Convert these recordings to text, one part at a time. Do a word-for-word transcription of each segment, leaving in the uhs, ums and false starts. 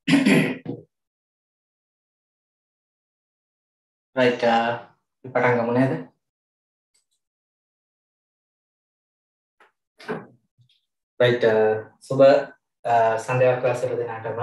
Right, uh, පටන් ගමු නේද? Right, uh, සුබ සන්ධ්‍යාවක් වසර දිනකටම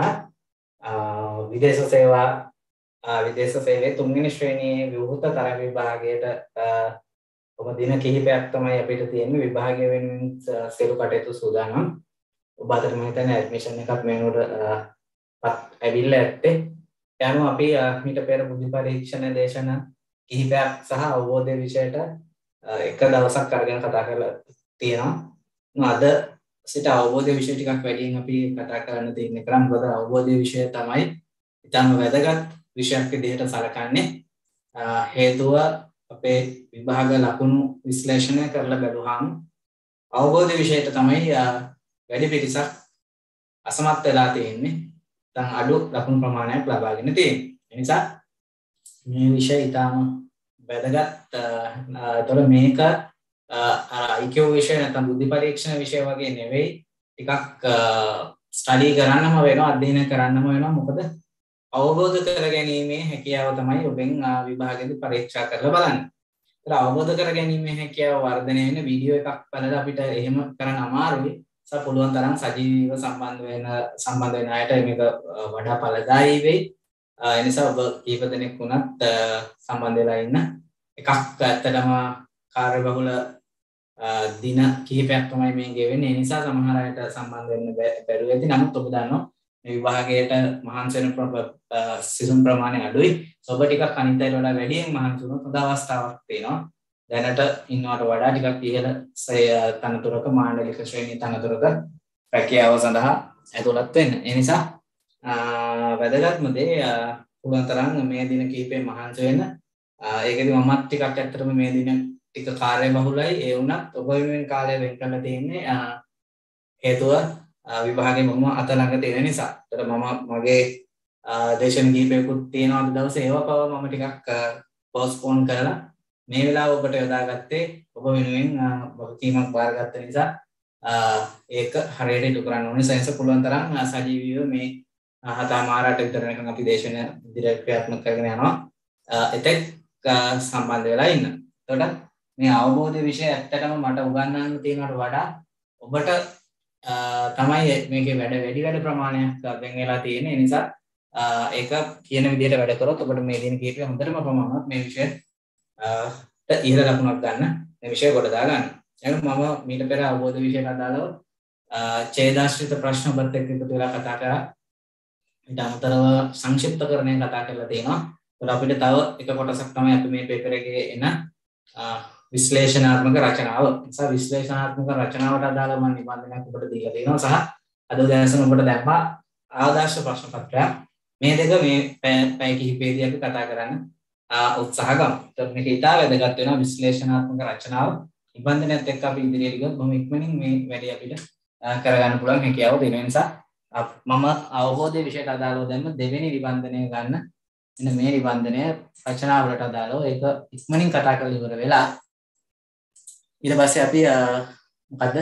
විදේශ සේවා විදේශ සේවයේ තුන්වෙනි ශ්‍රේණියේ විවෘත තරඟ විභාගයට ඔබ දින කිහිපයක් තමයි අපිට තියෙන්නේ විභාගය වෙනුවෙන් සේරු කටයුතු සූදානම්. ඔබ අතර මම හිතන්නේ ඇඩ්මිෂන් එකක් මේනොට ඇවිල්ලා ඇත්තේ. යනු අපි මීට පෙර බුද්ධි පරීක්ෂණ දේශන කිහිපයක් සහ අවබෝධය විෂයට එක දවසක් අරගෙන කතා කරලා තියෙනවා. අද සිට අවබෝධය විෂය ටිකක් වැඩියෙන් අපි කතා කරන්න තියෙන්නේ කරා. මොකද අවබෝධය විෂය තමයි ඉතාම වැදගත් විෂයක් විදිහට සැලකන්නේ. හේතුව අපේ විභාග ලකුණු විශ්ලේෂණය කරලා බලුවාම අවබෝධය විෂයට තමයි වැඩි පිරිසක් අසමත් වෙලා තියෙන්නේ. දැන් අඩු ලකුණු ප්‍රමාණයක් ලබාගෙන තියෙන්නේ. ඒ නිසා මේ විෂය ඉතාම වැදගත්. ඒතර මේක I Q විෂය නැත්නම් බුද්ධි පරීක්ෂණ විෂය වගේ නෙවෙයි. ටිකක් ස්ටඩි කරන්නම වෙනවා, අධ්‍යයනය කරන්නම වෙනවා. මොකද අවබෝධ කරගැනීමේ හැකියාව තමයි ඔබෙන් විභාගෙදි පරීක්ෂා කරලා බලන්නේ. ඒතර අවබෝධ කරගැනීමේ හැකියාව වර්ධනය වෙන වීඩියෝ එකක් බලලා අපිට එහෙම කරන්න අමාරුයි. ස පුළුවන් තරම් සජීවීව සම්බන්ධ වෙන සම්බන්ධ වෙන අයට මේක වඩා ඵලදායී වෙයි. ඒ නිසා ඔබ කීප දෙනෙක් වුණත් සම්බන්ධ වෙලා ඉන්න. එකක් ඇත්තටම කාර්යබහුල දින කිහිපයක් තමයි මේ ගෙවෙන්නේ. ඒ නිසා සමහර අයට සම්බන්ධ වෙන්න බැරුව ඇති. නමුත් ඔබ දන්නවා මේ විභාගයට මහන්සි වෙන සිසුන් ප්‍රමාණය අඩුයි. ඔබ ටිකක් අනිත් අයට වඩා වැඩියෙන් මහන්සි වුණොත් හොඳ අවස්ථාවක් තියෙනවා. දැනට ඉන්නවට වඩා ටිකක් ඉහළ තනතුරක මාණ්ඩලික ශ්‍රේණි තනතුරක රැකියාව සඳහා ඇතුළත් වෙන්න. ඒ නිසා වැදගත්ම දේ පුළුවන් තරම් මේ දින කිහිපේ මහන්සි වෙන්න. ඒකෙදි මමත් ටිකක් ඇත්තටම මේ දින ටික කාර්යබහුලයි. ඒ වුණත් ඔබ වෙනුවෙන් කාලය වෙන් කරලා තියෙන්නේ හේතුව විභාගේ මම අත ළඟ තියෙන නිසා. ඒතර මම මගේ දේශන කිහිපයකුත් තියෙනවා අද දවසේ. ඒවා පව මම ටිකක් පෝස්ට්පෝන් කරලා මේ වෙලාව ඔබට යොදාගත්තේ ඔබ වෙනුවෙන් වගකීමක් බාරගත්ත නිසා ඒක හරියට ඉටු කරන්න ඕනේ. සයන්ස් පුළුවන් තරම් සජීවීව මේ හතමාරට විතර වෙනකන් අපි දේශන ඉදිරියට ක්‍රියාත්මක කරගෙන යනවා. එතෙක් සම්බන්ධ වෙලා ඉන්න. එතකොට මේ අවබෝධ විෂය ඇත්තටම මට උගන්වන්න තියෙනවට වඩා ඔබට තමයි මේකේ වැඩ වැඩි වැඩ ප්‍රමාණයක් වෙන් වෙලා තියෙන්නේ. ඒ නිසා ඒක කියන විදිහට වැඩ කරොත් ඔබට මේ දින කීපය හොඳටම ප්‍රමාණවත් මේ විෂය ඉහළ ලකුණක් ගන්න මේ විෂය කොට දා ගන්න. එහෙනම් මම මීට පෙර අවබෝධ විෂයට අදාළව ඡේදාශ්‍රිත ප්‍රශ්න ඔබත් එක්ක එකතු වෙලා කතා කරා. ඊට අමතරව සංක්ෂිප්තකරණය කතා කරලා තියෙනවා. ඒත් අපිට තව එක කොටසක් තමයි අපි මේ පේපර් එකේ එන විශ්ලේෂණාත්මක රචනාව. නිසා විශ්ලේෂණාත්මක රචනාවට අදාළව මම නිබන්ධනයක් ඔබට දීලා තියෙනවා. සහ අද දැනසන ඔබට දැම්මා ආදර්ශ ප්‍රශ්න පත්‍රයක්. මේ දෙක මේ පැය කිහිපෙදී අපි කතා කරන්න උත්සාහ ගමු. ඒත් මේක ඉතා වැදගත් වෙනවා විශ්ලේෂණාත්මක රචනාව. නිබන්ධනයත් එක්ක අපි ඉදිරියට ගියොත් බොහොම ඉක්මනින් මේ වැඩේ අපිට කරගන්න පුළුවන් හැකියාව දෙන නිසා මම අවබෝධයේ විෂයට අදාළව දැම්ම දෙවෙනි නිබන්ධනය ගන්න. එන්න මේ නිබන්ධනය රචනාවලට අදාළව ඒක ඉක්මනින් කතා කරලා ඉවර වෙලා ඊට පස්සේ අපි මොකද්ද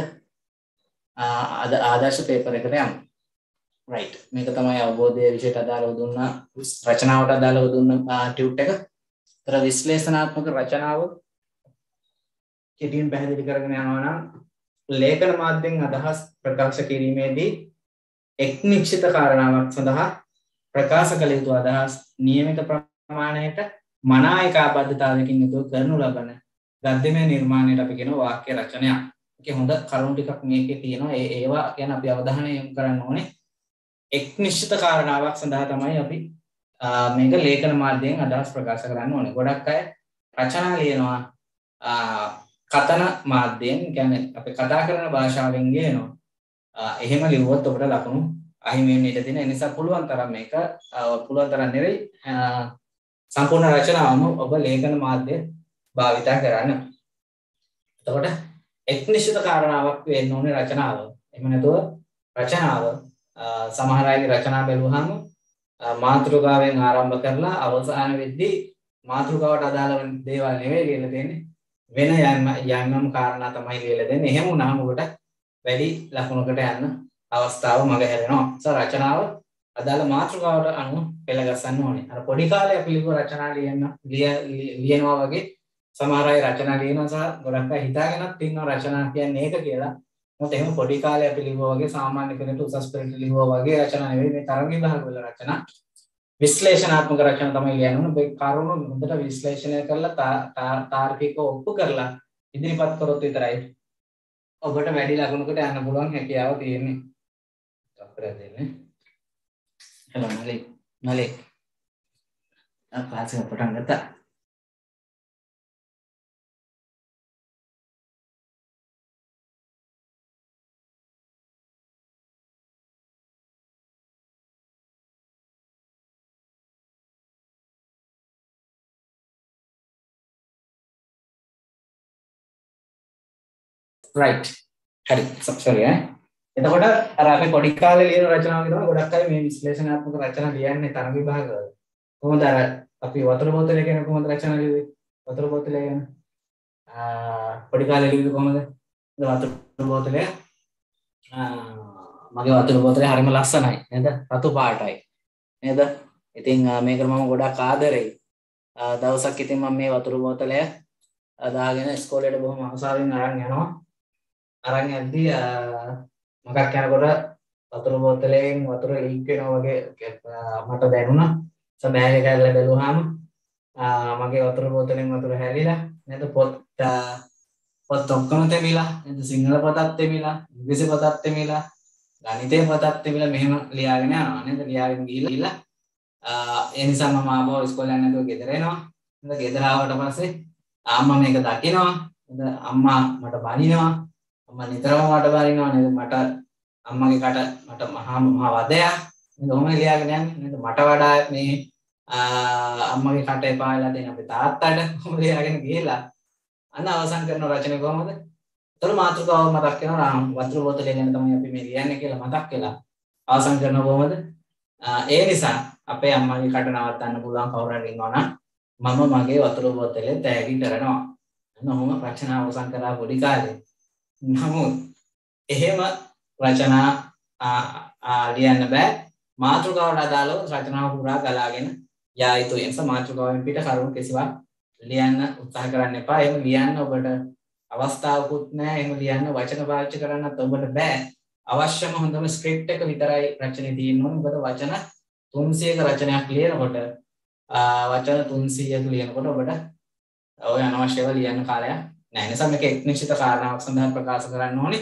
ආදර්ශ පේපර් එකට යමු. right මේක තමයි අවබෝධයේ විෂයට අදාළව දුන්න රචනාවට අදාළව දුන්න ටියුට් එක. ඒතර විශ්ලේෂණාත්මක රචනාව කෙටියෙන් පැහැදිලි කරගෙන යනවා නම් ලේඛන මාධ්‍යෙන් අදහස් ප්‍රකාශ කිරීමේදී එක් නිශ්චිත කාරණාවක් සඳහා ප්‍රකාශ කළ යුතු අදහස් නියමිත ප්‍රමාණයට මනා ඒකාබද්ධතාවයකින් යුතුව කරනු ලබන ගද්‍යමය නිර්මාණයට අපි කියන වාක්‍ය රචනයක්. ඒකේ හොඳ කරුණු ටිකක් මේකේ තියෙනවා. ඒ ඒවා ගැන අපි අවධානය යොමු කරන්න ඕනේ. එක් නිශ්චිත කාරණාවක් සඳහා තමයි අපි මේක ලේඛන මාධ්‍යයෙන් අදහස් ප්‍රකාශ කරන්න ඕනේ. ගොඩක් අය රචනා ලියනවා කතන මාධ්‍යයෙන්, කියන්නේ අපි කතා කරන භාෂාවෙන් ලියනවා. එහෙම ලිව්වොත් ඔබට ලකුණු අහිමි වෙන්න ඉඩ තියෙන නිසා පුළුවන් තරම් මේක පුළුවන් තරම් නෙවෙයි සම්පූර්ණ රචනාවම ඔබ ලේඛන මාධ්‍ය භාවිතා කරන්න. එතකොට එක් නිශ්චිත කාරණාවක් වෙන්න ඕනේ රචනාව. එහෙම නැතුව රචනාව සමහර අයගේ රචනා බැලුවාම මාතෘකාවෙන් ආරම්භ කරලා අවසාන වෙද්දී මාතෘකාවට අදාළ වෙන දේවල් නෙවෙයි ලියලා තියෙන්නේ. වෙන යම් යම් කාරණා තමයි ලියලා දෙන්නේ. එහෙම වුණාම ඔබට වැඩි ලකුණකට යන්න අවස්ථාව මග හැරෙනවා. ඒ රචනාව අදාළ මාතෘකාවට අනුව පෙළ ගස්සන්න ඕනේ. අර පොඩි කාලේ අපි ලියපු රචනා ලියන්න ලියනවා වගේ සමහර අය රචනා ලියනවා සහ ගොඩක් අය හිතාගෙනත් ඉන්නවා රචනා කියන්නේ ඒක කියලා. මොකද එහෙම පොඩි කාලේ අපි ලියුවා වගේ සාමාන්‍ය කෙනෙකුට උසස් පෙළට ලියුවා වගේ රචනා නෙවෙයි මේ තරඟ විභාග වල රචනා. විශ්ලේෂණාත්මක රචනා තමයි ලියන්න ඕනේ. මේ කරුණු හොඳට විශ්ලේෂණය කරලා තාර්කිකව ඔප්පු කරලා ඉදිරිපත් කරොත් විතරයි ඔබට වැඩි ලකුණකට යන්න පුළුවන් හැකියාව තියෙන්නේ. අපරාධ දෙන්නේ. Hello Malik. Malik. Apa hasil perang kata? Right. Hari, sorry ya. එතකොට අර අපි පොඩි කාලේ ලියන රචනාව කියනවා ගොඩක් අය මේ විශ්ලේෂණාත්මක රචනා ලියන්නේ තරඟ විභාගවල. කොහොමද අර අපි වතුර බෝතලේ කියන කොහොමද රචනා ලියුවේ? වතුර බෝතලේ ගැන. ආ පොඩි කාලේ ලියුවේ කොහොමද? වතුර බෝතලේ ආ මගේ වතුර බෝතලේ හරිම ලස්සනයි නේද? රතු පාටයි. නේද? ඉතින් මේකට මම ගොඩක් ආදරෙයි. දවසක් ඉතින් මම මේ වතුර බෝතලය දාගෙන ඉස්කෝලේට බොහොම ආසාවෙන් අරන් යනවා. අරන් යද්දී මොකක් යනකොට වතුර බෝතලයෙන් වතුර ලීක් වෙනවා වගේ මට දැනුණා. සබෑග් එක ඇල්ල බැලුවාම මගේ වතුර බෝතලෙන් වතුර හැලිලා නේද පොත් පොත් ඔක්කොම තෙමිලා නේද සිංහල පොතත් තෙමිලා ඉංග්‍රීසි පොතත් තෙමිලා ගණිතේ පොතත් තෙමිලා මෙහෙම ලියාගෙන යනවා නේද ලියාගෙන ගිහිල්ලා ඒ නිසා මම ආපහු ඉස්කෝලේ යන්න නැතුව ගෙදර එනවා. නේද ගෙදර ආවට පස්සේ අම්මා මේක දකිනවා. නේද අම්මා මට බනිනවා. අම්මා නිතරම මට බනිනවා නේද මට අම්මගේ කට මට මහා මහා වදයක් නේද ඔහොම ලියාගෙන යන්නේ නේද මට වඩා මේ අම්මගේ කට එපා වෙලා තියෙන අපේ තාත්තට ඔහොම ලියාගෙන ගිහලා අන්න අවසන් කරන රචනය කොහොමද? ඒතර මාතෘකාව මතක් වෙනවා වතුර බෝතලේ ගැන තමයි අපි මේ ලියන්නේ කියලා මතක් වෙලා අවසන් කරන කොහොමද? ඒ නිසා අපේ අම්මගේ කට නවත්තන්න පුළුවන් කවුරු හරි ඉන්නවා නම් මම මගේ වතුර බෝතලේ තෑගි කරනවා. අන්න ඔහොම රචනා අවසන් කරලා පොඩි කාලේ. නමුත් එහෙම රචනා ලියන්න බෑ. මාතෘකාවට අදාළව රචනාව පුරා ගලාගෙන යා යුතුයි. ඒ නිසා මාතෘකාවෙන් පිට කරුණු කිසිවක් ලියන්න උත්සාහ කරන්න එපා. එහෙම ලියන්න ඔබට අවස්ථාවකුත් නැහැ. එහෙම ලියන්න වචන පාවිච්චි කරන්නත් ඔබට බෑ. අවශ්‍යම හොඳම ස්ක්‍රිප්ට් එක විතරයි රචනයේ තියෙන්න ඕනේ. මොකද වචන තුන්සියක රචනයක් ලියනකොට වචන තුන්සියක ලියනකොට ඔබට ඔය අනවශ්‍යව ලියන්න කාලයක් නැහැ. ඒ නිසා මේක එක් නිශ්චිත කාරණාවක් සඳහා ප්‍රකාශ කරන්න ඕනේ.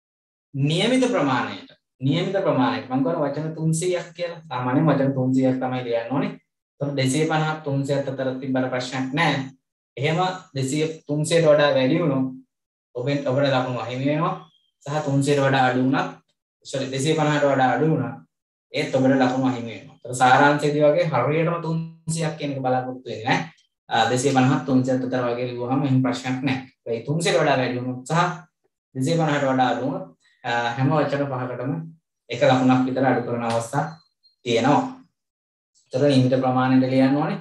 නියමිත ප්‍රමාණයට නියමිත ප්‍රමාණයට මම කියනවා වචන තුන්සියයක් කියලා. සාමාන්‍යයෙන් වචන තුන්සියයක් තමයි ලියන්න ඕනේ. ඒතකොට දෙසිය පනහක් තුන්සියත් අතර තිබ්බට ප්‍රශ්නයක් නැහැ. එහෙම දෙසිය තුන්සියට වඩා වැඩි වුණොත් ඔබෙන් ඔබට ලකුණු අහිමි වෙනවා. සහ තුන්සියට වඩා අඩු වුණත් sorry දෙසිය පනහට වඩා අඩු වුණත් ඒත් ඔබට ලකුණු අහිමි වෙනවා. ඒතර සාරාංශයේදී වගේ හරියටම තුන්සියක් කියන එක බලාපොරොත්තු වෙන්නේ නැහැ. දෙසිය පනහක් තුන්සියත් අතර වගේ ලියුවාම එහෙම ප්‍රශ්නයක් නැහැ. ඒ තුන්සියට වඩා වැඩි වුණොත් සහ දෙසිය පනහට වඩා අඩු වුණොත් හැම වචන පහකටම එක ලකුණක් විතර අඩු කරන අවස්ථා තියෙනවා. ඒතර නියමිත ප්‍රමාණයට ලියන්න ඕනේ.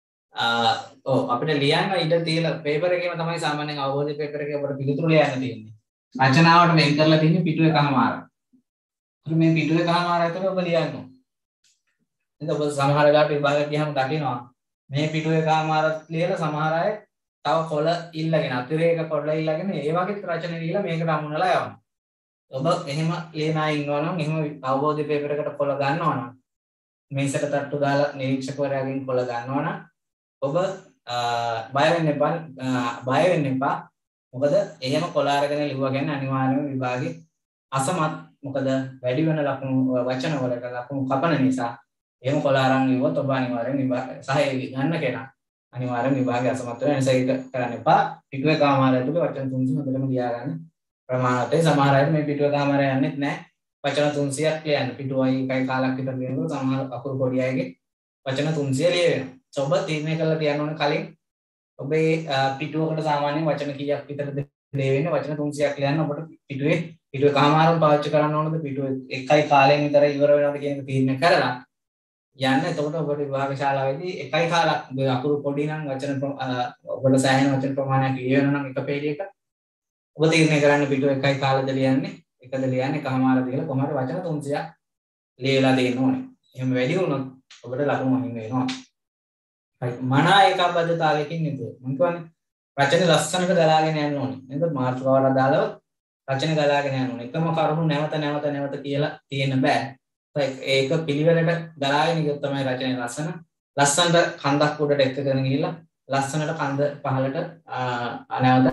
ඔව් අපිට ලියන්න ඉඩ තියලා පේපර් එකේම තමයි සාමාන්‍යයෙන් අවබෝධ පේපර් එකේ අපිට පිළිතුරු ලියන්න තියෙන්නේ. රචනාවට වෙන් කරලා තියෙන්නේ පිටු එකමාර. ඒතර මේ පිටු එකමාර ඇතුලේ ඔබ ලියන්න ඕනේ. එතකොට ඔබ සමහර වෙලාවට විභාගයට ගියාම දකිනවා මේ පිටු එකමාරත් ලියලා සමහර අය තව කොළ ඉල්ලගෙන අතිරේක කොළ ඉල්ලගෙන ඒ වගේ රචන ලියලා මේකට අමුණලා යවනවා. ඔබ එහෙම ලියන අය ඉන්නවා නම් එහෙම අවබෝධ පේපර් එකට කොළ ගන්නවා නම් මේසට තට්ටු දාලා නිරීක්ෂකවරයාගෙන් කොළ ගන්නවා නම් ඔබ බය වෙන්න එපා බය වෙන්න එපා. මොකද එහෙම කොළ අරගෙන ලිව්වා කියන්නේ අනිවාර්යයෙන්ම විභාගේ අසමත්. මොකද වැඩි වෙන ලකුණු වචන වලට ලකුණු කපන නිසා එහෙම කොළ අරන් ලිව්වොත් ඔබ අනිවාර්යෙන් විභාග සහය ගන්න කෙනා අනිවාර්යෙන් විභාගේ අසමත් වෙන නිසා ඒක කරන්න එපා. පිටුවේ කාමාරය ඇතුලේ වචන තුන්සිය හොඳටම ලියා ගන්න. ප්‍රමාණවතේ සමහර අය මේ පිටුවේ කාමාරය යන්නෙත් නැහැ. වචන තුන්සියක් ලියන්න. පිටුවයි එකයි කාලක් විතර ලියනකොට සමහර අකුරු පොඩි අයගේ වචන තුන්සිය ලියවෙනවා. ඔබ තීරණය කරලා තියන්න ඕන කලින් ඔබේ පිටුවකට සාමාන්‍යයෙන් වචන කීයක් විතරද ලියවෙන්නේ. වචන තුන්සියක් ලියන්න ඔබට පිටුවේ පිටුවේ කාමාරම් පාවිච්චි කරන්න ඕනද පිටුවේ එකයි කාලෙන් විතර ඉවර වෙනවද කියන එක තීරණය කරලා යන්න. එතකොට ඔබට විභාග ශාලාවේදී එකයි කාලක් අකුරු පොඩි නම් වචන ඔබට සෑහෙන වචන ප්‍රමාණයක් ලියවෙනවා නම් එක පේජයක ඔබ තීරණය කරන්න පිටුව එකයි කාලද ලියන්නේ එකද ලියන්නේ කමාරද කියලා කොහොමද වචන තුන්සියක් ලියලා දෙන්න ඕනේ. එහෙම වැඩි වුණොත් ඔබට ලකුණු අහිමි වෙනවා. right මනා ඒකාබද්ධතාවයකින් යුතුව මම කියන්නේ රචනය ලස්සනට ගලාගෙන යන්න ඕනේ. නේද? මාතෘකාවට අදාළව රචනය ගලාගෙන යන්න ඕනේ. එකම කරුණු නැවත නැවත නැවත කියලා තියෙන්න බෑ. ඒක පිළිවෙලට ගලාගෙන ගියොත් තමයි රචනය ලස්සන. ලස්සනට කන්දක් උඩට එක්කගෙන ගිහිල්ලා ලස්සනට කන්ද පහළට අනවත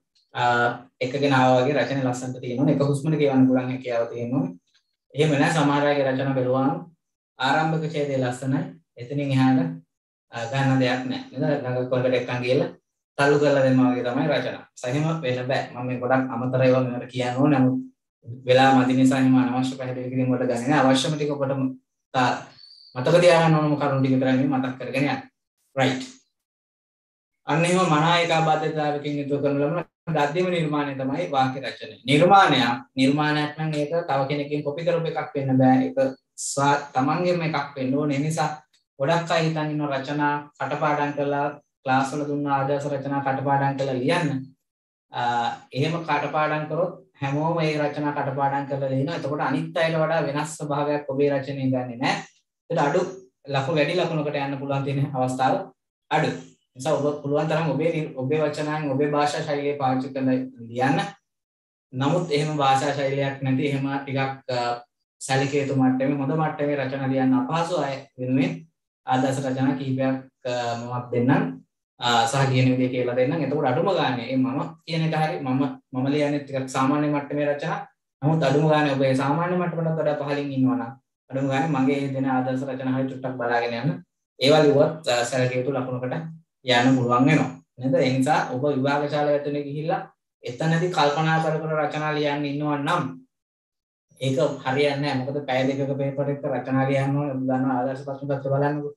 එකගෙන ආවා වගේ රචනය ලස්සනට තියෙනවා. එක හුස්මකට කියවන්න පුළුවන් හැකියාව තියෙනවා. එහෙම නැහැ සමහර අයගේ රචන බැලුවාම ආරම්භක ඡේදය ලස්සනයි. එතනින් එහාට ගන්න දෙයක් නැහැ. නේද? ළඟ කොල්ලට එක්කන් ගිහලා තල්ලු කරලා දෙනවා වගේ තමයි රචන. සහිම වෙන්න බෑ. මම මේ ගොඩක් අමතර ඒවා මෙවට කියන්න ඕනේ. නමුත් වෙලා මදි නිසා එහෙම අනවශ්‍ය පැහැදිලි කිරීම වලට ගන්නේ නැහැ. අවශ්‍යම ටික ඔබට මතක තියාගන්න ඕනම කරුණු ටික විතරයි මේ මතක් කරගෙන යන්න. right. අන්න එහෙම මනා ඒකාබද්ධතාවයකින් යුතුව කරන ලබන ගද්‍යම නිර්මාණය තමයි වාක්‍ය රචනය. නිර්මාණය නිර්මාණයක් නම් ඒක තව කෙනකින් කොපි කරපු එකක් වෙන්න බෑ. ඒක තමන්ගේම එකක් වෙන්න ඕනේ. නිසා ගොඩක් අය හිතන් ඉන්න රචනා කටපාඩම් කරලා ක්ලාස් වල දුන්න ආදර්ශ රචනා කටපාඩම් කරලා ලියන්න. එහෙම කටපාඩම් කරොත් හැමෝම මේ රචනා කටපාඩම් කරලා ලියනවා. එතකොට අනිත් අයට වඩා වෙනස් ස්වභාවයක් ඔබේ රචනයේ ගන්නේ නැහැ. ඒක අඩු ලකුණු වැඩි ලකුණකට යන්න පුළුවන් තියෙන අවස්ථාව අඩු. නිසා ඔබ පුළුවන් තරම් ඔබේ ඔබේ වචනයන් ඔබේ භාෂා ශෛලිය පාවිච්චි කරලා ලියන්න. නමුත් එහෙම භාෂා ශෛලියක් නැති එහෙම ටිකක් සැලකිය යුතු මට්ටමේ හොඳ මට්ටමේ රචනා ලියන්න අපහසු අය වෙනුවෙන් ආදර්ශ රචනා කීපයක් මමත් දෙන්නම්. සහ කියන විදිය කියලා දෙන්නම්. එතකොට අඩුම ගානේ මේ මම කියන එක හරි මම මම ලියන්නේ ටිකක් සාමාන්‍ය මට්ටමේ රචනා. නමුත් අඩුම ගානේ ඔබ ඒ සාමාන්‍ය මට්ටමකට වඩා පහළින් ඉන්නවා නම් අඩුම ගානේ මගේ දෙන ආදර්ශ රචනා හරි චුට්ටක් බලාගෙන යන්න. ඒවා ලිව්වත් සැලකිය යුතු ලකුණකට යන්න පුළුවන් වෙනවා. නේද? ඒ නිසා ඔබ විභාග ශාලාව ඇතුලේ ගිහිල්ලා එතනදී කල්පනා කර කර රචනා ලියන්න ඉන්නවා නම් ඒක හරියන්නේ නැහැ. මොකද පැය දෙකක පේපර් එක රචනා ලියන්න ඕනේ. ඔබ දන්නවා ආදර්ශ ප්‍රශ්න පත්‍ර බලන්නකෝ.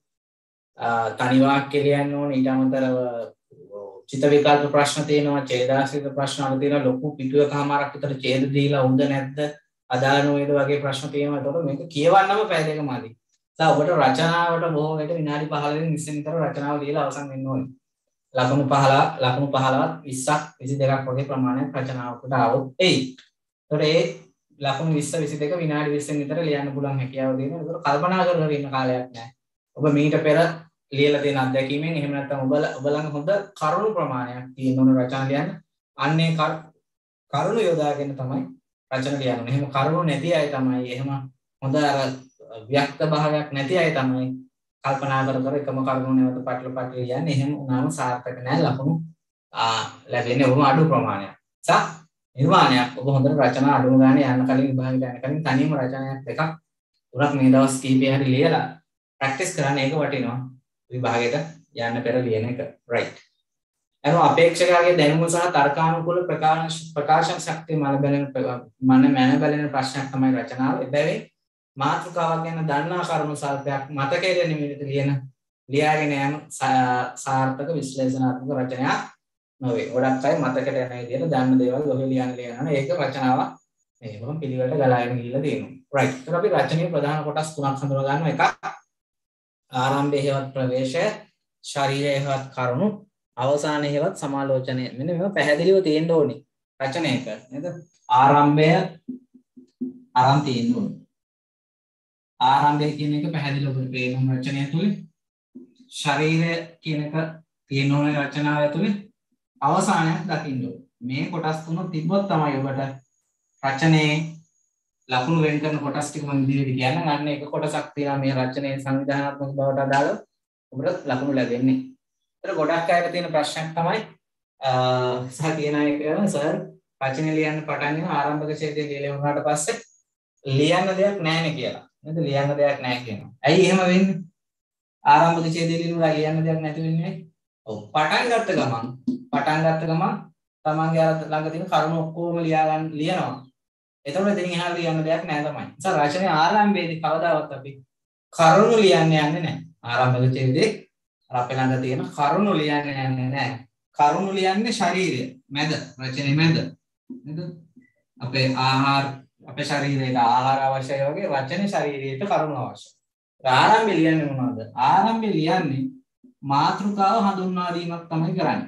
තනි වාක්‍ය ලියන්න ඕනේ. ඊට අමතරව චිත්ත විකල්ප ප්‍රශ්න තියෙනවා, ඡේදාශ්‍රිත ප්‍රශ්න අහලා තියෙනවා. ලොකු පිටුවකමාරක් විතර ඡේද දීලා උන්ද නැද්ද? අදාළ නෝයද වගේ ප්‍රශ්න තියෙනවා. ඒතකොට මේක කියවන්නම පැය දෙක මාදි. සා ඔබට රචනාවට බොහෝ වෙලට විනාඩි පහළකින් විස්සෙන් විතර රචනාව ලියලා අවසන් වෙන්න ඕනේ. ලකුණු පහළව ලකුණු පහළවත් විස්සක් විසි දෙකක් වගේ ප්‍රමාණයක් රචනාවකට આવොත් එයි. ඒතකොට ඒ ලකුණු විස්ස විසි දෙක විනාඩි විස්සෙන් විතර ලියන්න පුළුවන් හැකියාව දෙනවා. ඒතකොට කල්පනා කරලා ඉන්න කාලයක් නැහැ. ඔබ මීට පෙර ලියලා තියෙන අත්දැකීමෙන් එහෙම නැත්නම් ඔබ ඔබ ළඟ හොඳ කරුණු ප්‍රමාණයක් තියෙන ඕන රචනා ලියන්න. අන්නේ කරුණු යොදාගෙන තමයි රචන ලියන්න ඕනේ. එහෙම කරුණු නැති අය තමයි එහෙම හොඳ ව්‍යක්ත භාවයක් නැති අය තමයි කල්පනා කර කර එකම කරුණු නැවත පටල පටල යන්නේ. එහෙම වුණාම සාර්ථක නැහැ. ලකුණු ලැබෙන්නේ උණු අඩු ප්‍රමාණයක්. සා නිර්මාණයක් ඔබ හොඳට රචනා අඩුම ගානේ යන්න කලින් විභාගයට යන්න කලින් තනියම රචනයක් දෙකක් උරක් මේ දවස් කීපය හරි ලියලා ප්‍රැක්ටිස් කරන්න. ඒක වටිනවා විභාගයට යන්න පෙර ලියන එක. right. එනවා අපේක්ෂකයාගේ දැනුම සහ තර්කානුකූල ප්‍රකාශ ප්‍රකාශන ශක්තිය මන බැලෙන මන මන බැලෙන ප්‍රශ්නයක් තමයි රචනාව. එබැවින් මාතෘකාවක් ගැන දන්නා කරුණු සල්පයක් මතකයේ නිමිති ලියන ලියාගෙන යන සාර්ථක විශ්ලේෂණාත්මක රචනයක් නොවේ. ගොඩක් අය මතකයට යන විදිහට දන්න දේවල් ඔහේ ලියන ලියනවා. ඒක රචනාවක් මේ මොකම පිළිවෙලට ගලාගෙන ගිහිල්ලා තියෙනවා. right. ඒතර අපි රචනයේ ප්‍රධාන කොටස් තුනක් හඳුනා ගන්නවා. එකක් ආරම්භය හේවත් ප්‍රවේශය, ශරීරය හේවත් කරුණු, අවසානය හේවත් සමාලෝචනය. මෙන්න මේවා පැහැදිලිව තියෙන්න ඕනේ රචනයක. නේද? ආරම්භය අරන් තියෙන්න ඕනේ. ආරම්භය කියන එක පැහැදිලිව පේනවා රචනය තුල. ශරීරය කියන එක තියෙන්න ඕනේ රචනාව ඇතුලේ. අවසානයක් දකින්න ඕනේ. මේ කොටස් තුන තිබ්බොත් තමයි ඔබට රචනයේ ලකුණු වෙන් කරන කොටස් ටික මම ඉදිරියට කියන්නම්. අන්න එක කොටසක් තියෙනවා මේ රචනයේ සංවිධානාත්මක බවට අදාළව ඔබට ලකුණු ලැබෙන්නේ. ඒතර ගොඩක් අයට තියෙන ප්‍රශ්නයක් තමයි සහ කියන එක සර් රචනය ලියන්න පටන් ගන්න ආරම්භක ඡේදයේ ලියලා වුණාට පස්සේ ලියන්න දෙයක් නැහැ නේ කියලා. නේද? ලියන්න දෙයක් නැහැ කියනවා. ඇයි එහෙම වෙන්නේ? ආරම්භක ඡේදයේ ලියලා ලියන්න දෙයක් නැති වෙන්නේ? ඔව්. පටන් ගත්ත ගමන් පටන් ගත්ත ගමන් තමන්ගේ අර ළඟ තියෙන කරුණු ඔක්කොම ලියා ගන්න ලියනවා. එතකොට එතනින් එහාට ලියන්න දෙයක් නැහැ තමයි. නිසා රචනයේ ආරම්භයේදී කවදාවත් අපි කරුණු ලියන්න යන්නේ නැහැ. ආරම්භක ඡේදයේ අපේ ළඟ තියෙන කරුණු ලියන්න යන්නේ නැහැ. කරුණු ලියන්නේ ශරීරය මැද, රචනයේ මැද. නේද? අපේ ආහාර අපේ ශරීරයට ආහාර අවශ්‍යයි වගේ රචනයේ ශරීරයට කරුණු අවශ්‍යයි. ආරම්භය ලියන්නේ මොනවද? ආරම්භය ලියන්නේ මාතෘකාව හඳුන්වා දීමක් තමයි කරන්නේ.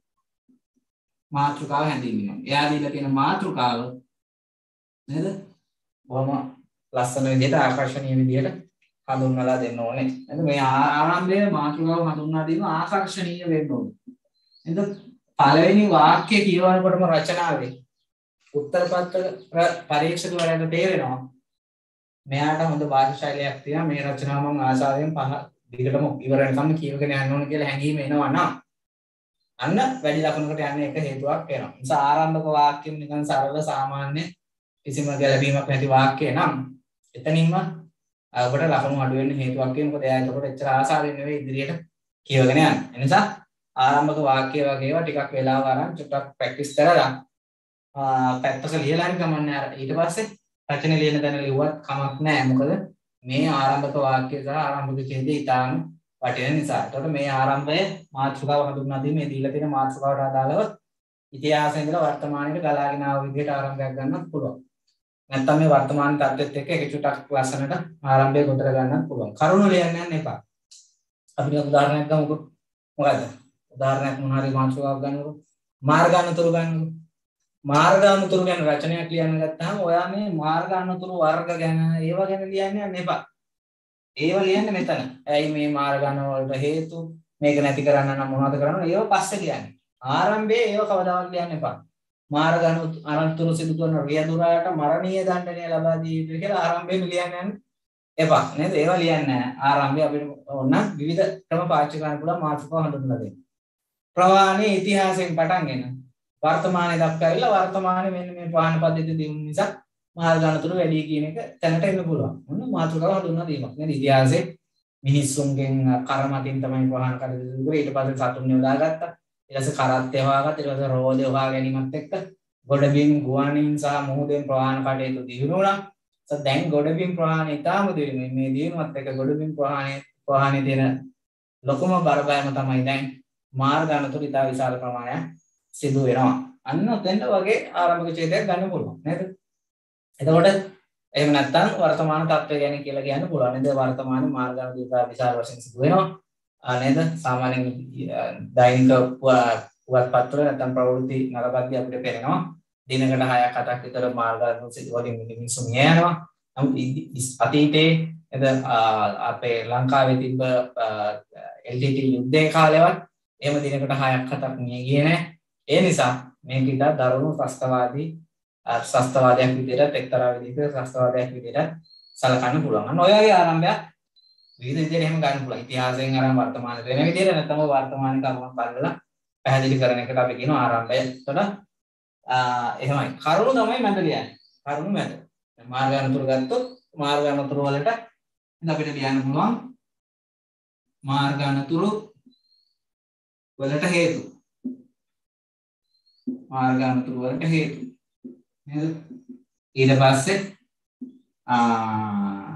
මාතෘකාව හැඳින්වීම. එයා දීලා තියෙන මාතෘකාව නේද? බොහොම ලස්සන විදිහට ආකර්ෂණීය විදිහට හඳුන්වලා දෙන්න ඕනේ. එතකොට මේ ආරම්භයේ මාතෘකාව හඳුන්වා දීම ආකර්ෂණීය වෙන්න ඕනේ. එතකොට පළවෙනි වාක්‍ය කියවනකොටම රචනාවේ උත්තර පත්‍ර පරීක්ෂකවරයාට තේරෙනවා මෙයාට හොඳ භාෂා ශෛලියක් තියෙනවා මේ රචනාව මම ආසාවෙන් පහ දිගටම ඉවර වෙනකම් කියවගෙන යන්න ඕන කියලා හැඟීම එනවා නම් අන්න වැඩි ලකුණකට යන්න එක හේතුවක් වෙනවා. නිසා ආරම්භක වාක්‍යෙම නිකන් සරල සාමාන්‍ය කිසිම ගැළපීමක් නැති වාක්‍යය නම් එතනින්ම ඔබට ලකුණු අඩු වෙන්න හේතුවක් වෙනවා. මොකද එයා ඒකට එච්චර ආසාවෙන් නෙවෙයි ඉදිරියට කියවගෙන යන්නේ. ඒ නිසා ආරම්භක වාක්‍ය වගේ ඒවා ටිකක් වෙලාව අරන් චුට්ටක් ප්‍රැක්ටිස් කරලා පැත්තක ලියලා හරි කමන්නේ අර ඊට පස්සේ රචන ලියන තැන ලිව්වත් කමක් නැහැ. මොකද මේ ආරම්භක වාක්‍ය සහ ආරම්භක ඡේදය ඊටාම වටින නිසා. ඒතකොට මේ ආරම්භය මාතෘකාව හඳුන්වා දීමේ දීලා තියෙන මාතෘකාවට අදාළව ඉතිහාසයේ ඉඳලා වර්තමානයට ගලාගෙන ආව විදිහට ආරම්භයක් ගන්නත් පුළුවන්. නැත්නම් මේ වර්තමාන තත්ත්වෙත් එක්ක එක චුට්ටක් ලස්සනට ආරම්භය ගොතර ගන්නත් පුළුවන්. කරුණු ලියන්න යන්න එපා. අපි උදාහරණයක් ගමුකෝ. මොකද උදාහරණයක් මොන හරි මාතෘකාවක් ගන්නකො මාර්ගානුතුරු ගන්නකො. මාර්ගානුතුරු ගැන රචනයක් ලියන්න ගත්තාම ඔයා මේ මාර්ගානුතුරු වර්ග ගැන ඒව ගැන ලියන්න යන්න එපා. ඒව ලියන්න මෙතන. ඇයි මේ මාර්ගාන වලට හේතු මේක නැති කරන්න නම් මොනවද කරන්න ඕන ඒව පස්සේ ලියන්න. ආරම්භයේ ඒව කවදාවත් ලියන්න එපා. මාර්ගානුතුරු සිදු කරන රියදුරාට මරණීය දඬනය ලබා දී යුතුයි කියලා ආරම්භයේ ලියන්න යන්න එපා. නේද? ඒව ලියන්න ආරම්භයේ අපිට ඕන විවිධ ක්‍රම පාවිච්චි කරන්න පුළුවන් මාතෘකාව හඳුන්වලා දෙන්න. ප්‍රවාහනේ ඉතිහාසයෙන් පටන්ගෙන වර්තමානයේ දක්වාවිලා වර්තමානයේ මෙන්න මේ ප්‍රවාහන පද්ධතිය දිනු නිසා මාර්ගානුතුරු වැඩි කියන එක දැනට එන්න පුළුවන්. මොන මාතෘකාව හඳුන්වා දීමක් නේද? ඉතිහාසයේ මිනිස්සුන්ගෙන් කරමතින් තමයි ප්‍රවාහන කටයුතු කරේ. ඊට පස්සේ සතුන් යොදාගත්තා. ඊට පස්සේ කරත්තය හොයාගත්තා. ඊට පස්සේ රෝදය හොයා ගැනීමත් එක්ක ගොඩබිම් ගුවනින් සහ මුහුදෙන් ප්‍රවාහන කටයුතු දියුණු වුණා. so දැන් ගොඩබිම් ප්‍රවාහනය ඉතාම දියුණු මේ දියුණුවත් එක්ක ගොඩබිම් ප්‍රවාහනය ප්‍රවාහනයේ තියෙන ලොකුම බරපෑම තමයි දැන් මාර්ගානුතුරු ඉතා විශාල ප්‍රමාණයක් සිදු වෙනවා. අන්න ඔතෙන්ට වගේ ආරම්භක ඡේදයක් ගන්න පුළුවන් නේද? එතකොට එහෙම නැත්නම් වර්තමාන තත්ත්වය ගැන කියලා කියන්න පුළුවන් නේද? වර්තමාන මාර්ගානුතුරු ඉතා විශාල වශයෙන් සිදු වෙනවා නේද? සාමාන්‍යයෙන් දෛනික පුවත්පත්වල නැත්නම් ප්‍රවෘත්ති නරඹද්දී අපිට පේනවා දිනකට හයක් හතක් විතර මාර්ගානුතුරු සිදු වලින් මිනිස්සු මිය යනවා. නමුත් අතීතයේ එද අපේ ලංකාවේ තිබ්බ එල් ටී ටී යුද්ධයේ කාලෙවත් එහෙම දිනකට හයක් හතක් මිය ගියේ නැහැ. ඒ නිසා මේක ඉතා දරුණු ත්‍රස්තවාදී ත්‍රස්තවාදයක් විදිහට එක්තරා විදිහක ත්‍රස්තවාදයක් විදිහට සලකන්න පුළුවන්. අන්න ඔය වගේ ආරම්භයක් විවිධ විදිහට එහෙම ගන්න පුළුවන්. ඉතිහාසයෙන් අරන් වර්තමානයට වෙන විදිහට නැත්නම් වර්තමාන කරුණක් බලලා පැහැදිලි කරන එකට අපි කියනවා ආරම්භය. එතකොට එහෙමයි. කරුණු තමයි මැද ලියන්නේ. කරුණු මැද. මාර්ගානුතුරු ගත්තොත් මාර්ගානුතුරු වලට අපිට ලියන්න පුළුවන් මාර්ගානුතුරු වලට හේතු. මාර්ගානුතුරු වලට හේතු. නේද? ඊට පස්සේ ආ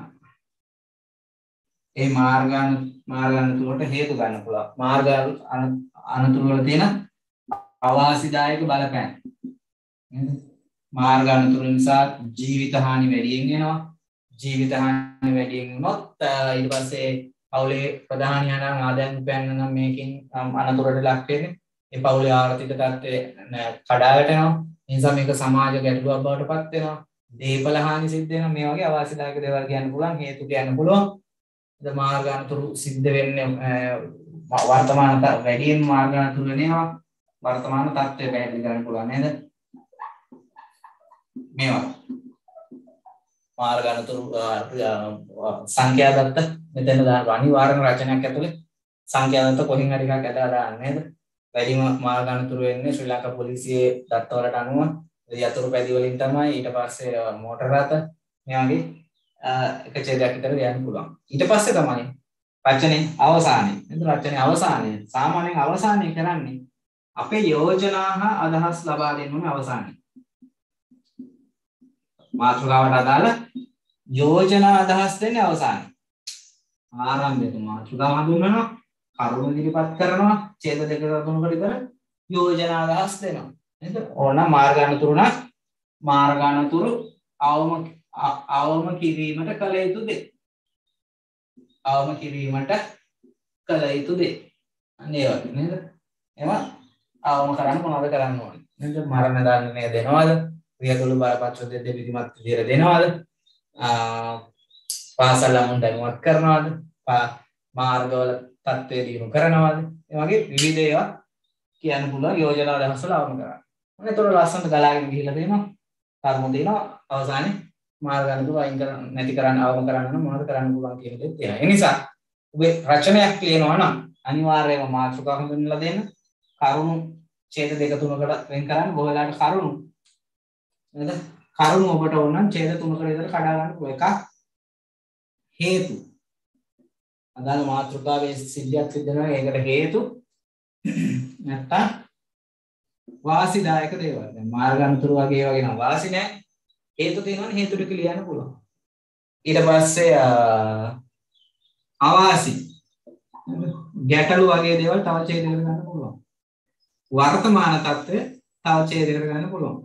ඒ මාර්ගානු මාර්ගානුතුරු වලට හේතු ගන්න පුළුවන්. මාර්ගානුතුරු වල තියෙන අවාසිදායක බලපෑම්. නේද? මාර්ගානුතුරු නිසා ජීවිත හානි වැඩියෙන් වෙනවා. ජීවිත හානි වැඩියෙන් වුණොත් ඊට පස්සේ පවුලේ ප්‍රධානියා නම් ආදායම් උපයන්න නම් මේකෙන් අනතුරට ලක් වෙන්නේ. ඒ පවුලේ ආර්ථික තත්ත්වය කඩා වැටෙනවා. ඒ නිසා මේක සමාජ ගැටලුවක් බවට පත් වෙනවා. දේපල හානි සිද්ධ වෙනවා. මේ වගේ අවාසිදායක දේවල් කියන්න පුළුවන්, හේතු කියන්න පුළුවන්. ද මාර්ගානුතුරු සිද්ධ වෙන්නේ වර්තමාන වැඩියෙන් මාර්ගානුතුරු වෙනවා. වර්තමාන තත්ත්වය පැහැදිලි කරන්න පුළුවන් නේද? මේවා මාර්ගානුතුරු සංඛ්‍යාදත්ත මෙතන දාන අනිවාර්යම රචනයක් ඇතුලේ සංඛ්‍යාදත්ත කොහෙන් හරි එකක් ඇදලා දාන්න නේද? වැඩිම මාර්ගානුතුරු වෙන්නේ ශ්‍රී ලංකා පොලිසියේ දත්ත වලට අනුව යතුරු පැදි වලින් තමයි. ඊට පස්සේ මෝටර රථ මේ වගේ එක ඡේදයක් විතර යන්න පුළුවන්. ඊට පස්සේ තමයි රචනයේ අවසානය. නේද? රචනයේ අවසානය සාමාන්‍යයෙන් අවසානය කරන්නේ අපේ යෝජනා හා අදහස් ලබා දෙන්න ඕනේ අවසානයේ. මාතෘකාවට අදාළ යෝජනා අදහස් දෙන්නේ අවසානයේ. ආරම්භයේ මාතෘකාව හඳුන්වනවා, කරුණු ඉදිරිපත් කරනවා, ඡේද දෙක තුනකට විතර යෝජනා අදහස් දෙනවා. නේද? ඕන මාර්ගානුතුරු නම් මාර්ගානුතුරු අවම අවම කිරීමට කල යුතු දේ. අවම කිරීමට කල යුතු දේ. අනේ වගේ නේද? එහම අවම කරන්න මොනවද කරන්න ඕනේ? නේද? මරණ දඬුවම දෙනවද? රියදුරු බරපතල දෙවිදිමත් විදියට දෙනවද? පාසල් ළමුන් දැනුවත් කරනවාද? මාර්ගවල තත්ත්වය දියුණු කරනවාද? මේ වගේ විවිධ ඒවා කියන්න පුළුවන් යෝජනා දහස්වල අවම කරන්න. මොන ඒතර ලස්සනට ගලාගෙන ගිහිල්ලා තියෙනවා. කර්ම තියෙනවා. අවසානයේ මාර්ග අනුව අයින් කරන්න නැති කරන්න අවම කරන්න නම් මොනවද කරන්න පුළුවන් කියන දේ තියෙනවා. ඒ නිසා ඔබේ රචනයක් ලියනවා නම් අනිවාර්යයෙන්ම මාතෘකාව හඳුන්වලා දෙන්න. කරුණු ඡේද දෙක තුනකට වෙන් කරන්න. බොහෝ වෙලාවට කරුණු නේද? කරුණු ඔබට ඕන නම් ඡේද තුනකට විතර කඩා ගන්න පුළුවන්. එකක් හේතු. අදාළ මාතෘකාවේ සිද්ධියක් සිද්ධ වෙනවා. ඒකට හේතු නැත්තම් වාසිදායක දේවල්. දැන් මාර්ග අනුතුරු වගේ වගේ නම් වාසි නැහැ. හේතු තියෙනවනේ හේතු ටික ලියන්න පුළුවන්. ඊට පස්සේ අවාසි ගැටලු වගේ දේවල් තව ඡේද කර ගන්න පුළුවන්. වර්තමාන තත්ත්වය තව ඡේද කර ගන්න පුළුවන්.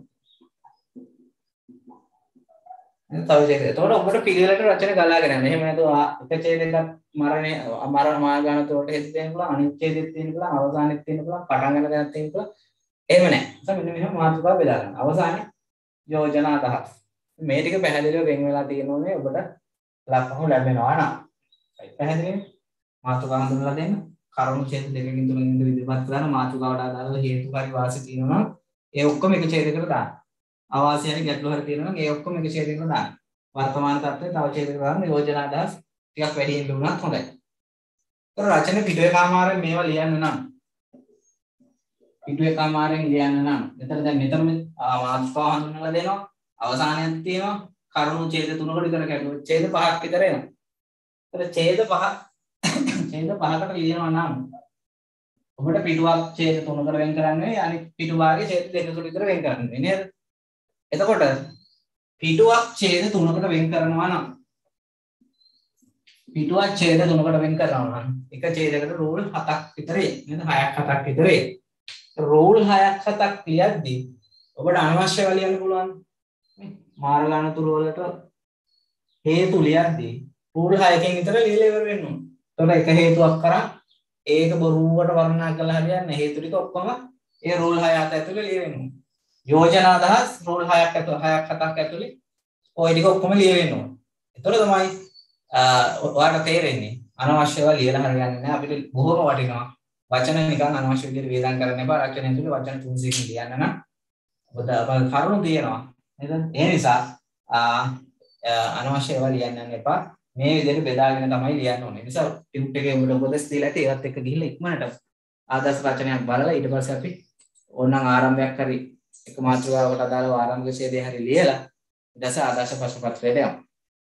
තව ඡේද. එතකොට ඔබට පිළිවෙලට රචන ගලාගෙන යනවා. එහෙම නැතුව එක ඡේදයකට මරණය මරණ මාර්ගානුතුරට හේතු දෙන්න පුළුවන්. අනිත් ඡේදෙත් තියෙන්න පුළුවන්. අවසානෙත් තියෙන්න පුළුවන්. පටන් ගන්න දැනත් තියෙන්න පුළුවන්. එහෙම නැහැ. ඒ මෙන්න මෙහෙම මාතෘකාව බෙදා ගන්න. අවසානයේ යෝජනා අදහස්. මේ ටික පැහැදිලිව වෙන් වෙලා තියෙනෝනේ ඔබට ලකුණු ලැබෙනවා නම්. පැහැදිලිද? මාතෘකාව හඳුන්වලා දෙන්න. කරුණු ඡේද දෙකකින් තුනකින් ඉදිරිපත් කරන මාතෘකාවට අදාළ හේතුකාරී වාසි තියෙනවා නම් ඒ ඔක්කොම එක ඡේදයකට දාන්න. අවාසි හරි ගැටලු හරි තියෙනවා නම් ඒ ඔක්කොම එක ඡේදයකට දාන්න. වර්තමාන තත්ත්වය තව ඡේදයකට දාන්න. යෝජනා අදහස් ටිකක් වැඩි වෙන්න උනත් හොඳයි. ඒතර රචන පිටුවේකාමාරයෙන් මේවා ලියන්න නම් පිටුවේකාමාරයෙන් ලියන්න නම් එතන දැන් මෙතන මාතෘකාව හඳුන්වලා දෙනවා. අවසානයක් තියෙනවා. කරුණු ඡේද තුනකට විතර කැඩුවා. ඡේද පහක් විතර එනවා. ඒතර ඡේද පහ ඡේද පහකට ලියනවා නම් ඔබට පිටුවක් ඡේද තුනකට වෙන් කරන්න වෙයි. අනිත් පිටු භාගයේ ඡේද දෙකකට විතර වෙන් කරන්න වෙයි නේද? එතකොට පිටුවක් ඡේද තුනකට වෙන් කරනවා නම් පිටුවක් ඡේද තුනකට වෙන් කරනවා නම් එක ඡේදයකට රූල් හතක් විතර එයි. නේද? හයක් හතක් විතර එයි. රූල් හයක් හතක් තියද්දී ඔබට අනවශ්‍යව ලියන්න පුළුවන්. මාර්ග අනුතුරු වලට හේතු ලියද්දී රූල් හයකින් විතර ලියලා ඉවර වෙන්න ඕන. එතකොට එක හේතුවක් කරා ඒක බොරුවට වර්ණනා කළා හරියන්නේ හේතු ටික ඔක්කොම ඒ රූල් හය අත ඇතුලේ ලියවෙන්න ඕන. යෝජනා අදහස් රූල් හයක් ඇතුළේ හයක් හතක් ඇතුලේ ওই ටික ඔක්කොම ලියවෙන්න ඕන. එතකොට තමයි ඔයාලට තේරෙන්නේ අනවශ්‍යව ලියලා හරියන්නේ නැහැ. අපිට බොහොම වටිනවා. වචන නිකන් අනවශ්‍ය විදිහට වේදම් කරන්න එපා. රචනය ඇතුලේ වචන තුන්සියකින් ලියන්න නම් ඔබට කරුණු තියෙනවා. නේද? ඒ නිසා අනවශ්‍ය ඒවා ලියන්න යන්න එපා. මේ විදිහට බෙදාගෙන තමයි ලියන්න ඕනේ. ඒ නිසා ටියුට් එකේ උඩ පොදස් දීලා ඇති ඒවත් එක්ක ගිහිල්ලා ඉක්මනට ආදර්ශ රචනයක් බලලා ඊට පස්සේ අපි ඕනනම් ආරම්භයක් හරි එක මාතෘකාවකට අදාළව ආරම්භක ඡේදය හරි ලියලා ඊට පස්සේ ආදර්ශ ප්‍රශ්න පත්‍රයට යමු.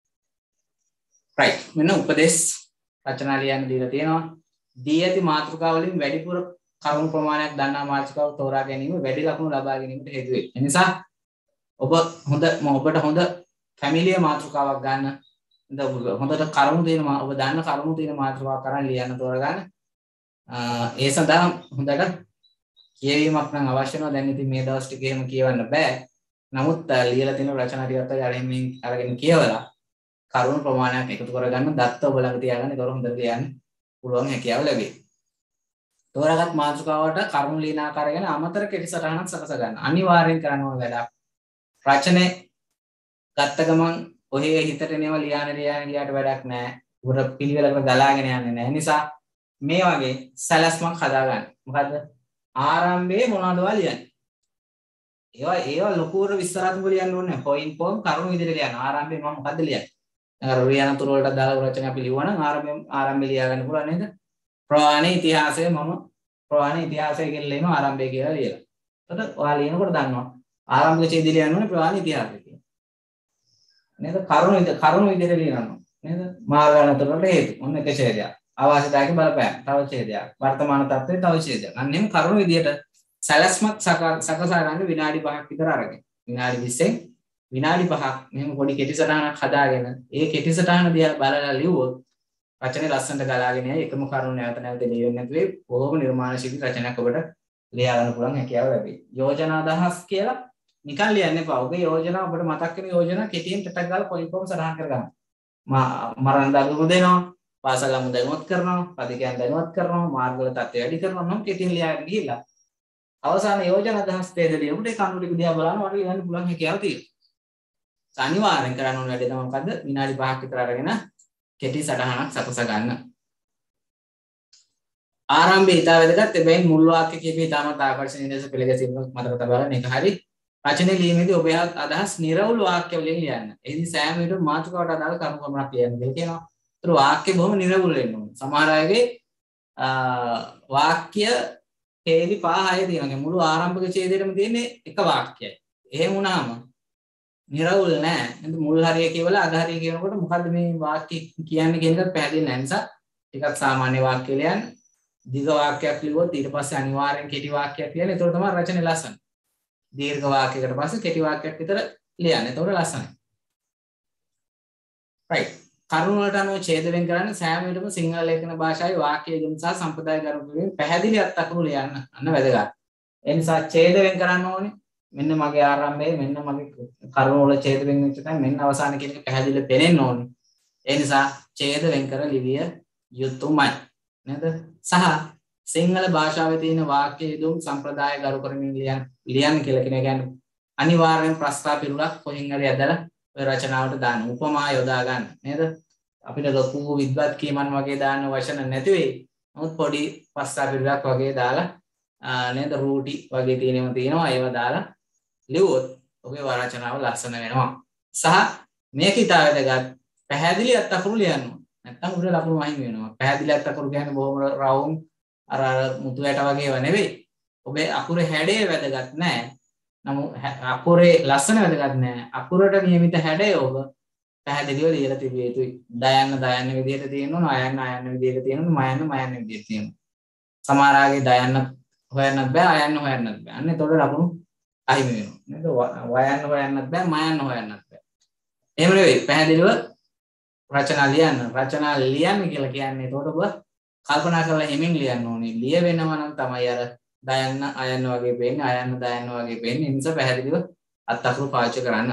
right. මෙන්න උපදේශ රචනා ලියන්න දීලා තියෙනවා. දී ඇති මාතෘකාව වලින් වැඩිපුර කරුණු ප්‍රමාණයක් දන්නා මාතෘකාව තෝරා ගැනීම වැඩි ලකුණු ලබා ගැනීමට හේතු වේ. ඒ නිසා ඔබ හොඳ ඔබට හොඳ ෆැමිලිය මාතෘකාවක් ගන්න. හොඳට කරුණු තියෙන ඔබ දන්න කරුණු තියෙන මාතෘකාවක් කරන් ලියන්න තෝරගන්න. ඒ සඳහා හොඳට කියවීමක් නම් අවශ්‍ය වෙනවා. දැන් ඉතින් මේ දවස් ටික එහෙම කියවන්න බෑ. නමුත් ලියලා තියෙන රචනා ටිකත් අරගෙන අරගෙන කියවලා කරුණු ප්‍රමාණයක් එකතු කරගන්න දත්ත ඔබ ළඟ තියාගන්න. ඒක හොඳට ලියන්න පුළුවන් හැකියාව ලැබේ. තෝරාගත් මාතෘකාවට කරුණු ලියන ආකාරය ගැන අමතර කෙටි සටහනක් සකස ගන්න. අනිවාර්යෙන් කරන්න ඕන වැඩක්. රචනයේ ගත්ත ගමන් ඔහේ හිතට එනවා ලියාන ලියාන ගියාට වැඩක් නැහැ. උර පිළිවෙලකට ගලාගෙන යන්නේ නැහැ. නිසා මේ වගේ සැලැස්මක් හදාගන්න. මොකද්ද? ආරම්භයේ මොනවද ලියන්නේ? ඒවා ඒවා ලොකුවර විස්තරාත්මකව ලියන්න ඕනේ නැහැ. පොයින්ට් පොම් කරුණු විදිහට ලියන්න. ආරම්භයේ මම මොකද්ද ලියන්නේ? අර රියන තුර වලට දාලා රචන අපි ලියුවා නම් ආරම්භයෙන් ආරම්භය ලියා ගන්න පුළුවන් නේද? ප්‍රවාහනේ ඉතිහාසය මම ප්‍රවාහනේ ඉතිහාසය කියලා ලියනවා ආරම්භය කියලා ලියලා. එතකොට ඔයා ලියනකොට දන්නවා ආරම්භක ඡේදය ලියන්න ඕනේ ප්‍රවාහනේ ඉතිහාසය කියලා. නේද? කරුණු කරුණු විදිහට ලියනවා නේද? මාර්ගානුතර වලට හේතු. ඔන්න එක ඡේදයක්. අවශ්‍යතාවක බලපෑම. තව ඡේදයක්. වර්තමාන තත්ත්වයේ තව ඡේදයක්. අන්න එහෙම කරුණු විදිහට සැලැස්මක් සකසා ගන්න විනාඩි පහක් විතර අරගෙන. විනාඩි විස්සෙන් විනාඩි පහක් මෙහෙම පොඩි කෙටි සටහනක් හදාගෙන ඒ කෙටි සටහන දිහා බලලා ලියුවොත් රචනයේ ලස්සනට ගලාගෙන යයි. එකම කරුණ නැවත නැවත ලියවෙන්නේ නැතුවේ බොහොම නිර්මාණශීලී රචනයක් ඔබට ලියා ගන්න පුළුවන් හැකියාව ලැබෙයි. යෝජනා අදහස් කියලා නිකන් ලියන්න එපා. ඔබේ යෝජනා ඔබට මතක් වෙන යෝජනා කෙටියෙන් ටටක් ගාලා පොලිපොම් සටහන් කරගන්න. මරණ දඬුවම දෙනවා, පාසල් ළමුන් දැනුවත් කරනවා, පදිකයන් දැනුවත් කරනවා, මාර්ගවල තත්ත්වය වැඩි කරනවා නම් කෙටියෙන් ලියාගෙන ගිහිල්ලා අවසාන යෝජනා අදහස් දෙදෙලිය උඩේ කණු ටික දිහා බලනවා වගේ ලියන්න පුළුවන් හැකියාව තියෙනවා. අනිවාර්යෙන් කරන්න ඕන වැඩේ තමයි මොකද්ද? විනාඩි පහක් විතර අරගෙන කෙටි සටහනක් සකස ගන්න. ආරම්භයේ ඉතා වැදගත්. එබැවින් මුල් වාක්‍ය කියපේ ඉතාමත් ආකර්ෂණීය ලෙස පෙළගැසීමක් මතක තබා ගන්න එක හරි. රචනයේ ලියීමේදී ඔබේ අදහස් නිර්වුල් වාක්‍ය වලින් ලියන්න. එහිදී සෑම විටම මාතෘකාවට අදාළ කරුණු පමණක් ලියන්න කියලා කියනවා. ඒතර වාක්‍ය බොහොම නිර්වුල් වෙන්න ඕනේ. සමහර අයගේ වාක්‍ය හේලි පහ හය තියෙනවා. මුළු ආරම්භක ඡේදෙටම තියෙන්නේ එක වාක්‍යයයි. එහෙම වුණාම නිර්වුල් නෑ. නේද? මුල් හරිය කියවලා අග හරිය කියනකොට මොකද්ද මේ වාක්‍ය කියන්නේ කියන එකත් පැහැදිලි නැහැ. නිසා ටිකක් සාමාන්‍ය වාක්‍ය ලියන්න. දීර්ඝ වාක්‍යයක් ලියුවොත් ඊට පස්සේ අනිවාර්යෙන් කෙටි වාක්‍යයක් ලියන්න. ඒතකොට තමයි රචනය ලස්සන. දීර්ඝ වාක්‍යයකට පස්සේ කෙටි වාක්‍යයක් විතර ලියන්න. ඒතකොට ලස්සනයි. right. කරුණ වලට අනුව ඡේද වෙන් කරන්න සෑම විටම සිංහල ලේඛන භාෂාවේ වාක්‍ය යොමු සහ සම්ප්‍රදාය ගරුකමින් පැහැදිලි අත්අකුරු ලියන්න. අන්න වැදගත්. ඒ නිසා ඡේද වෙන් කරන්න ඕනේ. මෙන්න මගේ ආරම්භයේ මෙන්න මගේ කරුණ වල ඡේද වෙන් වෙච්ච තැන මෙන්න අවසාන කියන එක පැහැදිලිව පේනෙන්න ඕනේ. ඒ නිසා ඡේද වෙන් කර ලිවිය යුතුමයි. නේද? සහ සිංහල භාෂාවේ තියෙන වාක්‍ය යෙදුම් සම්ප්‍රදාය ගරු කරමින් ලියන්න ලියන්න කියලා කියන කියන්නේ අනිවාර්යෙන් ප්‍රස්තාව පිරුලක් කොහෙන් හරි ඇදලා ඔය රචනාවට දාන්න. උපමා යොදා ගන්න. නේද? අපිට ලොකු විද්වත් කීමන් වගේ දාන්න වචන නැති වෙයි. නමුත් පොඩි ප්‍රස්තාව පිරුලක් වගේ දාලා නේද රූටි වගේ තියෙනවා තියෙනවා ඒව දාලා ලියුවොත් ඔබේ රචනාව ලස්සන වෙනවා. සහ මේක ඉතාල වැදගත් පැහැදිලි අත්අකුරු ලියන්න. නැත්තම් උඩ ලකුණු අහිමි වෙනවා. පැහැදිලි අත්අකුරු කියන්නේ බොහොම රවුම් අර මුතු ඇට වගේ ඒවා නෙවෙයි. ඔබේ අකුරේ හැඩය වැදගත් නෑ. නමුත් අකුරේ ලස්සන වැදගත් නෑ. අකුරට නියමිත හැඩය ඔබ පැහැදිලිව ලියලා තිබිය යුතුයි. දයන්න දයන්න විදිහට තියෙනවා, අයන්න අයන්න විදිහට තියෙනවා, මයන්න මයන්න විදිහට තියෙනවා. සමහර අයගේ දයන්න හොයන්නත් බෑ, අයන්න හොයන්නත් බෑ. අන්න එතකොට ලකුණු අහිමි වෙනවා. නේද? වයන්න හොයන්නත් බෑ, මයන්න හොයන්නත් බෑ. එහෙම නෙවෙයි. පැහැදිලිව රචනා ලියන්න. රචනා ලියන්න කියලා කියන්නේ එතකොට ඔබ කල්පනා කරලා හිමින් ලියන්න ඕනේ. ලියවෙනව නම් තමයි අර දයන්න අයන්න වගේ පේන්නේ, අයන්න දයන්න වගේ පේන්නේ. ඒ නිසා පැහැදිලිව අත්අකුරු පාවිච්චි කරන්න.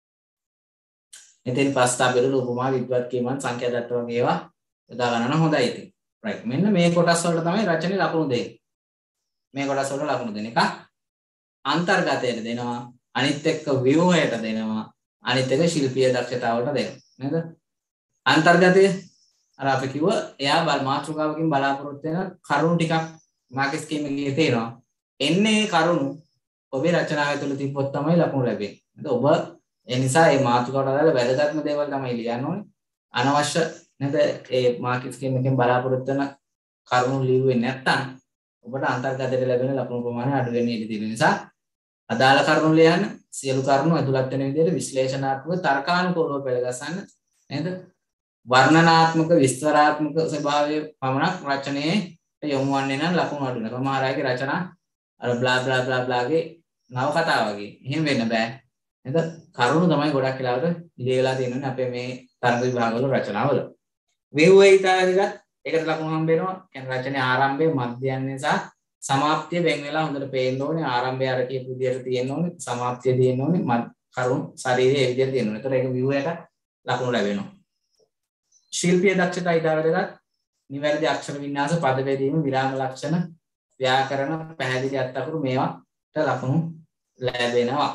එතෙන් ප්‍රස්තාව පිළිබඳ උපමා විද්වත් කීමන් සංඛ්‍යා දත්ත වගේ ඒවා යොදා ගන්න හොඳයි ඉතින්. right. මෙන්න මේ කොටස් වලට තමයි රචනයේ ලකුණු දෙන්නේ. මේ කොටස් වලට ලකුණු දෙන එක අන්තර්ගතයට දෙනවා, අනිත් එක්ක ව්‍යුහයට දෙනවා, අනිත් එක ශිල්පීය දක්ෂතාවට දෙනවා. නේද? අන්තර්ගතය අර අපි කිව්ව එයා බල මාතෘකාවකින් බලාපොරොත්තු වෙන කරුණු ටිකක් මාකස් ස්කීම් එකේ තියෙනවා. එන්නේ කරුණු ඔබේ රචනාව තුළ තිබ්බොත් තමයි ලකුණු ලැබෙන්නේ. නේද? ඔබ ඒ නිසා මේ මාතෘකාවට අදාළ වැදගත්ම දේවල් තමයි ලියන්න ඕනේ. අනවශ්‍ය නේද ඒ මාකස් ස්කීම් එකෙන් බලාපොරොත්තු වෙන කරුණු ලියුවේ නැත්නම් ඔබට අන්තර්ගතයට ලැබෙන ලකුණු ප්‍රමාණය අඩු වෙන්න ඉඩ තියෙන නිසා අදාළ කරුණු ලියන්න, සියලු කරුණු ඇතුළත් වෙන විදිහට විශ්ලේෂණාත්මක තර්කානුකූලව පෙළගසන්න. නේද? වර්ණනාත්මක විස්තරාත්මක ස්වභාවය පමණක් රචනයේ යොමු වන්නේ නම් ලකුණු අඩු වෙනවා. සමහර අයගේ රචනා අර බ්ලා බ්ලා බ්ලා බ්ලාගේ නවකතා වගේ. එහෙම වෙන්න බෑ. නේද? කරුණු තමයි ගොඩක් වෙලාවට ලියලා තියෙන්නේ අපේ මේ තරග විභාගවල රචනාවල. වේවයිතාවලිගත් ඒකට ලකුණු හම්බ වෙනවා. කියන්නේ රචනයේ ආරම්භය, මධ්‍යයන්ය සහ සමාප්තිය වෙන් වෙලා හොඳට පේන්න ඕනේ. ආරම්භය අර කියපු විදිහට තියෙන්න ඕනේ. සමාප්තිය තියෙන්න ඕනේ. කරුණු ශරීරයේ ඒ විදිහට තියෙන්න ඕනේ. ඒතර ඒක ව්‍යුහයට ලකුණු ලැබෙනවා. ශිල්පීය දක්ෂතා ඉතා වැදගත්. නිවැරදි අක්ෂර වින්‍යාස, පද බෙදීම, විරාම ලක්ෂණ, ව්‍යාකරණ, පැහැදිලි අත්අකුරු මේවට ලකුණු ලැබෙනවා.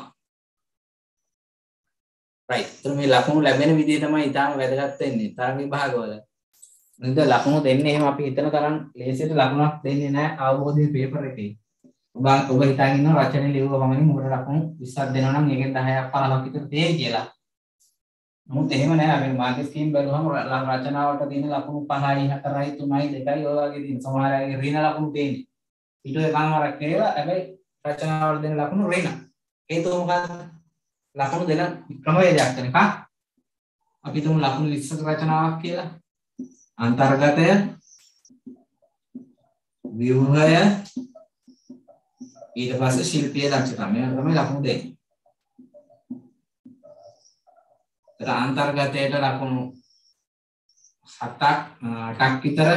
right. ඒතර මේ ලකුණු ලැබෙන විදිහ තමයි ඉතාම වැදගත් වෙන්නේ තරග විභාගවල. නේද? ලකුණු දෙන්නේ එහෙම අපි හිතන තරම් ලේසියට ලකුණක් දෙන්නේ නැහැ අවබෝධයේ පේපර් එකේ. ඔබ ඔබ හිතන් ඉන්න රචනයේ ලියුවා පමණින් ඔබට ලකුණු විස්සක් දෙනවා නම් ඒකෙන් දහයක් පහළොවක් විතර දෙයි කියලා. නමුත් එහෙම නෑ. අපි මාකස් ස්කීම් බලුවම රචනාවට දෙන ලකුණු පහයි හතරයි තුනයි දෙකයි ඔය වගේ තියෙන. සමහර අයගේ ඍණ ලකුණු තියෙන්නේ. ඊට එකමාරක් කියලා හැබැයි රචනාවට දෙන ලකුණු ඍණ. හේතුව මොකක්ද? ලකුණු දෙන ක්‍රමවේදයක් වෙන එක. අපි තුමු ලකුණු විස්සක රචනාවක් කියලා. අන්තර්ගතය, ව්‍යුහය, ඊට පස්සේ ශිල්පීය දක්ෂතා. මේ තමයි ලකුණු දෙන්නේ. අන්තර්ගතයට ලකුණු හතක් අටක් විතර,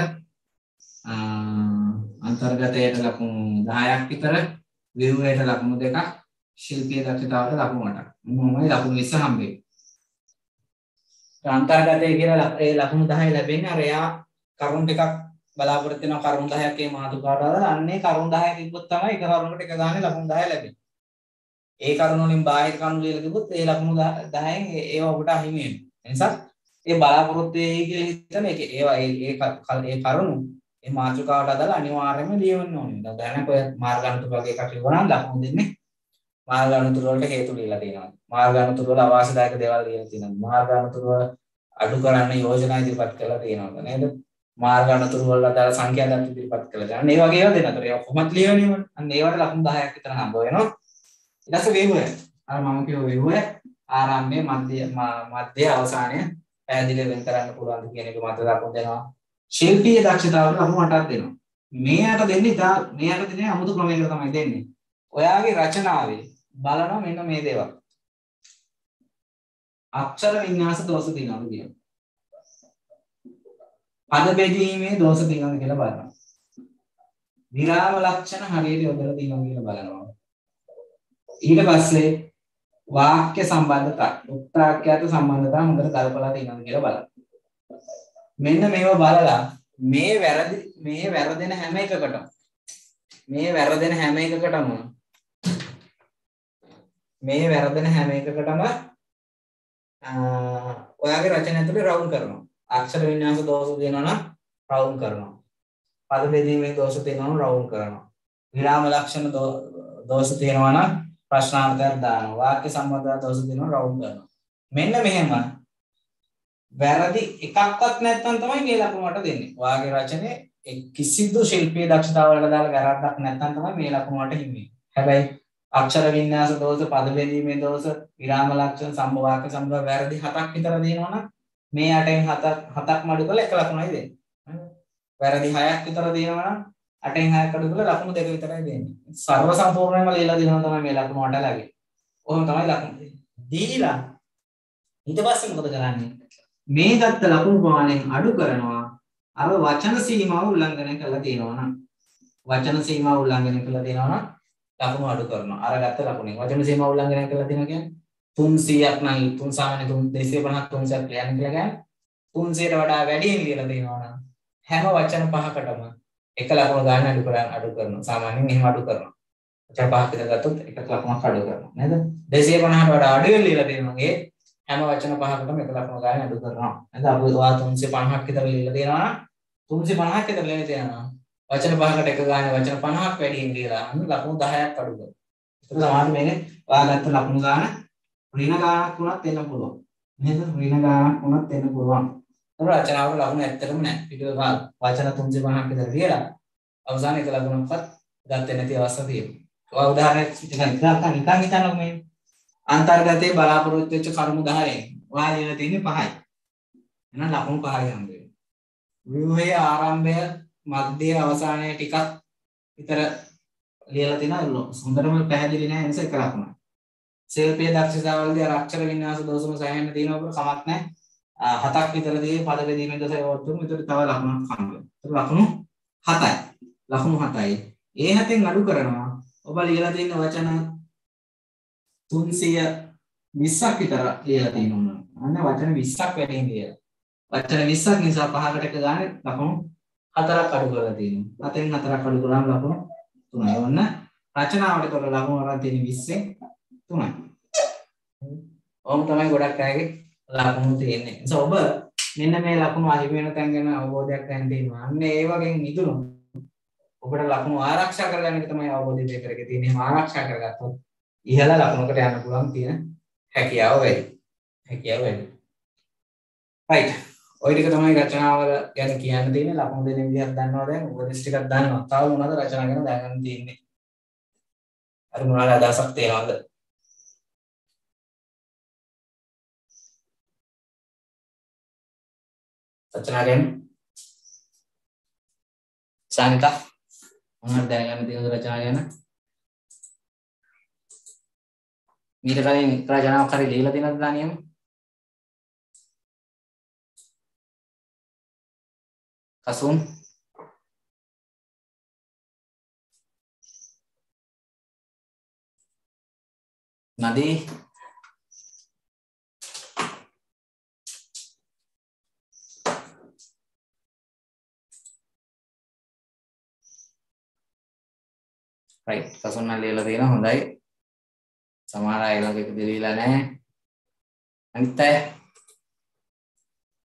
අන්තර්ගතයට ලකුණු දහයක් විතර, ව්‍යුහයට ලකුණු දෙකක්, ශිල්පීය දක්ෂතාවට ලකුණු අටක්. මොනවයි ලකුණු විස්ස හම්බෙන්නේ. අන්තර්ගතය කියලා ඒ ලකුණු දහය ලැබෙන්නේ අර එයා කරුණු ටිකක් බලාපොරොත්තු වෙන කරුණු දහයක් ඒ මාතෘකාවට අදාළ අන්නේ කරුණු දහය තිබ්බොත් තමයි එක කරුණකට එක ගානේ ලකුණු දහය ලැබෙන්නේ. ඒ කරුණු වලින් බාහිර කරුණු ලියලා තිබ්බොත් ඒ ලකුණු දහයෙන් ඒව ඔබට අහිමි වෙනවා. ඒ නිසා ඒ බලාපොරොත්තු වෙයි කියලා හිතන එක ඒවා ඒ ඒ ඒ කරුණු ඒ මාතෘකාවට අදාළ අනිවාර්යයෙන්ම ලියවන්න ඕනේ. දැන් ඔය මාර්ගානුතුර වගේ එකක් ලියවනම් ලකුණු දෙන්නේ මාර්ගානුතුර වලට හේතු දීලා තියෙනවා. මාර්ගානුතුර වල අවාසිදායක දේවල් දීලා තියෙනවා. මාර්ගානුතුර වල අඩු කරන්න යෝජනා ඉදිරිපත් කරලා තියෙනවා නේද? මාර්ගානුතුර වල අදාළ සංඛ්‍යා දත් ඉදිරිපත් කරලා තියෙනවා. මේ වගේ ඒවා දෙන්නතර ඒවා කොහොමද ලියවෙන්නේ? අන්න ඒවට ලකුණු දහයක් විතර හම්බ වෙනවා. ඊට පස්සේ වේවය. අර මම කියව වේවය ආරම්භයේ මධ්‍ය මධ්‍ය අවසානයේ පැහැදිලිව වෙන් කරන්න පුළුවන් කියන එක මත දක්වන දෙනවා. ශිල්පීය දක්ෂතාවට ලකුණු අටක් දෙනවා. මේකට දෙන්නේ තා මේකට දෙන්නේ අමුතු ක්‍රමයකට තමයි දෙන්නේ. ඔයාගේ රචනාවේ බලනවා මෙන්න මේ දේවල්. අක්ෂර වින්‍යාස දෝෂ තියෙනවද කියලා. පද බෙදීමේ දෝෂ තියෙනවද කියලා බලනවා. විරාම ලක්ෂණ හරියට යොදලා තියෙනවද කියලා බලනවා. ඊට පස්සේ වාක්‍ය සම්බන්ධතා, උක්තාක්‍යත සම්බන්ධතා හොඳට කල්පලා තියෙනවද කියලා බලන්න. මෙන්න මේව බලලා මේ වැරදි මේ වැරදෙන හැම එකකටම මේ වැරදෙන හැම එකකටම මේ වැරදෙන හැම එකකටම ඔයාගේ රචනය ඇතුලේ රවුන්ඩ් කරනවා. අක්ෂර වින්‍යාස දෝෂ තියෙනවා නම් රවුන්ඩ් කරනවා. පද බෙදීමේ දෝෂ තියෙනවා නම් රවුන්ඩ් කරනවා. විරාම ලක්ෂණ දෝෂ තියෙනවා නම් ප්‍රශ්නාර්ථයක් දානවා. වාක්‍ය සම්බන්ධතා දෝෂ තියෙනවා රවුන්ඩ් කරනවා. මෙන්න මෙහෙම වැරදි එකක්වත් නැත්නම් තමයි මේ ලකුණු වලට දෙන්නේ. වාගේ රචනයේ කිසිදු ශිල්පීය දක්ෂතාවවලට දාලා වැරද්දක් නැත්නම් තමයි මේ ලකුණු වලට හිමි. හැබැයි අක්ෂර වින්‍යාස දෝෂ, පද බෙදීමේ දෝෂ, විරාම ලක්ෂණ, සම්බ වාක්‍ය සම්බන්ධ වැරදි හතක් විතර දෙනවනම් මේ අටෙන් හතක් හතක් මඩු කරලා එක ලකුණයි දෙන්නේ. වැරදි හයක් විතර දෙනවනම් අටෙන් හයක් අඩු කරලා ලකුණු දෙක විතරයි දෙන්නේ. සර්ව සම්පූර්ණයෙන්ම ලියලා දෙනවා තමයි මේ ලකුණු අට ලැබෙන්නේ. කොහොම තමයි ලකුණු දෙන්නේ. දීලා ඊට පස්සේ මොකද කරන්නේ? මේ ගත්ත ලකුණු ප්‍රමාණයෙන් අඩු කරනවා අර වචන සීමාව උල්ලංඝනය කරලා තියෙනවා නම් වචන සීමාව උල්ලංඝනය කරලා තියෙනවා නම් ලකුණු අඩු කරනවා අර ගත්ත ලකුණෙන් වචන සීමාව උල්ලංඝනය කරලා තියෙනවා කියන්නේ තුන්සීයක් නම් තුන් සාමාන්‍ය තුන් දෙසිය පනහක් තුන්සීයක් ලියන්න කියලා කියන්නේ තුන්සීයට වඩා වැඩියෙන් ලියලා තියෙනවා නම් හැම වචන පහකටම එක ලකුණු ගන්න අඩු කරන අඩු කරනවා සාමාන්‍යයෙන් එහෙම අඩු කරනවා වචන පහක් විතර ගත්තොත් එක ලකුණක් අඩු කරනවා නේද දෙසිය පනහට වඩා අඩුවෙන් ලියලා තියෙනවා ඒ හැම වචන පහකටම එක ලකුණු ගන්න අඩු කරනවා නේද අපි ඔයා තුන්සිය පනහක් විතර ලියලා තියෙනවා නම් තුන්සිය පනහක් විතර ලියලා තියෙනවා වචන පහකට එක ගන්න වචන පනහක් වැඩියෙන් ලියලා අන්න ලකුණු දහයක් අඩු කරනවා ඒක තමයි මේකේ ඔයාගත්ත ලකුණු ගන්න ඍණ ගානක් වුණත් එන්න පුළුවන් නේද ඍණ ගානක් වුණත් එන්න පුළුවන් ඒක රචනාවල ලකුණු ඇත්තටම නැහැ පිටුව වචන තුන්සිය පනහක් විතර ලියලා අවසාන එක ලකුණක්වත් ගත්තේ නැති අවස්ථා තියෙනවා ඔයා උදාහරණයක් නිකන් නිකන් හිතන්නකෝ මේ අන්තර්ගතයේ බලාපොරොත්තු වෙච්ච කරුණු දහයෙන් ඔයා ලියලා තියෙන්නේ පහයි එහෙනම් ලකුණු පහයි හම්බ වෙනවා ව්‍යුහයේ ආරම්භය මධ්‍ය අවසානයේ ටිකක් විතර ලියලා තිනවා හොඳටම පැහැදිලි නැහැ නිසා එක ලකුණක් ශිල්පීය දක්ෂතාවවලදී අර අක්ෂර වින්‍යාස දෝෂම සෑහෙන්න තියෙනවා අපිට කමක් නැහැ හතක් විතර දී පද බෙදීමේ දෝෂය වතුම් විතර තව ලකුණක් හම්බ වෙනවා ලකුණු හතයි ලකුණු හතයි ඒ හතෙන් අඩු කරනවා ඔබ ලියලා තියෙන වචන තුන්සිය විස්සක් විතර ලියලා තියෙනවා අන්න වචන විස්සක් වැඩියෙන් ලියලා වචන විස්සක් නිසා පහකට එක ගානේ ලකුණු හතරක් අඩු කරලා තියෙනවා. හතෙන් හතරක් අඩු කරාම ලකුණු තුනයි. ඔන්න රචනාවට තොර ලකුණු අරන් තියෙන විස්සෙන් තුනයි. ඔහොම තමයි ගොඩක් අයගේ ලකුණු තියෙන්නේ. ඒ නිසා ඔබ මෙන්න මේ ලකුණු අහිමි වෙන තැන් ගැන අවබෝධයක් ගන්න තියෙනවා. අන්න ඒ වගේ මිදුණු ඔබට ලකුණු ආරක්ෂා කරගන්න එක තමයි අවබෝධය දෙක කරගෙන තියෙන්නේ. එහෙම ආරක්ෂා කරගත්තොත් ඉහළ ලකුණකට යන්න පුළුවන් තියෙන හැකියාව වැඩි. හැකියාව වැඩි. right ඔය ටික තමයි රචනාවල ගැන කියන්න තියෙන්නේ ලකුණු දෙන විදිහක් දන්නවා දැන් උපදේශ ටිකක් දන්නවා. තව මොනවද රචනා ගැන දැනගන්න තියෙන්නේ? අර මොනවාද අදහසක් තියෙනවද? රචනා ගැන සානිකා මොනවද දැනගන්න තියෙනවද රචනා ගැන? මීට කලින් රචනාවක් හරි ලියලා තියෙනවද දානියම? Kasun Nadi right Kasun na ලියලා තියෙනවා හොඳයි සමහර අය ළඟ එක දෙලිලා නැහැ අනිත් අය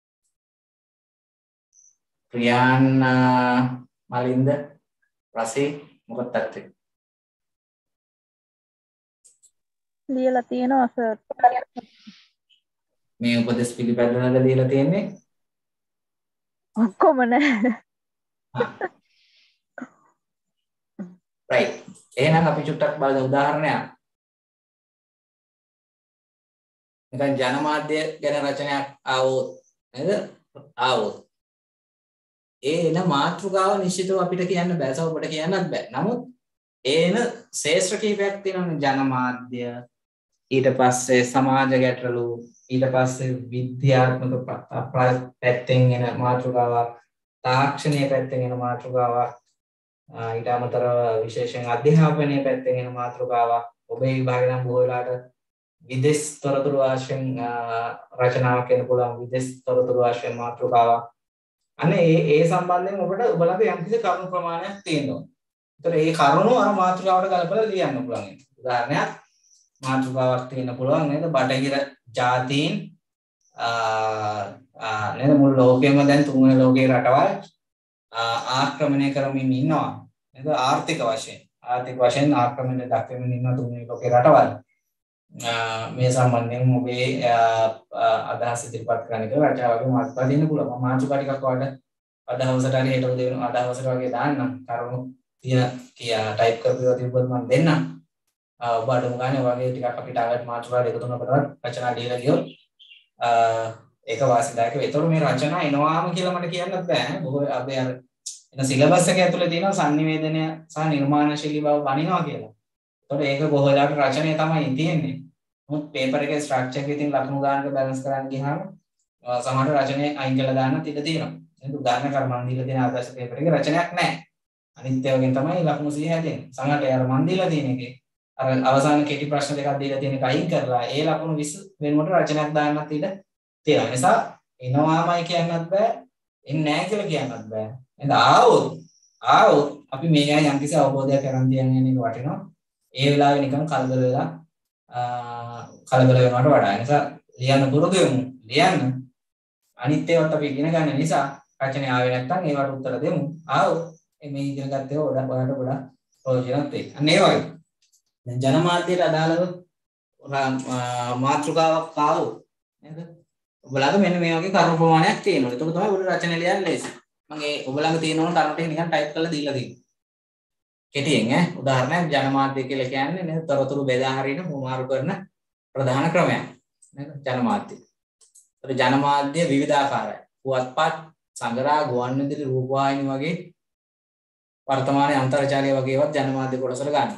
Rian uh, Malinda Rasi මොකක්ද තාත්තේ ලියලා තියෙනවා සර් මේ උපදෙස් පිළිපැදලා දීලා තියෙන්නේ ඔක්කොම නෑ right එහෙනම් අපි චුට්ටක් බලමු උදාහරණයක් නිකන් ජනමාධ්‍ය ගැන රචනයක් ආවොත් නේද ආවොත් ඒ එන මාතෘකාව නිශ්චිතව අපිට කියන්න බෑ සව ඔබට කියන්නත් බෑ නමුත් ඒන ශේෂ්ත්‍ර කීපයක් තියෙනවානේ ජනමාධ්‍ය ඊට පස්සේ සමාජ ගැටලු ඊට පස්සේ විද්‍යාත්මක පැත්තෙන් එන මාතෘකාවක් තාක්ෂණීය පැත්තෙන් එන මාතෘකාවක් ඊට අමතරව විශේෂයෙන් අධ්‍යාපනීය පැත්තෙන් එන මාතෘකාවක් ඔබේ විභාගේ නම් බොහෝ වෙලාවට විදේශ තොරතුරු ආශ්‍රයෙන් රචනාවක් වෙන්න පුළුවන් විදේශ තොරතුරු ආශ්‍රයෙන් මාතෘකාවක් අනේ ඒ ඒ සම්බන්ධයෙන් ඔබට ඔබලගේ යම්කිසි කරුණු ප්‍රමාණයක් තියෙනවා. ඒතර ඒ කරුණු අර මාතෘකාවට ගලපලා ලියන්න පුළුවන්. උදාහරණයක් මාතෘකාවක් තියෙන්න පුළුවන් නේද? බටහිර ජාතීන් ආ නේද මුළු ලෝකෙම දැන් තුන්වෙනි ලෝකයේ රටවල් ආක්‍රමණය කරමින් ඉන්නවා. නේද? ආර්ථික වශයෙන් ආර්ථික වශයෙන් ආක්‍රමණය දක්වමින් ඉන්න තුන්වෙනි ලෝකයේ රටවල්. මේ සම්බන්ධයෙන් ඔබේ අදහස් ඉදිරිපත් කරන්න කියලා රචාවගේ මාතෘකා දෙන්න පුළුවන්. මම මාතෘකා ටිකක් ඔයාලට අදහසට හරි හෙට උදේ වෙන අදහසට වගේ දාන්නම්. කරුණු තියෙන කියා ටයිප් කරපුවා තිබ්බොත් මම දෙන්නම්. ඔබ අඩුම ගානේ වගේ ටිකක් අපි ටාගට් මාතෘකා දෙක තුනකට රචනා දීලා ගියොත් ඒක වාසිදායක වෙයි. ඒතකොට මේ රචනා එනවාම කියලා මට කියන්නත් බෑ. බොහෝ අපි අර එන සිලබස් එක ඇතුලේ තියෙනවා sannivedana සහ නිර්මාණශීලී බව බණිනවා කියලා. ඒතකොට ඒක බොහෝ වෙලාවට රචනය තමයි තියෙන්නේ. මොකද පේපර් එකේ ස්ට්‍රක්චර් එකේ තියෙන ලකුණු ගානක බැලන්ස් කරන්න ගියාම සමහර රචනයේ අයින් කළා දාන්නත් ඉඩ තියෙනවා. එහෙනම් උදාහරණ කර්මන් දීලා තියෙන ආදර්ශ පේපර් එකේ රචනයක් නැහැ. අනිත් ඒවාගෙන් තමයි ලකුණු සිය හැදෙන්නේ. සමහරට අර මන් දීලා තියෙන එකේ අර අවසාන කෙටි ප්‍රශ්න දෙකක් දීලා තියෙන එක අයින් කරලා ඒ ලකුණු විස්ස වෙනකොට රචනයක් දාන්නත් ඉඩ තියෙනවා. ඒ නිසා එනවාමයි කියන්නත් බෑ, එන්නේ නැහැ කියලා කියන්නත් බෑ. එහෙනම් ආවොත් ආවොත් අපි මේ ගැන යම්කිසි අවබෝධයක් කරන් තියන්නේ නේද වටිනවා. ඒ වෙලාවේ නිකන් කලබල වෙලා කලබල වෙනවට වඩා. ඒ නිසා ලියන්න පුරුදු වෙමු. ලියන්න. අනිත් ඒවාත් අපි ඉගෙන ගන්න නිසා රචනය ආවේ නැත්නම් ඒවට උත්තර දෙමු. ආවොත් මේ ඉගෙන ගත්ත ඒවා ඔයාලට ඔයාලට ගොඩක් ප්‍රයෝජනවත් වෙයි. අන්න ඒ වගේ. දැන් ජනමාධ්‍යයට අදාළව මාතෘකාවක් ආවොත් නේද? ඔයගොල්ලන්ට මෙන්න මේ වගේ කරුණු ප්‍රමාණයක් තියෙනවා. ඒක තමයි ඔයාලට රචනය ලියන්න ලේසි. මම ඒ ඔයගොල්ලන්ට තියෙන ඕන කරුණු ටික නිකන් ටයිප් කරලා දීලා තියෙනවා. කෙටියෙන් ඈ උදාහරණයක් ජනමාධ්‍ය කියලා කියන්නේ නේද තොරතුරු බෙදා හරින හුමාරු කරන ප්‍රධාන ක්‍රමයක් නේද ජනමාධ්‍ය. ඒතර ජනමාධ්‍ය විවිධාකාරයි. පුවත්පත්, සංගරා, ගුවන්විදුලි, රූපවාහිනී වගේ වර්තමානයේ අන්තර්ජාලය වගේ ඒවත් ජනමාධ්‍ය කොටසට ගන්නවා.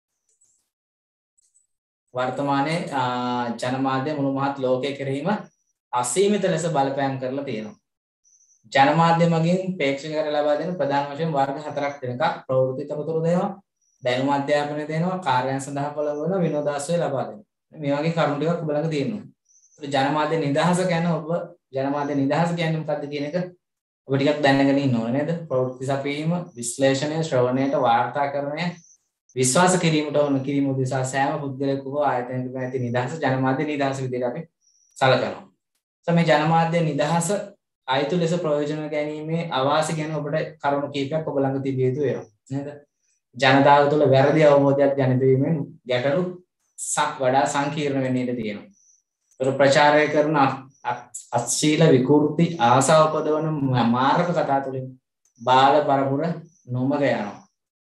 වර්තමානයේ ජනමාධ්‍ය මුළු මහත් ලෝකයේ කෙරෙහිම අසීමිත ලෙස බලපෑම් කරලා තියෙනවා. ජනමාධ්‍ය මගින් ප්‍රේක්ෂකයන්ට ලබා දෙන ප්‍රධාන වශයෙන් වර්ග හතරක් දෙනක ප්‍රවෘත්ති තොරතුරු දෙනවා, දැනුම අධ්‍යාපනය දෙනවා, කාර්යයන් සඳහා පොළඹවන විනෝදාශ්‍රය ලබා දෙනවා. මේ වගේ කරුණු ටිකක් ඔබ ළඟ තියෙනවා. ඒත් ජනමාධ්‍ය නිදහස ගැන ඔබ ජනමාධ්‍ය නිදහස කියන්නේ මොකක්ද කියන එක ඔබ ටිකක් දැනගෙන ඉන්න ඕනේ නේද? ප්‍රවෘත්ති සපයීම, විශ්ලේෂණය, ශ්‍රවණයට, වාර්තාකරණය, විශ්වාස කිරීමට ඕන කිරීම උදෙසා සෑම පුද්ගලයෙකු හෝ ආයතනයක ඇති නිදහස ජනමාධ්‍ය නිදහස විදිහට අපි සලකනවා. මේ ජනමාධ්‍ය නිදහස අයිතු ලෙස ප්‍රයෝජන ගැනීමේ අවාසි ගැන ඔබට කරුණු කීපයක් ඔබ ළඟ තිබිය යුතු වෙනවා නේද? ජනතාව තුළ වැරදි අවබෝධයක් ජනිත වීමෙන් ගැටලු සක් වඩා සංකීර්ණ වෙන්න ඉඩ තියෙනවා. ඒතර ප්‍රචාරය කරන අශ්ලීල විකෘති ආසාව උපදවන මාරක කතා තුළින් බාල පරපුර නොමග යනවා.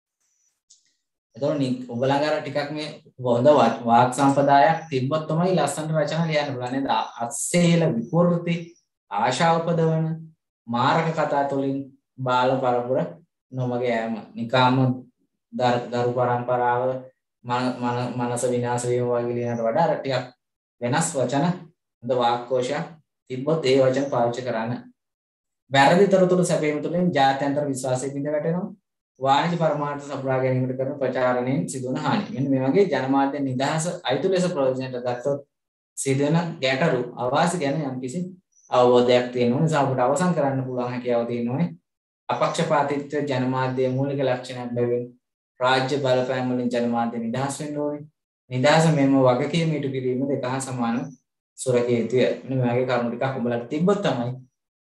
එතකොට ඔබ ළඟ අර ටිකක් මේ හොඳ වාක් සම්පදායක් තිබ්බොත් තමයි ලස්සනට රචනා ලියන්න පුළුවන් නේද? අශ්ලීල විකෘති ආශාව උපදවන මාරක කතා තුළින් බාල පරපුර නොමග යෑම. නිකාම දරු පරම්පරාව මනස විනාශ වීම වගේ ලියනට වඩා අර ටිකක් වෙනස් වචන හොඳ වාක්කෝෂයක් තිබ්බොත් ඒ වචන පාවිච්චි කරන්න. වැරදි තොරතුරු සැපීම තුළින් ජාත්‍යන්තර විශ්වාසය බිඳ වැටෙනවා. වාණිජ පරමාර්ථ සපුරා ගැනීමට කරන ප්‍රචාරණයෙන් සිදුවන හානි. මෙන්න මේ වගේ ජනමාධ්‍ය නිදහස අයිතු ලෙස ප්‍රයෝජනට ගත්තොත් සිදුවන ගැටලු අවාසි ගැන යම්කිසි අවබෝධයක් තියෙනවා. නිසා අපට අවසන් කරන්න පුළුවන් හැකියාව තියෙනවා. අපක්ෂපාතීත්වය ජනමාධ්‍යයේ මූලික ලක්ෂණයක් බැවින් රාජ්‍ය බලපෑම් වලින් ජනමාධ්‍ය නිදහස් වෙන්න ඕනේ. නිදහස මෙම වගකීම ඉටු කිරීම දෙක හා සමාන සුරකිය යුතුය. මෙන්න මේ වගේ කරුණු ටිකක් ඔබලට තිබ්බොත් තමයි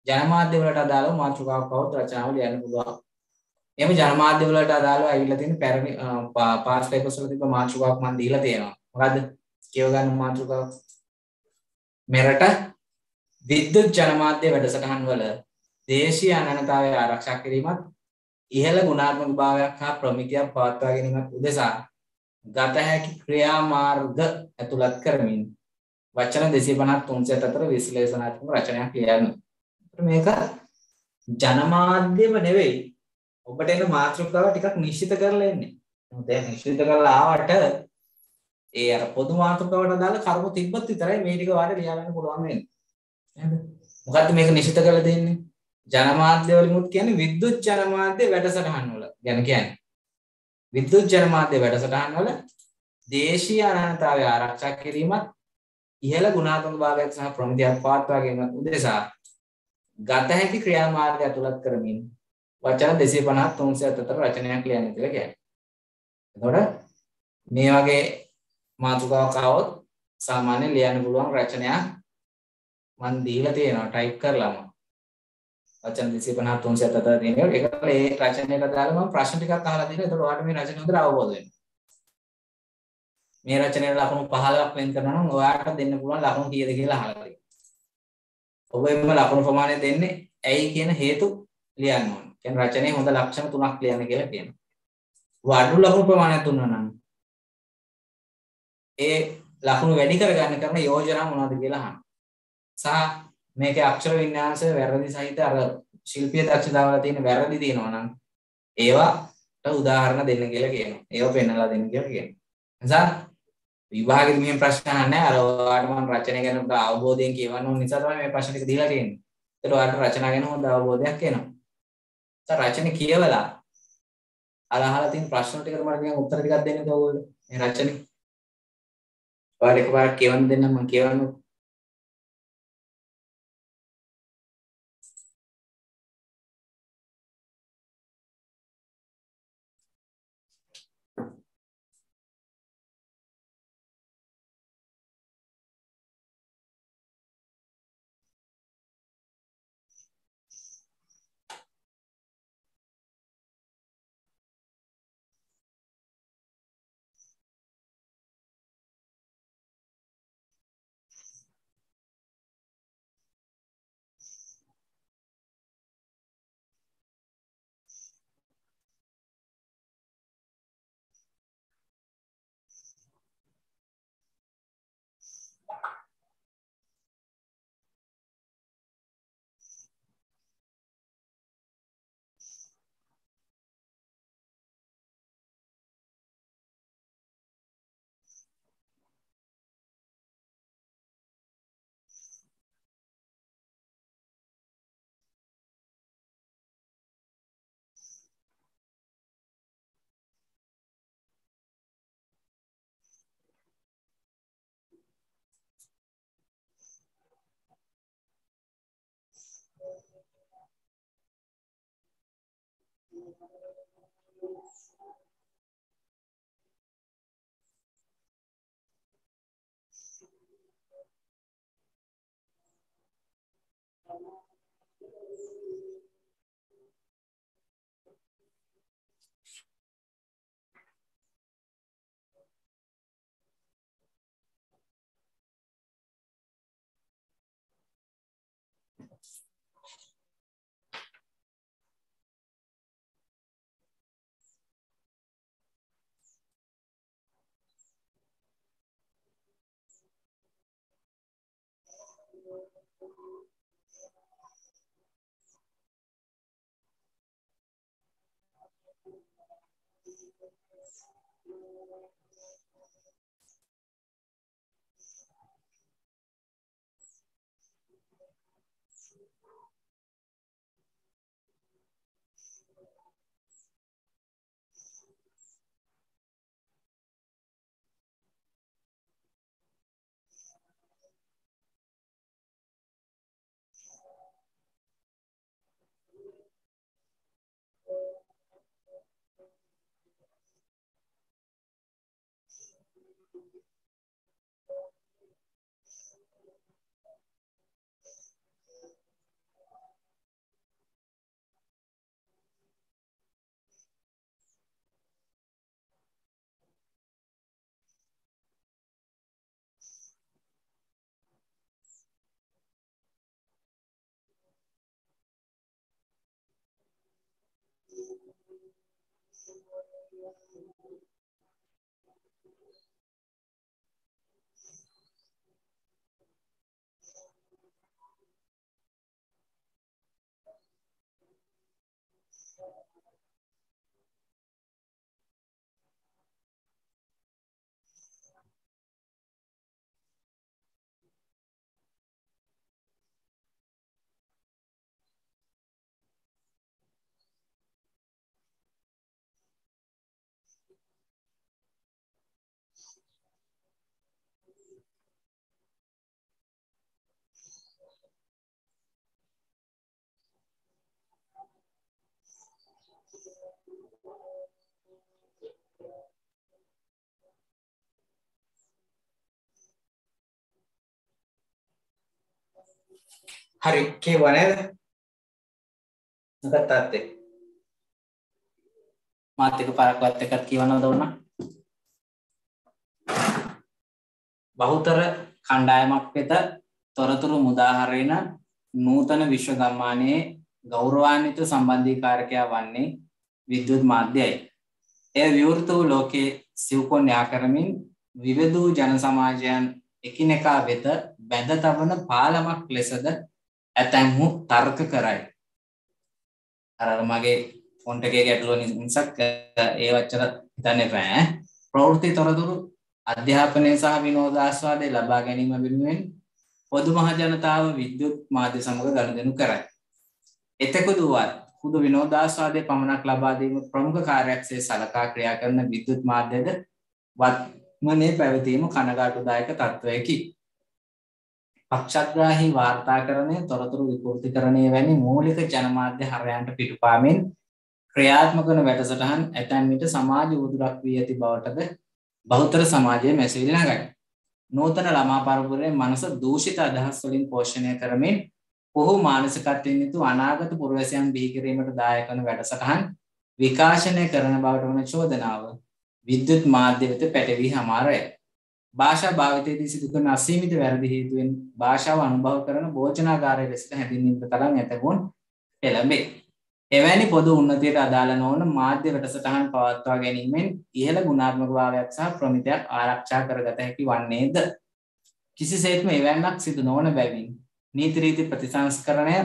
ජනමාධ්‍ය වලට අදාළව මාතෘකාවක් කවුත් රචනාව ලියන්න පුළුවන්. එහෙම ජනමාධ්‍ය වලට අදාළව ඇවිල්ලා තියෙන පැරණි පාස් පේපර්ස් වල තිබ්බ මාතෘකාවක් මම දීලා තියෙනවා. මොකද්ද? කියව ගන්න මාතෘකාව. මෙරට විද්‍යුත් ජනමාධ්‍ය වැඩසටහන් වල දේශීය අනන්‍යතාවය ආරක්ෂා කිරීමත් ඉහළ ගුණාත්මක භාවයක් හා ප්‍රමිතියක් පවත්වා ගැනීමත් උදෙසා ගත හැකි ක්‍රියාමාර්ග ඇතුළත් කරමින් වචන දෙසිය පනස් තුන්සිය අතර විශ්ලේෂණාත්මක රචනයක් ලියන්න. මේක ජනමාධ්‍යම නෙවෙයි. ඔබට එන මාතෘකාව ටිකක් නිශ්චිත කරලා එන්නේ. දැන් නිශ්චිත කරලා ආවට ඒ අර පොදු මාතෘකාවට දාලා කර්ම තිබ්බත් විතරයි මේ ටික වාට ලියා ගන්න පුළුවන් වෙන්නේ. නේද? මොකද්ද මේක නිශ්චිත කරලා දෙන්නේ? ජනමාධ්‍ය වලිමුත් කියන්නේ විද්‍යුත් ජනමාධ්‍ය වැඩසටහන් වල. ගැන කියන්නේ විද්‍යුත් ජනමාධ්‍ය වැඩසටහන් වල දේශීය අනන්‍යතාවය ආරක්ෂා කිරීමත් ඉහළ ගුණාත්මක භාවයක් සහ ප්‍රමිතියක් පවත්වා ගැනීම උදෙසා ගත හැකි ක්‍රියාමාර්ග ඇතුළත් කරමින් වචන දෙසිය පනස් තුන්සිය අතර රචනයක් ලියන්න කියලා කියන්නේ. එතකොට මේ වගේ මාතෘකාවක් ආවොත් සාමාන්‍ය ලියන්න පුළුවන් රචනයක් මම දීලා තියෙනවා ටයිප් කරලාම. වචන දෙසිය පනස් තුන්සිය අතර තියෙනවා. ඒකට ඒ රචනයට දාලා මම ප්‍රශ්න ටිකක් අහලා දෙනවා. එතකොට ඔයාලට මේ රචනය හොඳට අවබෝධ වෙනවා. මේ රචනයේ ලකුණු පහළොවක් වෙන් කරනවා නම් ඔයාලට දෙන්න පුළුවන් ලකුණු කීයද කියලා අහලා තියෙනවා. ඔබ එම ලකුණු ප්‍රමාණය දෙන්නේ ඇයි කියන හේතු ලියන්න ඕනේ. කියන්නේ රචනයේ හොඳ ලක්ෂණ තුනක් ලියන්න කියලා කියනවා. වඩු ලකුණු ප්‍රමාණයක් දුන්නා නම් ඒ ලකුණු වැඩි කරගන්න කරන යෝජනා මොනවද කියලා අහන්න. සහ මේකේ අක්ෂර වින්‍යාසය වැරදි සහිත අර ශිල්පීය දක්ෂතාවල තියෙන වැරදි තියෙනවා නම් ඒවට උදාහරණ දෙන්න කියලා කියනවා. ඒව පෙන්නලා දෙන්න කියලා කියනවා. නිසා විභාගෙදි මෙහෙම ප්‍රශ්න අහන්නේ අර ඔයාලට මම රචනය ගැන අවබෝධයෙන් කියවන්න ඕන නිසා තමයි මේ ප්‍රශ්න ටික දීලා තියෙන්නේ. ඒකට ඔයාලට රචනා ගැන හොඳ අවබෝධයක් එනවා. සර් රචන කියවලා අර අහලා තියෙන ප්‍රශ්න ටිකට මට නිකන් උත්තර ටිකක් දෙන්න ඕගොල්ලෝ. මේ රචනේ. ඔයාලා එකපාරක් කියවන්න දෙන්න මම කියවන්න. හරි කියුවා නේද? නැත්නම් එක්ක මාත් එක පාරක්වත් එකක් කියවන්නද ඕන? බහුතර කණ්ඩායමක් වෙත තොරතුරු මුදා හරින නූතන විශ්ව ගම්මානයේ ගෞරවාන්විත සම්බන්ධීකාරකයා වන්නේ විද්‍යුත් මාධ්‍යයයි. එය විවෘත වූ ලෝකයේ සිව්කොන් යා කරමින් විවිධ වූ ජන සමාජයන් එකිනෙකා වෙත බැඳ තබන පාලමක් ලෙසද ඇතැම්හු තර්ක කරයි. අර මගේ ෆොන්ට් එකේ ගැටලුව නිසාක් ඒ වචන හිතන්න එපා. ප්‍රවෘත්ති තොරතුරු අධ්‍යාපනය සහ විනෝදාස්වාදය ලබා ගැනීම වෙනුවෙන් පොදු මහ ජනතාව විද්‍යුත් මාධ්‍ය සමග ගනුදෙනු කරයි. එතෙකුදු වත් හුදු විනෝදාස්වාදය පමණක් ලබා දීම ප්‍රමුඛ කාර්යක්ෂයේ සලකා ක්‍රියා කරන විද්‍යුත් මාධ්‍යද වත්මනේ පැවතීම කනගාටුදායක තත්වයකි. පක්ෂග්‍රාහී වාර්තාකරණය, තොරතුරු විකෘතිකරණය වැනි මූලික ජනමාධ්‍ය හරයන්ට පිටුපාමින් ක්‍රියාත්මක වන වැඩසටහන් ඇතැම් විට සමාජ උදුරක් වී ඇති බවටද බහුතර සමාජයේ මැසවිලි නගයි. නූතන ළමා පරපුරේ මනස දූෂිත අදහස් වලින් පෝෂණය කරමින් ඔහු මානසිකත්වයෙන් යුතු අනාගත පුරවැසියන් බිහි කිරීමට දායක වන වැඩසටහන් විකාශනය කරන බවට වන චෝදනාව විද්‍යුත් මාධ්‍ය වෙත පැටවී හමාරය. භාෂා භාවිතයේදී සිදු කරන අසීමිත වැරදි හේතුවෙන් භාෂාව අනුභව කරන භෝජනාගාරය ලෙසට හැඳින්වීමට තරම් ඇතැමුන් එළඹේ. එවැනි පොදු උන්නතියට අදාළ නොවන මාධ්‍ය වැඩසටහන් පවත්වා ගැනීමෙන් ඉහළ ගුණාත්මක භාවයක් සහ ප්‍රමිතියක් ආරක්ෂා කරගත හැකි වන්නේද? කිසිසේත්ම එවැන්නක් සිදු නොවන බැවින් නීති රීති ප්‍රතිසංස්කරණය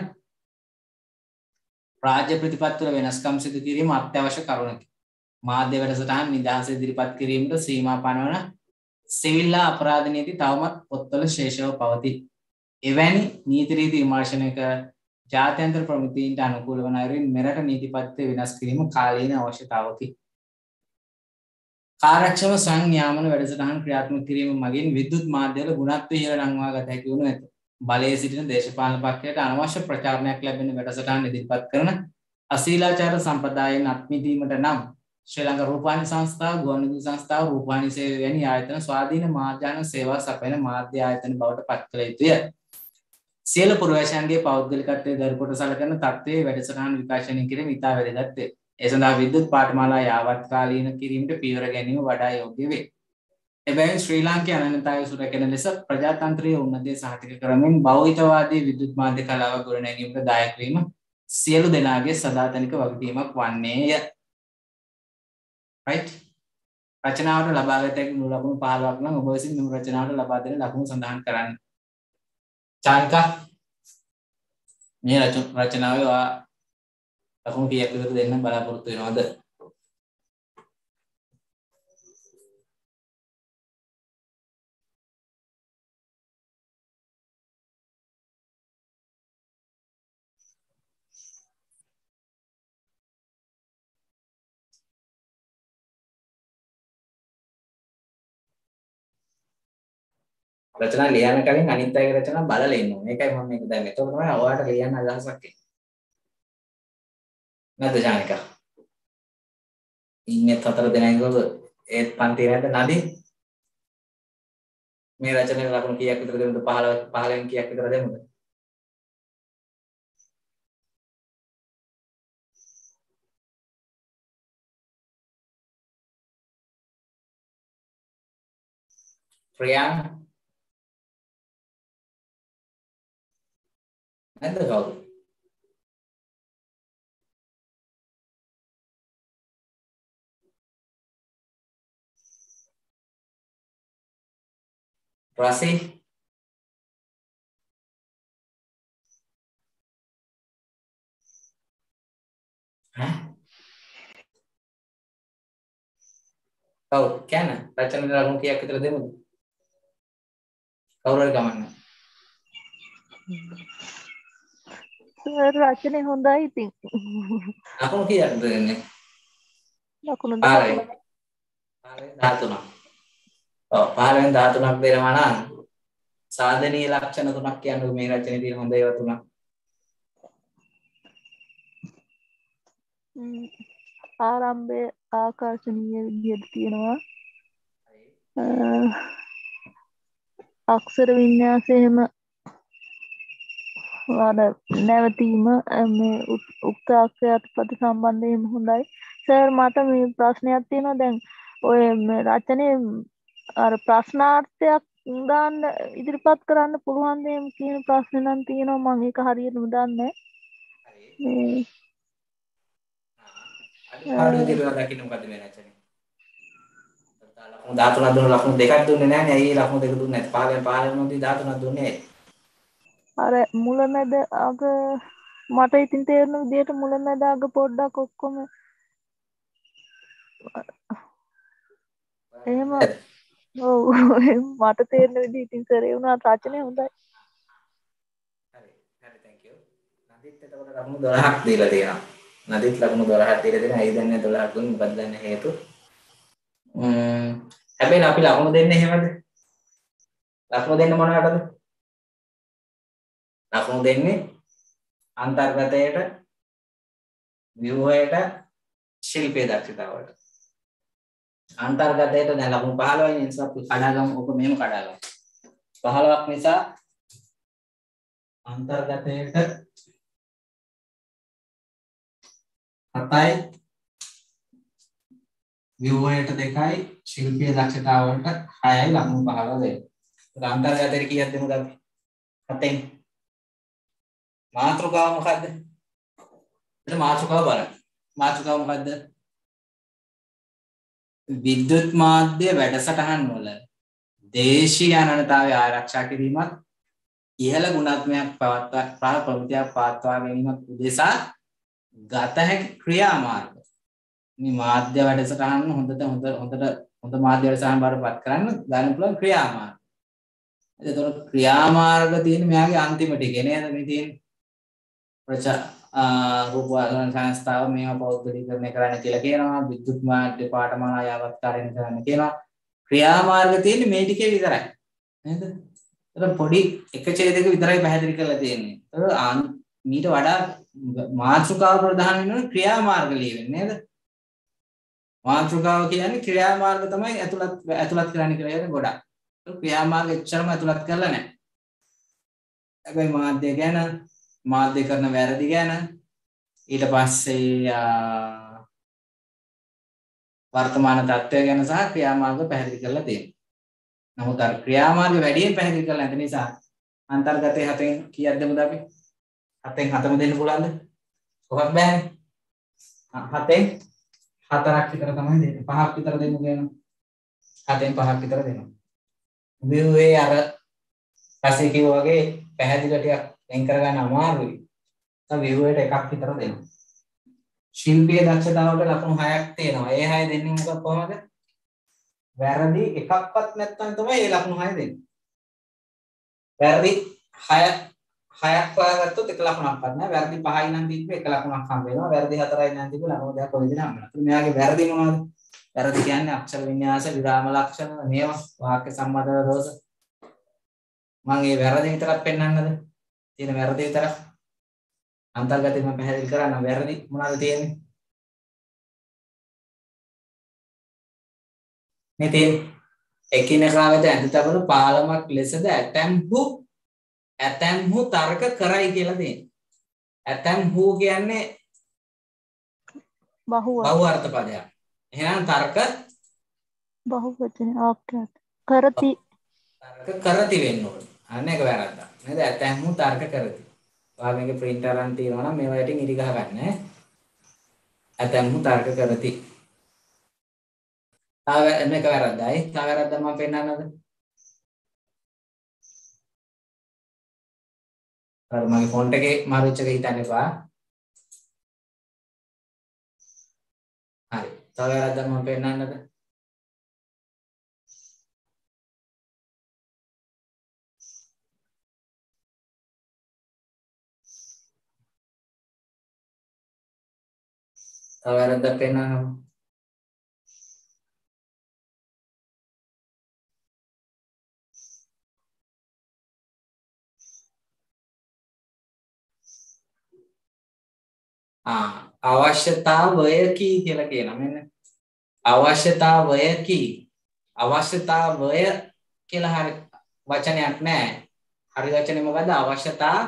රාජ්‍ය ප්‍රතිපත්තිවල වෙනස්කම් සිදු කිරීම අත්‍යවශ්‍ය කරුණකි. මාධ්‍ය වැඩසටහන් නිදහස ඉදිරිපත් කිරීමට සීමා පනවන සිවිල්ලා අපරාධ නීති තවමත් පොත්වල ශේෂව පවතී. එවැනි නීති රීති විමර්ශනයක ජාත්‍යන්තර ප්‍රමිතීන්ට අනුකූල වන අයුරින් මෙරට නීතිපත්‍ය වෙනස් කිරීම කාලීන අවශ්‍යතාවකි. කාර්යක්ෂම ස්වයං නියාමන වැඩසටහන් ක්‍රියාත්මක කිරීම මගින් විද්‍යුත් මාධ්‍යවල ගුණත්වය ඉහළ නංවා ගත හැකි වනු ඇත. බලයේ සිටින දේශපාලන පක්ෂයට අනවශ්‍ය ප්‍රචාරණයක් ලැබෙන වැඩසටහන් ඉදිරිපත් කරන අශීලාචාර සම්ප්‍රදායන් අත්මිදීමට නම් ශ්‍රී ලංකා රූපවාහිනී සංස්ථාව, ගුවන්විදුලි සංස්ථාව, රූපවාහිනී සේවය වැනි ආයතන ස්වාධීන මාධ්‍යාන සේවා සපයන මාධ්‍ය ආයතන බවට පත් කළ යුතුය. සියලු පුරවැසියන්ගේ පෞද්ගලිකත්වයේ දරකොට සලකන තත්ත්වයේ වැඩසටහන් විකාශනය කිරීම ඉතා වැදගත් වේ. ඒ සඳහා විද්‍යුත් පාඨමාලා යාවත් කාලීන කිරීමට පියවර ගැනීම වඩා යෝග්‍ය වේ. එබැවින් ශ්‍රී ලාංකේය අනන්‍යතාවය සුරැකෙන ලෙස ප්‍රජාතන්ත්‍රීය උන්නතිය සහතික කරමින් බෞද්ධවාදී විද්‍යුත් මාධ්‍ය කලාව ගොඩනැගීමට දායක වීම සියලු දෙනාගේ සදාතනික වගකීමක් වන්නේය. right? රචනාවට ලබාගත හැකි මුල් ලකුණු පහළොවක් නම් ඔබ විසින් මෙම රචනාවට ලබා දෙන ලකුණු සඳහන් කරන්න. චාන්කා මේ රචනාවේ ඔයා ලකුණු කීයක් විතර දෙන්න බලාපොරොත්තු වෙනවද? රචනා ලියන්න කලින් අනිත් අයගේ රචනා බලලා ඉන්න ඕනේ. ඒකයි මම මේක දැන් එතකොට තමයි ඔයාලට ලියන්න අදහසක් එන්නේ. නැද්ද ජානිකා? ඉන්නේ හතර දෙනෙක්ව ඒත් පන්ති නැද්ද නදී? මේ රචනාවේ ලකුණු කීයක් විතර දෙමුද? පහළොව පහළෙන් කීයක් විතර දෙමුද? ප්‍රියං නැද්ද කවුරු? රසි ඈ ඔව් කියන්න රචන ලකුණු කීයක් විතර දෙමුද කවුරු හරි ගමන්නේ සර් රචනය හොඳයි ඉතින් ලකුණු කීයක්ද දෙන්නේ ලකුණු පහළවෙන් දහතුනක් පහළවෙන් දහතුනක් ඔව් පහළවෙන් දහතුනක් දෙනවා නම් සාධනීය ලක්ෂණ තුනක් කියන්නේ මේ රචනයේ තියෙන හොඳ ඒවා තුනක් ආරම්භය ආකර්ශනීය විදිහට තියෙනවා අක්ෂර වින්‍යාසයේම වල නැවතීම මේ උක්ත අක්ෂරයට ප්‍රතිසම්බන්ධයෙන් හොඳයි සර් මට මේ ප්‍රශ්නයක් තියෙනවා දැන් ඔය රචනයේ අර ප්‍රශ්නාර්ථයක් දාන්න ඉදිරිපත් කරන්න පුළුවන් දෙයක් කියන ප්‍රශ්න නම් තියෙනවා මම ඒක හරියටම දන්නේ නැහැ අනිවාර්ය විදිහට දකින්න මොකද මේ රචනය ලකුණු දහතුනක් දුන්න ලකුණු දෙකක් දුන්නේ නැහැ නේ ඇයි ලකුණු දෙක දුන්නේ නැත්නම් පහලෙන් පහලෙන් මොකද දහතුනක් දුන්නේ අර මුලමැද අග මට ඉතින් තේරෙන විදිහට මුලමැද අග පොඩ්ඩක් ඔක්කොම එහෙම ඔව් මට තේරෙන විදිහ ඉතින් සර් ඒ වුණාට රචනය හොඳයි හරි හරි thank you නදීත් එතකොට ලකුණු දොළහක් දීලා තියෙනවා නදීත් ලකුණු දොළහක් දීලා තියෙනවා ඇයි දන්නේ දොළහක් දුන්නේ මොකක්ද දන්නේ හේතු ම්ම් හැබැයි අපි ලකුණු දෙන්නේ එහෙමද ලකුණු දෙන්න මොනකටද ලකුණු දෙන්නේ අන්තර්ගතයට ව්‍යුහයට ශිල්පීය දක්ෂතාවට අන්තර්ගතයට දැන් ලකුණු පහළොවයි නිසා අපි කඩාගමු ඔක මෙහෙම කඩාගමු පහළොවක් නිසා අන්තර්ගතයට හතයි ව්‍යුහයට දෙකයි ශිල්පීය දක්ෂතාවලට හයයි ලකුණු පහළොව දෙන්න. ඒක අන්තර්ගතයට කීයක් දෙමුද අපි? හතෙන්. මාතෘකාව මොකද්ද? එතන මාතෘකාව බලන්න. මාතෘකාව මොකද්ද? විද්‍යුත් මාධ්‍ය වැඩසටහන් වල දේශීය අනන්‍යතාවය ආරක්ෂා කිරීමත් ඉහළ ගුණාත්මක පවත්වා ප්‍රවෘත්තියක් පවත්වා ගැනීමත් උදෙසා ගත හැකි ක්‍රියාමාර්ග මේ මාධ්‍ය වැඩසටහන් හොඳට හොඳ හොඳට හොඳ මාධ්‍ය වැඩසටහන් බාරපත් කරන්න ගන්න පුළුවන් ක්‍රියාමාර්ග. ඒතකොට ක්‍රියාමාර්ග තියෙන මෙයාගේ අන්තිම ටිකේ නේද මේ තියෙන ප්‍රචා රූපවාහිනී සංස්ථාව මේවා පෞද්ගලිකරණය කරන්න කියලා කියනවා විද්‍යුත් මාධ්‍ය පාඨමාලා යාවත්කාරයෙන් කරන්න කියනවා ක්‍රියාමාර්ග තියෙන්නේ මේ ටිකේ විතරයි නේද? ඒක පොඩි එක ඡේදයක විතරයි පැහැදිලි කරලා තියෙන්නේ. ඒක මීට වඩා මාතෘකාව ප්‍රධාන වෙනවා ක්‍රියාමාර්ග ලියවෙන්නේ නේද? මාතෘකාව කියන්නේ ක්‍රියාමාර්ග තමයි ඇතුළත් ඇතුළත් කරන්න කියලා කියන්නේ ගොඩක්. ඒක ක්‍රියාමාර්ග එච්චරම ඇතුළත් කරලා නැහැ. හැබැයි මාධ්‍ය ගැන මාධ්‍ය කරන වැරදි ගැන ඊට පස්සේ වර්තමාන තත්ත්වය ගැන සහ ක්‍රියාමාර්ග පැහැදිලි කරලා තියෙනවා. නමුත් අර ක්‍රියාමාර්ග වැඩියෙන් පැහැදිලි කරලා නැති නිසා අන්තර්ගතයේ හතෙන් කීයක් දෙමුද අපි? හතෙන් හතම දෙන්න පුළුවන්ද? කොහොමද බෑනේ. හතෙන් හතරක් විතර තමයි දෙන්නේ. පහක් විතර දෙන්න කියනවා. හතෙන් පහක් විතර දෙනවා. ව්‍යුහේ අර පස්සේ කිව්වා වගේ පැහැදිලි ටිකක් වෙන් කරගන්න අමාරුයි. ඒ ව්‍යුහේට එකක් විතර දෙනවා. ශිල්පීය දක්ෂතාවට ලකුණු හයක් තියෙනවා. ඒ හය දෙන්නේ මොකක් කොහමද? වැරදි එකක්වත් නැත්නම් තමයි ඒ ලකුණු හය දෙන්නේ. වැරදි හය හයක් හොයාගත්තොත් එක ලකුණක්වත් නැහැ. වැරදි පහයි නම් දීපු එක ලකුණක් හම්බ වෙනවා. වැරදි හතරයි නම් දීපු ලකුණු දෙකක් කොයි විදිහට හම්බ වෙනවා. මෙයාගේ වැරදි මොනවද? වැරදි කියන්නේ අක්ෂර වින්‍යාස, විරාම ලක්ෂණ, මේවා වාක්‍ය සම්බන්ධ දෝෂ. මම මේ වැරදි විතරක් පෙන්වන්නද? තියෙන වැරදි විතරක්. අන්තර්ගතයෙන් මම පැහැදිලි කරන්න වැරදි මොනවද තියෙන්නේ? මේ තියෙන එකිනෙකා වෙත ඇඳ තබන පාලමක් ලෙසද ඇතැම්හු ඇතැම්හු තර්ක කරයි කියලා තියෙනවා. ඇතැම්හු කියන්නේ බහුව බහු අර්ථ පදයක්. එහෙනම් තර්ක බහුවචන ආක්‍රත් කරති තර්ක කරති වෙන්න ඕනේ. අන්න ඒක වැරද්දක්. නේද? ඇතැම්හු තර්ක කරති. ඔයා මේකේ printer අරන් තියනවා නම් මේවා යටින් ඉරි ගහ ගන්න ඈ. ඇතැම්හු තර්ක කරති. ආව මේක වැරද්දයි. තා වැරද්ද මම පෙන්නන්නද? අර මගේ ෆොන්ට් එකේ මාරු වෙච්ච එක හිතන්න එපා. හරි. තව වැරද්දක් මම පෙන්නන්නද? තව වැරද්දක් පෙන්නන්නද? ආ අවශ්‍යතාවයකි කියලා කියනවා මෙන්න. අවශ්‍යතාවයකි. අවශ්‍යතාවය කියලා හරි වචනයක් නැහැ. හරි වචනේ මොකද්ද? අවශ්‍යතාව.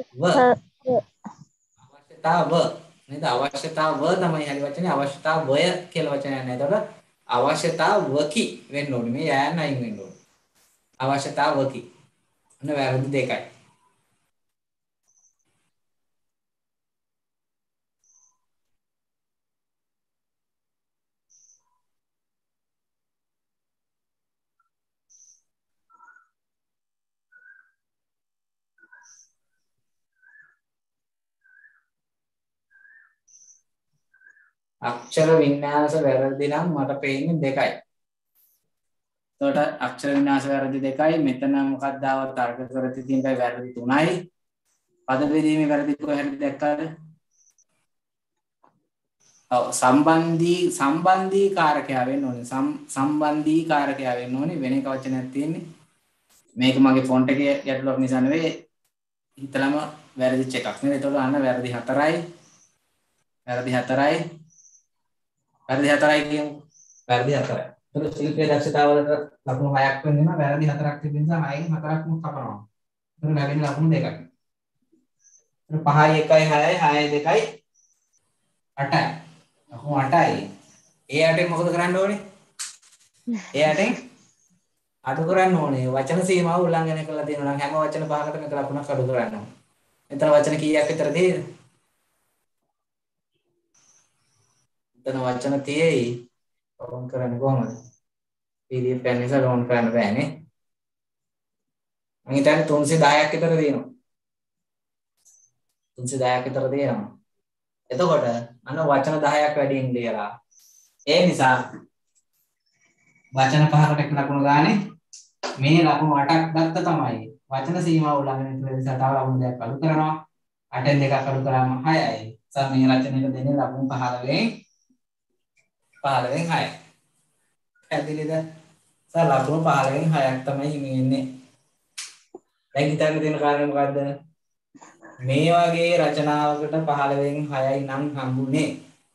අවශ්‍යතාව නේද? අවශ්‍යතාව තමයි හරි වචනේ. අවශ්‍යතාවය කියලා වචනයක් නැහැ. එතකොට අවශ්‍යතාවකි වෙන්න ඕනේ. මේ යෑන් අයින් වෙන්න ඕනේ. අවශ්‍යතාවකි. අන්න වැරදි දෙකයි. අක්ෂර වින්‍යාස වැරදි නම් මට පේන්නේ දෙකයි. එතකොට අක්ෂර වින්‍යාස වැරදි දෙකයි. මෙතන මොකක්ද ආව තර්ක කර තිතින් බයි වැරදි තුනයි. පද බෙදීමේ වැරදි කොහෙද දැක්කද? ඔව් සම්බන්ධී සම්බන්ධී කාරකයා වෙන්න ඕනේ. සම්බන්ධී කාරකයා වෙන්න ඕනේ. වෙන එක වචනයක් තියෙන්නේ. මේක මගේ ෆොන්ට් එකේ ගැටලුවක් නිසා නෙවෙයි. හිතලම වැරදිච්ච එකක් නේද? එතකොට අන්න වැරදි හතරයි. වැරදි හතරයි. වැරදි හතරයි කියමු. වැරදි හතරයි. එතකොට ශිල්පීය දක්ෂතාවවලට ලකුණු හයක් වෙනවා. වැරදි හතරක් තිබෙන නිසා හයෙන් හතරක්ම කපනවා. එතකොට ලැබෙන ලකුණු දෙකයි. එතකොට පහයි එකයි හයයි හයයි දෙකයි අටයි. ලකුණු අටයි. ඒ අටෙන් මොකද කරන්න ඕනේ? ඒ අටෙන් අඩු කරන්න ඕනේ. වචන සීමාව උල්ලංඝනය කරලා තියෙනවා නම් හැම වචන පහකට මේක ලකුණක් අඩු කරන්න ඕනේ. එතන වචන කීයක් විතර තියෙද? එතන වචන තියෙයි. ඕන් කරන්නේ කොහමද? P D F එක නිසා ඕන් කරන්න බෑනේ. මම හිතන්නේ තුන්සිය දහයක් විතර තියෙනවා. තුන්සිය දහයක් විතර තියෙනවා. එතකොට අන්න වචන දහයක් වැඩියෙන් ලියලා. ඒ නිසා වචන පහකට එක ලකුණු ගානේ මේ ලකුණු අටක් ගත්ත තමයි වචන සීමාව උල්ලංඝනය කළ නිසා තව ලකුණු දෙකක් අඩු කරනවා. අටෙන් දෙකක් අඩු කරාම හයයි. සම මේ රචනයට දෙන්නේ ලකුණු පහළවෙන් පහළවෙන් හයයි. ඇදිලිද? සර ලකුණු පහළවෙන් හයක් තමයි හිමි වෙන්නේ. දැන් හිතන්න තියෙන කාරණේ මොකද්ද? මේ වගේ රචනාවකට පහළවෙන් හයයි නම් හම්බුනේ.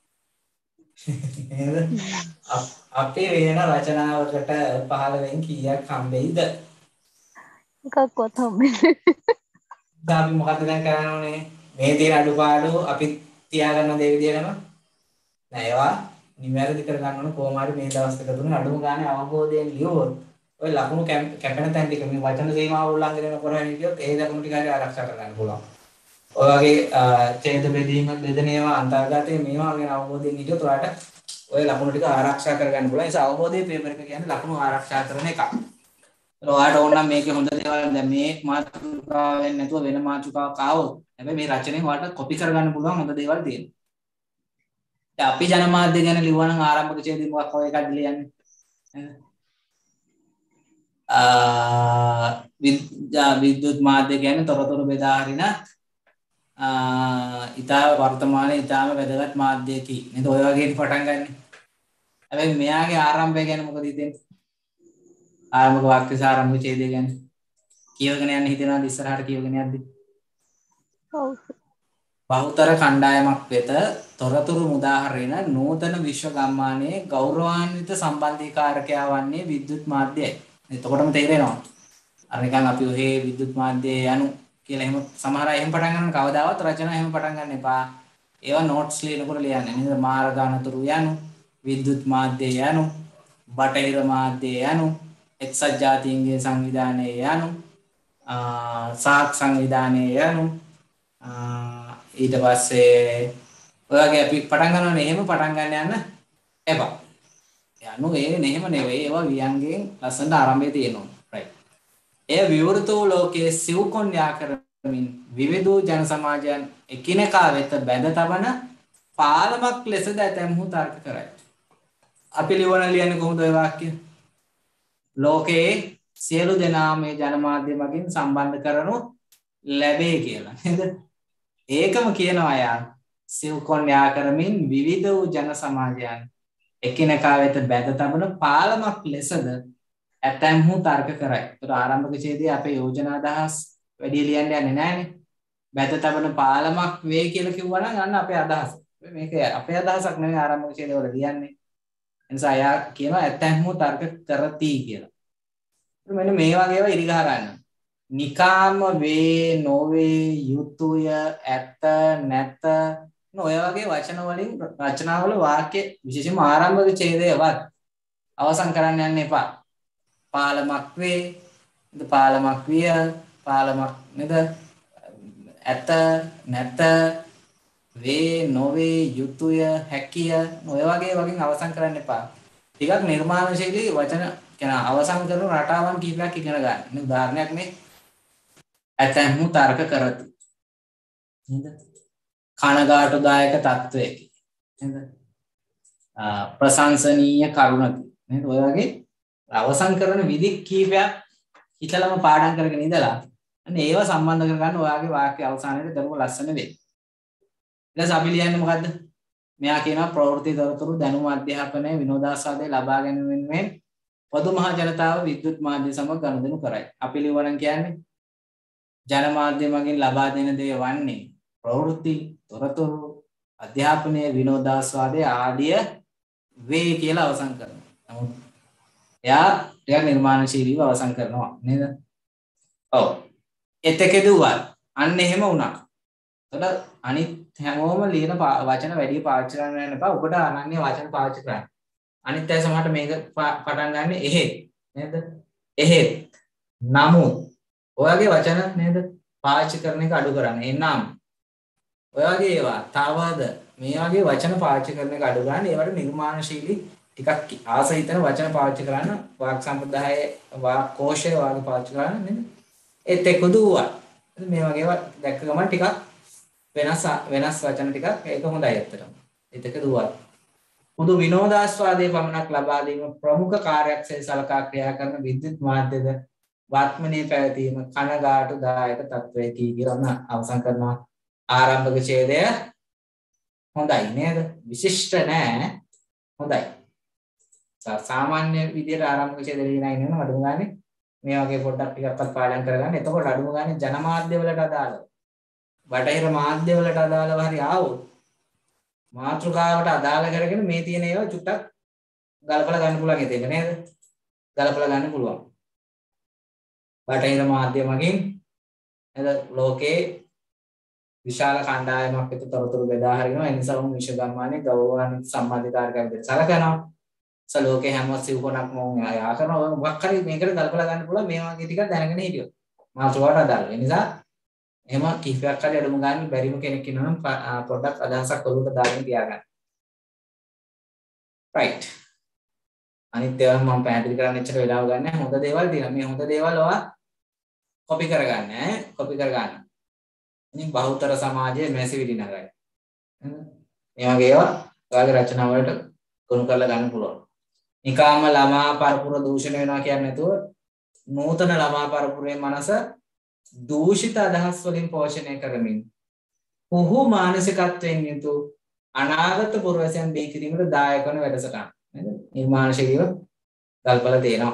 නේද? අපේ වෙන රචනාවකට පහළවෙන් කීයක් හම්බෙයිද? එකක්වත් හම්බෙන්නේ. අපි මොකද දැන් කරන්න ඕනේ? මේ තියෙන අඩුපාඩු අපි තියාගන්න දේ විදියටම නෑ ඒවා නිවැරදි කරගන්න ඕනේ. කොහොම හරි මේ දවස් දෙක තුනේ අඩුම ගානේ අවබෝධයෙන් ලියුවොත් ඔය ලකුණු කැපෙන තැන් ටික මේ වචන සීමාව උල්ලංඝනය නොකරගෙන හිටියොත් ඒ ලකුණු ටික හරි ආරක්ෂා කරගන්න පුළුවන්. ඔය වගේ ඡේද බෙදීම බෙදෙනේවා අන්තර්ගතයේ මේවා ගැන අවබෝධයෙන් හිටියොත් ඔයාලට ඔය ලකුණු ටික ආරක්ෂා කරගන්න පුළුවන්. ඒ නිසා අවබෝධයේ පේපර් එක කියන්නේ ලකුණු ආරක්ෂා කරන එකක්. ඒක ඔයාලට ඕන නම් මේකේ හොඳ දේවල් දැන් මේ මාතෘකාවෙන් නැතුව වෙන මාතෘකාවක් ආවොත් හැබැයි මේ රචනයෙන් ඔයාලට කොපි කරගන්න පුළුවන් හොඳ දේවල් තියෙනවා. දැන් අපි ජනමාධ්‍ය ගැන ලිව්වා නම් ආරම්භක ඡේදය මොකක් වගේ එකක්ද ලියන්නේ? අ විද්‍යුත් මාධ්‍ය කියන්නේ තොරතුරු බෙදා හරින ඉතා වර්තමානයේ ඉතාම වැදගත් මාධ්‍යයකි. නේද? ඔය වගේ පටන් ගන්න. හැබැයි මෙයාගේ ආරම්භය ගැන මොකද හිතෙන්නේ? ආරම්භක වාක්‍ය සාරම්භ ඡේදය ගැන කියවගෙන යන්න හිතෙනවද? ඉස්සරහට කියවගෙන යද්දි? ඔව්. බහුතර කණ්ඩායමක් වෙත තොරතුරු මුදා හරින නූතන විශ්ව ගම්මානයේ ගෞරවාන්විත සම්බන්ධීකාරකයා වන්නේ විද්‍යුත් මාධ්‍යයයි. එතකොටම තේරෙනවා. අර නිකන් අපි ඔහේ විද්‍යුත් මාධ්‍ය යනු කියලා එහෙම සමහර අය එහෙම පටන් ගන්න කවදාවත් රචනා එහෙම පටන් ගන්න එපා. ඒවා නෝට්ස් ලියනකොට ලියන්නේ. නේද? මාර්ග අනතුරු යනු විද්‍යුත් මාධ්‍ය යනු බටහිර මාධ්‍ය යනු එක්සත් ජාතීන්ගේ සංවිධානය යනු සාක් සංවිධානය යනු ඊට පස්සේ ඔයගේ අපි පටන් ගන්නවනේ එහෙම පටන් ගන්න යන්න එපා. යනු ඒ නෙහෙම නෙවෙයි ඒවා වියන්ගෙන් ලස්සනට ආරම්භයේ තියෙනවා. රයිට්. ඒ විවෘත වූ ලෝකයේ සිව්කොන් යාකරන විවිධ ජන සමාජයන් එකිනෙකා වෙත බැඳ තබන පාලමක් ලෙසද ඇතැම්හු තර්ක කරයි. අපි ලියවන ලියන්නේ කොහොමද ඔය වාක්‍ය? ලෝකයේ සියලු දෙනා මේ ජනමාධ්‍ය මගින් සම්බන්ධ කරනු ලැබේ කියලා. නේද? ඒකම කියනවා යා සිව්කොන් යා කරමින් විවිධ වූ ජන සමාජයන් එකිනෙකා වෙත බැඳ තබන පාලමක් ලෙසද ඇතැම්හු තර්ක කරයි. ඒතර ආරම්භක ඡේදයේ අපේ යෝජනා අදහස් වැඩි ලියන්න යන්නේ නැහනේ. බැඳ තබන පාලමක් වේ කියලා කිව්වා නම් අන්න අපේ අදහස. මේක අපේ අදහසක් නෙවෙයි ආරම්භක ඡේදවල ලියන්නේ. ඒ නිසා යා කියනවා ඇතැම්හු තර්ක කරති කියලා. මෙන්න මේ වගේ ඒවා ඉරි ගහ ගන්න. නිකාම වේ නොවේ යුතුය ඇත නැත ඔය වගේ වචන වලින් රචනාවල වාක්‍ය විශේෂයෙන්ම ආරම්භක ඡේදයවත් අවසන් කරන්න යන්න එපා. පාලමක් වේ, පාලමක් විය, පාලමක් නේද? ඇත නැත වේ නොවේ යුතුය හැකිය ඔය වගේ වගේ අවසන් කරන්න එපා. ටිකක් නිර්මාණශීලී වචන කියන අවසන් කරන රටාවන් කීපයක් ඉගෙන ගන්න. මේ උදාහරණයක් මේ ඇතැම්හු තර්ක කරති. නේද? කනගාටුදායක තත්වයකි. නේද? ප්‍රශංසනීය කරුණකි. නේද? ඔය වගේ අවසන් කරන විදි කීපයක් හිතලම පාඩම් කරගෙන ඉඳලා අන්න ඒව සම්බන්ධ කරගන්න ඔයාගේ වාක්‍ය අවසානයේ දරුව ලස්සන වෙයි. ඊළඟ අපි ලියන්නේ මොකද්ද? මෙයා කියනවා ප්‍රවෘත්ති තොරතුරු දැනුම අධ්‍යාපනය විනෝදාස්වාදය ලබා ගැනීමෙන් පොදු මහ ජනතාව විද්‍යුත් මාධ්‍ය සමග ගනුදෙනු කරයි. අපි ලියවනම් කියන්නේ ජන මාධ්‍ය මගින් ලබා දෙන දේ වන්නේ ප්‍රවෘත්ති තොරතුරු අධ්‍යාපනය විනෝදාස්වාදය ආදිය වේ කියලා අවසන් කරනවා. නමුත් එයා ටිකක් නිර්මාණශීලීව අවසන් කරනවා නේද? ඔව්. එතකෙදුවත් අන්න එහෙම වුණා. එතකොට අනිත් හැමෝම ලියන වචන වැඩි පාවිච්චි කරන්න යන්න එපා. ඔබට අනන්‍ය වචන පාවිච්චි කරන්න. අනිත් අය සමහරට මේක පටන් ගන්න එහෙත් නේද? එහෙත් නමුත් ඔයගේ වචන නේද? පාවිච්චි කරන එක අඩු කරන්න. එනම් ඔය වගේ ඒවා තවද මේ වගේ වචන පාවිච්චි කරන එක අඩු ගන්න. ඒවට නිර්මාණශීලී ටිකක් ආස හිතන වචන පාවිච්චි කරන්න. වාක් සම්ප්‍රදායේ වාක් කෝෂය වගේ පාවිච්චි කරන්න නේද? ඒත් එක්කදුවා. මේ වගේ ඒවා දැක්ක ගමන් ටිකක් වෙනස් වෙනස් වචන ටිකක් ඒක හොඳයි ඇත්තටම. ඒත් එක්කදුවා. පොදු විනෝදාස්වාදයේ පමණක් ලබා දීම ප්‍රමුඛ කාර්යයක් සලකා ක්‍රියා කරන විද්‍යුත් මාධ්‍යද වර්තමානයේ පැවතීම කනගාටුදායක තත්වයකි කියලා අවසන් කරනවා. ආරම්භක ඡේදය හොඳයි නේද? විශිෂ්ට නෑ හොඳයි. සාමාන්‍ය විදියට ආරම්භක ඡේදය ලියනා ඉන්නවා අඩුම ගානේ මේ වගේ පොඩ්ඩක් ටිකක්වත් පාඩම් කරගන්න. එතකොට අඩුම ගානේ ජනමාධ්‍ය වලට අදාළව බටහිර මාධ්‍ය වලට අදාළව හරි ආවොත් මාතෘකාවට අදාළ කරගෙන මේ තියෙන ඒවා චුට්ටක් ගලපලා ගන්න පුළුවන් ඒක නේද? ගලපලා ගන්න පුළුවන්. බටහිර මාධ්‍ය මගින් නේද ලෝකේ විශාල කණ්ඩායමක් වෙත තොරතුරු බෙදා හරිනවා. ඒ නිසා උන් විශ්ව ගම්මානයේ ගෞරවාන්විත සම්මාධිකාරකම් දෙන්න සලකනවා. සලෝකේ හැම සිව්කොනක්ම උන් ආ කරනවා. මොකක් හරි මේකට ගලපලා ගන්න පුළුවන් මේ වගේ ටිකක් දැනගෙන හිටියොත්. මාතෘකාවට අදාළ. ඒ නිසා එහෙම කිහිපයක් හරි අඩුම ගන්න බැරිම කෙනෙක් ඉන්නවනම් පොඩ්ඩක් අදහසක් ඔලුවට දාගෙන තියාගන්න. right. අනිත් ඒවා මම පැහැදිලි කරන්න එච්චර වෙලාව ගන්න නැහැ. හොඳ දේවල් තියෙනවා. මේ හොඳ දේවල් ඔයා කොපි කරගන්න ඈ. කොපි කරගන්න. ඉතින් බහුතර සමාජයේ මැසිවිලි නගරයි. මේ වගේ ඒවා ඔයාගේ රචනා වලට ගොනු කරලා ගන්න පුළුවන්. නිකාම ළමා පරපුර දූෂණය වෙනවා කියන්නේ නැතුව නූතන ළමා පරපුරේ මනස දූෂිත අදහස් වලින් පෝෂණය කරමින් පුහු මානසිකත්වයෙන් යුතු අනාගත පුරවැසියන් බිහි කිරීමට දායක වන වැඩසටහන නේද? නිර්මාණශීලීව ගල්පලා තියෙනවා.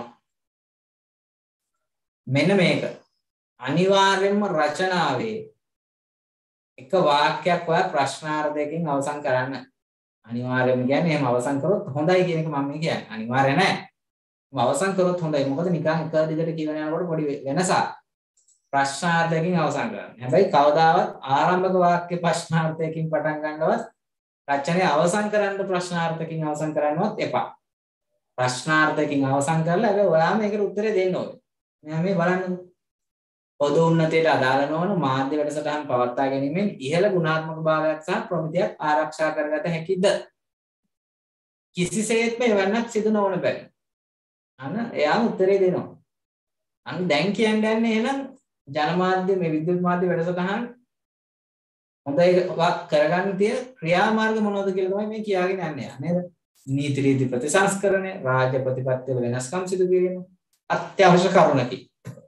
මෙන්න මේක අනිවාර්යයෙන්ම රචනාවේ එක වාක්‍යයක් ඔයා ප්‍රශ්නාර්ථයකින් අවසන් කරන්න. අනිවාර්යයෙන්ම කියන්නේ එහෙම අවසන් කරොත් හොඳයි කියන එක මම කියන්නේ. අනිවාර්ය නැහැ. මම අවසන් කරොත් හොඳයි. මොකද නිකන් එක දිගට කියවන යනකොට පොඩි වෙනසක්. ප්‍රශ්නාර්ථයකින් අවසන් කරන්න. හැබැයි කවදාවත් ආරම්භක වාක්‍ය ප්‍රශ්නාර්ථයකින් පටන් ගන්නවත් රචනය අවසන් කරන්න ප්‍රශ්නාර්ථයකින් අවසන් කරන්නවත් එපා. ප්‍රශ්නාර්ථයකින් අවසන් කරලා හැබැයි ඔයාම ඒකට උත්තරේ දෙන්න ඕනේ. මෙයා මේ බලන්න. පොදු උන්නතයට අදාළ නොවන මාධ්‍ය වැඩසටහන් පවත්වා ගැනීමෙන් ඉහළ ගුණාත්මක භාවයක් සහ ප්‍රමිතියක් ආරක්ෂා කරගත හැකිද? කිසිසේත්ම එවන්නක් සිදු නොවන බැරි. අන්න එයාම උත්තරේ දෙනවා. අන්න දැන් කියන්න යන්නේ එහෙනම් ජනමාධ්‍ය මේ විද්‍යුත් මාධ්‍ය වැඩසටහන් හොඳයි කරගන්න තියෙන ක්‍රියාමාර්ග මොනවද කියලා තමයි මේ කියාගෙන යන්නේ නේද? නීති රීති ප්‍රතිසංස්කරණය, රාජ්‍ය ප්‍රතිපත්ති වල වෙනස්කම් සිදු කිරීම අත්‍යවශ්‍ය කරුණකි.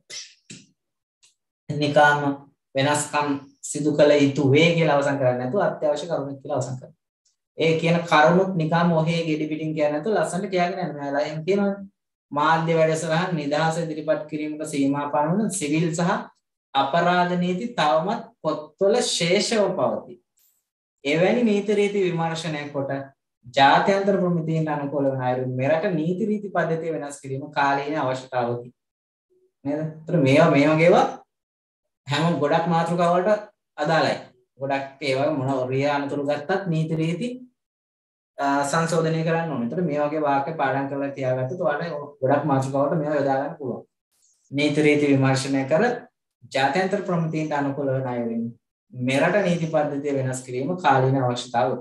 නිකාම වෙනස්කම් සිදු කළ යුතු වේ කියලා අවසන් කරන්නේ නැතුව අත්‍යවශ්‍ය කරුණක් කියලා අවසන් කරනවා. ඒ කියන කරුණුත් නිකාම ඔහේ ගෙඩි පිටින් කියන්නේ නැතුව ලස්සනට කියාගෙන යනවා. එලා එහෙම කියනවනේ. මාධ්‍ය වැඩසටහන් නිදහස ඉදිරිපත් කිරීමට සීමා පනවන සිවිල් සහ අපරාධ නීති තවමත් පොත්වල ශේෂව පවතී. එවැනි නීති රීති විමර්ශනය කොට ජාත්‍යන්තර ප්‍රමිතීන්ට අනුකූල වන අයුරු මෙරට නීති රීති පද්ධතිය වෙනස් කිරීම කාලීන අවශ්‍යතාවකි. නේද? ඒතර මේවා මේ වගේවා හැම ගොඩක් මාතෘකා වලට අදාළයි. ගොඩක් ඒවා මොන රියා අනතුරු ගත්තත් නීති රීති සංශෝධනය කරන්න ඕනේ. ඒතර මේ වගේ වාක්‍ය පාඩම් කරලා තියාගත්තොත් ඔයාලට ගොඩක් මාතෘකා වලට මේවා යොදා ගන්න පුළුවන්. නීති රීති විමර්ශනය කර ජාත්‍යන්තර ප්‍රමිතීන්ට අනුකූල වන අයුරින් මෙරට නීති පද්ධතිය වෙනස් කිරීම කාලීන අවශ්‍යතාවකි.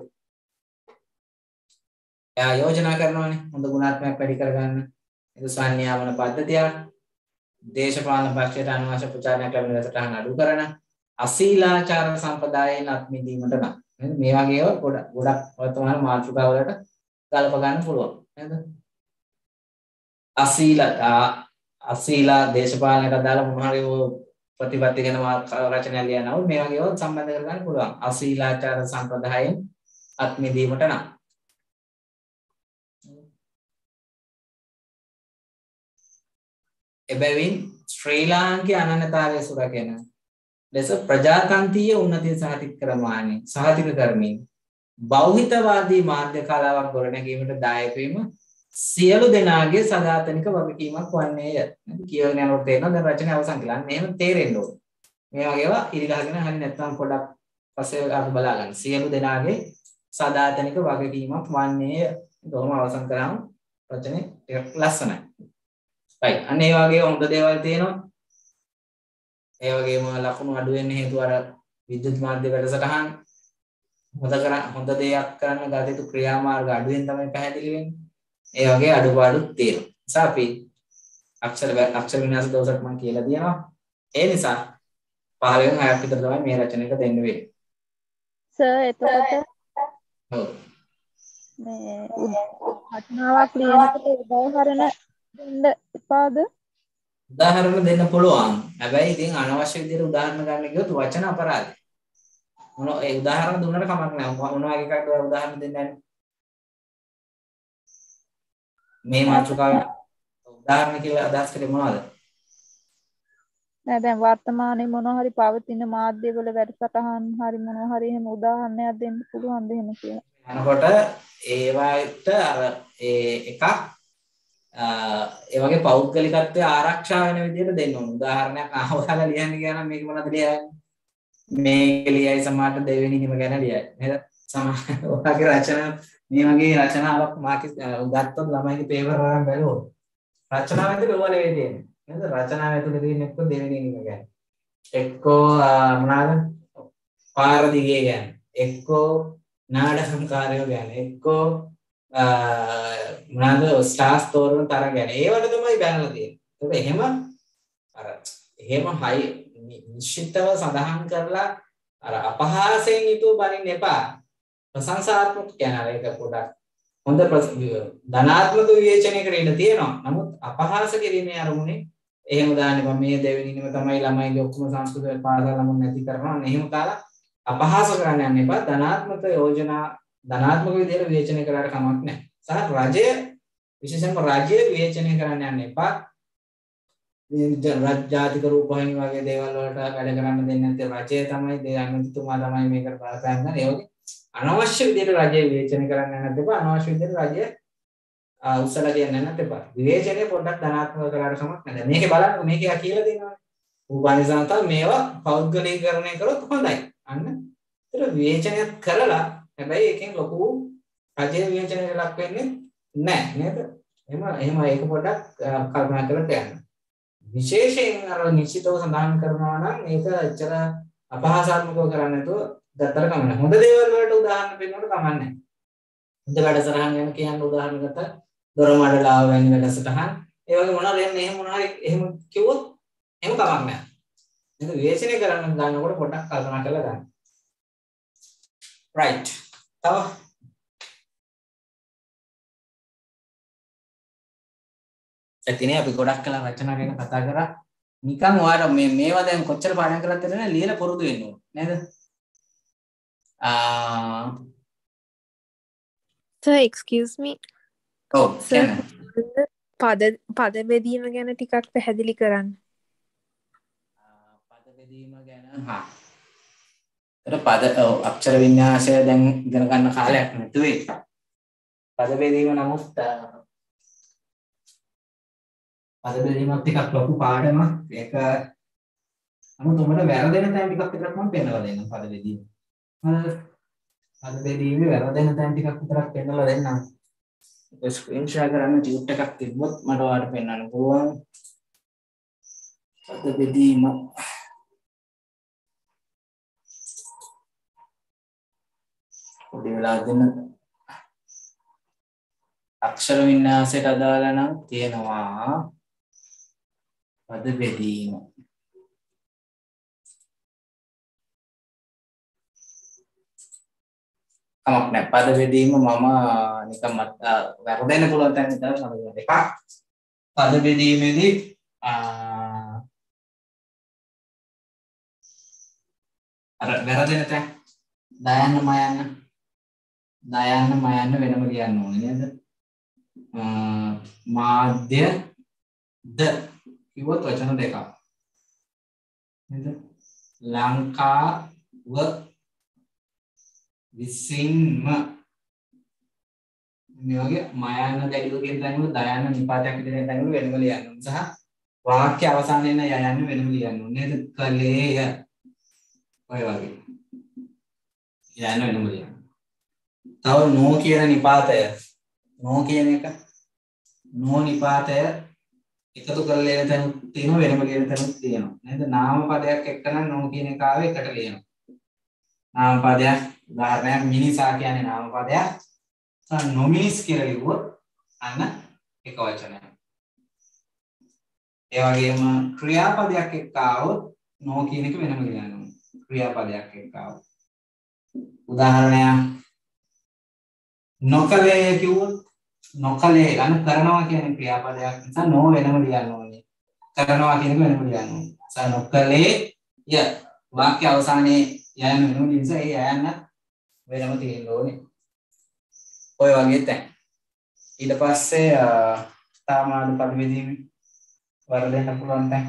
එයා යෝජනා කරනවානේ හොඳ ගුණාත්මක වැඩි කරගන්න. ඒක සංඥාවන පද්ධතියක්. දේශපාලන පක්ෂයට අනවශ්‍ය ප්‍රචාරණයක් ලැබෙන වැඩසටහන් අඩු කරන අශීලාචාර සම්ප්‍රදායයන් අත්මිදීමට නම් නේද? මේ වගේ ඒවා ගොඩක් ගොඩක් වර්තමාන මාතෘකා වලට ගලප ගන්න පුළුවන් නේද? අශීල අශීලා දේශපාලනයට අදාළ මොන හරි ප්‍රතිපත්ති ගැන රචනය ලියනවා මේ වගේ ඒවා සම්බන්ධ කරගන්න පුළුවන්. අශීලාචාර සම්ප්‍රදායයන් අත්මිදීමට නම් එබැවින් ශ්‍රී ලාංකික අනන්‍යතාවය සුරැකෙන ලෙස ප්‍රජාතන්ත්‍රීය උන්නතිය සහතික කරමානි සහතික කරමින් බෞද්ධවාදී මාධ්‍ය කලාවක් ගොඩනැගීමට දායක වීම සියලු දෙනාගේ සදාතනික වගකීමක් වන්නේය. කියවගෙන යනකොට තේරෙනවා දැන් රචනය අවසන් කළා. මේව තේරෙන්න ඕනේ. මේ වගේ ඒවා ඉරිගහගෙන හරි නැත්නම් පොඩක් පස්සේ අර බලා ගන්න. සියලු දෙනාගේ සදාතනික වගකීමක් වන්නේය. කොහොම අවසන් කරාම රචනය ටිකක් ලස්සනයි. right අන්න ඒ වගේ හොඳ දේවල් තියෙනවා. ඒ වගේම ලකුණු අඩු වෙන්න හේතුව අර විද්‍යුත් මාධ්‍ය වැඩසටහන් හොඳ කරා හොඳ දෙයක් කරන්න ගත යුතු ක්‍රියාමාර්ග අඩුවෙන් තමයි පැහැදිලි වෙන්නේ. ඒ වගේ අඩුපාඩුත් තියෙනවා. නිසා අපි අක්ෂර අක්ෂර වින්‍යාස දවසක් මම කියලා දෙනවා. ඒ නිසා පහළෙන් හයක් විතර තමයි මේ රචනයක දෙන්න වෙන්නේ. සර් එතකොට ඔව් මේ රචනාවක් ලියනකොට උදාහරණ දෙන්න එපාද? උදාහරණ දෙන්න පුළුවන්. හැබැයි ඉතින් අනවශ්‍ය විදිහට උදාහරණ ගන්න ගියොත් වචන අපරාධයි. මොන ඒ උදාහරණ දුන්නට කමක් නැහැ. මොන වගේ එකක්ද උදාහරණ දෙන්නේ නැහැ. මේ මාතෘකාවේ උදාහරණ කියලා අදහස් කරේ මොනවද? නෑ දැන් වර්තමානයේ මොන හරි පවතින මාධ්‍යවල වැඩසටහන් හරි මොන හරි එහෙම උදාහරණයක් දෙන්න පුළුවන්ද එහෙම කියලා. අනකොට ඒවට අර ඒ එකක් ඒ වගේ පෞද්ගලිකත්වය ආරක්ෂා වෙන විදිහට දෙන්න ඕන. උදාහරණයක් අහවලා ලියන්න ගියා නම් මේක මොනවද ලියන්නේ? මේක ලියයි සමහරට දෙවෙනි නිම ගැන ලියයි. නේද? සමහර ඔයගේ රචනා මේ වගේ රචනාවක් මාකි ගත්තොත් ළමයිගේ පේපර් වලින් බැලුවොත් රචනාව ඇතුලේ ඕවා නෙවෙයි තියෙන්නේ. නේද? රචනාව ඇතුලේ තියෙන එක්ක දෙවෙනි නිම ගැන. එක්කෝ මොනවාද? පාර දිගේ ගැන. එක්කෝ නාඩගම්කාරයෝ ගැන. එක්කෝ මොනවාද ස්ටාර්ස් තෝරන තරම් ගැන. ඒවට තමයි බැලලා තියෙන්නේ. ඒක එහෙම අර එහෙම හයි නිශ්චිතව සඳහන් කරලා අර අපහාසයෙන් යුතුව බලින්න එපා. ප්‍රශංසාත්මක කියන එක පොඩක් හොඳ ධනාත්මක විවේචනයකට ඉන්න තියෙනවා. නමුත් අපහාස කිරීමේ අරමුණේ එහෙම දාන්නේ මම මේ දෙවෙනි නිම තමයි ළමයිගේ ඔක්කොම සංස්කෘතික පාඩම් ළමුන් නැති කරනවා. එහෙම කාලා අපහාස කරන්න යන්න එපා. ධනාත්මක යෝජනා ධනාත්මක විදිහට විවේචනය කරලා කමක් නැහැ. සහ රජය විශේෂයෙන්ම රජය විවේචනය කරන්න යන්න එපා. මේ ජාතික රූපවාහිනී වගේ දේවල් වලට වැඩ කරන්න දෙන්නේ නැත්නම් රජය තමයි දේ අනුතුමා තමයි මේකට බලපෑම් කරන්නේ. ඒ වගේ අනවශ්‍ය විදිහට රජය විවේචනය කරන්න නැත්නම් එපා. අනවශ්‍ය විදිහට රජය උත්සාහ දෙන්න නැත්නම් එපා. විවේචනය පොඩ්ඩක් ධනාත්මක කරලා සමක් නැහැ. මේකේ බලන්න මේකේ කියලා දෙනවා. රූපවාහිනී මේවා පෞද්ගලීකරණය කරොත් හොඳයි. අන්න ඒතර විවේචනයක් කරලා හැබැයි එකෙන් ලොකු රජයේ විවේචනයට ලක් වෙන්නේ නැහැ නේද? එහෙම එහෙම ඒක පොඩ්ඩක් කල්පනා කරලා බලන්න. විශේෂයෙන් අර නිශ්චිතව සඳහන් කරනවා නම් ඒක ඇත්තට අපහාසාත්මකව කරන්නේ නැතුව ගත්තට කමන්නේ. හොඳ දේවල් වලට උදාහරණ දෙන්නකොට කමන්නේ. හොඳ වැඩසටහන් ගැන කියන්න උදාහරණ ගත්ත දොරමඩලාව වැනි වැඩසටහන්. ඒ වගේ මොනවාද එන්නේ එහෙම මොනවා හරි එහෙම කිව්වොත් එහෙම කමක් නැහැ. නේද? විවේචනය කරන්න ගන්නකොට පොඩ්ඩක් කල්පනා කරලා ගන්න. right. තව ඇතිනේ අපි ගොඩක් කලා රචනා ගැන කතා කරා. නිකන් ඔයාලා මේ මේවා දැන් කොච්චර පාඩම් කරලාද කියලා ලියලා පුරුදු වෙන්න ඕන නේද? ආ sir excuse me. ඔව් sir කියන්න. පද පද බෙදීම ගැන ටිකක් පැහැදිලි කරන්න. පද බෙදීම ගැන හා. ඒතර පද අක්ෂර වින්‍යාසය දැන් ඉගෙන ගන්න කාලයක් නැතුවේ. පද බෙදීම නමුත් පද බෙදීමත් ටිකක් ලොකු පාඩමක්. ඒක නමුත් උඹට වැරදෙන තැන් ටිකක් විතරක් මම පෙන්නලා දෙන්නම් පද බෙදීම. හරිද? පද බෙදීමේ වැරදෙන තැන් ටිකක් විතරක් පෙන්නලා දෙන්නම්. ඒක ස්ක්‍රීන් ෂෙයා කරන්න ටියුට් එකක් තිබ්බොත් මට ඔයාලට පෙන්වන්න පුළුවන්. පද බෙදීම පොඩි වෙලා දෙන්න. අක්ෂර වින්‍යාසයට අදාළ නම් තියෙනවා පද බෙදීම. කමක් නැහැ. පද බෙදීම මම නිකන් වැරදෙන්න පුළුවන් තැන විතර සමහර එකක්. පද බෙදීමේදී අර වැරදෙන තැන් දයන්න මයන්න දයන්න මයන්න වෙනම කියන්න ඕනේ නේද? මාධ්‍ය ද කිව්වොත් වචන දෙකක් නේද? ලංකාව විසින්ම මේ වගේ මයන්න දැඩිව කියන තැනවල දයන්න නිපාතයක් විදිහට තැනවල වෙනම ලියන්න ඕනේ. සහ වාක්‍ය අවසානයේ යන යන්න වෙනම ලියන්න ඕනේ නේද? කලේය ඔය වගේ යන්න වෙනම ලියන්න. තව නෝ කියන නිපාතය නෝ කියන එක නෝ නිපාතය එකතු කරලා එන තැන තියෙනවා වෙනම ලියන තැනුත් තියෙනවා නේද? නාම පදයක් එක්ක නම් නෝ කියන එක ආවේ එකට ලියනවා. නාම පදයක් උදාහරණයක් මිනිසා කියන්නේ නාම පදයක්. නොමිනිස් කියලා කිව්වොත් අන්න එක වචනයක්. ඒ වගේම ක්‍රියාපදයක් එක්ක ආවොත් නෝ කියන එක වෙනම ලියනවා. ක්‍රියාපදයක් එක්ක ආවොත් උදාහරණයක් නොකලේ කිව්වොත් නොකලේ අන්න කරනවා කියන ක්‍රියාපදයක් නිසා නෝ වෙනම ලියන්න ඕනේ. කරනවා කියන එක වෙනම ලියන්න ඕනේ. සා නොකලේ ය වාක්‍ය අවසානයේ යයන් වෙනම නිසා ඒ යයන් වෙනම තියෙන්න ඕනේ. ඔය වගේ තැන්. ඊට පස්සේ තාමාන පද බෙදීම වරදෙන්න පුළුවන් තැන්.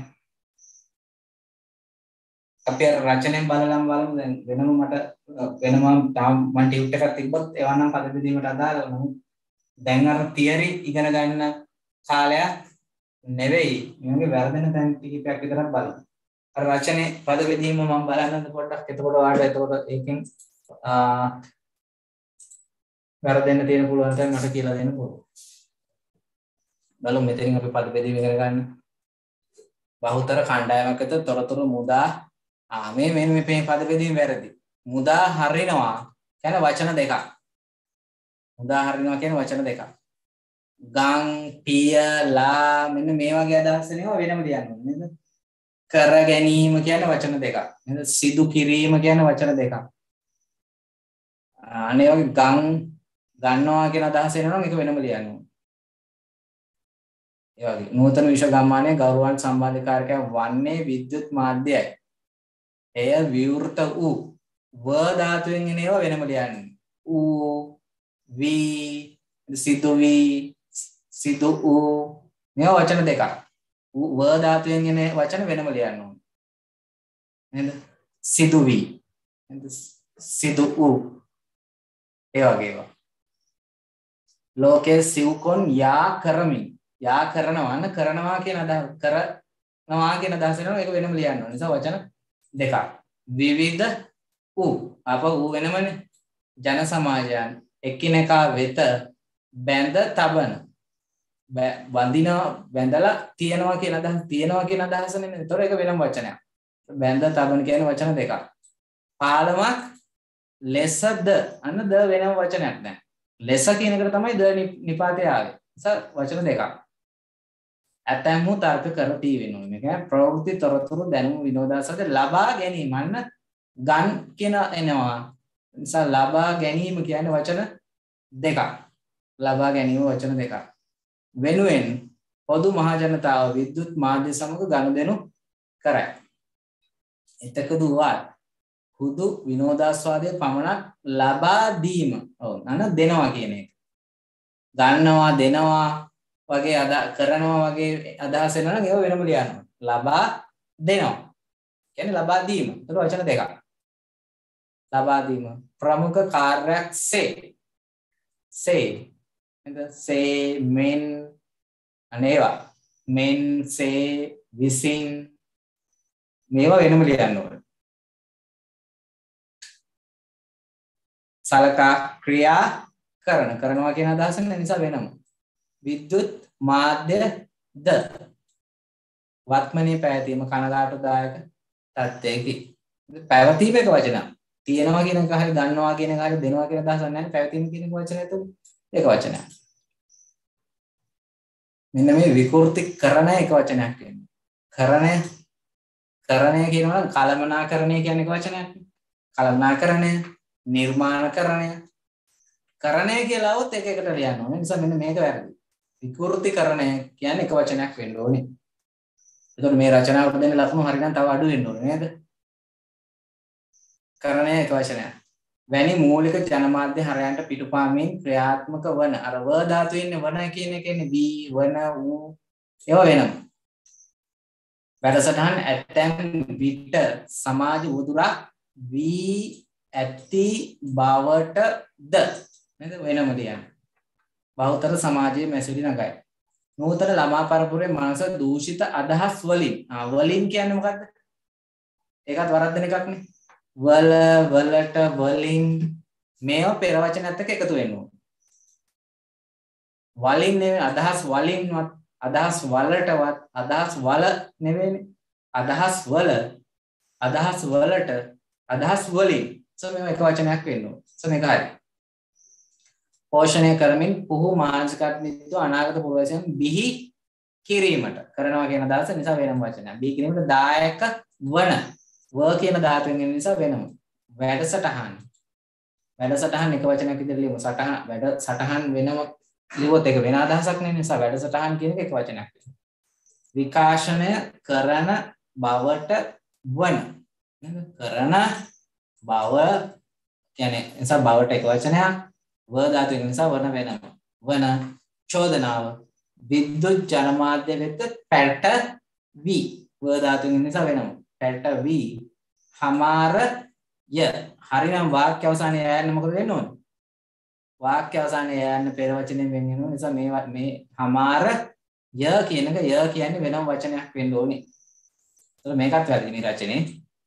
අපි අර රචනයෙන් බලලම් බලමු දැන් වෙනම මට වෙනම මම ටියුට් එකක් තිබ්බොත් ඒවා නම් පද බෙදීමට අදාළව නමුත් දැන් අර තියරි ඉගෙන ගන්න කාලයක් නෙවෙයි මේ වැරදෙන තැන් ටිකක් විතරක් බලමු. අර රචනයේ පද බෙදීම මම බලන්නද පොඩ්ඩක්. එතකොට ඔයාලට එතකොට ඒකෙන් වැරදෙන්න තියෙන පුළුවන් තැන් මට කියලා දෙන්න පුළුවන්. බලමු මෙතනින් අපි පද බෙදීම ඉගෙන ගන්න. බහුතර කණ්ඩායමක තොරතුරු මුදා ආ මේ මේ මේ පද බෙදීම වැරදි. මුදා හරිනවා කියන වචන දෙකක්. මුදා හරිනවා කියන වචන දෙකක්. ගම් පිය ලා මෙන්න මේ වගේ අදහස් එනවා වෙනම ලියන්න ඕනේ නේද? කර ගැනීම කියන වචන දෙකක්. නේද? සිදු කිරීම කියන වචන දෙකක්. අනේ වගේ ගම් ගන්නවා කියන අදහස එනවා මේක වෙනම ලියන්න ඕනේ. ඒ වගේ නූතන විශ්ව ගම්මානයේ ගෞරවයන් සම්බන්ධකාරකයක් වන්නේ විද්‍යුත් මාධ්‍යයයි. එය විවෘත වූ ව ධාතුවෙන් එන ඒවා වෙනම ලියන්නේ. ඌ වී සිදු වී සිදු වූ මේ වචන දෙකක්. ව ධාතුවෙන් එන වචන වෙනම ලියන්න ඕනේ. නේද? සිදු වී නේද? සිදු වූ ඒ වගේ ඒවා. ලෝකයේ සිව්කොන් යා කරමින් යා කරනවා න කරනවා කියන අදහස කරනවා කියන අදහස එනවා ඒක වෙනම ලියන්න ඕනේ. නිසා වචන දෙකක්. විවිධ වූ අප වූ වෙනමනේ. ජන සමාජයන් එකිනෙකා වෙත බැඳ තබන බඳිනවා බැඳලා තියනවා කියන අදහස තියනවා කියන අදහසනේ නේද? ඒතොර ඒක වෙනම වචනයක්. බැඳ තබන කියන වචන දෙකක්. පාලමක් ලෙසද අන්න ද වෙනම වචනයක් නෑ. ලෙස කියන එකට තමයි ද නිපාතය ආවේ. නිසා වචන දෙකක්. ඇතැම්හු තර්ක කරති වෙනවා. මේක ප්‍රවෘත්ති තොරතුරු දැනුම විනෝදාස්වාද ලබා ගැනීම. අන්න ගන් කියන එනවා. නිසා ලබා ගැනීම කියන්නේ වචන දෙකක්. ලබා ගැනීම වචන දෙකක්. වෙනුවෙන් පොදු මහ ජනතාව විද්‍යුත් මාධ්‍ය සමග ගනුදෙනු කරයි. එතකදු වාත් හුදු විනෝදාස්වාදයේ පමණක් ලබා දීම. ඔව් අන්න දෙනවා කියන එක. ගන්නවා දෙනවා වගේ අද කරනවා වගේ අදහස් වෙනවා නම් ඒව වෙනම ලියනවා. ලබා දෙනවා. කියන්නේ ලබා දීම. ඒක වචන දෙකක්. ලබා දීම. ප්‍රමුඛ කාර්යයක් සේ. සේ. එතන සේ මෙන් අනේවා. මෙන් සේ විසින් මේවා වෙනම ලියන්න ඕනේ. සලකා ක්‍රියා කරන කරනවා කියන අදහස නිසා වෙනම. විද්‍යුත් මාධ්‍ය ද වත්මනේ පැවතීම කනගාටුදායක තත්ත්වයකි. පැවතීම එක වචනක්. තියෙනවා කියන එක හරිය ගන්නවා කියන එක හරිය දෙනවා කියන අදහසක් නැහැ. පැවතීම කියන එක වචනය තුනේ ඒක වචනයක්. මෙන්න මේ විකෘති කරන එක වචනයක් කියන්නේ. කරණය කරණය කියනවා නම් කලමනාකරණය කියන එක වචනයක්. කලමනාකරණය නිර්මාණකරණය කරණය කියලා આવොත් එක එකට ලියන්න ඕනේ. නිසා මෙන්න මේක වැරදි. විකෘතිකරණය කියන්නේ එක වචනයක් වෙන්න ඕනේ. එතකොට මේ රචනාවට දෙන්න ලකුණු හරිනම් තව අඩු වෙන්න ඕනේ නේද? කරණය එක වචනයක්. වැනි මූලික ජනමාධ්‍ය හරයන්ට පිටුපාමින් ක්‍රියාත්මක වන අර ව ධාතු ඉන්නේ වන කියන එක ඉන්නේ වී වන වූ ඒවා වෙනම. වැඩසටහන් ඇතැම් විට සමාජ උදුරක් වී ඇති බවට ද නේද වෙනම ලියන්න. බහුතර සමාජයේ මැසිලි නගයි. නූතන ළමා පරපුරේ මනස දූෂිත අදහස් වලින් ආ වලින් කියන්නේ මොකද්ද? ඒකත් වරද්දන එකක් නේ. වල වලට වලින් මේව පෙර වචනත් එක්ක එකතු වෙන්න ඕනේ. වලින් නෙවෙයි අදහස් වලින්වත් අදහස් වලටවත් අදහස් වල නෙවෙයිනේ. අදහස් වල අදහස් වලට අදහස් වලින් සෝ මේව එක වචනයක් වෙන්න ඕනේ. සෝ මේක හරි. පෝෂණය කරමින් පුහු මානසිකත්වය අනාගත පුරවැසියන් බිහි කිරීමට කරනවා කියන අදහස නිසා වෙනම වචනයක්. බිහි කිරීමට දායක වන ව කියන ධාතුවෙන් එන නිසා වෙනම. වැඩසටහන් වැඩසටහන් එක වචනයක් විදිහට ලියමු. සටහන් වැඩ සටහන් වෙනම ලියුවොත් ඒක වෙන අදහසක් නෙවෙයි. නිසා වැඩසටහන් කියන එක එක වචනයක්. විකාශනය කරන බවට වන කරන බව කියන්නේ නිසා බවට එක වචනයක්. ව ධාතුවෙන් නිසා වන වෙනම. වන චෝදනාව විද්‍යුත් ජනමාධ්‍ය වෙත පැට වී ව ධාතුවෙන් නිසා වෙනම. පැට වී හමාර ය හරිනම් වාක්‍ය අවසානයේ යන්න මොකද වෙන්න ඕනේ? වාක්‍ය අවසානයේ යන්න පෙර වචනයෙන් වෙන වෙනවා. නිසා මේ මේ හමාර ය කියන එක ය කියන්නේ වෙනම වචනයක් වෙන්න ඕනේ. ඒක මේකත් වැරදි මේ රචනයේ.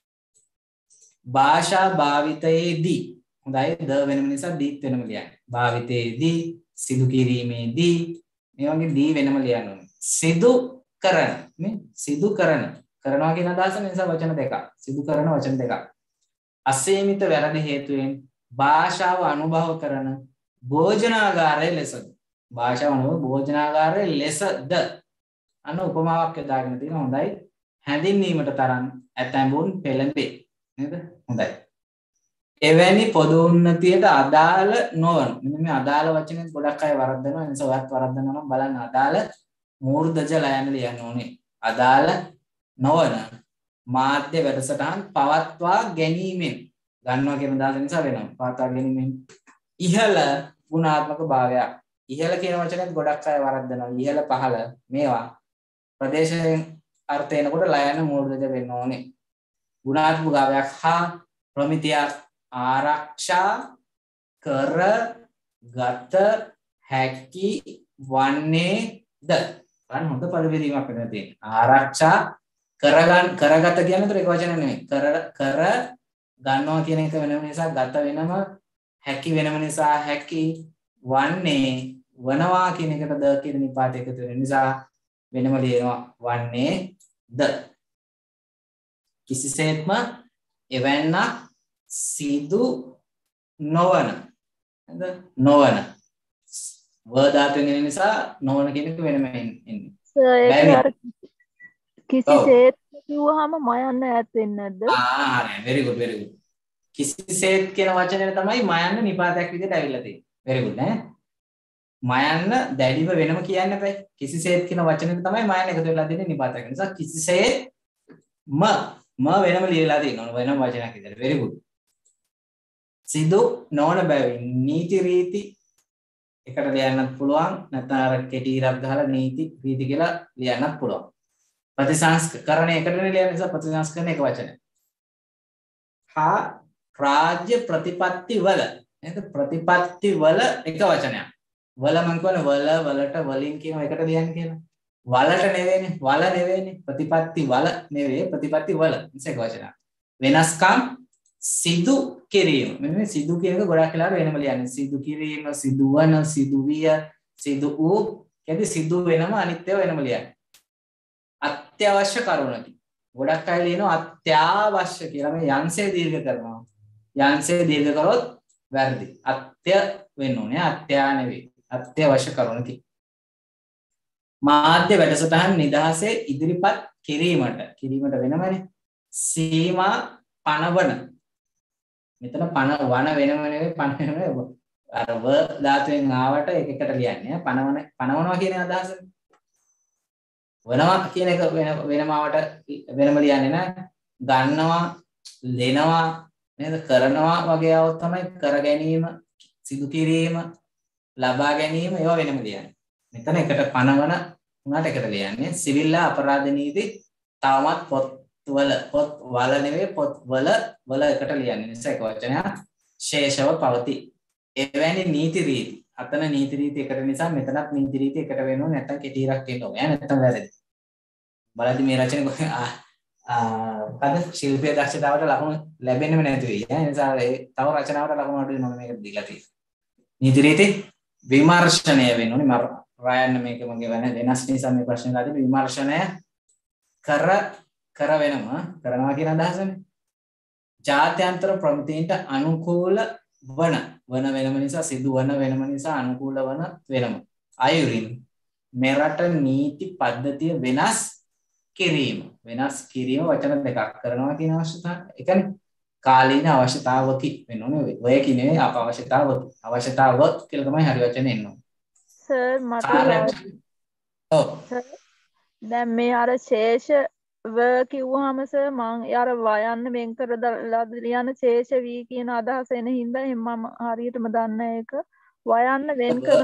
භාෂා භාවිතයේදී හොඳයි ද වෙනම නිසා දීත් වෙනම ලියන්න. භාවිතයේදී සිදු කිරීමේදී මේ වගේ දී වෙනම ලියන්න ඕනේ. සිදු කරන නේ සිදු කරන කරනවා කියන අදහස නිසා වචන දෙකක්. සිදු කරන වචන දෙකක්. අසීමිත වැරදි හේතුවෙන් භාෂාව අනුභව කරන භෝජනාගාරයේ ලෙසද භාෂාව අනුභව භෝජනාගාරයේ ලෙසද අන්න උපමාවක් යොදාගෙන තියෙන හොඳයි. හැඳින්වීමට තරම් ඇතැඹුන් පෙළඹේ නේද? හොඳයි. එවැනි පොදු උන්නතියට අදාළ නොවන මෙන්න මේ අදාළ වචනේ ගොඩක් අය වරද්දනවා. ඒ නිසා ඔයත් වරද්දනවා නම් බලන්න අදාළ මූර්ධජ ලයන ලියන්න ඕනේ. අදාළ නොවන මාධ්‍ය වැඩසටහන් පවත්වා ගැනීමෙන් ගන්නවා කියන දාස නිසා වෙනවා. පවත්වා ගැනීමෙන් ඉහළ ගුණාත්මක භාවයක්. ඉහළ කියන වචනයත් ගොඩක් අය වරද්දනවා. ඉහළ පහළ මේවා ප්‍රදේශයෙන් අර්ථ එනකොට ලයන මූර්ධජ වෙන්න ඕනේ. ගුණාත්මක භාවයක් හා ප්‍රමිතියක් ආරක්ෂා කර ගත හැකි වන්නේද? ගන්න හොඳ පරිවැදීමක් වෙනවා තියෙන්නේ. ආරක්ෂා කරගන්න කරගත කියන උතර එක වචන නෙමෙයි. කර කර ගන්නවා කියන එක වෙනම නිසා ගත වෙනම හැකි වෙනම නිසා හැකි වන්නේ වනවා කියන එකට ද කියන නිපාත එකතු වෙන නිසා වෙනම ලියනවා වන්නේද. කිසිසේත්ම එවැන්නක් සිදු නොවන නේද? නොවන ව ධාතුවෙන් එන නිසා නොවන කියන එක වෙනම එන්නේ. ඒක බැවි. අර කිසිසේත් කිව්වහම මයන්න ඈත් වෙන්නේ නැද්ද? ආ හරි very good very good. කිසිසේත් කියන වචනේ තමයි මයන්න නිපාතයක් විදිහට ඇවිල්ලා තියෙන්නේ. very good නේ. මයන්න දැඩිව වෙනම කියන්න බෑ. කිසිසේත් කියන වචනේ තමයි මයන්න එකතු වෙලා තියෙන්නේ නිපාතයක්. නිසා කිසිසේත් ම ම වෙනම ලියලා තියෙනවා වෙනම වචනයක් විදිහට. very good. සිදු නොවන බැවින් නීති රීති එකට ලියන්නත් පුළුවන් නැත්නම් අර කෙටි ඉරක් ගහලා නීති රීති කියලා ලියන්නත් පුළුවන්. ප්‍රතිසංස්කරණය එකටනේ ලියන්නේ නිසා ප්‍රතිසංස්කරණ එක වචනයක්. හා රාජ්‍ය ප්‍රතිපත්ති වල නේද ප්‍රතිපත්ති වල එක වචනයක්. වල මං කියන්නේ වල වලට වලින් කියන එකට ලියන්නේ කියලා. වලට නෙවෙයිනේ වල නෙවෙයිනේ ප්‍රතිපත්ති වල නෙවෙයි ප්‍රතිපත්ති වල එක වචනයක්. වෙනස්කම් සිදු කිරීම. මෙන්න මේ සිදු කියන එක ගොඩක් වෙලාවට වෙනම ලියන්නේ. සිදු කිරීම, සිදුවන, සිදුවිය, සිදු වූ කියදී සිදු වෙනම අනිත් ඒවා වෙනම ලියන්නේ. අත්‍යවශ්‍ය කරුණකි. ගොඩක් අය ලියනවා අත්‍යවශ්‍ය කියලා මේ යන්සේ දීර්ඝ කරනවා. යන්සේ දීර්ඝ කරොත් වැරදි. අත්‍ය වෙන්න ඕනේ. අත්‍යා නෙවෙයි. අත්‍යවශ්‍ය කරුණකි. මාධ්‍ය වැඩසටහන් නිදහසේ ඉදිරිපත් කිරීමට කිරීමට වෙනමනේ. සීමා පනවන. මෙතන පන වන වෙනම නෙවෙයි පන වෙනම අර ව ධාතුවෙන් ආවට එක එකට ලියන්නේ. පනවන පනවනවා කියන අදහසනේ. වෙනවා කියන එක වෙන වෙනමවට වෙනම ලියන්නේ නැහැ. ගන්නවා, දෙනවා, නේද? කරනවා වගේ આવොත් තමයි කර ගැනීම, සිදු කිරීම, ලබා ගැනීම ඒවා වෙනම ලියන්නේ. මෙතන එකට පනවන උනාට එකට ලියන්නේ. සිවිල් අපරාධ නීති තවමත් පොත්වල පොත් වල නෙවෙයි පොත් වල වල එකට ලියන්නේ. නිසා එක වචනයක් ශේෂව පවති. එවැනි නීති රීති අතන නීති රීති එකට නිසා මෙතනත් නීති රීති එකට වෙනවා නැත්නම් කෙටි ඉරක් එන්න ඕනේ නැත්නම් වැරදි. බලද්දි මේ රචනේ ආ මොකද ශිල්පීය දක්ෂතාවට ලකුණු ලැබෙන්නේම නැති වෙයි. ඒ නිසා ඒ තව රචනාවට ලකුණු අඩු වෙනවා මේක දීලා තියෙන්නේ. නීති රීති විමර්ශනය වෙන්න ඕනේ. මම රයන්න මේක මගේ වෙන වෙනස් නිසා මේ ප්‍රශ්නේ ලාදී විමර්ශනය කර කර වෙනම කරනවා කියන අදහසනේ. ජාත්‍යන්තර ප්‍රමිතීන්ට අනුකූල වන වන වෙනම නිසා සිදු වන වෙනම නිසා අනුකූල වන වෙනම අයුරින් මෙරට නීති පද්ධතිය වෙනස් කිරීම වෙනස් කිරීම වචන දෙකක් කරනවා කියන අවශ්‍යතාව. ඒ කියන්නේ කාලීන අවශ්‍යතාවකි වෙන්න ඕනේ. ඔය කියන්නේ අපවශ්‍යතාවක අවශ්‍යතාව කියලා තමයි හරි වචනේ එන්නේ. සර් මට ඔව් දැන් මේ අර ශේෂ ව කිව්වහම සර් මං යාර වයන්න වෙන් කරලා ලියන ශේෂ වී කියන අදහස එන හින්දා එහෙනම් මම හරියටම දන්නේ ඒක වයන්න වෙන් කරන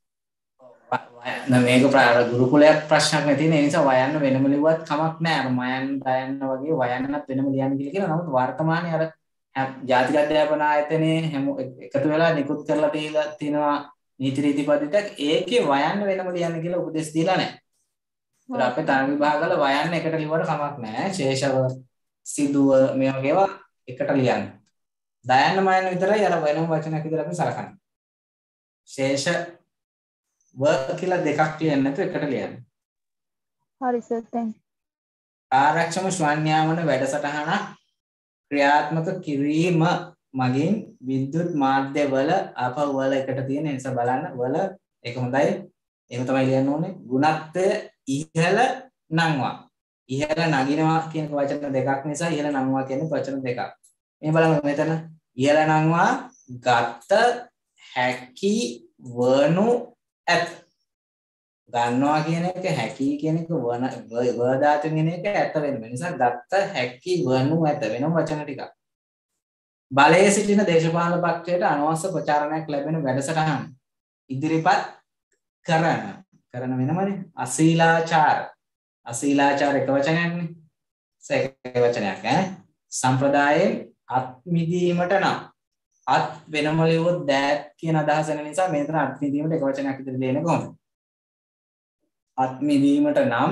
මේක ගුරුකුලයක් ප්‍රශ්නයක් නැති නේ. ඒ නිසා වයන්න වෙනම ලිව්වත් කමක් නැහැ. අර මයන් දයන්න වගේ වයන්නත් වෙනම ලියන්න කියලා කියනවා. නමුත් වර්තමානයේ අර ජාතික අධ්‍යාපන ආයතනයේ හැම එකතු වෙලා නිකුත් කරලා තියලා තිනවා නීති රීති පද්ධතියක්. ඒකේ වයන්න වෙනම ලියන්න කියලා උපදෙස් දීලා නැහැ. ඒත් අපේ තරග විභාගවල වයන්න එකට ලිව්වට කමක් නැහැ. ශේෂව සිදුව මේ වගේ ඒවා එකට ලියන්න. දයන්න මයන්න විතරයි අර වෙනම වචනයක් විතර අපි සලකන්නේ. ශේෂ ව කියලා දෙකක් ලියන්න නැතුව එකට ලියන්න. හරි සර් තැන්ක් ආරක්ෂම ශ්‍රවණ්‍යාමන වැඩසටහන ක්‍රියාත්මක කිරීම මගින් විද්‍යුත් මාධ්‍යවල අපව වල එකට තියෙන නිසා බලන්න වල ඒක හොඳයි. එහෙම තමයි ලියන්න ඕනේ. ගුණත්වය ඉහළ නංවා. ඉහළ නගිනවා කියන වචන දෙකක් නිසා ඉහළ නංවා කියන වචන දෙකක්. මේ බලන්න මෙතන ඉහළ නංවා ගත හැකි වනු ඇත. ගන්නවා කියන එක හැකි කියන එක වන ව ධාතුන් කියන එක ඇත වෙන නිසා ගත හැකි වනු ඇත වෙනම වචන ටිකක්. බලයේ සිටින දේශපාලන පක්ෂයට අනවශ්‍ය ප්‍රචාරණයක් ලැබෙන වැඩසටහන් ඉදිරිපත් කරන කරන වෙනමනේ අශීලාචාර අශීලාචාර එක වචනයක්නේ. ඒක වචනයක් ඈ සම්ප්‍රදායෙන් අත් මිදීමට නම් අත් වෙනම ලියුවොත් දෑත් කියන අදහස එන නිසා මෙතන අත් මිදීමට එක වචනයක් විතර දෙන්නේ කොහොමද? අත් මිදීමට නම්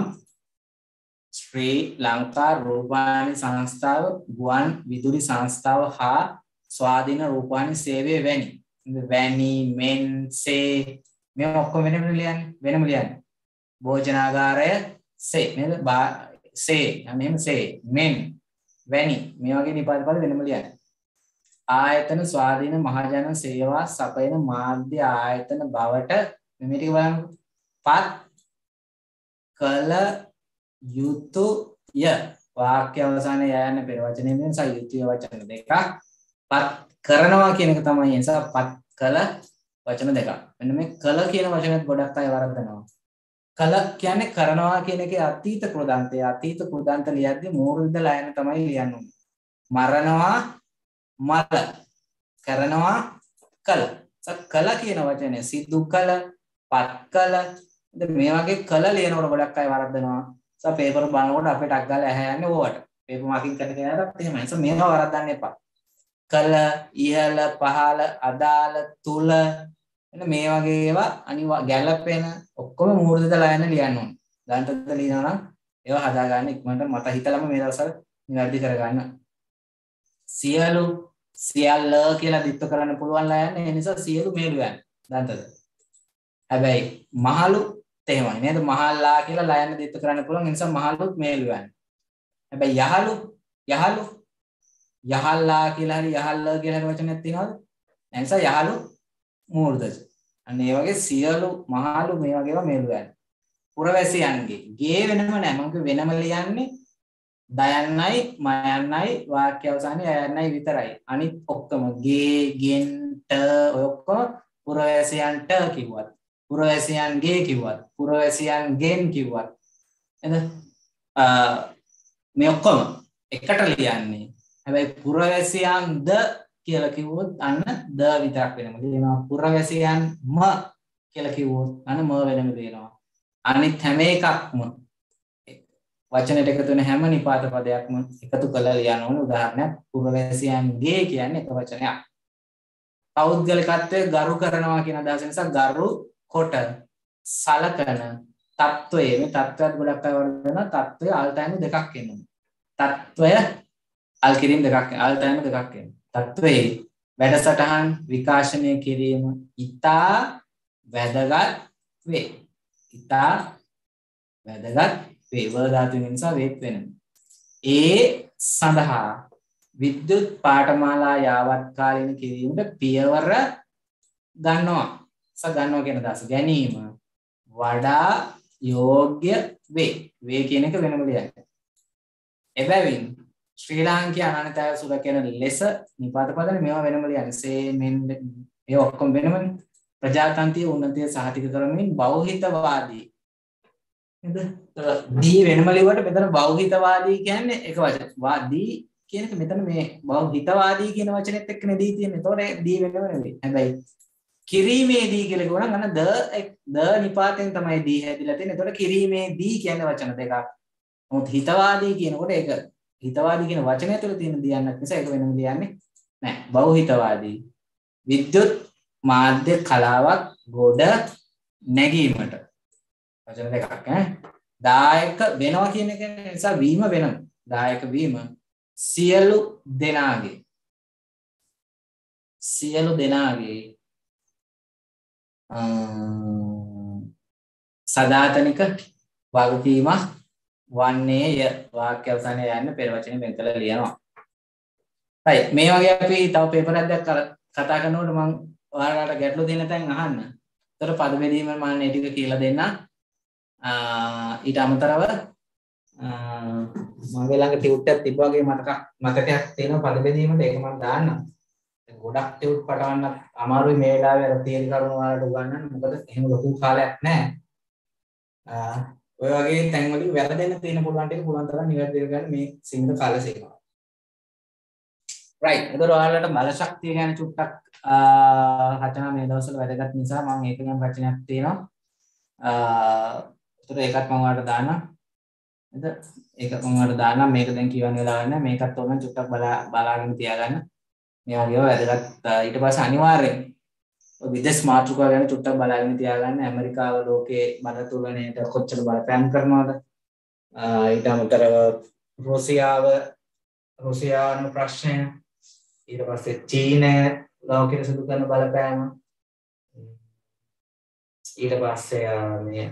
ශ්‍රී ලංකා රූපවාහිනී සංස්ථාව ගුවන් විදුලි සංස්ථාව හා ස්වාධීන රූපවාහිනී සේවය වැනි වැනි මෙන් සේ මේ ඔක්කොම වෙනම ලියන්නේ වෙනම ලියන්නේ භෝජනාගාරය සේ නේද සේ මෙහෙම සේ මෙන් වැනි මේ වගේ නිපාත පද වෙනම ලියන්නේ ආයතන ස්වාධීන මහජන සේවා සපයන මාධ්‍ය ආයතන බවට මේ ටික බලන්න පත් කල යුතුය. වාක්‍ය අවසානයේ යයන්න පෙර වචනේ නිසා යුතුය වචන දෙකක්. පත් කරනවා කියන එක තමයි නිසා පත් කළ වචන දෙකක්. මෙන්න මේ කළ කියන වචනේත් ගොඩක් අය වරද්දනවා. කළ කියන්නේ කරනවා කියන එකේ අතීත කෘදාන්තය. අතීත කෘදාන්ත ලියද්දී මූර්ධ ලයන තමයි ලියන්න ඕනේ. මරනවා මල කරනවා කළ. කළ කියන වචනේ සිදු කළ පත් කළ මේ වගේ කළ ලියනකොට ගොඩක් අය වරද්දනවා. සා පේපර් බලනකොට අපිට අක් ගාලා ඇහැ යන්නේ ඕවට. පේපර් මාකින් කරන කෙනාට එහෙමයි. සා මේවා වරද්දන්න එපා. කළ ඉහළ පහළ අදාළ තුල එන්න මේ වගේ ඒවා අනිවා ගැළපෙන ඔක්කොම මූර්ධිත ලයන ලියන්න ඕනේ. ගණිතද ලියනවා නම් ඒවා හදා ගන්න ඉක්මනට මත හිතලම මේ දවස්වල නිවැරදි කරගන්න. සියලු සියල්ල කියලා දිත්ත කරන්න පුළුවන් ලයන ඒ නිසා සියලු මේලු යන්නේ. ගණිතද. හැබැයි මහලු එහෙමයි නේද? මහල්ලා කියලා ලයන දිත්ත කරන්න පුළුවන් ඒ නිසා මහලුත් මේලු යන්නේ. හැබැයි යහලු යහලු යහල්ලා කියලා හරි යහල්ල කියලා හරි වචනයක් තියෙනවද? ඒ නිසා යහලු මූර්ධජ. අන්න ඒ වගේ සියලු මහලු මේ වගේ ඒවා මේලු යන්නේ. පුරවැසියන්ගේ ගේ වෙනම නෑ. මම කිව්ව වෙනම ලියන්නේ දයන්නයි මයන්නයි වාක්‍ය අවසානයේ යයන්නයි විතරයි. අනිත් ඔක්කොම ගේ ගෙන්ට ඔය ඔක්කොම පුරවැසියන්ට කිව්වත් පුරවැසියන්ගේ කිව්වත් පුරවැසියන්ගෙන් කිව්වත් එද මේ ඔක්කොම එකට ලියන්නේ. හැබැයි පුරවැසියන්ද කියලා කිව්වොත් අන්න ද විතරක් වෙනම ලියනවා. පුරවැසියන්ම කියලා කිව්වොත් අන්න ම වෙනම ලියනවා. අනිත් හැම එකක්ම වචනයට එකතු වෙන හැම නිපාත පදයක්ම එකතු කරලා ලියන්න ඕනේ. උදාහරණයක් පුරවැසියන්ගේ කියන්නේ එක වචනයක්. පෞද්ගලිකත්වයේ ගරු කරනවා කියන අදහස නිසා ගරු කොට සලකන තත්වයේ මේ තත්වයක් ගොඩක් අය වර්ධන තත්වය all time දෙකක් එනවා. තත්වය අල් කිරීම දෙකක් all time දෙකක් එනවා. තත්වයේ වැඩසටහන් විකාශනය කිරීම ඉතා වැදගත් වේ. ඉතා වැදගත් වේ. වල ධාතු නිසා වේත් වෙනවා. ඒ සඳහා විද්‍යුත් පාඨමාලා යාවත් කාලීන කිරීමට පියවර ගන්නවා. ස ගන්නවා කියන දාස ගැනීම වඩා යෝග්‍ය වේ. වේ කියන එක වෙනම ලියන්න. එබැවින් ශ්‍රී ලාංකික අනන්‍යතාව සුරකින ලෙස නිපාත පදනේ මේවා වෙනම ලියන්න. සේ මෙන් ඒ ඔක්කොම වෙනමනේ. ප්‍රජාතන්ත්‍රීය උන්නතිය සහතික කරමින් බෞහිතවාදී නේද? දී වෙනම ලියුවට මෙතන බෞහිතවාදී කියන්නේ එක වචන. වාදී කියන එක මෙතන මේ බෞහිතවාදී කියන වචනේත් එක්කනේ දී තියෙන්නේ. ඒතකොට දී වෙනම නෙවෙයි. හැබැයි කිරීමේදී කියලා කියවනම් අන්න ද ද නිපාතෙන් තමයි දී හැදිලා තියෙන්නේ. ඒතකොට කිරීමේදී කියන වචන දෙකක්. මොකද හිතවාදී කියනකොට ඒක හිතවාදී කියන වචනය තුළ තියෙන දියන්නක් නිසා ඒක වෙනම ලියන්නේ නැහැ. බෞහිතවාදී විද්‍යුත් මාධ්‍ය කලාවක් ගොඩ නැගීමට වචන දෙකක් ඈ. දායක වෙනවා කියන එක නිසා වීම වෙනම. දායක වීම සියලු දෙනාගේ සියලු දෙනාගේ සදාතනික වගකීමක් වන්නේය. වාක්‍ය අවසානයේ යන්න පෙර වචනේ මෙන් කළ ලියනවා. හරි මේ වගේ අපි තව පේපර් එකක් දැක් කතා කරනකොට මම ඔයාලට ගැටලු දෙන්න තැන් අහන්න. ඒතර පද බෙදීම මම මේ ටික කියලා දෙන්න. ඊට අමතරව මගේ ළඟ ටියුට් එකක් තිබ්බා වගේ මතක මතකයක් තියෙනවා පද බෙදීමට. ඒක මම දාන්නම්. ගොඩක් ටියුට් පටවන්න අමාරුයි මේ වෙලාවේ අර තියරි කරුණු වලට උගන්වන්න. මොකද එහෙම ලොකු කාලයක් නැහැ. ඔය වගේ තැන් වලින් වැරදෙන්න තියෙන පුළුවන් ටික පුළුවන් තරම් නිවැරදිව ගන්න මේ සිංහල කාල සීමාව. right. ඒතර ඔයාලට බල ශක්තිය ගැන චුට්ටක් රචනා මේ දවස්වල වැදගත් නිසා මම ඒක ගැන රචනයක් තියෙනවා. ඒතර ඒකත් මම ඔයාලට දාන්නම්. නේද? ඒක මම ඔයාලට දාන්නම්. මේක දැන් කියවන්න වෙලාවක් නැහැ. මේකත් ඕන චුට්ටක් බලා බලාගෙන තියාගන්න. මේ වගේ වැදගත්. ඊට පස්සේ අනිවාර්යෙන් විදේශ මාතෘකාව ගැන චුට්ටක් බලාගෙන තියාගන්න. ඇමරිකාව ලෝකයේ බඩ තුලණයට කොච්චර බලපෑම් කරනවද? ඊට අමතරව රුසියාව රුසියානු ප්‍රශ්නය, ඊට පස්සේ චීනය ලෝකෙට සිදු කරන බලපෑම, ඊට පස්සේ මේ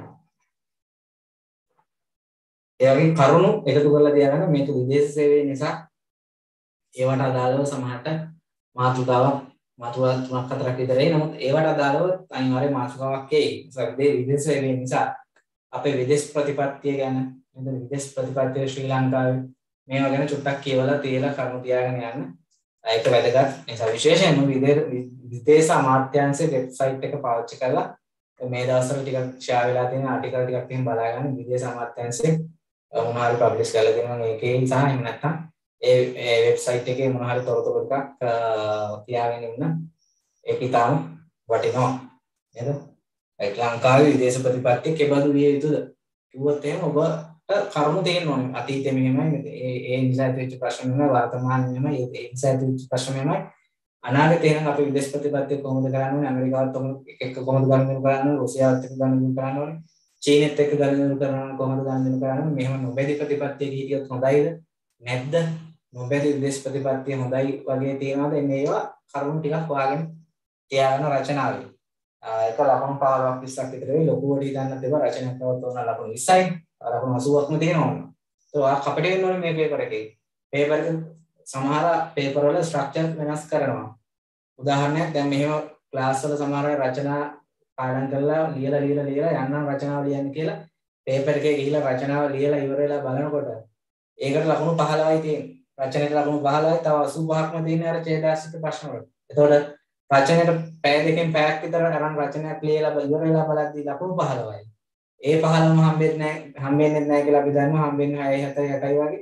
ඒ වගේ කරුණු එකතු කරලා තියාගන්න. මේක විදේශ සේවය නිසා ඒවට අදාළව සමහරට මාතෘකාවක් මාතෘකා තුනක් හතරක් විතරයි. නමුත් ඒවට අදාළව අනිවාර්ය මාතෘකාවක් එයි. සර්වේ විදේශ සේවය නිසා අපේ විදේශ ප්‍රතිපත්තිය ගැන නේද විදේශ ප්‍රතිපත්තිය ශ්‍රී ලංකාවේ මේවා ගැන චුට්ටක් කියවලා තියලා කරුණු තියාගෙන යන්න. ඒක වැදගත්. නිසා විශේෂයෙන්ම විදේශ අමාත්‍යාංශයේ වෙබ්සයිට් එක පාවිච්චි කරලා මේ දවස්වල ටිකක් ෂෙයා වෙලා තියෙන ආටිකල් ටිකක් එහෙම බලා ගන්න. විදේශ අමාත්‍යාංශයේ මොනවාරි පබ්ලිෂ් කරලා දෙනවා මේකේ සහ එහෙම නැත්නම් ඒ ඒ වෙබ්සයිට් එකේ මොනවාරි තොරතුරු ටිකක් තියාගෙන ඉන්න. ඒක ඉතාම වටිනවා. නේද? ඒ ලංකාවේ විදේශ ප්‍රතිපත්තිය කෙබඳු විය යුතුද? කිව්වොත් එහෙම ඔබට කරුණු තේරෙන්න ඕනේ. අතීතේ මෙහෙමයි ඒ ඒ නිසා ඇතිවෙච්ච ප්‍රශ්න මෙහෙමයි වර්තමානයේ මෙහෙමයි ඒ නිසා ඇතිවෙච්ච ප්‍රශ්න මෙහෙමයි අනාගතේ නම් අපි විදේශ ප්‍රතිපත්තිය කොහොමද කරන්න ඕනේ? ඇමරිකාවත් එක්ක කොහොමද ගනුදෙනු කරන්න ඕනේ? රුසියාවත් එක්ක ගනුදෙනු කරන්න ඕනේ? චීනෙත් එක්ක ගනුදෙනු කරනවා කොහොමද ගනුදෙනු කරන්න ඕනේ? මෙහෙම නොබැදි ප්‍රතිපත්තියක හිටියොත් හොඳයිද? නැද්ද? නොබැදි විදේශ ප්‍රතිපත්තිය හොඳයි වගේ තියනවාද? එන්නේ ඒවා කරුණු ටිකක් හොයාගෙන තියාගන්න රචනාවේ. ඒක ලකුණු පහළොවක් විස්සක් විතර වෙයි. ලොකුවට හිතන්නත් ඒවා රචනයක් තවත් උනා ලකුණු විස්සයි. ලකුණු අසූවක්ම තියෙනවා. તો આ අපිට වෙන්න ඕනේ මේ පේපර් එකේ. පේපර් එක සමහර පේපර් වල ස්ට්‍රක්චර් වෙනස් කරනවා. උදාහරණයක් දැන් මෙහෙම ක්ලාස් වල සමහර රචනා පාඩම් කරලා ලියලා ලියලා ලියලා යන්නම් රචනාව ලියන්න කියලා පේපර් එකේ ගිහිල්ලා රචනාව ලියලා ඉවර වෙලා බලනකොට ඒකට ලකුණු පහළොවයි තියෙන්නේ. රචනයේ ලකුණු පහළොවයි තව අසූවක්ම තියෙන්නේ අර ඡේදාශ්‍රිත ප්‍රශ්න වල. එතකොට රචනයේ පැය දෙකෙන් පැයක් විතර අරන් රචනයක් ලියලා ඉවර වෙලා බලද්දී ලකුණු පහළොවයි. ඒ පහළම හම්බෙන්නේ නැහැ හම්බෙන්නේ නැහැ කියලා අපි දන්නවා. හම්බෙන්නේ හය හතයි අටයි වගේ.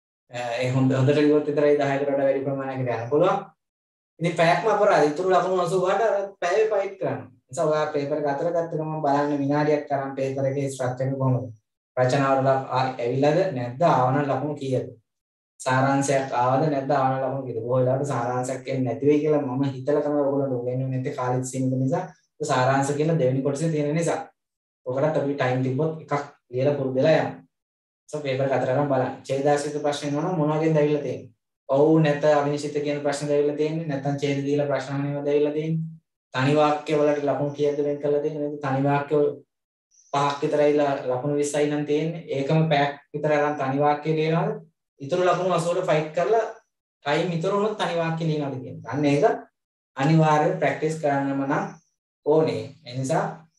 ඒ හොඳ හොඳට ලියුවොත් විතරයි දහයකට වඩා වැඩි ප්‍රමාණයකට යන්න පුළුවන්. ඉතින් පැයක්ම අපරාධ. ඊටු ලකුණු අසූවට අර පැයේ ෆයිට් කරනවා. නිසා ඔයා පේපර් එක අතර ගත්ත ගමන් බලන්න විනාඩියක් තරම් පේපර් එකේ ස්ට්‍රක්චර් එක කොහොමද? රචනාවල ඇවිල්ලාද නැද්ද? ආවන ලකුණු කීයද? සාරාංශයක් ආවද නැද්ද? ආවන ලකුණු කීයද? බොහෝ වෙලාවට සාරාංශයක් එන්නේ නැති වෙයි කියලා මම හිතලා තමයි ඔයගොල්ලෝ උගෙන්නේ නැත්තේ කාලෙත් සීමිත නිසා. ඒ සාරාංශ කියලා දෙවෙනි කොටසේ තියෙන නිසා. ඔකට අපි ටයිම් තිබ්බොත් එකක් ලියලා පුරුදු වෙලා යන්න. සෝ පේපර් එක අතරනම් බලන්න. ඡේදාශ්‍රිත ප්‍රශ්න එනවා නම් මොන වගේද ඇවිල්ලා තියෙන්නේ? ඔව් නැත අවිනිශ්චිත කියන ප්‍රශ්න ඇවිල්ලා තියෙන්නේ. නැත්නම් ඡේද දීලා ප්‍රශ්න අහන්නේවද ඇවිල්ලා තියෙන්නේ. තනි වාක්‍ය වලට ලකුණු කීයද වෙන් කරලා තියෙන්නේ? තනි වාක්‍ය පහක් විතර ඇවිල්ලා ලකුණු විස්සයි නම් තියෙන්නේ. ඒකම පැයක් විතර අරන් තනි වාක්‍ය ලියනවාද? ඊටු ලකුණු අසූවට ෆයිට් කරලා ටයිම් ඉතුරු වුණොත් තනි වාක්‍ය ලියනවාද කියන්නේ. අන්න ඒක අනිවාර්යයෙන් ප්‍රැක්ටිස් කරන්නම නම් ඕනේ. ඒ නිසා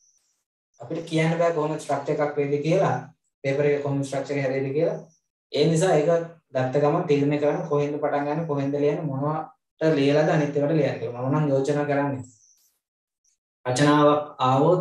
අපිට කියන්න බෑ කොහොමද ස්ට්‍රක්චර් එකක් වෙන්නේ කියලා. පේපර් එකේ කොහොමද ස්ට්‍රක්චර් එක හැදෙන්නේ කියලා. ඒ නිසා ඒක ගත්ත ගමන් තීරණය කරන්න කොහෙන්ද පටන් ගන්න කොහෙන්ද ලියන්නේ මොනවට ලියලාද අනිත් ඒවාට ලියන්න කියලා. මම නම් යෝජනා කරන්නේ. රචනාවක් ආවොත්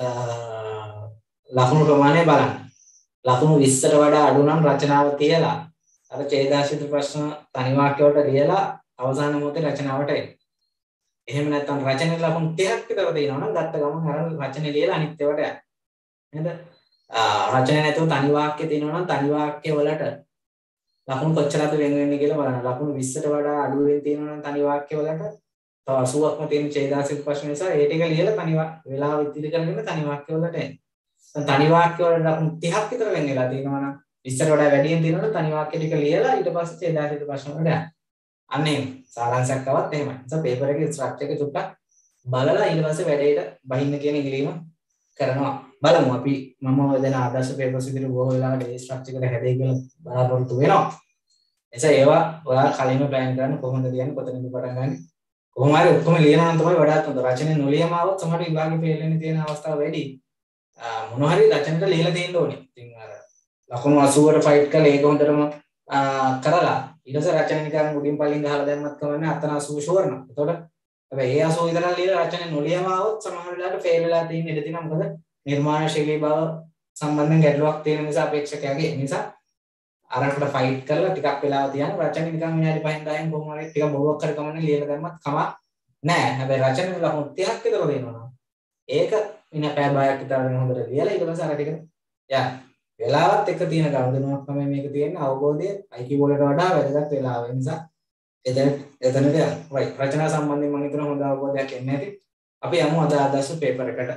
ලකුණු ප්‍රමාණය බලන්න. ලකුණු විස්සට වඩා අඩු නම් රචනාව තියලා අර ඡේදාශ්‍රිත ප්‍රශ්න තනි වාක්‍ය වලට ලියලා අවසාන මොහොතේ රචනාවට එන්න. එහෙම නැත්නම් රචනයේ ලකුණු තිහක් විතර තියෙනවා නම් ගත්ත ගමන් අර රචනය ලියලා අනිත් ඒවාට යන්න. නේද? රචනය නැතුව තනි වාක්‍ය තියෙනවා නම් තනි වාක්‍ය වලට ලකුණු කොච්චරද වෙන වෙන්නේ කියලා බලන්න. ලකුණු විස්සට වඩා අඩු වෙන තියෙනවා නම් තනි වාක්‍ය වලට තව අසූවක්ම තියෙන ඡේදාශ්‍රිත ප්‍රශ්න නිසා ඒ ටික ලියලා තනි වෙලාව ඉදිරි කරගෙන තනි වාක්‍ය වලට එන්න. දැන් තනි වාක්‍ය වල ලකුණු තිහක් විතර වෙන වෙලා තියෙනවා නම් විස්සට වඩා වැඩියෙන් තියෙනවා නම් තනි වාක්‍ය ටික ලියලා ඊට පස්සේ ඡේදාශ්‍රිත ප්‍රශ්න වලට යන්න. අන්න එහෙම සාරාංශයක් આવත් එහෙමයි. නිසා පේපර් එකේ ස්ට්‍රක්චර් එක චුට්ටක් බලලා ඊට පස්සේ වැඩේට බහින්න කියන ඉල්ලීම කරනවා. බලමු අපි මම දැන් ආදර්ශ පේපර්ස් විදිහට බොහෝ වෙලාවට ඒ ස්ට්‍රක්චර් එක හැදෙයි කියලා බලාපොරොත්තු වෙනවා. එසේ ඒවා ඔයාලා කලින්ම ප්ලෑන් කරන්න කොහොමද ලියන්නේ කොතනින්ද පටන් ගන්න. කොහොම හරි ඔක්කොම ලියනවා නම් තමයි වඩාත් හොඳ. රචනයේ නොලියම આવොත් සමහර විභාගෙ ෆේල් වෙන්න තියෙන අවස්ථා වැඩි. මොන හරි රචනෙට ලියලා තියෙන්න ඕනේ. ඉතින් අර ලකුණු අසූවට ෆයිට් කරලා ඒක හොඳටම කරලා ඊට පස්සේ රචන නිකන් උඩින් පල්ලින් ගහලා දැම්මත් කමන්නේ අතන අසූව ෂුවර් නම්. එතකොට හැබැයි ඒ අසූව විතර ලියලා රචනයේ නොලියම આવොත් සමහර වෙලාවට ෆේල් වෙලා තියෙන ඉඩ තියෙනවා. මොකද නිර්මාණශීලී බව සම්බන්ධයෙන් ගැටලුවක් තියෙන නිසා අපේක්ෂකයාගේ නිසා අරකට ෆයිට් කරලා ටිකක් වෙලාව තියන රචනෙ නිකන් විනාඩි පහෙන් දහයෙන් කොහොම හරි ටිකක් බොරුවක් කර කමන්නේ ලියලා දැම්මත් කමක් නැහැ. හැබැයි රචනෙ ලකුණු තිහක් විතර දෙනවා. ඒක විනා පැය බයක් විතර වෙන හොඳට ලියලා ඊට පස්සේ අර ටික යා වෙලාවත් එක තියෙන ගනුදෙනුවක් තමයි මේක තියෙන්නේ. අවබෝධය I Q වලට වඩා වැදගත් වෙලාව. ඒ නිසා එතන එතනද right රචනා සම්බන්ධයෙන් මම හිතන හොඳ අවබෝධයක් එන්නේ නැති. අපි යමු අද ආදර්ශ පේපර් එකට.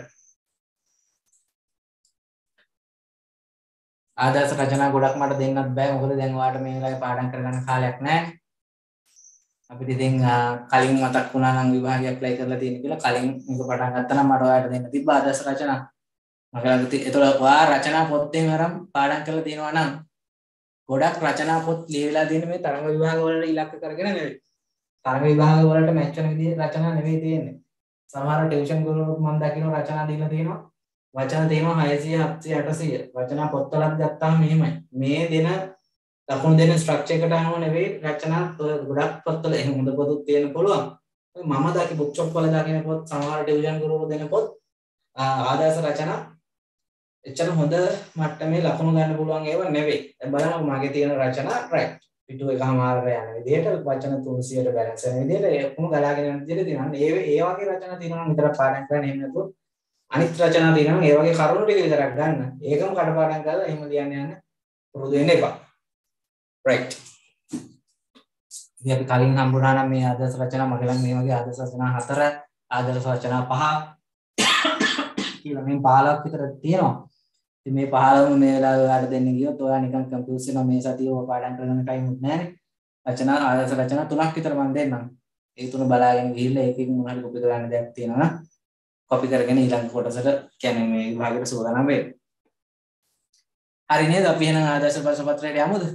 ආදර්ශ රචනා ගොඩක් මට දෙන්නත් බෑ. මොකද දැන් ඔයාලට මේ වෙලාවේ පාඩම් කරගන්න කාලයක් නැහැ. අපිට ඉතින් කලින් මතක් වුණා නම් විභාගයක් ඇප්ලයි කරලා තියෙන කියලා කලින් මේක පටන් ගත්තා නම් මට ඔයාලට දෙන්න තිබ්බ ආදර්ශ රචනා. මම ඒතකොට ඔයා රචනා පොත් එහෙම අරන් පාඩම් කරලා තියෙනවා නම් ගොඩක් රචනා පොත් ලියවිලා තියෙන මේ තරඟ විභාග වලට ඉලක්ක කරගෙන නෙවෙයි. තරඟ විභාග වලට මැච් වෙන විදිහේ රචනා නෙවෙයි තියෙන්නේ. සමහර ටියුෂන් ගුරුවරුත් මම දකින්න රචනා දීලා තියෙනවා. වචන තියෙනවා හයසිය හත්සිය අටසිය. වචන පොත්වලත් ගත්තාම මෙහෙමයි. මේ දෙන ලකුණු දෙන ස්ට්‍රක්චර් එකට අනුව නෙවෙයි රචනා ගොඩක් පොත්වල එහෙම හොඳ පොතුත් තියෙන්න පුළුවන්. මම දකි බුක් ෂොප් වල දකින පොත් සමහර ඩිවිෂන් ගුරුවරු දෙන පොත් ආදර්ශ රචනා එච්චර හොඳ මට්ටමේ ලකුණු ගන්න පුළුවන් ඒවා නෙවෙයි. දැන් බලන්න මගේ තියෙන රචනා රයිට්. පිටු එකමාරට යන විදිහට වචන තුන්සියයට බැලන්ස් වෙන විදිහට ඒ ඔක්කොම ගලාගෙන යන විදිහට තියෙනවා. ඒ ඒ වගේ රචනා තියෙනවා විතර පාඩම් කරන්න එහෙම නැතුව අනිත් රචනා තියෙනවා ඒ වගේ කරුණු ටික විතරක් ගන්න. ඒකම කඩපාඩම් කරලා එහෙම ලියන්න යන්න පුරුදු වෙන්න එපා. රයිට්. ඉතින් අපි කලින් හම්බුණා නම් මේ ආදර්ශ රචනා මගේ ළඟ මේ වගේ ආදර්ශ රචනා හතර ආදර්ශ රචනා පහ කියලා මේ පහළොවක් විතර තියෙනවා. ඉතින් මේ පහළම මේ වෙලාවේ ඔයාලට දෙන්න ගියොත් ඔයා නිකන් කම්පියුටර් එකේ මේ සතිය ඔය පාඩම් කරගෙන ටයිම් උත් නැහැනේ. රචනා ආදර්ශ රචනා තුනක් විතර මම දෙන්නම්. ඒ තුන බලාගෙන ගිහිල්ලා ඒකකින් මොන හරි කොපි කරන්න දෙයක් තියෙනවා. කොපි කරගෙන ඊළඟ කොටසට කියන්නේ මේ විභාගෙට සූදානම් වෙන්න. හරි නේද? අපි එහෙනම් ආදර්ශ ප්‍රශ්න පත්‍රයට යමුද?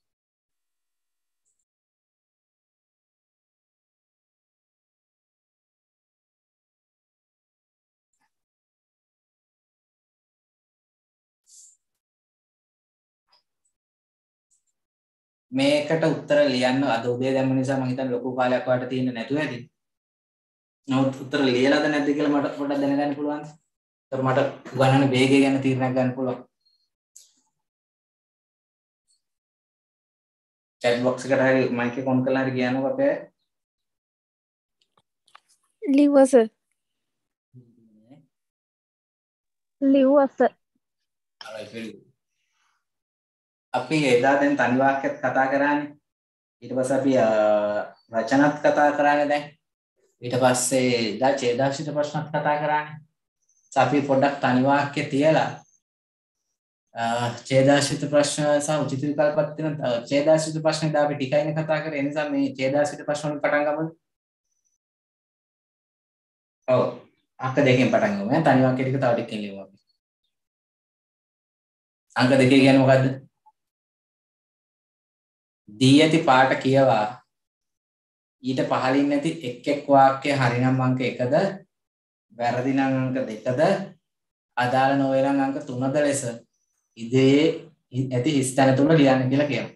මේකට උත්තර ලියන්න අද උදේ දැම්ම නිසා මම හිතන්නේ ලොකු කාලයක් වාට තියෙන්න නැතුව ඇති. නමුත් උත්තර ලියලාද නැද්ද කියලා මට පොඩ්ඩක් දැනගන්න පුළුවන්ද? ඒතර මට උගන්නන වේගය ගැන තීරණයක් ගන්න පුළුවන්. chat box එකට හරි මයික් එක ඔන් කරලා හරි කියන්නකො අපේ. ලිව්වා සර්. ලිව්වා සර්. alright very good. අපි එදා දැන් තනි වාක්‍යත් කතා කරානේ. ඊට පස්සේ අපි රචනත් කතා කරානේ දැන්. ඊට පස්සේ එදා ඡේදාශ්‍රිත ප්‍රශ්නත් කතා කරානේ. අපි පොඩ්ඩක් තනි වාක්‍ය තියලා ඡේදාශ්‍රිත ප්‍රශ්න සහ උචිත විකල්පත් තියෙන ඡේදාශ්‍රිත ප්‍රශ්න ඉදා අපි ටිකයිනේ කතා කරේ. ඒ නිසා මේ ඡේදාශ්‍රිත ප්‍රශ්න වලින් පටන් ගමුද? ඔව්. අංක දෙකෙන් පටන් ගමු. තනි වාක්‍ය ටික තව ටිකකින් ලියමු අපි. අංක දෙකේ කියන්නේ මොකද්ද? දී ඇති පාට කියවා ඊට පහළින් නැති එක් එක් වාක්‍ය හරිනම් අංක එකද වැරදි නම් අංක දෙකද අදාළ නොවන අංක තුනද ලෙස ඉදී ඇති හිස්තැන තුන ලියන්න කියලා කියනවා.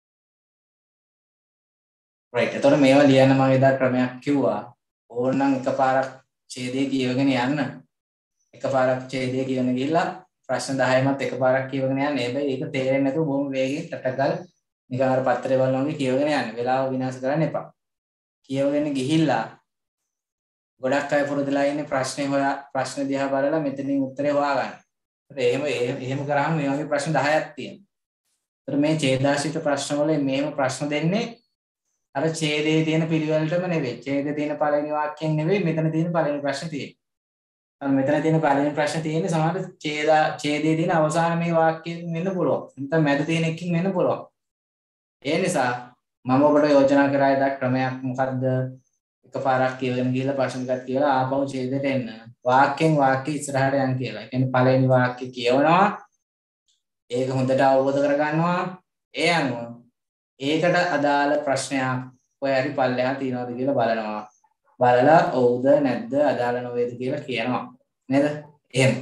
right. එතකොට මේවා ලියන්න මම එදා ක්‍රමයක් කිව්වා. ඕනනම් එකපාරක් ඡේදයේ කියවගෙන යන්න. එකපාරක් ඡේදයේ කියවන ගිහිල්ලා ප්‍රශ්න දහයමත් එකපාරක් කියවගෙන යන්න. හැබැයි ඒක තේරෙන්නේ නැතුව බොහොම වේගෙන් ටටගල් නිකන් අර පත්‍රය බලනවා වගේ කියවගෙන යන්න. වෙලාව විනාශ කරන්න එපා. කියවගෙන ගිහිල්ලා ගොඩක් අය පුරුදුලා ඉන්නේ ප්‍රශ්නේ හොයා ප්‍රශ්න දිහා බලලා මෙතනින් උත්තරේ හොයාගන්න. ඒත් එහෙම එහෙම කරාම මේ වගේ ප්‍රශ්න දහයක් තියෙනවා. ඒතර මේ ඡේදාශ්‍රිත ප්‍රශ්න වල මේම ප්‍රශ්න දෙන්නේ අර ඡේදයේ තියෙන පිළිවෙලටම නෙවෙයි. ඡේදයේ තියෙන පළවෙනි වාක්‍යයෙන් නෙවෙයි මෙතන තියෙන පළවෙනි ප්‍රශ්නේ තියෙන්නේ. අර මෙතන තියෙන පළවෙනි ප්‍රශ්නේ තියෙන්නේ සමහර ඡේදා ඡේදයේ තියෙන අවසාන මේ වාක්‍යයෙන් වෙන්න පුළුවන්. නැත්නම් මැද තියෙන එකකින් වෙන්න පුළුවන්. ඒ නිසා මම ඔබට යෝජනා කරා එදා ක්‍රමයක් මොකද්ද? එකපාරක් කියවගෙන ගිහලා ප්‍රශ්න ටිකක් කියලා ආපහු ඡේදයට එන්න. වාක්‍යෙන් වාක්‍ය ඉස්සරහට යන්න කියලා. ඒ කියන්නේ පළවෙනි වාක්‍ය කියවනවා. ඒක හොඳට අවබෝධ කරගන්නවා. ඒ අනුව ඒකට අදාළ ප්‍රශ්නයක් ඔය හරි පල්ලෙහා තියනවාද කියලා බලනවා. බලලා ඔව්ද නැද්ද අදාළ නොවේද කියලා කියනවා. නේද? එහෙම.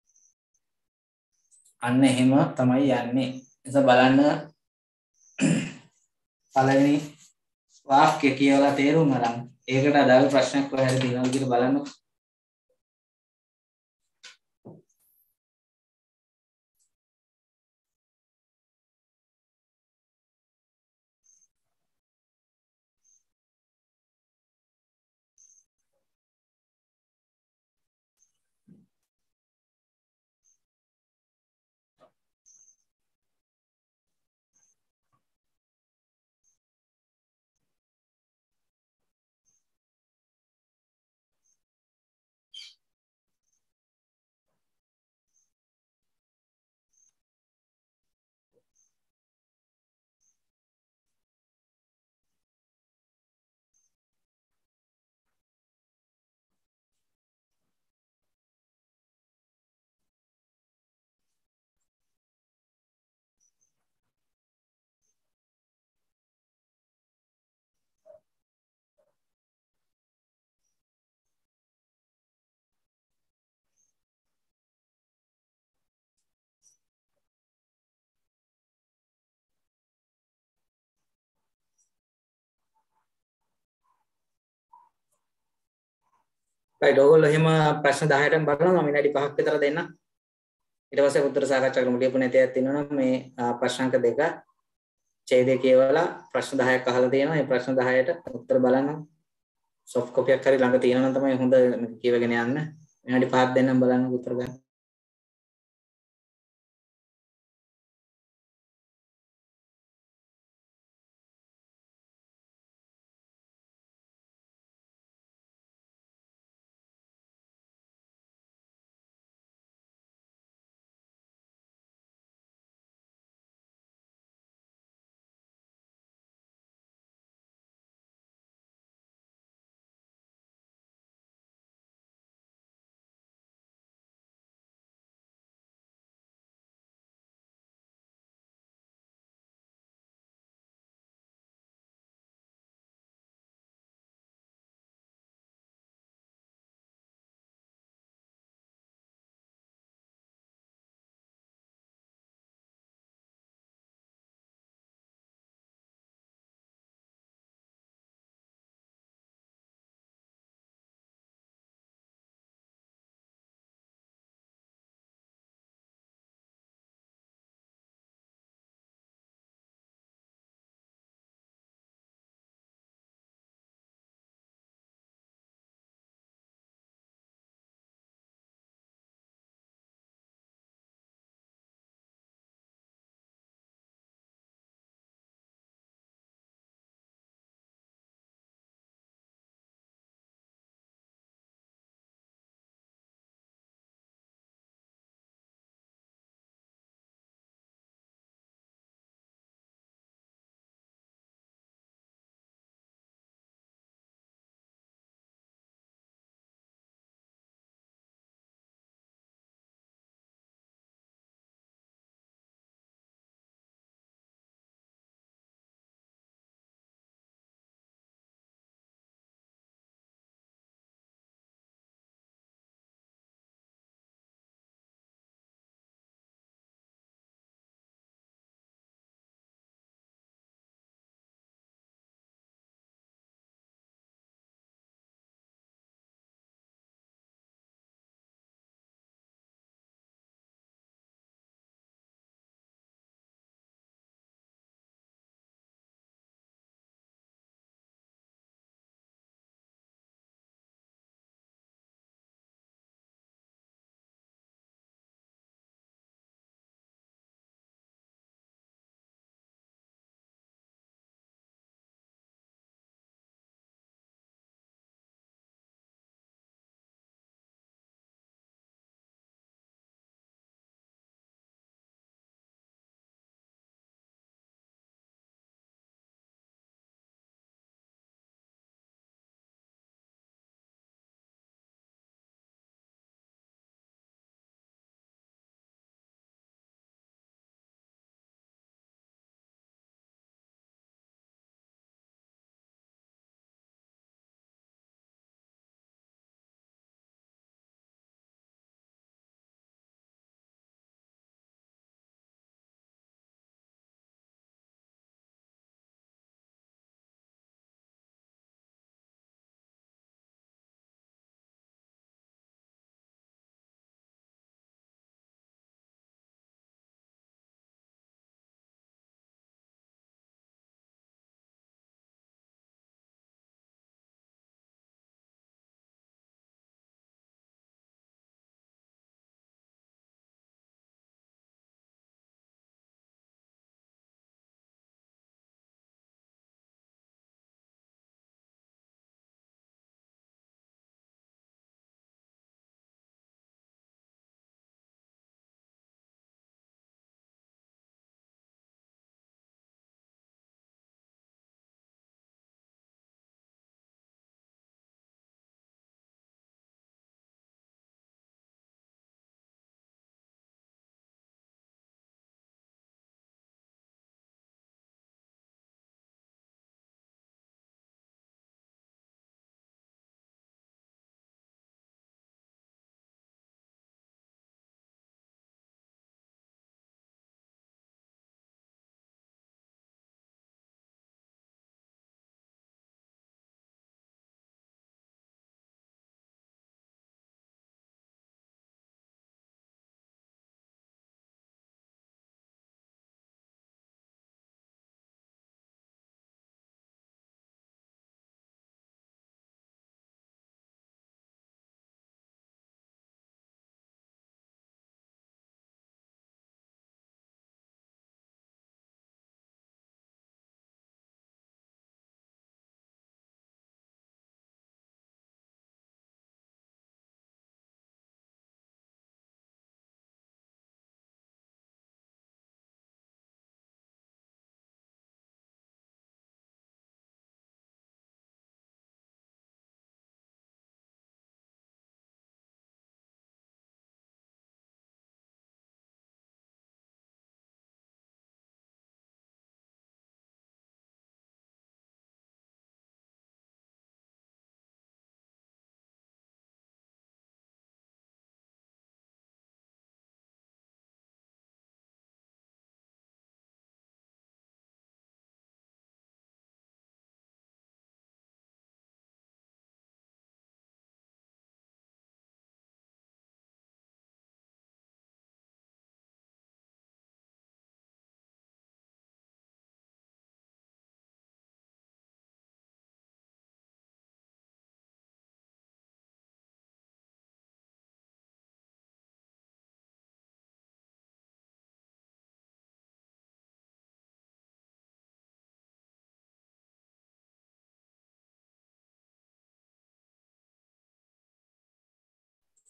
අන්න එහෙම තමයි යන්නේ. එතකොට බලන්න පළවෙනි වාක්‍ය කියලා තේරුම් ගන්න. ඒකට අදාළ ප්‍රශ්නයක් ඔය හරි තියෙනවද කියලා බලන්න. right ඔයගොල්ලෝ එහෙම ප්‍රශ්න දහයටම බලනවා මම විනාඩි පහක් විතර දෙන්න. ඊට පස්සේ උත්තර සාකච්ඡා කරමු. ලියපු නැති අයත් ඉන්නවනම් මේ ප්‍රශ්නාංක දෙක ඡේදය කියවලා ප්‍රශ්න දහයක් අහලා තියෙනවා. මේ ප්‍රශ්න දහයට උත්තර බලන්න. soft copy එකක් හරි ළඟ තියෙනවා නම් තමයි හොඳ කියවගෙන යන්න. විනාඩි පහක් දෙන්නම් බලන්න උත්තර ගන්න.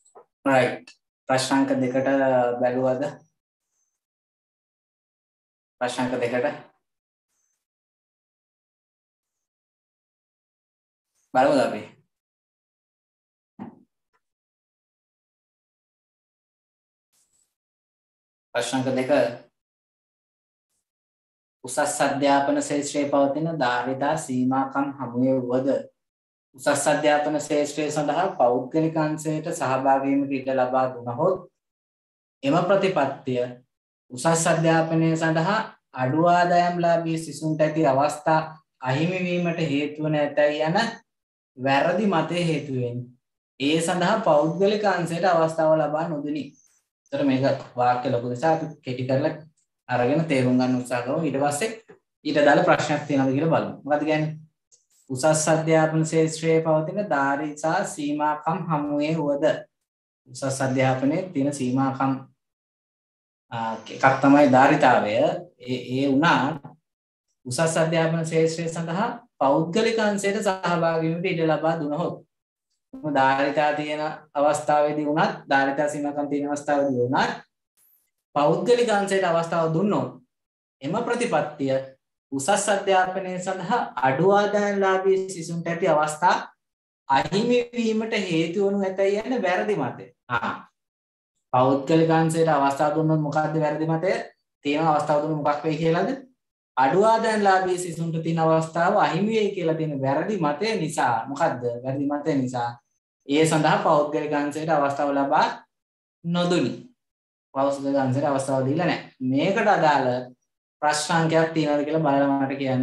right ප්‍රශ්නාංක දෙකට බැලුවද ප්‍රශ්නාංක දෙකට බලමුද අපි ප්‍රශ්නාංක දෙක උසස් අධ්‍යාපන ශාස්ත්‍රයේ පවතින ධාරිතා සීමාකම් හමුවේ වුවද උසස් අධ්‍යාපන ශාස්ත්‍රයේ සඳහා පෞද්ගලික අංශයට සහභාගී වීමට ඉඩ ලබා දුනහොත් එම ප්‍රතිපත්තිය උසස් අධ්‍යාපනය සඳහා අඩු ආදායම්ලාභී සිසුන්ට ඇති අවස්ථා අහිමි වීමට හේතු වන ඇතැයි යන වැරදි මතයේ හේතුවෙන් ඒ සඳහා පෞද්ගලික අංශයට අවස්ථාව ලබා නොදුනි. ඒතර මේක වාක්‍ය ලොකු නිසා අපි කෙටි කරලා අරගෙන තේරුම් ගන්න උත්සාහ කරමු. ඊට පස්සේ ඊට දාලා ප්‍රශ්නයක් තියෙනවද කියලා බලමු. මොකද කියන්නේ? උසස් අධ්‍යාපන ශාස්ත්‍රයේ පවතින ධාරිතා සීමාකම් හමුවේ වුවද උසස් අධ්‍යාපනයේ තියෙන සීමාකම් එකක් තමයි ධාරිතාවය. ඒ ඒ උනා උසස් අධ්‍යාපන ශාස්ත්‍රය සඳහා පෞද්ගලික අංශයට සහභාගී වීමට ඉඩ ලබා දුනහොත් ධාරිතා තියෙන අවස්ථාවේදී උනත් ධාරිතා සීමාකම් තියෙන අවස්ථාවේදී උනත් පෞද්ගලික අංශයට අවස්ථාව දුන්නොත් එම ප්‍රතිපත්තිය උසස් අධ්‍යාපනය සඳහා අඩු ආදායම්ලාභී සිසුන්ට ඇති අවස්ථා අහිමි වීමට හේතු වනු ඇතැයි යන වැරදි මතය. ආ පෞද්ගලික අංශයට අවස්ථාව දුන්නොත් මොකක්ද වැරදි මතය? තියෙන අවස්ථාව දුන්නොත් මොකක් වෙයි කියලාද? අඩු ආදායම්ලාභී සිසුන්ට තියෙන අවස්ථාව අහිමි වෙයි කියලා තියෙන වැරදි මතය නිසා මොකද්ද? වැරදි මතය නිසා ඒ සඳහා පෞද්ගලික අංශයට අවස්ථාව ලබා නොදුනි. පෞද්ගලික අංශයට අවස්ථාව දීලා නැහැ. මේකට අදාළ ප්‍රශ්නාංකයක් තියෙනවද කියලා බලලා මට කියන්න.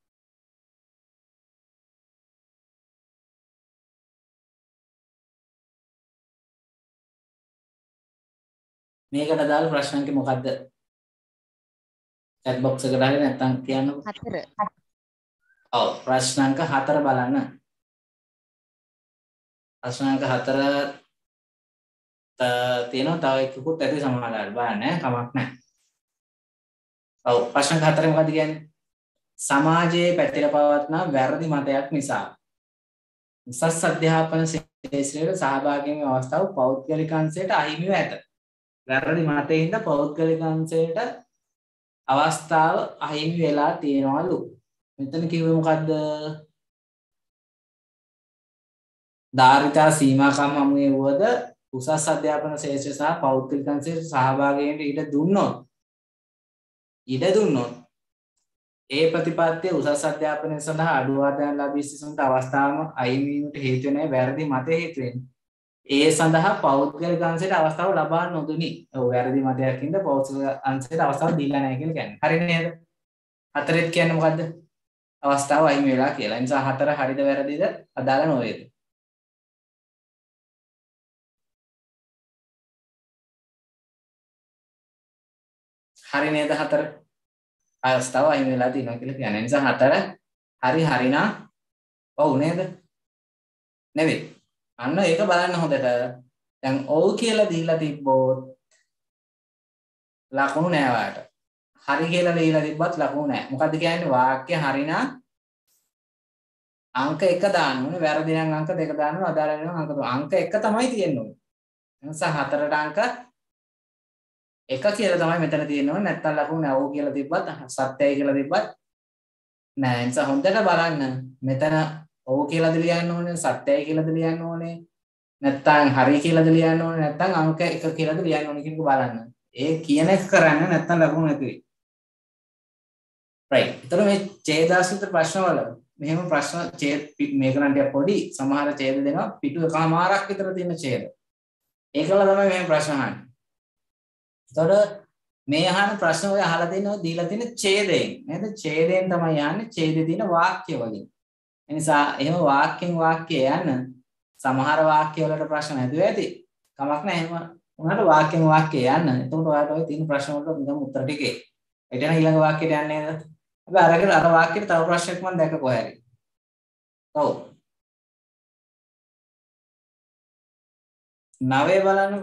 මේකට අදාළ ප්‍රශ්නාංකය මොකද්ද? chat box එකට හරි නැත්නම් කියන්නකො. හතර. ඔව් ප්‍රශ්නාංක හතර බලන්න. ප්‍රශ්නාංක හතර තියෙනවා තව එකකුත් ඇති සමහරවල් බලන්න ඈ කමක් නැහැ. ඔව් ප්‍රශ්න හතරේ මොකද කියන්නේ? සමාජයේ පැතිර පවත්නා වැරදි මතයක් නිසා උසස් අධ්‍යාපන ශාස්ත්‍රයේ සහභාගී වීමේ අවස්ථාව පෞද්ගලික අංශයට අහිමිව ඇත. වැරදි මතයින්ද පෞද්ගලික අංශයට අවස්ථාව අහිමි වෙලා තියෙනවලු. මෙතන කිව්වේ මොකද්ද? ධාරිතා සීමාකම් හමුවේ වුවද උසස් අධ්‍යාපන ශාස්ත්‍රය සහ පෞද්ගලික අංශයට සහභාගී වෙන්න ඉඩ දුන්නොත් ඉඩ දුන්නොත් ඒ ප්‍රතිපත්තිය උසස් අධ්‍යාපනය සඳහා අඩු ආදායම්ලාභී සිසුන්ට අවස්ථාවම අහිමි වීමට හේතු වෙන වැරදි මත හේතුවෙන් ඒ සඳහා පෞද්ගලික අංශයට අවස්ථාව ලබා නොදුනි. ඔව් වැරදි මතයකින්ද පෞද්ගලික අංශයට අවස්ථාව දීලා නැහැ කියලා කියන්නේ. හරි නේද? හතරෙත් කියන්නේ මොකද්ද? අවස්ථාව අහිමි වෙලා කියලා. ඒ නිසා හතර හරිද වැරදිද? අදාළ නොවේද? හරි නේද හතර? අවස්ථාව අහිමි වෙලා තියෙනවා කියලා කියන්නේ. නිසා හතර හරි හරිනා ඔව් නේද? නෙවෙයි. අන්න ඒක බලන්න හොඳට. දැන් ඔව් කියලා දීලා තිබ්බොත් ලකුණු නෑ වාට. හරි කියලා දීලා තිබ්බත් ලකුණු නෑ. මොකද්ද කියන්නේ? වාක්‍ය හරිනා අංක එක දාන්න ඕනේ. වැරදි නම් අංක දෙක දාන්න ඕනේ. අදාළ නම් අංක තුන. අංක එක තමයි තියෙන්න ඕනේ. නිසා හතරට අංක එක කියලා තමයි මෙතන තියෙන්නේ. නැත්තම් ලකුණු නෑ. ඔව් කියලා තිබ්බත් සත්‍යයි කියලා තිබ්බත් නෑ. ඒ නිසා හොඳට බලන්න. මෙතන ඔව් කියලාද ලියන්න ඕනේ, සත්‍යයි කියලාද ලියන්න ඕනේ, නැත්තම් හරි කියලාද ලියන්න ඕනේ, නැත්තම් අංක එක කියලාද ලියන්න ඕනේ කියන එක බලන්න. ඒ කියන එක කරන්න නැත්තම් ලකුණු නැති වෙයි. right. ඒතර මේ ඡේදාශ්‍රිත ප්‍රශ්නවල මෙහෙම ප්‍රශ්න ඡේද මේක නම් ටික පොඩි සමහර ඡේද දෙනවා පිටු එකමාරක් විතර තියෙන ඡේද. ඒකල තමයි මෙහෙම ප්‍රශ්න අහන්නේ. ඒතර මේ අහන ප්‍රශ්න ඔය අහලා තියෙනවා දීලා තියෙන ඡේදයෙන් නේද? ඡේදයෙන් තමයි යන්නේ ඡේදේ තියෙන වාක්‍ය වලින්. එනිසා එහෙම වාක්‍යෙන් වාක්‍ය යන සමහර වාක්‍ය වලට ප්‍රශ්න නැතුව ඇති. කමක් නැහැ එහෙම උනාට වාක්‍යෙන් වාක්‍ය යන්න. එතකොට ඔයාලට ඔය තියෙන ප්‍රශ්න වලට නිකන් උත්තර ටිකේ. එතන ඊළඟ වාක්‍යයට යන්නේ නේද? හැබැයි අරගෙන අර වාක්‍යෙට තව ප්‍රශ්නයක් මම දැක්ක කොහේ හරි. ඔව්. නවය බලන්න.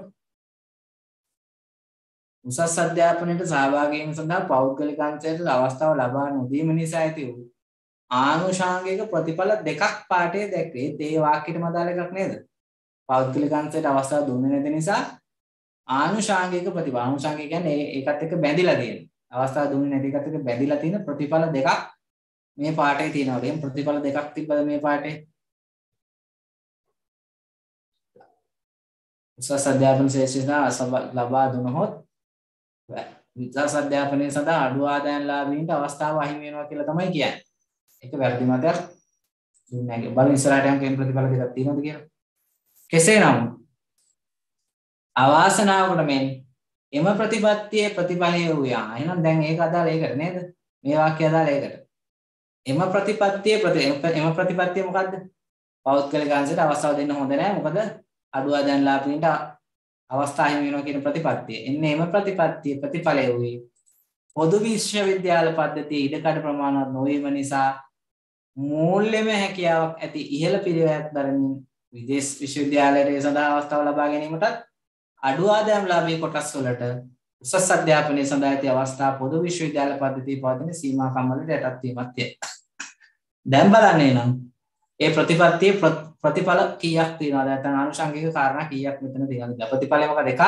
උසස් අධ්‍යාපනයට සහභාගී වීම සඳහා පෞද්ගලික අංශයට අවස්ථාව ලබා නොදීම නිසා ඇති වූ ආනුෂාංගික ප්‍රතිඵල දෙකක් පාඩේ දැක්වේ. ඒ වාක්‍යෙටම අදාළ එකක් නේද? පෞද්ගලික අංශයට අවස්ථාව දුන්නේ නැති නිසා ආනුෂාංගික ප්‍රතිඵල ආනුෂාංගික කියන්නේ ඒකත් එක්ක බැඳිලා තියෙන. අවස්ථාව දුන්නේ නැති එකත් එක්ක බැඳිලා තියෙන ප්‍රතිඵල දෙකක් මේ පාඩේ තියෙනවා. එහෙනම් ප්‍රතිඵල දෙකක් තිබ්බද මේ පාඩේ? උසස් අධ්‍යාපන ශේෂ්ඨතා ලබා දුනහොත් උසස් අධ්‍යාපනයේ සඳහා අඩු ආදායම් ලාභීන්ට අවස්ථාව අහිමි වෙනවා කියලා තමයි කියන්නේ. ඒක වැරදි මතයක් දුන්නේ නැහැ. බලන්න ඉස්සරහට යන කෙන ප්‍රතිඵල දෙකක් තියෙනවද කියලා. කෙසේ නමුත් අවාසනාවකට මෙන් එම ප්‍රතිපත්තියේ ප්‍රතිඵලය වූයා. එහෙනම් දැන් ඒක අදාළ ඒකට නේද? මේ වාක්‍යය අදාළ ඒකට. එම ප්‍රතිපත්තියේ ප්‍රති එම ප්‍රතිපත්තිය මොකද්ද? පෞද්ගලික අංශයට අවස්ථාව දෙන්න හොඳ නැහැ. මොකද අඩු ආදායම් ලාභීන්ට අවස්ථාව හිමි වෙනවා කියන ප්‍රතිපත්තිය. එන්නේ එම ප්‍රතිපත්තියේ ප්‍රතිඵලය වූයේ පොදු විශ්වවිද්‍යාල පද්ධතියේ ඉඩකඩ ප්‍රමාණවත් නොවීම නිසා මූල්‍යමය හැකියාවක් ඇති ඉහළ පිරිවැයක් දරමින් විදේශ විශ්වවිද්‍යාලයේ සඳහා අවස්ථාව ලබා ගැනීමටත් අඩු ආදායම් ලාභී කොටස් වලට උසස් අධ්‍යාපනයේ සඳහා ඇති අවස්ථා පොදු විශ්වවිද්‍යාල පද්ධතියේ පවතින සීමාකම් වලට යටත් වීමක් තියෙනවා. දැන් බලන්නේ නම් ඒ ප්‍රතිපත්තියේ ප්‍රතිඵල කීයක් තියෙනවද නැත්නම් ආනුෂංගික කාරණා කීයක් මෙතන තියෙනවද? ප්‍රතිඵලය මොකද? එකක්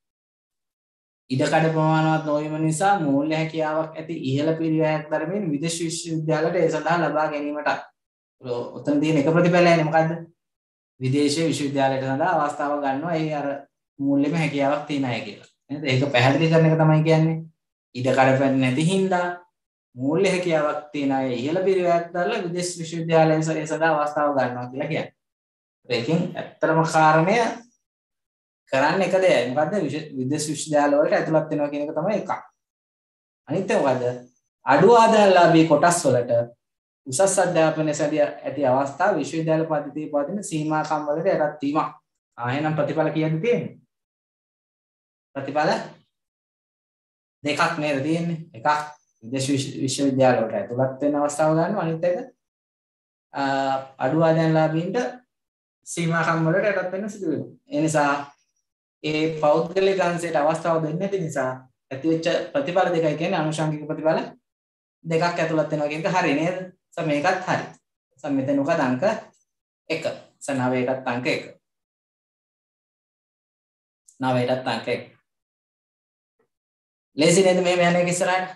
ඉඩකඩ ප්‍රමාණවත් නොවීම නිසා මූල්‍ය හැකියාවක් ඇති ඉහළ පිරිවැයක් දරමින් විදේශ විශ්වවිද්‍යාලයට ඒ සඳහා ලබා ගැනීමට උතන තියෙන එක ප්‍රතිඵලයනේ මොකද්ද? විදේශීය විශ්වවිද්‍යාලයට සඳහා අවස්ථාව ගන්නවා ඒ අර මූල්‍යම හැකියාවක් තියෙන අය කියලා. නේද? ඒක පැහැදිලි කරන එක තමයි කියන්නේ. ඉඩකඩ නැති හින්දා මූල්‍ය හැකියාවක් තියෙන අය ඉහළ පිරිවැයක් දරලා විදේශ විශ්වවිද්‍යාලයේ ඒ සඳහා අවස්ථාව ගන්නවා කියලා කියන්නේ. ඒකෙන් ඇත්තම කාරණය කරන්නේ එක දෙයයි. මොකද්ද? විදේශ විශ්වවිද්‍යාල වලට ඇතුළත් වෙනවා කියන එක තමයි එකක්. අනිත් එක මොකද්ද? අඩු ආදායම්ලාභී කොටස් වලට උසස් අධ්‍යාපනයේ සැදී ඇති අවස්ථා විශ්වවිද්‍යාල පද්ධතියේ පවතින සීමාකම් වලට යටත් වීමක්. ආ එහෙනම් ප්‍රතිඵල කීයද තියෙන්නේ? ප්‍රතිඵල දෙකක් නේද තියෙන්නේ? එකක් විදේශ විශ්වවිද්‍යාල වලට ඇතුළත් වෙන අවස්ථාව ගන්නවා. අනිත් එක අඩු ආදායම්ලාභීන්ට සීමාකම් වලට යටත් වෙන්න සිදු වෙනවා. ඒ නිසා ඒ පෞද්ගලික අංශයට අවස්ථාව දෙන්නේ නැති නිසා ඇතිවෙච්ච ප්‍රතිඵල දෙකයි කියන්නේ ආනුෂංගික ප්‍රතිඵල දෙකක් ඇතුළත් වෙනවා කියන එක හරි නේද? සම මේකත් හරි. සම මෙතන මොකද අංක එක. සම නවයටත් අංක එක. නවයටත් අංක එක. ලේසි නේද මෙහෙම යන්නේ ඉස්සරහට?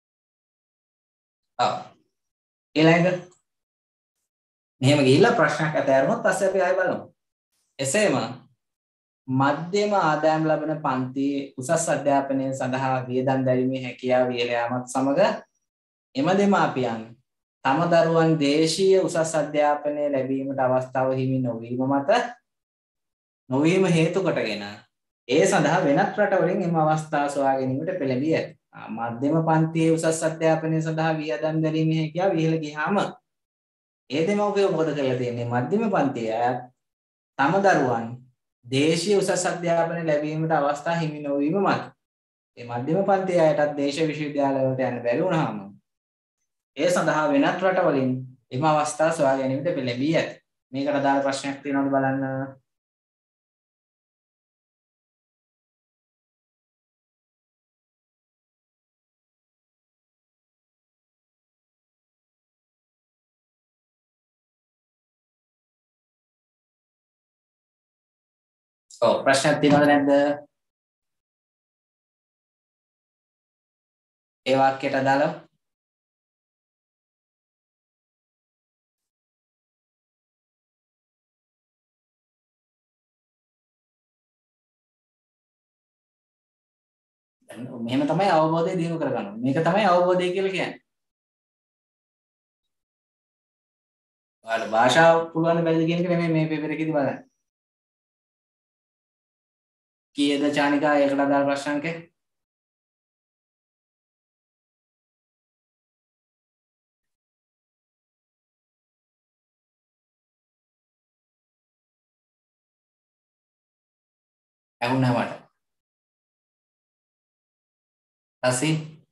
ඔව්. ඊළඟට මෙහෙම ගිහිල්ලා ප්‍රශ්නයක් අතහැරුණොත් පස්සේ අපි ආයෙ බලමු. එසේම මධ්‍යම ආදායම් ලබන පන්තියේ උසස් අධ්‍යාපනය සඳහා වියදම් දැරීමේ හැකියාව ඉහළ යාමත් සමග එම දෙමාපියන් තම දරුවන් දේශීය උසස් අධ්‍යාපනය ලැබීමට අවස්ථාව හිමි නොවීම මත නොවීම හේතු කොටගෙන ඒ සඳහා වෙනත් රටවලින් එම අවස්ථාව සොයා ගැනීමට පෙළඹී ඇත. මධ්‍යම පන්තියේ උසස් අධ්‍යාපනය සඳහා වියදම් දැරීමේ හැකියාව ඉහළ ගියාම ඒ දෙමව්පියෝ මොකද කරලා තියෙන්නේ? මධ්‍යම පන්තියේ තම දරුවන් දේශීය උසස් අධ්‍යාපනය ලැබීමට අවස්ථා හිමි නොවීම මත මේ මධ්‍යම පන්තියේ අයටත් දේශීය විශ්වවිද්‍යාල වලට යන්න බැරි වුණාම ඒ සඳහා වෙනත් රටවලින් එම අවස්ථා සොයා ගැනීමට පෙළඹී ඇත. මේකට අදාළ ප්‍රශ්නයක් තියෙනවද බලන්න. ඔව් ප්‍රශ්නයක් තියෙනවද නැද්ද? ඒ වාක්‍යයට අදාළව මෙහෙම තමයි අවබෝධය දිනු කරගන්න. මේක තමයි අවබෝධය කියලා කියන්නේ. ඔයාලා භාෂාව පුළුවන් බැරිද කියන එක නෙමෙයි මේ පේපර් එකේදී බලන්න. කීයද චානිකා ඒකට අදාළ ප්‍රශ්න අංකේ? ඇහුණා මට. අසි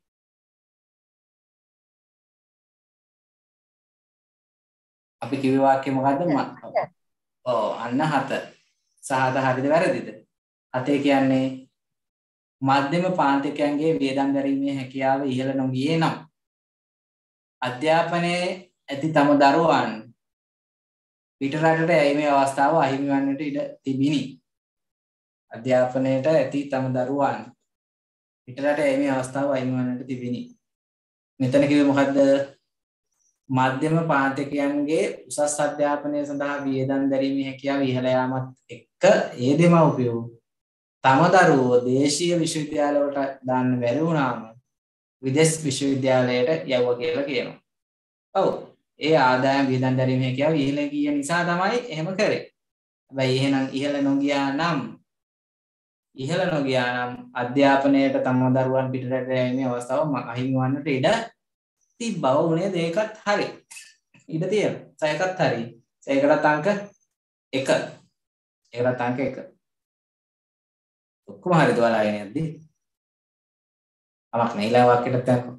අපි කිව්ව වාක්‍ය මොකද්ද? ඔව් අන්න හත. සහත හරිද වැරදිද? හතේ කියන්නේ මධ්‍යම පාන්තිකයන්ගේ වියදම් දැරීමේ හැකියාව ඉහළ නොගියේ නම් අධ්‍යාපනයේ ඇති තම දරුවන් පිටරටට යීමේ අවස්ථාව අහිමි වන්නට ඉඩ තිබිනි. අධ්‍යාපනයට ඇති තම දරුවන් පිටරට යීමේ අවස්ථාව අහිමි වන්නට තිබිනි. මෙතන කිව්වේ මොකද්ද? මධ්‍යම පාඨකයන්ගේ උසස් අධ්‍යාපනය සඳහා වියදම් දැරීමේ හැකියාව ඉහළ යාමත් එක්ක ඒ දෙමව්පියෝ තම දරුවෝ දේශීය විශ්වවිද්‍යාලවලට දාන්න බැරි වුණාම විදේශ විශ්වවිද්‍යාලයට යවුවා කියලා කියනවා. ඔව්. ඒ ආදායම් වියදම් දැරීමේ හැකියාව ඉහළ ගිය නිසා තමයි එහෙම කරේ. හැබැයි එහෙනම් ඉහළ නොගියා නම් ඉහළ නොගියා නම් අධ්‍යාපනයට තම දරුවන් පිටරට යෑමේ අවස්ථාව අහිමි වන්නට ඉඩ තිබ්බව උනේ දෙකත් හරි. ඉඩ තියෙනවා. සයකත් හරි. සයකට අංක එක. ඒකට අංක එක. ඔක්කොම හරිද බලාගෙන යද්දි? අමක් නෑ ඊළඟ වාක්‍යෙට දැම්මොත්.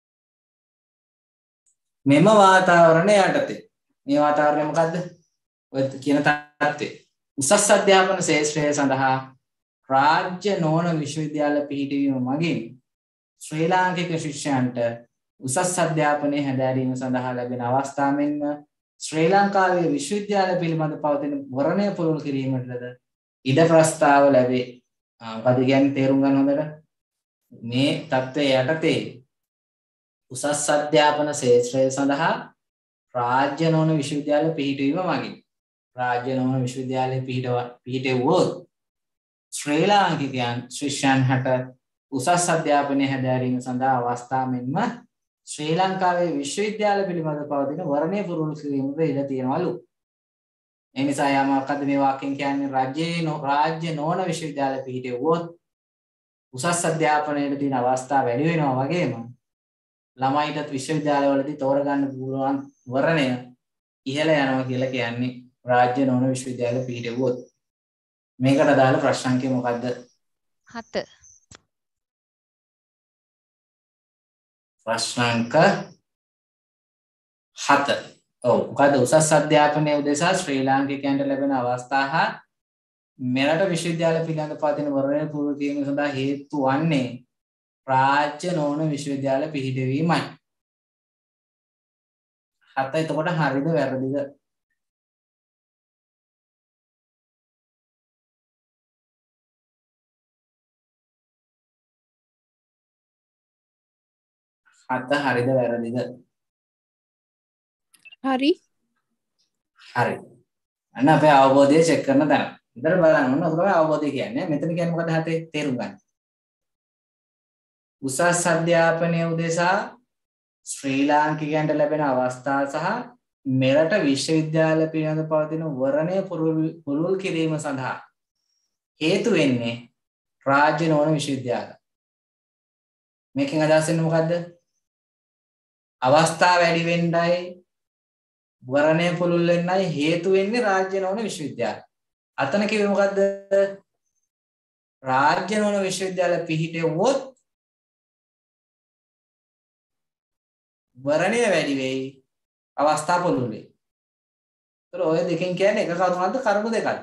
මෙම වාතාවරණය යටතේ. මේ වාතාවරණය මොකද්ද? ඔය කියන තත්ත්වය. උසස් අධ්‍යාපන ශාස්ත්‍රය සඳහා රාජ්‍ය නොවන විශ්වවිද්‍යාල පිහිටවීම මගින් ශ්‍රී ලාංකික ශිෂ්‍යයන්ට උසස් අධ්‍යාපනයේ හැදෑරීම සඳහා ලැබෙන අවස්ථා මෙන්ම ශ්‍රී ලංකාවේ විශ්වවිද්‍යාල පිළිබඳ පවතින වර්ණය පුරුදු කිරීමටද ඉඩ ප්‍රස්තාව ලැබේ. මොකද කියන්නේ තේරුම් ගන්න හොඳට. මේ தත්ත්වයේ යටතේ උසස් අධ්‍යාපන ශාස්ත්‍රය සඳහා රාජ්‍ය නොවන විශ්වවිද්‍යාල පිහිටවීම මගින් රාජ්‍ය නොවන විශ්වවිද්‍යාලයේ පිහිටව පිහිටෙව්වොත් ශ්‍රී ලාංකිකයන් ශිෂ්‍යයන් හට උසස් අධ්‍යාපනයේ හැදෑරීම සඳහා අවස්ථා මෙන්ම ශ්‍රී ලංකාවේ විශ්වවිද්‍යාල පිළිබඳ පවතින වර්ණය පුරුදු කිරීමට ඉඩ තියෙනවලු. ඒ නිසා යා මොකක්ද මේ වාක්‍යයෙන් කියන්නේ රාජ්‍යයේ රාජ්‍ය නොවන විශ්වවිද්‍යාල පිහිටෙව්වොත් උසස් අධ්‍යාපනයේ තියෙන අවස්ථා වැඩි වෙනවා වගේම ළමයිටත් විශ්වවිද්‍යාලවලදී තෝරගන්න පුළුවන් වර්ණය ඉහළ යනවා කියලා කියන්නේ රාජ්‍ය නොවන විශ්වවිද්‍යාල පිහිටෙව්වොත්. මේකට අදාළ ප්‍රශ්න අංකය මොකද්ද? හත. ප්‍රශ්නාංක හත. ඔව් මොකද උසස් අධ්‍යාපනයේ උදෙසා ශ්‍රී ලාංකිකයන්ට ලැබෙන අවස්ථා හා මෙරට විශ්වවිද්‍යාල පිළිබඳ පවතින වර්ණය පුරුදු කිරීම සඳහා හේතු වන්නේ රාජ්‍ය නොවන විශ්වවිද්‍යාල පිහිටවීමයි. හත එතකොට හරිද වැරදිද? හත හරිද වැරදිද? හරි. හරි. අන්න අපේ අවබෝධය චෙක් කරන තැන. ඉතින් බලන්න ඕන ඔක තමයි අවබෝධය කියන්නේ. මෙතන කියන්නේ මොකද හතේ තේරුම් ගන්න. උසස් අධ්‍යාපනයේ උදෙසා ශ්‍රී ලාංකිකයන්ට ලැබෙන අවස්ථා සහ මෙරට විශ්වවිද්‍යාල පිළිබඳ පවතින වර්ණය පුළුල් කිරීම සඳහා හේතු වෙන්නේ රාජ්‍ය නොවන විශ්වවිද්‍යාල. මේකෙන් අදහස් වෙන්නේ මොකද්ද? අවස්ථා වැඩි වෙන්නයි වර්ණය පුළුල් වෙන්නයි හේතු වෙන්නේ රාජ්‍ය නොවන විශ්වවිද්‍යාල. අතන කිව්වේ මොකද්ද? රාජ්‍ය නොවන විශ්වවිද්‍යාල පිහිටෙව්වොත් වර්ණය වැඩි වෙයි, අවස්ථා පුළුල් වෙයි. ඒතර ඔය දෙකෙන් කියන්නේ එක කරුණක්ද කරුණු දෙකක්ද?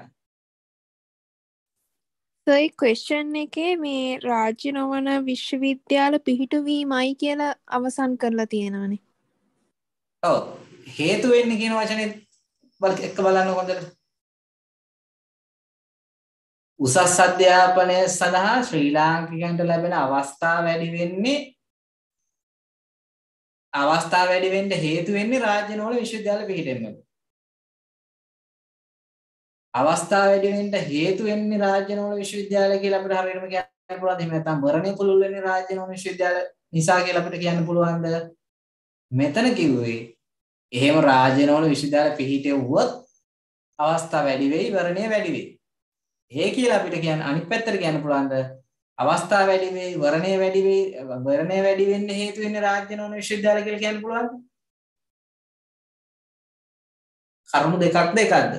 සර් ක්වෙස්චන් එකේ මේ රාජ්‍ය නොවන විශ්වවිද්‍යාල පිහිටුවීමයි කියලා අවසන් කරලා තියෙනවානේ. ඔව් හේතු වෙන්නේ කියන වචනේ බල එක්ක බලන්න හොඳට. උසස් අධ්‍යාපනය සඳහා ශ්‍රී ලාංකිකයන්ට ලැබෙන අවස්ථා වැඩි වෙන්නේ අවස්ථා වැඩි වෙන්න හේතු වෙන්නේ රාජ්‍ය නොවන විශ්වවිද්‍යාල පිහිටෙන්නද? අවස්ථා වැඩි වෙන්න හේතු වෙන්නේ රාජ්‍ය නොවන විශ්වවිද්‍යාල කියලා අපිට හරියටම කියන්න පුළුවන්ද? එහෙම නැත්නම් වර්ණය පුළුල් වෙන්නේ රාජ්‍ය නොවන විශ්වවිද්‍යාල නිසා කියලා අපිට කියන්න පුළුවන්ද? මෙතන කිව්වේ එහෙම රාජ්‍ය නොවන විශ්වවිද්‍යාල පිහිටෙව්වොත් අවස්ථා වැඩි වෙයි, වර්ණය වැඩි වෙයි. ඒ කියලා අපිට කියන්න අනිත් පැත්තට කියන්න පුළුවන්ද? අවස්ථා වැඩි වෙයි, වර්ණය වැඩි වෙයි, වර්ණය වැඩි වෙන්න හේතු වෙන්නේ රාජ්‍ය නොවන විශ්වවිද්‍යාල කියලා කියන්න පුළුවන්ද? කරුණු දෙකක්ද එකක්ද?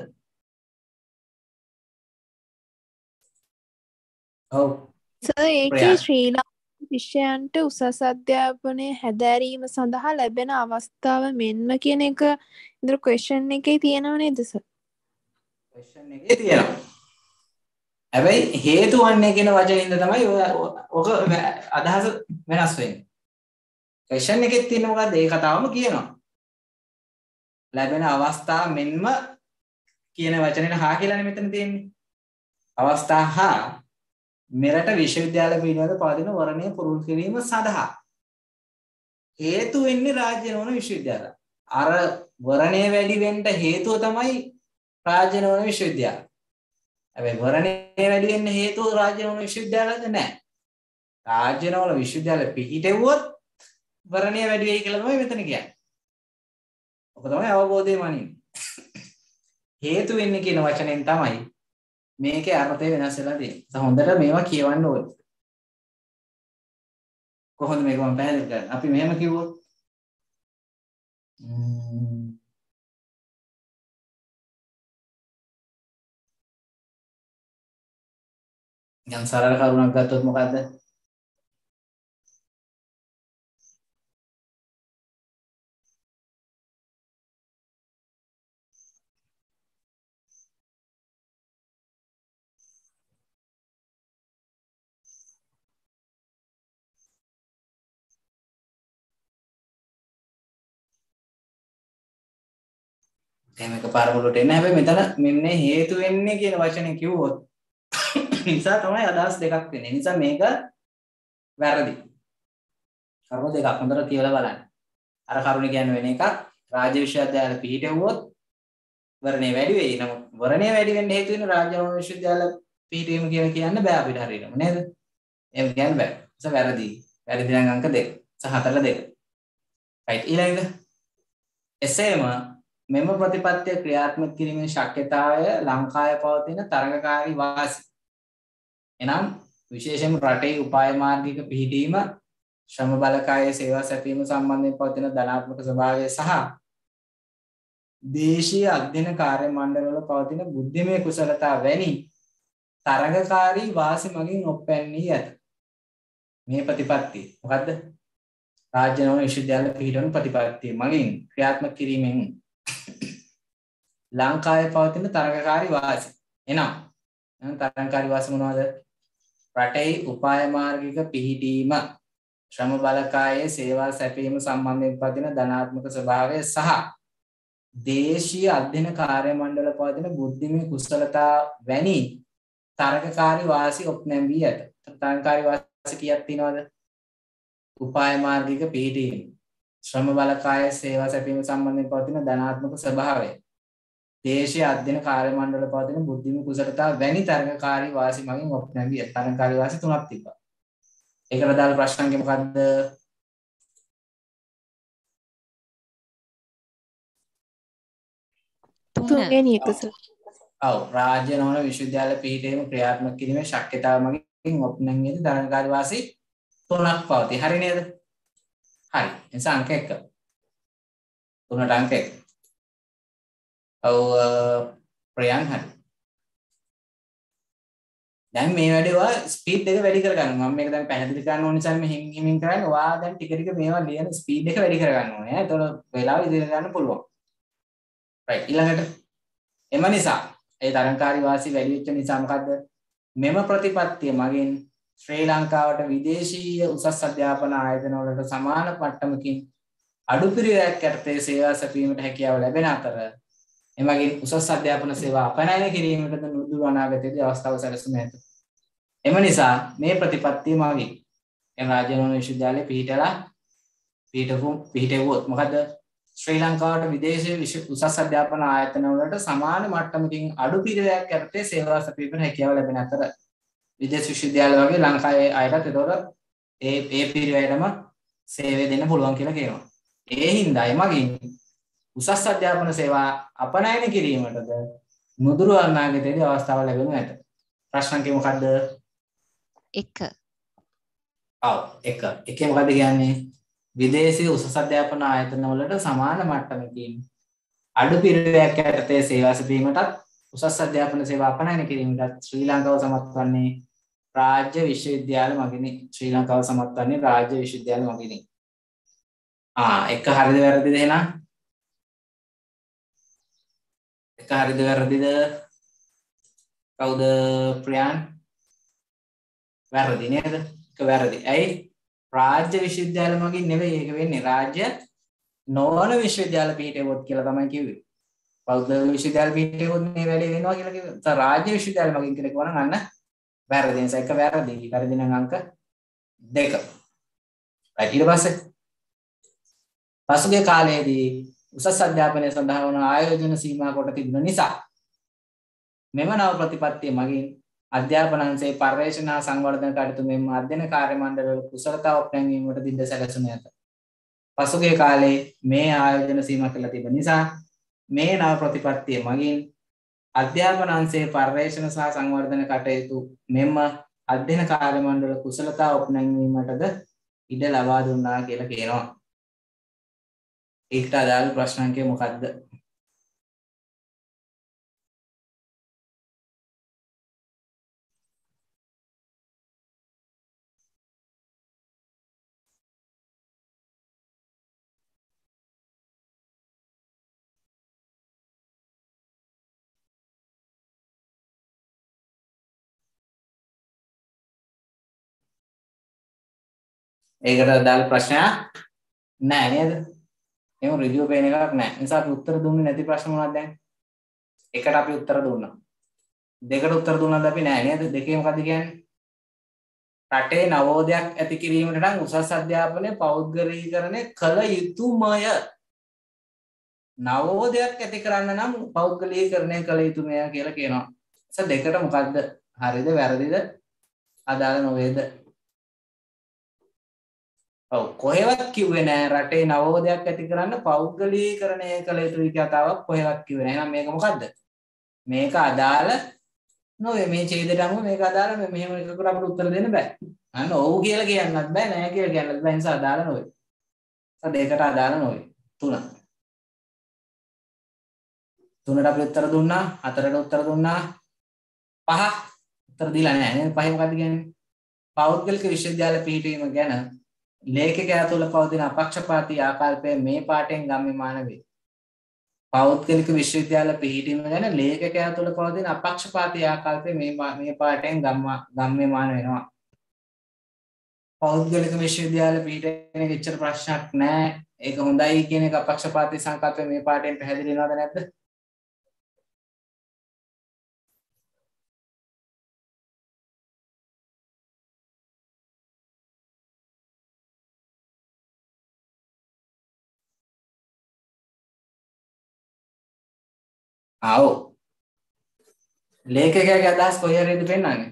ඔව්. සර් ඒකේ ශ්‍රී ලාංකික ශිෂ්‍යයන්ට උසස් අධ්‍යාපනයේ හැදෑරීම සඳහා ලැබෙන අවස්ථාව මෙන්ම කියන එක ඉදිරි ක්වෙස්චන් එකේ තියෙනව නේද සර්? ක්වෙස්චන් එකේ තියෙනවා. හැබැයි හේතු වන්නේ කියන වචනින්ද තමයි ඔක අදහස වෙනස් වෙන්නේ. ක්වෙස්චන් එකේ තියෙන මොකද්ද? ඒ කතාවම කියනවා. ලැබෙන අවස්ථා මෙන්ම කියන වචනේට හා කියලානේ මෙතන තියෙන්නේ. අවස්ථා හා මෙරට විශ්වවිද්‍යාල පිළිබඳ පවතින වර්ණය පුරුදු කිරීම සඳහා හේතු වෙන්නේ රාජ්‍ය නොවන විශ්වවිද්‍යාල. අර වර්ණය වැඩි වෙන්න හේතුව තමයි රාජ්‍ය නොවන විශ්වවිද්‍යාල. හැබැයි වර්ණය වැඩි වෙන්න හේතුව රාජ්‍ය නොවන විශ්වවිද්‍යාලද නැහැ. රාජ්‍ය නොවන විශ්වවිද්‍යාල පිහිටෙව්වොත් වර්ණය වැඩි වෙයි කියලා තමයි මෙතන කියන්නේ. ඔක තමයි අවබෝධය මනින්නේ. හේතු වෙන්නේ කියන වචනෙන් තමයි මේකේ අර්ථය වෙනස් වෙලා තියෙන්නේ. හොඳට මේවා කියවන්න ඕනේ. කොහොමද මේක මම පැහැදිලි කරන්නේ? අපි මෙහෙම කිව්වොත් යම් සරල කරුණක් ගත්තොත් මොකද්ද? එහෙම එකපාරම උඩට එන්න. හැබැයි මෙතන මෙන්න හේතු වෙන්නේ කියන වචනේ කිව්වොත් නිසා තමයි අදහස් දෙකක් වෙන්නේ. නිසා මේක වැරදි. කරුණු දෙකක් හොඳට කියලා බලන්න. අර කරුණ කියන්නේ වෙන එකක්. රාජ්‍ය විශ්වවිද්‍යාල පිහිටෙව්වොත් වර්ණය වැඩි වෙයි. නමුත් වර්ණය වැඩි වෙන්න හේතු වෙන රාජ්‍ය විශ්වවිද්‍යාල පිහිටීම කියලා කියන්න බෑ අපිට හරියටම නේද? එහෙම කියන්න බෑ. ඒක වැරදි. වැරදි නම් අංක දෙක. සහ හතර දෙක. right ඊළඟ එසේම මෙම ප්‍රතිපත්තිය ක්‍රියාත්මක කිරීමේ ශක්‍යතාවය ලංකාවේ පවතින තරඟකාරී වාසි. එනම් විශේෂයෙන්ම රටේ උපාය මාර්ගික පිහිටීම, ශ්‍රම බලකායේ සේවා සැපීම සම්බන්ධයෙන් පවතින ධනාත්මක ස්වභාවය සහ දේශීය අධ්‍යයන කාර්ය මණ්ඩලවල පවතින බුද්ධිමය කුසලතා වැනි තරඟකාරී වාසි මගින් ඔප්පැන්නී ඇත. මේ ප්‍රතිපත්තිය මොකද්ද? රාජ්‍ය නොවන විශ්වවිද්‍යාල පිහිටවන ප්‍රතිපත්තිය මගින් ක්‍රියාත්මක කිරීමෙන් ලංකාවේ පවතින තරඟකාරී වාසි. එනම් තරඟකාරී වාසි මොනවද? රටේ උපාය මාර්ගික පිහිටීම, ශ්‍රම බලකායේ සේවා සැපීම සම්බන්ධයෙන් පවතින ධනාත්මක ස්වභාවය සහ දේශීය අධ්‍යයන කාර්ය මණ්ඩල පවතින බුද්ධිමය කුසලතා වැනි තරඟකාරී වාසි ඔප්නැම්වී ඇත. තරඟකාරී වාසි කීයක් තියෙනවද? උපාය මාර්ගික පිහිටීම, ශ්‍රම බලකායේ සේවා සැපීම සම්බන්ධයෙන් පවතින ධනාත්මක ස්වභාවය, දේශීය අධ්‍යයන කාර්ය මණ්ඩල පවතින බුද්ධිමය කුසලතා වැනි තරඟකාරී වාසි මගින් ඔප්නැම්වී ඇත. තරඟකාරී වාසි තුනක් තිබ්බා. ඒකට දාලා ප්‍රශ්නංගය මොකද්ද? තුන්වෙනි එක සර්. ඔව් රාජ්‍ය නොවන විශ්වවිද්‍යාල පිහිටීම ක්‍රියාත්මක කිරීමේ ශක්‍යතාව මගින් ඔප්නැම්වී ඇති තරඟකාරී වාසි තුනක් පවතී. හරි නේද? හරි. එනිසා අංක එක. තුනට අංක එක. ඔව් ප්‍රියන් හරි. දැන් මේ වැඩේ ඔයා ස්පීඩ් එක වැඩි කරගන්න. මම මේක දැන් පැහැදිලි කරන්න ඕන නිසා මේ හිමින් හිමින් කරන්නේ. ඔයා දැන් ටික ටික මේවා ලියන ස්පීඩ් එක වැඩි කරගන්න ඕනේ. එතකොට වෙලාව ඉදිරියට යන්න පුළුවන්. right ඊළඟට එම නිසා ඒ තරංකාරී වාසී වැඩි වෙච්ච නිසා මොකද්ද? මෙම ප්‍රතිපත්තිය මගින් ශ්‍රී ලංකාවට විදේශීය උසස් අධ්‍යාපන ආයතන වලට සමාන මට්ටමකින් අඩු පිරිවැයක් යටතේ සේවා සැපීමට හැකියාව ලැබෙන අතර එමගින් උසස් අධ්‍යාපන සේවා අපනයන කිරීමටද නුදුරු අනාගතයේදී අවස්ථාව සැලසුම ඇත. එම නිසා මේ ප්‍රතිපත්තිය මගින් එම රාජ්‍ය නොවන විශ්වවිද්‍යාලයේ පිහිටලා පිහිටවු පිහිටෙවුවොත් මොකද ශ්‍රී ලංකාවට විදේශීය උසස් අධ්‍යාපන ආයතන වලට සමාන මට්ටමකින් අඩු පිරිවැයක් යටතේ සේවා සැපීමට හැකියාව ලැබෙන අතර විදේශ විශ්වවිද්‍යාල වගේ ලංකාවේ අයටත් ඒතකොට ඒ ඒ පිරිවැයටම සේවය දෙන්න පුළුවන් කියලා කියනවා. ඒ හින්දා එමගින් උසස් අධ්‍යාපන සේවා අපනයන කිරීමටද නුදුරු අනාගතයේදී අවස්ථාව ලැබෙනු ඇත. ප්‍රශ්න කිය මොකද්ද? එක. ඔව් එක. එකේ මොකද්ද කියන්නේ? විදේශීය උසස් අධ්‍යාපන ආයතන වලට සමාන මට්ටමකින් අඩු පිරිවැයක් යටතේ සේවා සැපීමටත් උසස් අධ්‍යාපන සේවා අපනයන කිරීමටත් ශ්‍රී ලංකාව සමත් වන්නේ රාජ්‍ය විශ්වවිද්‍යාල මගිනි. ශ්‍රී ලංකාව සමත් වන්නේ රාජ්‍ය විශ්වවිද්‍යාල මගිනි. ආ එක හරිද වැරදිද එහෙනම්? එක හරිද වැරදිද? කවුද ප්‍රියන්? වැරදි නේද? එක වැරදි. ඇයි? රාජ්‍ය විශ්වවිද්‍යාල මගින් නෙවෙයි ඒක වෙන්නේ. රාජ්‍ය නොවන විශ්වවිද්‍යාල පිහිටෙවොත් කියලා තමයි කිව්වේ. පෞද්ගලික විශ්වවිද්‍යාල පිටේකුත් මේ වැඩේ වෙනවා කියලා කිව්වා. රාජ්‍ය විශ්වවිද්‍යාල මගින් කෙනෙක් වුණා නම් අන්න වැරදි නිසා එක වැරදි. වැරදි නම් අංක දෙක. ඊට පස්සේ පසුගිය කාලයේදී උසස් අධ්‍යාපනය සඳහා වන ආයෝජන සීමා කොට තිබුණ නිසා මෙම නව ප්‍රතිපත්තිය මගින් අධ්‍යාපන අංශයේ පර්යේෂණ හා සංවර්ධන කටයුතු මෙන්ම අධ්‍යයන කාර්ය මණ්ඩලවල කුසලතාව පැනවීමට දිද්ද සැලසුණු ඇත. පසුගිය කාලේ මේ ආයෝජන සීමා කළ තිබෙන නිසා මේ නව ප්‍රතිපත්තිය මගින් අධ්‍යාපන අංශයේ පර්යේෂණ සහ සංවර්ධන කටයුතු මෙන්ම අධ්‍යයන කාර්ය මණ්ඩල කුසලතාව පැනවීමටද ඉඩ ලබා දුන්නා කියලා කියනවා. ඒකට අදාළ ප්‍රශ්න අංකය මොකක්ද? ඒකට අදාළ ප්‍රශ්නයක් නෑ නේද? එහෙම රිවියු පේන එකක් නෑ. නිසා අපි උත්තර දුන්නේ නැති ප්‍රශ්න මොනවද දැන්? එකට අපි උත්තර දුන්නා. දෙකට උත්තර දුන්නාද අපි නෑ නේද? දෙකේ මොකද කියන්නේ? රටේ නවෝදයක් ඇති කිරීමට නම් උසස් අධ්‍යාපනය පෞද්ගලීකරණය කළ යුතුමය. නවෝදයක් ඇති කරන්න නම් පෞද්ගලීකරණය කළ යුතුමය කියලා කියනවා. එතකොට දෙකට මොකද්ද? හරිද වැරදිද? අදාළ නොවේද? ඔව් කොහෙවත් කිව්වේ නෑ රටේ නවෝදයක් ඇති කරන්න පෞද්ගලීකරණය කළ යුතුයි කතාවක් කොහෙවත් කිව්වේ නෑ. එහෙනම් මේක මොකද්ද? මේක අදාළ නොවේ. මේ ඡේදයට අනුව මේක අදාළ මෙහෙම එකකට අපිට උත්තර දෙන්න බෑ. අන්න ඔව් කියලා කියන්නත් බෑ නෑ කියලා කියන්නත් බෑ. නිසා අදාළ නොවේ. දෙකට අදාළ නොවේ. තුන. තුනට අපි උත්තර දුන්නා. හතරට උත්තර දුන්නා. පහ උත්තර දීලා නෑ නේද? පහේ මොකද්ද කියන්නේ? පෞද්ගලික විශ්වවිද්‍යාල පිහිටවීම ගැන ලේඛකයා තුළ පවතින අපක්ෂපාතී ආකල්පය මේ පාඩයෙන් ගම්‍යමාන වේ. පෞද්ගලික විශ්වවිද්‍යාල පිහිටීම ගැන ලේඛකයා තුළ පවතින අපක්ෂපාතී ආකල්පය මේ මේ පාඩයෙන් ගම්‍යමාන වෙනවා. පෞද්ගලික විශ්වවිද්‍යාල පිහිටීමේ එච්චර ප්‍රශ්නයක් නැහැ. ඒක හොඳයි කියන එක අපක්ෂපාතී සංකල්පය මේ පාඩයෙන් පැහැදිලි වෙනවද නැද්ද? ආව් ලේඛකයාගේ අදහස් කොහේ හරිද පෙන්නන්නේ?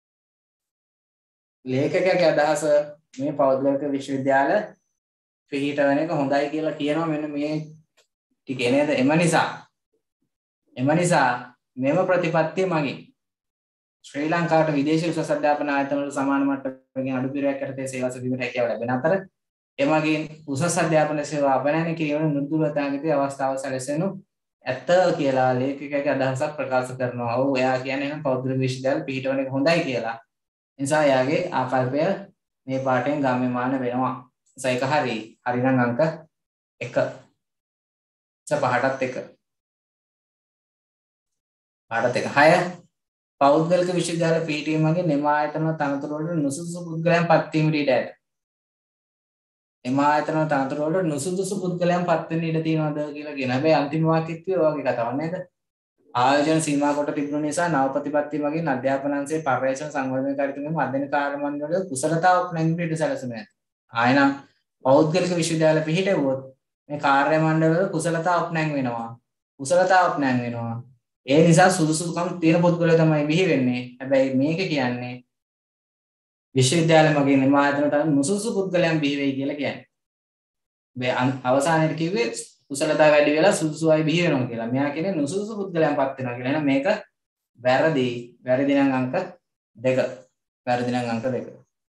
ලේඛකයාගේ අදහස මේ පෞද්ගලික විශ්වවිද්‍යාල පිහිටවන එක හොඳයි කියලා කියනවා මෙන්න මේ ටිකේ නේද? එම නිසා එම නිසා මෙම ප්‍රතිපත්තිය මගින් ශ්‍රී ලංකාවට විදේශීය උසස් අධ්‍යාපන ආයතන වල සමාන මට්ටමකින් අඩු පිරියක් යටතේ සේවා සැපයීමට හැකියාව ලැබෙන අතර එමගින් උසස් අධ්‍යාපන සේවා අපනයන කිරීමේ නුදුරතාවකදී අවස්ථාව සැලසෙනු ඇත්ත කියලා ලේඛකයාගේ අදහසක් ප්‍රකාශ කරනවා. ඔව් එයා කියන්නේ නම් පෞද්ගලික විශ්වවිද්‍යාල පිහිටවන එක හොඳයි කියලා. නිසා එයාගේ ආකල්පය මේ පාඩයෙන් ගම්‍යමාන වෙනවා. නිසා ඒක හරි. හරි නම් අංක එක. පහටත් එක. පහටත් එක. හය පෞද්ගලික විශ්වවිද්‍යාල පිහිටීම මගින් නිම ආයතන තනතුරු වලට නුසුදුසු පුද්ගලයන් පත් වීමට ඉඩ ඇත. එම ආයතන තනතුරු වලට නුසුදුසු පුද්ගලයන් පත් වෙන්න ඉඩ තියෙනවද කියලා කියන. හැබැයි අන්තිම වාක්‍යෙත් කිව්වා වගේ කතාවක් නේද? ආයෝජන සීමා කොට තිබුණු නිසා නව ප්‍රතිපත්තිය මගින් අධ්‍යාපන අංශයේ පර්යේෂණ සංවර්ධන කාර්යතුමෙන් අධ්‍යයන කාර්ය මණ්ඩලවල කුසලතාවක් නැංගුට ඉඩ සැලසුණා. ආයෙනම් පෞද්ගලික විශ්වවිද්‍යාල පිහිටවුවොත් මේ කාර්ය මණ්ඩලවල කුසලතාවක් නැං වෙනවා. කුසලතාවක් නැං වෙනවා. ඒ නිසා සුදුසුකම් තියෙන පුද්ගලයා තමයි බිහි වෙන්නේ. හැබැයි මේක කියන්නේ විශ්වවිද්‍යාල මගින් එම ආයතනට නුසුදුසු පුද්ගලයන් බිහි වෙයි කියලා කියන්නේ. මේ අවසානයේ කිව්වේ කුසලතාව වැඩි වෙලා සුදුසු අය බිහි වෙනවා කියලා. මෙයා කියන්නේ නුසුදුසු පුද්ගලයන් පත් වෙනවා කියලා. එහෙනම් මේක වැරදි. වැරදි නම් අංක දෙක. වැරදි නම් අංක දෙක.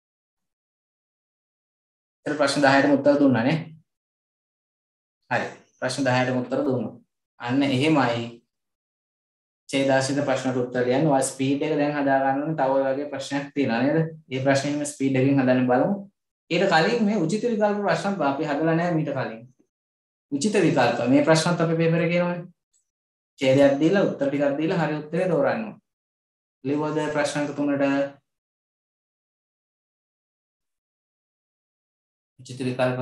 ඊට ප්‍රශ්න දහයටම උත්තර දුන්නා නේ. හරි. ප්‍රශ්න දහයටම උත්තර දුන්නා. අන්න එහෙමයි. ඡේදාශ්‍රිත ප්‍රශ්නට උත්තර ලියන්න. ඔය ස්පීඩ් එක දැන් හදා ගන්න ඕනේ. තව ඔය වගේ ප්‍රශ්නයක් තියෙනවා නේද? මේ ප්‍රශ්නේම ස්පීඩ් එකකින් හදන්න බලමු. ඊට කලින් මේ උචිත විකල්ප ප්‍රශ්න අපි හදලා නැහැ මීට කලින්. උචිත විකල්ප මේ ප්‍රශ්නත් අපේ පේපර් එකේ කියනවනේ. ඡේදයක් දීලා උත්තර ටිකක් දීලා හරි උත්තරේ තෝරන්න ඕනේ. ලියවද ප්‍රශ්න අංක තුනට උචිත විකල්ප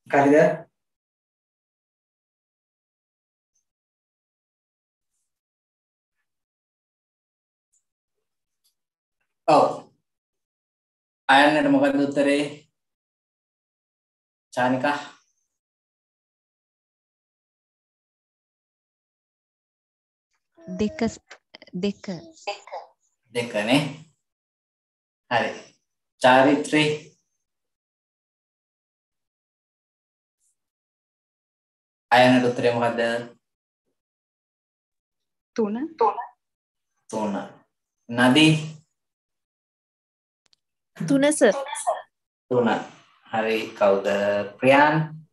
හරිද? ඔව්. අයන්නට මොකද උත්තරේ? චානිකා දෙක දෙක දෙකනේ. හරි. චාරිත්‍රි අයන්නට උත්තරේ මොකද්ද? තුන තුන. නදී තුන සර්. තුන. හරි. කවුද? ප්‍රියාන්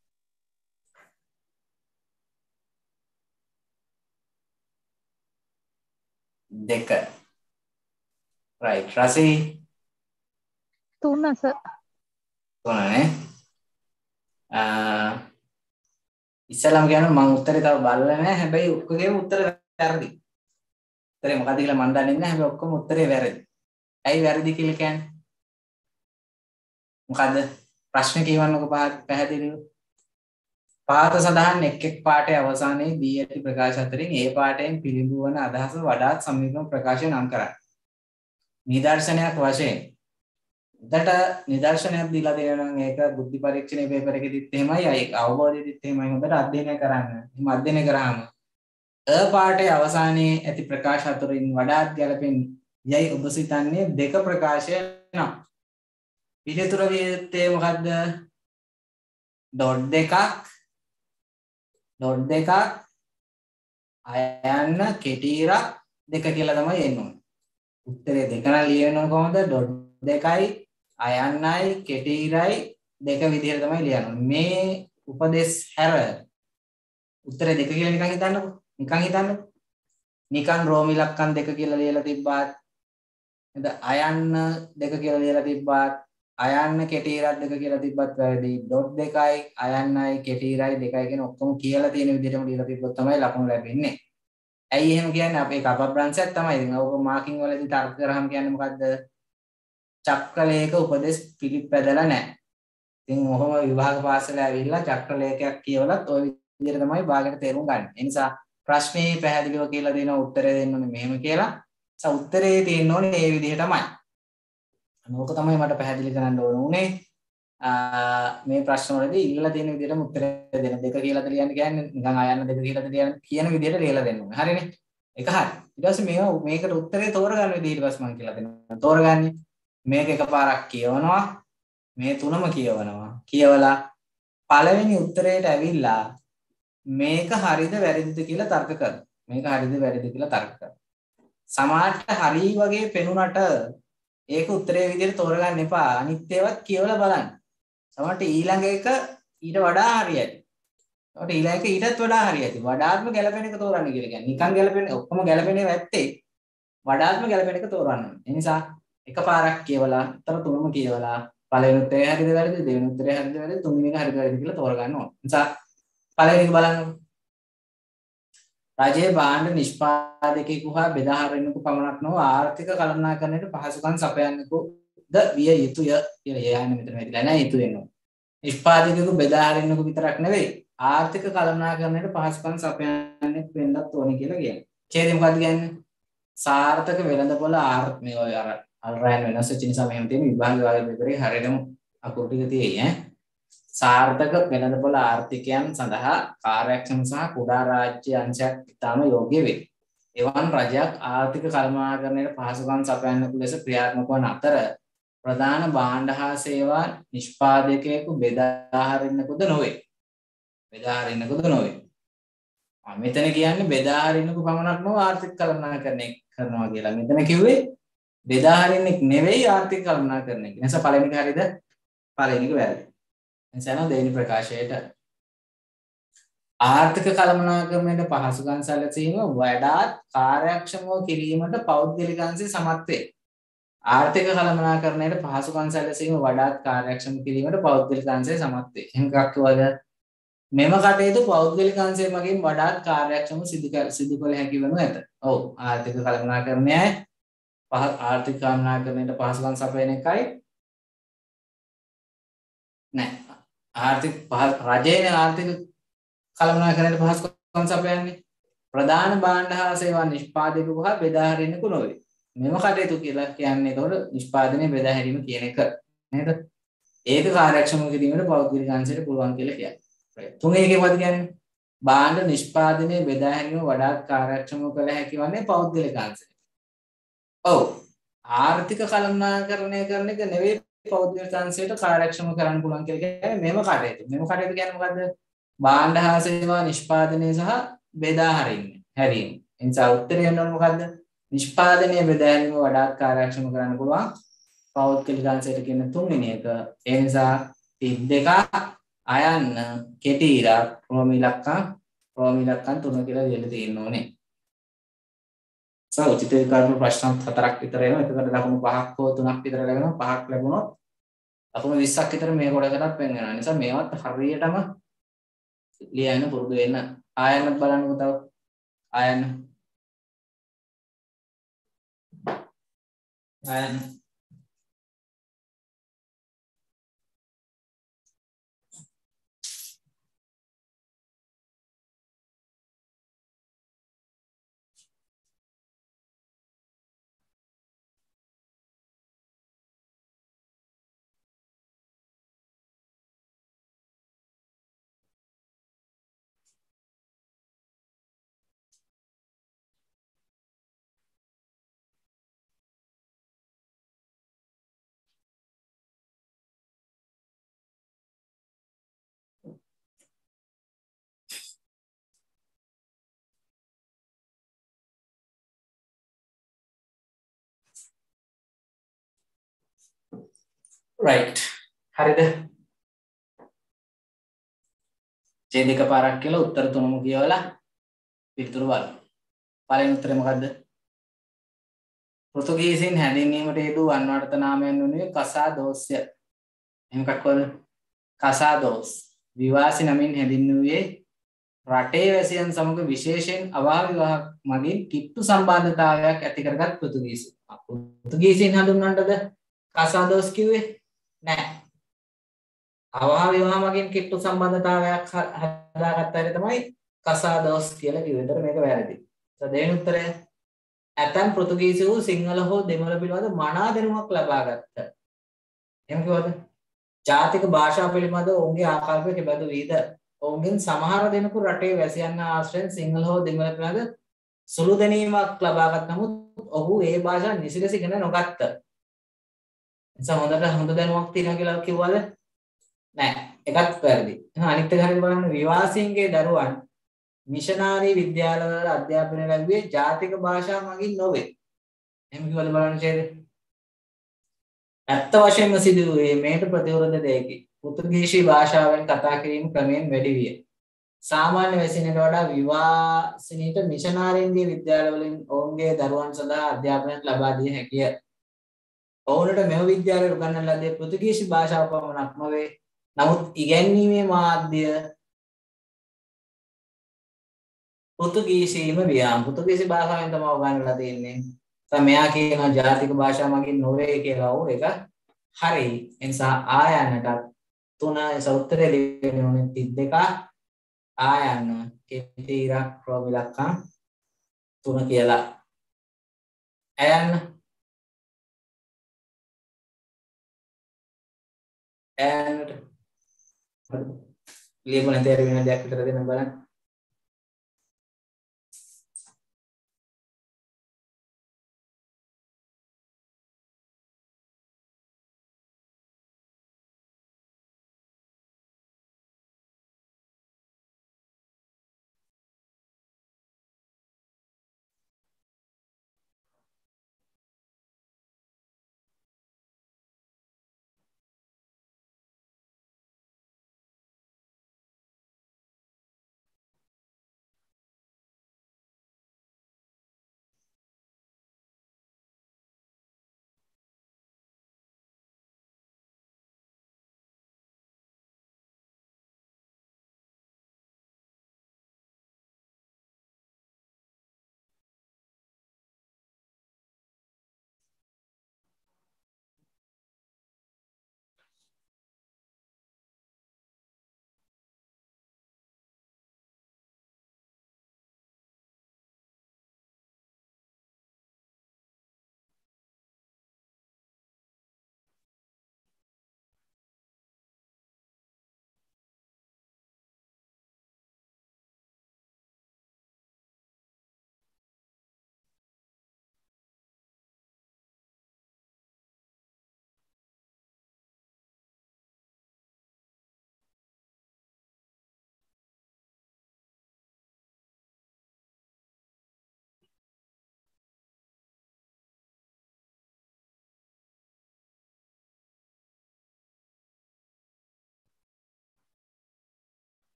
දෙක. right. රසී තුන සර්. තුනනේ. අ ඉස්සලම කියනවා මම උත්තරේ තව බලලා නැහැ. හැබැයි ඔක්කොගේම උත්තර වැරදි. උත්තරේ මොකද්ද කියලා මම දන්නේ නැහැ. හැබැයි ඔක්කොම උත්තරේ වැරදි. ඇයි වැරදි කියලා කියන්නේ? මොකද්ද? ප්‍රශ්න කියවන්නකෝ පැහැදිලිව. පහත සඳහන් එක් එක් පාඨයේ අවසානයේ දී ඇති ප්‍රකාශ අතරින් ඒ පාඨයෙන් පිළිඹු වන අදහස වඩාත් සමීපව ප්‍රකාශය නම් කරයි. නිදර්ශනයක් වශයෙන් උදට නිදර්ශනයක් දීලා දෙනවා නම් ඒක බුද්ධි පරීක්ෂණයේ පේපර් එකෙදිත් එහෙමයි ඒක අවබෝධයේදීත් එහෙමයි හොඳට අධ්‍යයනය කරන්න. එහෙම අධ්‍යයනය කරාම අ පාඨයේ අවසානයේ ඇති ප්‍රකාශ අතරින් වඩාත් ගැළපෙන්නේ යයි ඔබ සිතන්නේ දෙක ප්‍රකාශය නම් පිළිතුර විය යුත්තේ මොකද්ද? ඩොට් දෙකක් ඩොට් දෙකක් අයන්න කෙටිරක් දෙක කියලා තමයි එන්නේ. උත්තරේ දෙක නම් ලියන්න කොහොමද? ඩොට් දෙකයි අයන්නයි කෙටිරයි දෙක විදිහට තමයි ලියන්නේ. මේ උපදේශ හැර උත්තරේ දෙක කියලා නිකන් හිතන්නකෝ. නිකන් හිතන්නකෝ. නිකන් රෝම ඉලක්කම් දෙක කියලා ලියලා තිබ්බත් එතන අයන්න දෙක කියලා ලියලා තිබ්බත් අයන්න කෙටිරක් දෙක කියලා තිබ්බත් වැරදි. ඩොට් දෙකයි අයන්නයි කෙටිරයි දෙකයි කියන ඔක්කොම කියලා තියෙන විදිහටම ලියලා තිබ්බොත් තමයි ලකුණු ලැබෙන්නේ. ඇයි එහෙම කියන්නේ? අපේ කපබ්‍රංශයක් තමයි. ඉතින් ඔක මාකින් වලදී තර්ක කරාම කියන්නේ මොකද්ද? චක්‍රලේඛ උපදේශ පිළිපැදලා නැහැ. ඉතින් ඔහොම විභාග පාසල ඇවිල්ලා චක්‍රලේඛයක් කියවලත් ওই විදිහට තමයි භාගයට තේරුම් ගන්න. ඒ නිසා ප්‍රශ්නේ පැහැදිලිව කියලා දෙනවා උත්තරය දෙන්න ඕනේ මෙහෙම කියලා. ඒ උත්තරේ තියෙන්න ඕනේ මේ විදිහටමයි. අනෝක තමයි මට පැහැදිලි කරන්න ඕන උනේ. මේ ප්‍රශ්න වලදී ඉල්ලලා තියෙන විදිහටම උත්තර දෙන්න. දෙක කියලා ලියන්න කියන්නේ නිකන් ආයන්න දෙක කියලා ලියන්න කියන විදිහට ලියලා දෙන්න ඕනේ. හරිනේ? ඒක හරි. ඊට පස්සේ මේවා මේකට උත්තරේ තෝරගන්න විදිහ ඊට පස්සේ මම කියලා දෙනවා. තෝරගන්නේ මේක එකපාරක් කියවනවා. මේ තුනම කියවනවා. කියවලා පළවෙනි උත්තරයට ඇවිල්ලා මේක හරිද වැරදිද කියලා තර්ක කරනවා. මේක හරිද වැරදිද කියලා තර්ක කරනවා. සමහරට හරි වගේ පෙනුනට ඒක උත්තරේ විදිහට තෝරගන්න එපා. අනිත් ඒවාත් කියවලා බලන්න. සමහරට ඊළඟ එක ඊට වඩා හරියයි. සමහරට ඊළඟ එක ඊටත් වඩා හරියයි. වඩාත්ම ගැළපෙන එක තෝරන්න කියලා කියන්නේ. නිකන් ගැළපෙන ඔක්කොම ගැළපෙන්නේ නැත්තේ වඩාත්ම ගැළපෙන එක තෝරන්න ඕනේ. ඒ නිසා එකපාරක් කියවලා උත්තර තුනම කියවලා පළවෙනි උත්තරේ හරිද වැරදිද දෙවෙනි උත්තරේ හරිද වැරදිද තුන්වෙනි එක හරිද වැරදිද කියලා තෝරගන්න ඕනේ. නිසා පළවෙනි එක බලන්න. රජයේ භාණ්ඩ නිෂ්පාදකයෙකු හා බෙදා හරින්නෙකු පමණක් නොව ආර්ථික කළමනාකරණයට පහසුකම් සපයන්නෙකුද විය යුතුය කියලා යන්නේ මෙතන වෙලා නැහැ යුතු වෙනවා. නිෂ්පාදකයෙකු බෙදා හරින්නෙකු විතරක් නෙවෙයි ආර්ථික කළමනාකරණයට පහසුකම් සපයන්නෙක් වෙන්නත් ඕනේ කියලා කියනවා. ඡේදය මොකක්ද කියන්නේ? සාර්ථක වෙළඳපොළ ආර්ථික ඔය අර අල්රයන් වෙනස් වෙච්ච නිසා මෙහෙම තියෙන විභාග වාගේ පෙපරේ හරියටම අකුරු ටික තියෙයි ඈ. සාර්ථක වෙළඳපොළ ආර්ථිකයන් සඳහා කාර්යක්ෂම සහ කුඩා රාජ්‍ය අංශයක් ඉතාම යෝග්‍ය වේ. එවන් රජයක් ආර්ථික කළමනාකරණයට පහසුකම් සපයන්නකු ලෙස ක්‍රියාත්මක වන අතර ප්‍රධාන භාණ්ඩ හා සේවා නිෂ්පාදකයෙකු බෙදා හරින්නකුද නොවේ. බෙදා හරින්නකුද නොවේ. ආ මෙතන කියන්නේ බෙදා හරින්නකු පමණක් නොව ආර්ථික කළමනාකරණය කරනවා කියලා. මෙතන කිව්වේ බෙදා හරින්නෙක් නෙවෙයි ආර්ථික කළමනාකරණය. ඒ නිසා පළවෙනි එක හරියද? පළවෙනි එක වැරදි. එනිසා දෙවෙනි ප්‍රකාශයට ආර්ථික කළමනාකරණයට පහසුකම් සැලසීම වඩාත් කාර්යක්ෂමව කිරීමට පෞද්ගලික අංශය සමත් වේ. ආර්ථික කළමනාකරණයට පහසුකම් සැලසීම වඩාත් කාර්යක්ෂම කිරීමට පෞද්ගලික අංශය සමත් වේ. එහෙනම් එකක් වද මෙම කටයුතු පෞද්ගලික අංශය මගින් වඩාත් කාර්යක්ෂම සිදු සිදු කළ හැකි වනු ඇත. ඔව් ආර්ථික කළමනාකරණයයි ආර්ථික කළමනාකරණයට පහසුකම් සපයන එකයි නෑ ආර්ථික රජයේ ආර්ථික කළමනාකරණයට පහසුකම් සපයන්නේ ප්‍රධාන භාණ්ඩ හා සේවා නිෂ්පාදකයකු හා බෙදා හැරීමකු නොවේ. මෙම කටයුතු කියලා කියන්නේ ඒතකොට නිෂ්පාදනය බෙදා හැරීම කියන එක නේද? ඒක කාර්යක්ෂම කිරීමට පෞද්ගලික අංශයට පුළුවන් කියලා කියන්නේ. තුන් එකේ මොකද කියන්නේ? භාණ්ඩ නිෂ්පාදනය බෙදා හැරීම වඩාත් කාර්යක්ෂම කළ හැකි වන්නේ පෞද්ගලික අංශයට. ඔව්. ආර්ථික කළමනාකරණය කරන එක නෙවෙයි පෞද්ගලික අංශයට කාර්යක්ෂම කරන්න පුළුවන් කියලා කියන්නේ මෙම කටයුතු. මෙම කටයුතු කියන්නේ මොකද්ද? භාණ්ඩ හා සේවා නිෂ්පාදනය සහ බෙදා හැරීම. හැරීම. එනිසා උත්තරය වෙනවා මොකද්ද? නිෂ්පාදනය බෙදා හැරීම වඩාත් කාර්යක්ෂම කරන්න පුළුවන් පෞද්ගලික අංශයට කියන තුන්වෙනි එක. ඒ නිසා තිස් දෙක අයන්න කෙටි ඉරක් රෝම ඉලක්කම් රෝම ඉලක්කම් තුන කියලා ලියලා තියෙන්න ඕනේ. සෝ උචිත විකල්ප ප්‍රශ්න හතරක් විතර එනවා. එතකොට ලකුණු පහක් හෝ තුනක් විතර ලැබෙනවා. පහක් ලැබුණොත් ලකුණු විස්සක් විතර මේ කොටකටත් වෙන වෙනවා. නිසා මේවත් හරියටම ලියන්න පුරුදු වෙන්න. ආයන්නත් බලන්නකො තව. ආයන්න. ආයන්න. right. හරිද? ජේ දෙක පාරක් කියලා උත්තර තුනම කියවලා පිළිතුරු බලමු. පළවෙනි උත්තරේ මොකද්ද? පෘතුගීසින් හැඳින්වීමට යෙදූ අන්වර්ථ නාමයන් වනුයේ කසාදෝස්ය. එහෙම එකක් වල කසාදෝස්. විවාසි නමින් හැඳින්වුවේ රටේ වැසියන් සමග විශේෂයෙන් අවාහ විවාහ මගින් කිට්ටු සම්බන්ධතාවයක් ඇති කරගත් පෘතුගීසි. පෘතුගීසින් හඳුන්වන්නටද කසාදෝස් කිව්වේ? නෑ. අවාහ විවාහ මගින් කිට්ටු සම්බන්ධතාවයක් හදාගත්ත අය තමයි කසාදෝස් කියලා කිව්වේ. ඒතර මේක වැරදි. දෙවෙනි උත්තරය ඇතැම් පෘතුගීසි වූ සිංහල හෝ දෙමළ පිළිබඳ මනා දැනුමක් ලබා ගත්ත. එහෙම කිව්වද? ජාතික භාෂා පිළිබඳ ඔවුන්ගේ ආකල්ප කෙබඳු වීද? ඔවුන්ගෙන් සමහර දෙනෙකු රටේ වැසියන් ආශ්‍රයෙන් සිංහල හෝ දෙමළ පිළිබඳ සුළු දැනීමක් ලබාගත් නමුත් ඔහු ඒ භාෂා නිසිලෙස ඉගෙන නොගත්ත. එනිසා හොඳට හොඳ දැනුමක් තියෙනවා කියලා කිව්වද? නෑ. එකත් වැරදි. එහෙනම් අනිත් එක හරියට බලන්න විවාසීන්ගේ දරුවන් මිෂනාරි විද්‍යාලවල අධ්‍යාපනය ලැබුවේ ජාතික භාෂා මගින් නොවේ. එහෙම කිව්වද බලන්න ඡේද? ඇත්ත වශයෙන්ම සිදුවේ මේට ප්‍රතිවිරුද්ධ දෙයකි. පෘතුගීසි භාෂාවෙන් කතා කිරීම ක්‍රමයෙන් වැඩි විය. සාමාන්‍ය වැසියන්ට වඩා විවාසිනීට මිෂනාරීන්ගේ විද්‍යාලවලින් ඔවුන්ගේ දරුවන් සඳහා අධ්‍යාපනයක් ලබා දිය හැකිය. ඔවුන්ට මෙම විද්‍යාලවල උගන්වන ලද්දේ පෘතුගීසි භාෂාව පමණක් නොවේ. නමුත් ඉගැන්වීමේ මාධ්‍ය පෘතුගීසිම වියම්. පෘතුගීසි භාෂාවෙන් තමයි උගන්වලා තියෙන්නේ. දැන් මෙයා කියනවා ජාතික භාෂාව මගින් නොවේ කියලා. ඔව් ඒක හරි. ඒ නිසා ආයන්නට තුන සෞත්‍රය ලියන්න ඕනේ තිස් දෙක ආයන්න කෙටි ඉරක් රෝම ඉලක්කම් තුන කියලා. ආයන්න ආයන්නට ලියපු නැතේ වෙන දෙයක් විතර දෙන්න බලන්න.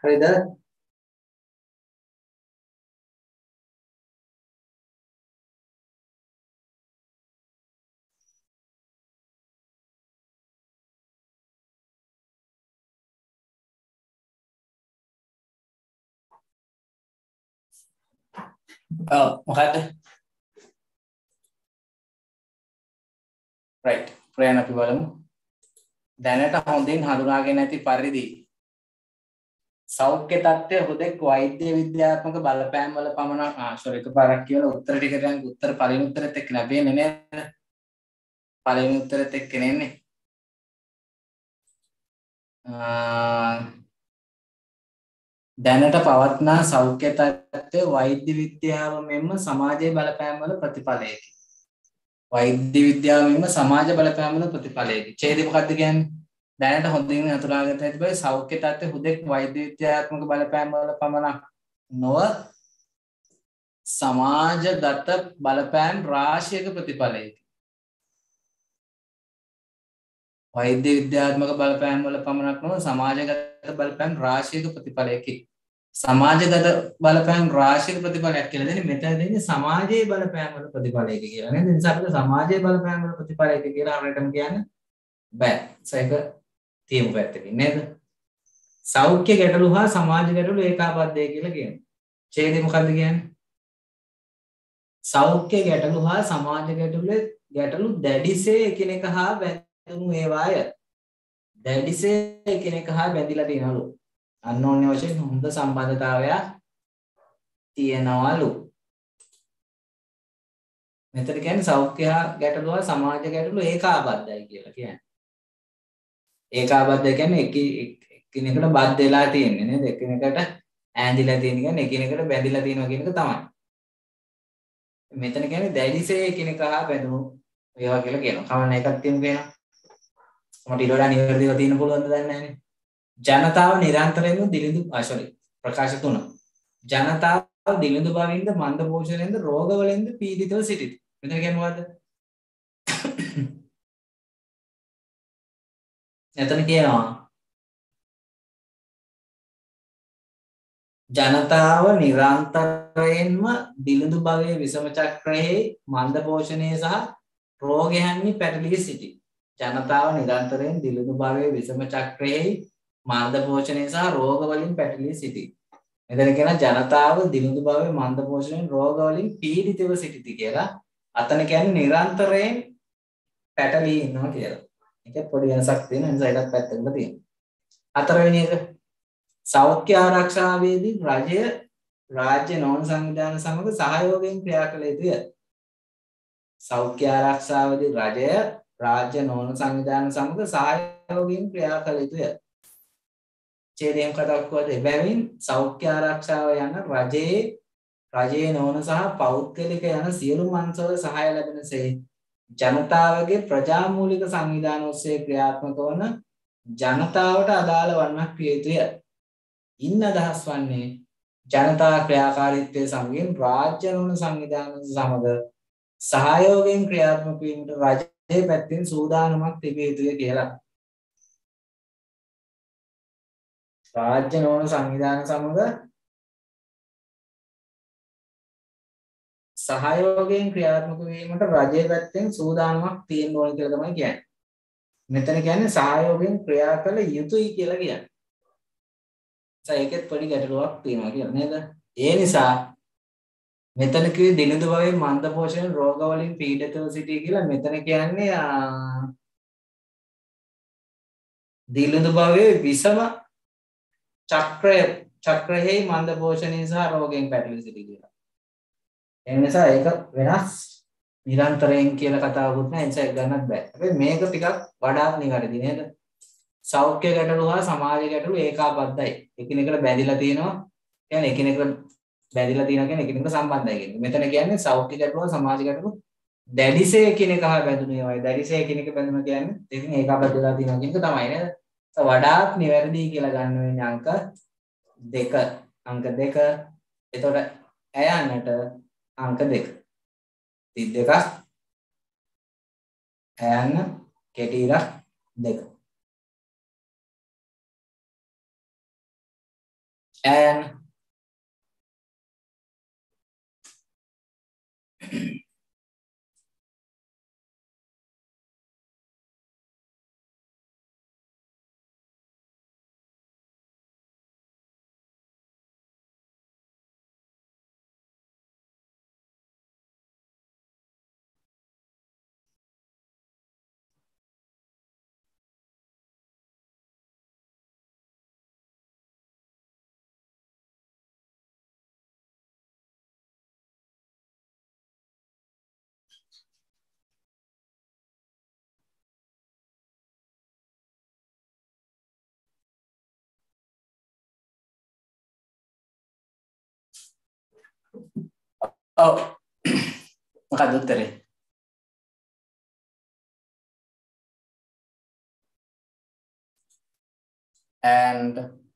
හරිද? ඔව් මොකද්ද? right. ප්‍රයන අපි බලමු. දැනට හොඳින් හඳුනාගෙන ඇති පරිදි සෞඛ්‍ය තත්ත්වය හුදෙක් වෛද්‍ය විද්‍යාත්මක බලපෑම් වල පමණක් ආ sorry එකපාරක් කියලා උත්තර ටික දැන් උත්තර පළවෙනි උත්තරෙත් එක්ක ලැබෙන්නේ නේද? පළවෙනි උත්තරෙත් එක්ක නෙන්නේ. දැනට පවත්නා සෞඛ්‍ය තත්ත්වය වෛද්‍ය විද්‍යාව මෙන්ම සමාජයේ බලපෑම් වල ප්‍රතිඵලයකි. වෛද්‍ය විද්‍යාව මෙන්ම සමාජ බලපෑම් වල ප්‍රතිඵලයකි. ඡේදය මොකක්ද කියන්නේ? දැනට හොඳින් අතුලාගත හැකි බව සෞඛ්‍ය තත්ත්වය හුදෙක් වෛද්‍ය විද්‍යාත්මක බලපෑම් වල පමණක් නොව සමාජගත බලපෑම් රාශියක ප්‍රතිඵලයකි. වෛද්‍ය විද්‍යාත්මක බලපෑම් වල පමණක් නොව සමාජගත බලපෑම් රාශියක ප්‍රතිඵලයකි. සමාජගත බලපෑම් රාශියක ප්‍රතිඵලයක් කියලා දෙන්නේ මෙතන දෙන්නේ සමාජයේ බලපෑම් වල ප්‍රතිඵලයක කියලා නේද? ඒ නිසා අපිට සමාජයේ බලපෑම් වල ප්‍රතිඵලයක කියලා අරටම කියන්න බෑ. ඒක තියමු පැත්තකින් නේද? සෞඛ්‍ය ගැටලු හා සමාජ ගැටලු ඒකාබද්ධය කියලා කියනවා. ඡේදය මොකද්ද කියන්නේ? සෞඛ්‍ය ගැටලු හා සමාජ ගැටලු ගැටලු දැඩිසේ එකිනෙක හා බැඳුණු ඒවාය. දැඩිසේ එකිනෙක හා බැඳිලා තියෙනවලු. අන්‍යෝන්‍ය වශයෙන් හොඳ සම්බන්ධතාවයක් තියෙනවලු. මෙතන කියන්නේ සෞඛ්‍ය ගැටලු හා සමාජ ගැටලු ඒකාබද්ධයි කියලා කියන්නේ. ඒකාබද්ධ කියන්නේ එකිනෙකට බද්ධ වෙලා තියෙන්නේ නේද? එකිනෙකට ඈඳිලා තියෙන කියන්නේ එකිනෙකට බැඳිලා තියෙනවා කියන එක තමයි. මෙතන කියන්නේ දැඩිසේ එකිනෙක හා බැඳුණු ඒවා කියලා කියනවා. කවන්න එකක් තියමු කියනවා. මට ඊට වඩා නිවැරදිව තියෙන්න පුළුවන්ද දන්නේ නැහැනේ. ජනතාව නිරන්තරයෙන්ම දිලිඳු ආ sorry ප්‍රකාශ තුන. ජනතාව දිලිඳු බවින්ද මන්ද පෝෂණයෙන්ද රෝගවලින්ද පීඩිතව සිටිති. මෙතන කියන්නේ මොකද්ද? එතන කියනවා ජනතාව නිරන්තරයෙන්ම දිලිඳු භවයේ විසම චක්‍රයේ මන්ද පෝෂණයේ සහ රෝගයන්හි පැටලී සිටී. ජනතාව නිරන්තරයෙන් දිලිඳු භවයේ විසම චක්‍රයේ මන්ද පෝෂණයේ සහ රෝග වලින් පැටලී සිටී. මෙතන කියන ජනතාව දිලිඳු භවයේ මන්ද පෝෂණයෙන් රෝග වලින් පීඩිතව සිටිති කියලා. අතන කියන්නේ නිරන්තරයෙන් පැටලී ඉන්නවා කියලා. ඒක පොඩි වෙනසක් තියෙන නිසා ඒකත් පැත්තකට තියෙනවා. හතරවෙනි එක සෞඛ්‍ය ආරක්ෂාවේදී රජය රාජ්‍ය නොවන සංවිධාන සමග සහයෝගයෙන් ක්‍රියා කළ යුතුය. සෞඛ්‍ය ආරක්ෂාවේදී රජය රාජ්‍ය නොවන සංවිධාන සමග සහයෝගයෙන් ක්‍රියා කළ යුතුය. ඡේදයෙන් කතාවක් වුවද එබැවින් සෞඛ්‍ය ආරක්ෂාව යන රජයේ රජයේ නොවන සහ පෞද්ගලික යන සියලු මංසවල සහාය ලැබෙනසේ ජනතාවගේ ප්‍රජාමූලික සංවිධාන ඔස්සේ ක්‍රියාත්මක වන ජනතාවට අදාළ වන්නක් විය යුතුය. ඉන්න අදහස් වන්නේ ජනතා ක්‍රියාකාරීත්වයේ සමගින් රාජ්‍ය නොවන සංවිධාන සමග සහයෝගයෙන් ක්‍රියාත්මක වීමට රජයේ පැත්තෙන් සූදානමක් තිබිය යුතුය කියලා. රාජ්‍ය නොවන සංවිධාන සමග සහයෝගයෙන් ක්‍රියාත්මක වීමට රජයේ පැත්තෙන් සූදානමක් තියෙන්න ඕන කියලා තමයි කියන්නේ. මෙතන කියන්නේ සහයෝගයෙන් ක්‍රියා කළ යුතුයි කියලා කියන්නේ. ඒකෙත් පොඩි ගැටලුවක් තියෙනවා කියලා නේද? ඒ නිසා මෙතන කිව්වේ දිලිඳු භවයේ මන්ද පෝෂණ රෝග වලින් පීඩිතව සිටී කියලා. මෙතන කියන්නේ දිලිඳු භවයේ විසම චක්‍රය චක්‍රයේ මන්ද පෝෂණය සහ රෝගයෙන් පැටලී සිටී කියලා. ඒ නිසා ඒක වෙනස් නිරන්තරයෙන් කියලා කතාවකුත් නැහැ. ඒ නිසා ඒක ගන්නත් බෑ. හැබැයි මේක ටිකක් වඩාත් නිවැරදි නේද? සෞඛ්‍ය ගැටලු හා සමාජ ගැටලු ඒකාබද්ධයි. එකිනෙකට බැඳිලා තියෙනවා. කියන්නේ එකිනෙකට බැඳිලා තියෙනවා කියන්නේ එකිනෙකට සම්බන්ධයි කියන්නේ. මෙතන කියන්නේ සෞඛ්‍ය ගැටලු හා සමාජ ගැටලු දැඩිසේ එකිනෙක හා බැඳුණු ඒවායි. දැඩිසේ එකිනෙක බැඳුණා කියන්නේ ඉතින් ඒකාබද්ධ වෙලා තියෙනවා කියන එක තමයි නේද? වඩාත් නිවැරදි කියලා ගන්න වෙන්නේ අංක දෙක. අංක දෙක. එතකොට ඇයන්නට අංක දෙක. තිස් දෙකක් ඇයන්න කෙටි ඉරක් දෙක. and oh මොකක්ද උත්තරේ and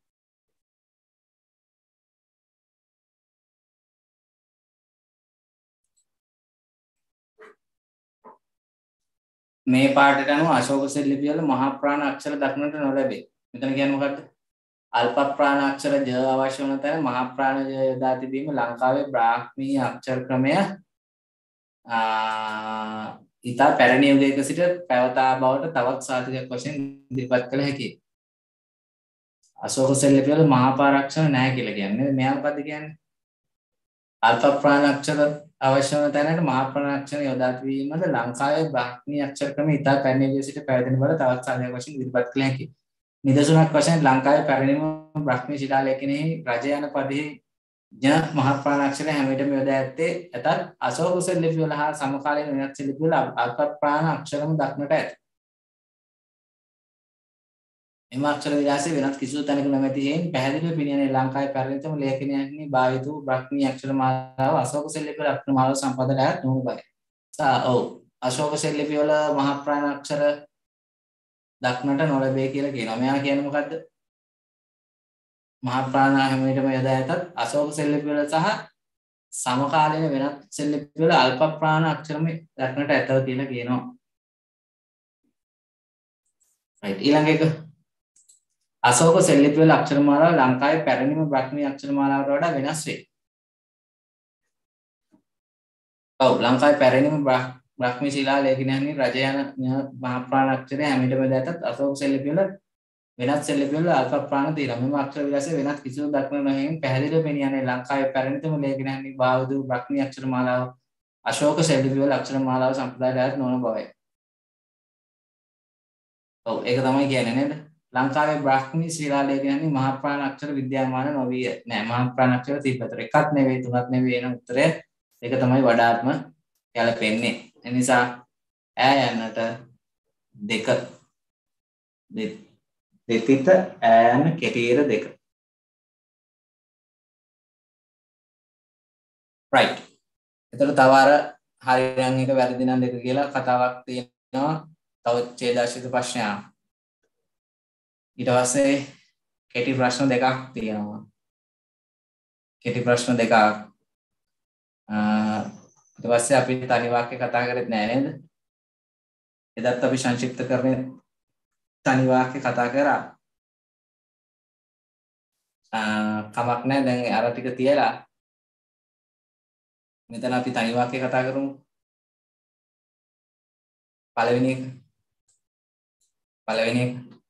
මේ පාඩට අනුව අශෝක සෙල් ලිපිවල මහා ප්‍රාණ අක්ෂර දක්නට නොලැබේ. මෙතන කියන්නේ මොකක්ද? අල්ප ප්‍රාණ අක්ෂර ජ අවශ්‍ය වන තැන මහා ප්‍රාණ ජ යොදා තිබීම ලංකාවේ බ්‍රාහ්මීය අක්ෂර ක්‍රමය ඉතා පැරණි යුගයක සිට පැවතා බවට තවත් සාධකයක් වශයෙන් ඉදිරිපත් කළ හැකියි. අශෝක සෙල් ලිපිවල මහා පාරාක්ෂර නැහැ කියලා කියන්නේ. මෙයා මොකද්ද කියන්නේ? අල්ප ප්‍රාණ අක්ෂර අවශ්‍ය වන තැනට මහා ප්‍රාණ අක්ෂර යොදා තිබීමද ලංකාවේ බ්‍රාහ්මීය අක්ෂර ක්‍රමය ඉතා පැරණි යුගයක සිට පැවතෙන බව තවත් සාධකයක් වශයෙන් ඉදිරිපත් කළ හැකියි. නිදසුනක් වශයෙන් ලංකාවේ පැරණිම බ්‍රාහ්මී ශිලා ලේඛනයේ රජ යන පදෙහි ඥ මහා ප්‍රාණ අක්ෂරය හැම විටම යොදා ඇත්තේ ඇතත් අශෝක සෙල් ලිපිවල හා සමකාලීන වෙනත් සෙල් ලිපිවල අල්ප ප්‍රාණ අක්ෂරම දක්නට ඇත. එම අක්ෂර විලාසය වෙනත් කිසිදු තැනක නොමැති හේයින් පැහැදිලිව පිළිගන්නේ ලංකාවේ පැරණිතම ලේඛනයන්හි භාවිත වූ බ්‍රාහ්මී අක්ෂර මාලාව අශෝක සෙල් ලිපිවල අක්ෂර මාලාව සම්පාදනයට නොවන බවයි. සා ඔව් අශෝක සෙල් ලිපිවල මහා ප්‍රාණ අක්ෂර දක්නට නොලැබේ කියලා කියනවා. මෙයා කියන්නේ මොකද්ද? මහා ප්‍රාණ හැම විටම යොදා ඇතත් අශෝක සෙල් ලිපිවල සහ සමකාලීන වෙනත් සෙල් ලිපිවල අල්ප ප්‍රාණ අක්ෂරම දක්නට ඇතව කියලා කියනවා. right ඊළඟ එක අශෝක සෙල් ලිපිවල අක්ෂර මාලාව ලංකාවේ පැරණිම බ්‍රාහ්මී අක්ෂර මාලාවට වඩා වෙනස් වේ. ඔව් ලංකාවේ පැරණිම බ්‍රාහ්මී ශිලා ලේඛනයන්හි රජ යන මහා ප්‍රාණ අක්ෂරය හැම විටම දැතත් අශෝක සෙල් ලිපිවල වෙනත් සෙල් ලිපිවල අල්ප ප්‍රාණ තියෙනවා. මෙම අක්ෂර විලාසය වෙනත් කිසිදු දක්නට නොහැකින් පැහැදිලිව පෙනියන්නේ ලංකාවේ පැරණිතම ලේඛනයන්හි භාවිත වූ බ්‍රාහ්මී අක්ෂර මාලාව අශෝක සෙල් ලිපිවල අක්ෂර මාලාව සම්ප්‍රදායට නොවන බවයි. ඔව් ඒක තමයි කියන්නේ නේද? ලංකාවේ බ්‍රාහ්මී ශිලා ලේඛනයන්හි මහා ප්‍රාණ අක්ෂර විද්‍යාමාන නොවිය. නෑ මහා ප්‍රාණ අක්ෂර තිබ්බතර එකක් නෙවෙයි තුනක් නෙවෙයි එන උත්තරය ඒක තමයි වඩාත්ම ගැලපෙන්නේ. ඒ නිසා ඈ යන්නට දෙක දෙතිත ඈන කෙටිර දෙක. right. එතකොට තව අර හරියන් එක වැරදි නම් දෙක කියලා කතාවක් තියෙනවා. තව ඡේදාශිත ප්‍රශ්නයක්. ඊට පස්සේ කෙටි ප්‍රශ්න දෙකක් තියෙනවා. කෙටි ප්‍රශ්න දෙකක්. ඊට පස්සේ අපි තනි වාක්‍ය කතා කරෙත් නෑ නේද? එදත් අපි සංක්ෂිප්ත කරන්නේ තනි වාක්‍ය කතා කරා. කමක් නෑ දැන් අර ටික තියලා මෙතන අපි තනි වාක්‍ය කතා කරමු. පළවෙනි එක. පළවෙනි එක.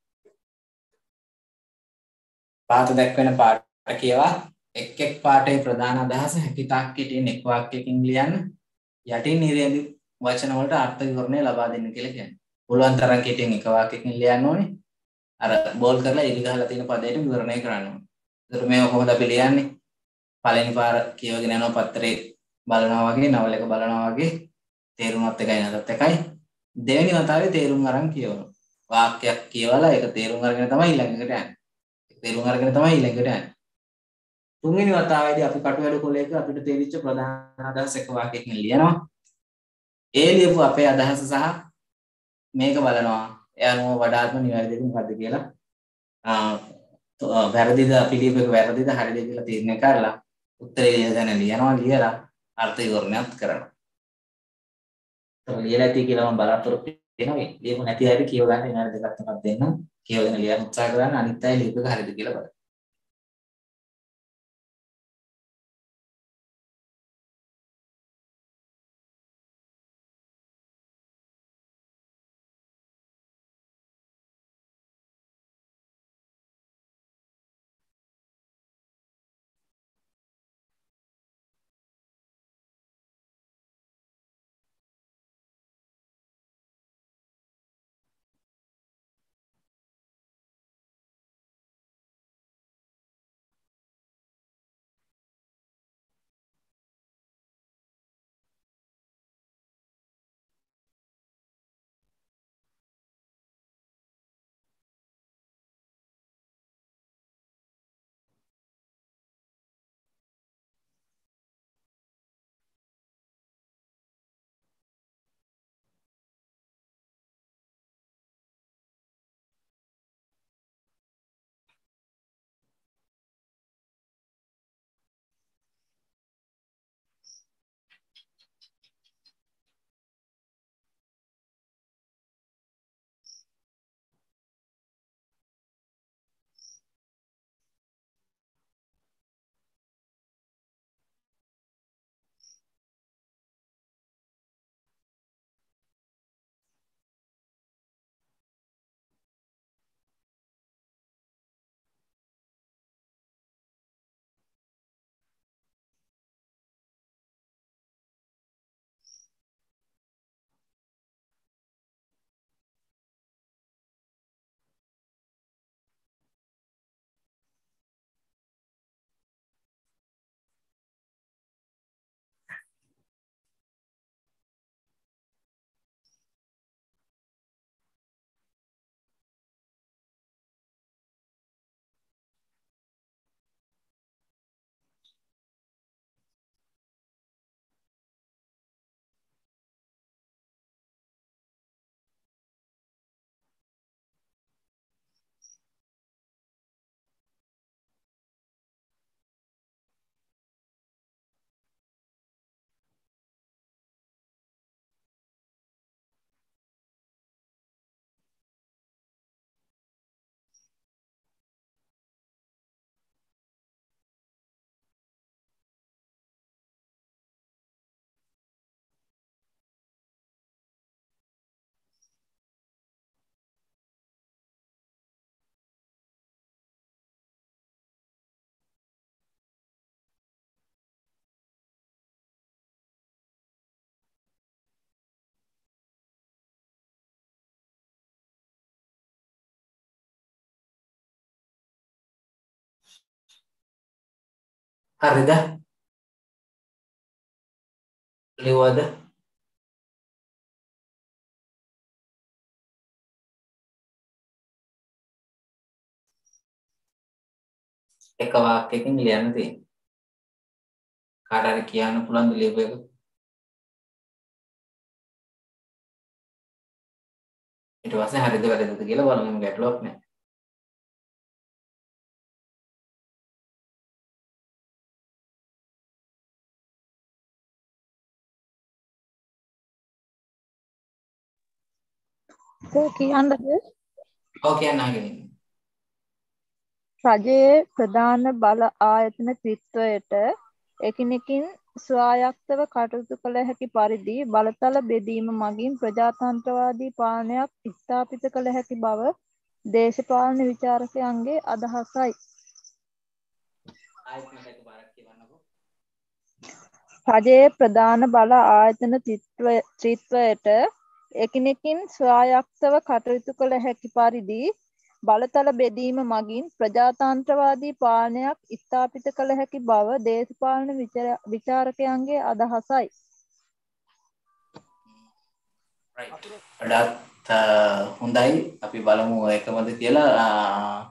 පාත දැක්වෙන පාඩ කියවා එක් එක් පාඩේ ප්‍රධාන අදහස හැකිතාක් කෙටියෙන් එක් වාක්‍යයකින් ලියන්න. යටින් නිරේදි වචන වලට අර්ථ විවරණය ලබා දෙන්න කියලා කියන්නේ. පුළුවන් තරම් කෙටියෙන් එක වාක්‍යයකින් ලියන්න ඕනේ. අර බෝල් කරලා ඉරි ගහලා තියෙන පදයට විවරණය කරන්න ඕනේ. ඒතර මේක කොහොමද අපි ලියන්නේ? පළවෙනි පාර කියවගෙන යනවා පත්‍රේ බලනවා වගේ නවල එක බලනවා වගේ තේරුමත් එකයි නැත්ත් එකයි. දෙවෙනි වතාවේ තේරුම් අරන් කියවනවා. වාක්‍යයක් කියවලා ඒක තේරුම් අරගෙන තමයි ඊළඟට යන්නේ. තේරුම් අරගෙන තමයි ඊළඟට යන්නේ. තුන්වෙනි වතාවේදී අපි කටුවැඩ කොලයක අපිට තේරිච්ච ප්‍රධාන අදහස එක වාක්‍යයකින් ලියනවා. ඒ ලියපු අපේ අදහස සහ මේක බලනවා. එයාම වඩාත්ම නිවැරදිද මොකද්ද කියලා ආ වැරදිද අපි ලියපු එක වැරදිද හරිද කියලා තීරණය කරලා උත්තරේ ලියගෙන ලියනවා ලියලා අර්ථ විවරණයක් කරනවා. ඒක ලියලා ඇති කියලා මම බලාපොරොත්තු වෙනවා. ලියමු නැති අයද කියව ගන්න විනාඩි දෙකක් තුනක් දෙන්න. කියවගෙන ලියන්න උත්සාහ කරන්න අනිත් අය ලියපු එක හරිද කියලා බලන්න. හරිද? ලියවද? එක වාක්‍යයකින් ලියන්න තියෙන්නේ. කාට හරි කියන්න පුළුවන් ද ලියපු එක? ඊට පස්සේ හරිද වැරදිද කියලා බලමු ගැටලුවක් නැහැ. සර් කියන්නද? ඔව් කියන්න ආගෙන ඉන්න. රජයේ ප්‍රධාන බල ආයතන ත්‍රිත්වයට එකිනෙකින් ස්වායත්තව කටයුතු කළ හැකි පරිදි බලතල බෙදීම මගින් ප්‍රජාතන්ත්‍රවාදී පාලනයක් ස්ථාපිත කළ හැකි බව දේශපාලන විචාරකයන්ගේ අදහසයි. රජයේ ප්‍රධාන බල ආයතන ත්‍රිත්වයට එකිනෙකින් ස්වායත්තව කටයුතු කළ හැකි පරිදි බලතල බෙදීම මගින් ප්‍රජාතන්ත්‍රවාදී පාලනයක් ස්ථාපිත කළ හැකි බව දේශපාලන විචාරකයන්ගේ අදහසයි. වඩාත් හොඳයි. අපි බලමු එකමද කියලා.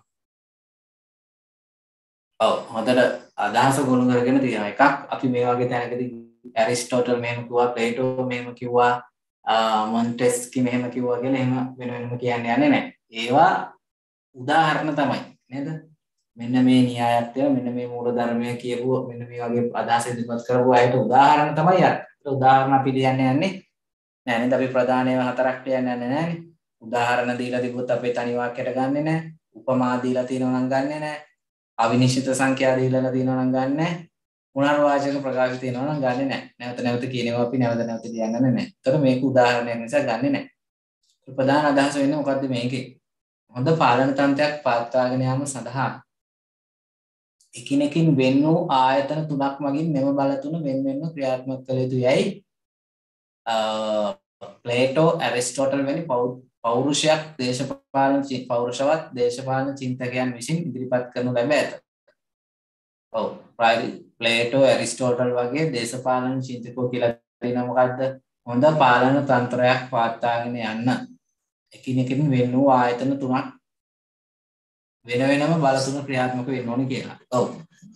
ඔව් හොඳට අදහස ගොනු කරගෙන තියෙනවා. එකක් අපි මේ වගේ තැනකදී ඇරිස්ටෝටල් මෙහෙම කිව්වා, ප්ලේටෝ මෙහෙම කිව්වා, මොන්ටෙස්කි මෙහෙම කිව්වා කියලා එහෙම වෙන වෙනම කියන්නේ යන්නේ නැහැ. ඒවා උදාහරණ තමයි නේද? මෙන්න මේ න්‍යායත්වය මෙන්න මේ මූල ධර්මය කියපුව මෙන්න මේ වගේ අදහස් ඉදිරිපත් කරපුව අයට උදාහරණ තමයි යන්නේ. ඒක උදාහරණ අපි ලියන්නේ යන්නේ නෑ නේද? අපි ප්‍රධාන ඒවා හතරක් ලියන්නේ යන්නේ නෑනේ. උදාහරණ දීලා තිබුත් අපේ තනි වාක්‍යයට ගන්නෙ නෑ. උපමා දීලා තියෙනවා නම් ගන්නෙ නෑ. අවිනිශ්චිත සංඛ්‍යා දීලා තියෙනවා නම් ගන්නෙ නෑ. පුනර්වාචක ප්‍රකාශ තියෙනවා නම් ගන්නෙ නෑ. නැවත නැවත කියනවා අපි නැවත නැවත ලියන්නේ නෑ. ඒතර මේක උදාහරණයක් නිසා ගන්නෙ නෑ. ප්‍රධාන අදහස වෙන්නේ මොකද්ද මේකේ? හොඳ පාලන තන්ත්‍රයක් පවත්වාගෙන යාම සඳහා එකිනෙකින් වෙන් වූ ආයතන තුනක් මගින් මෙම බල තුන වෙන වෙනම ක්‍රියාත්මක කළ යුතුයයි ප්ලේටෝ ඇරිස්ටෝටල් වැනි පෞරුෂයක් දේශපාලන පෞරුෂවත් දේශපාලන චින්තකයන් විසින් ඉදිරිපත් කරනු ලැබ ඇත. ඔව් ප්ලේටෝ ඇරිස්ටෝටල් වගේ දේශපාලන චින්තකෝ කියලා කියනවා මොකද්ද? හොඳ පාලන තන්ත්‍රයක් පවත්වාගෙන යන්න එකිනෙකින් වෙන් වූ ආයතන තුනක් වෙන වෙනම බල තුන ක්‍රියාත්මක වෙන්න ඕනේ කියලා. ඔව්.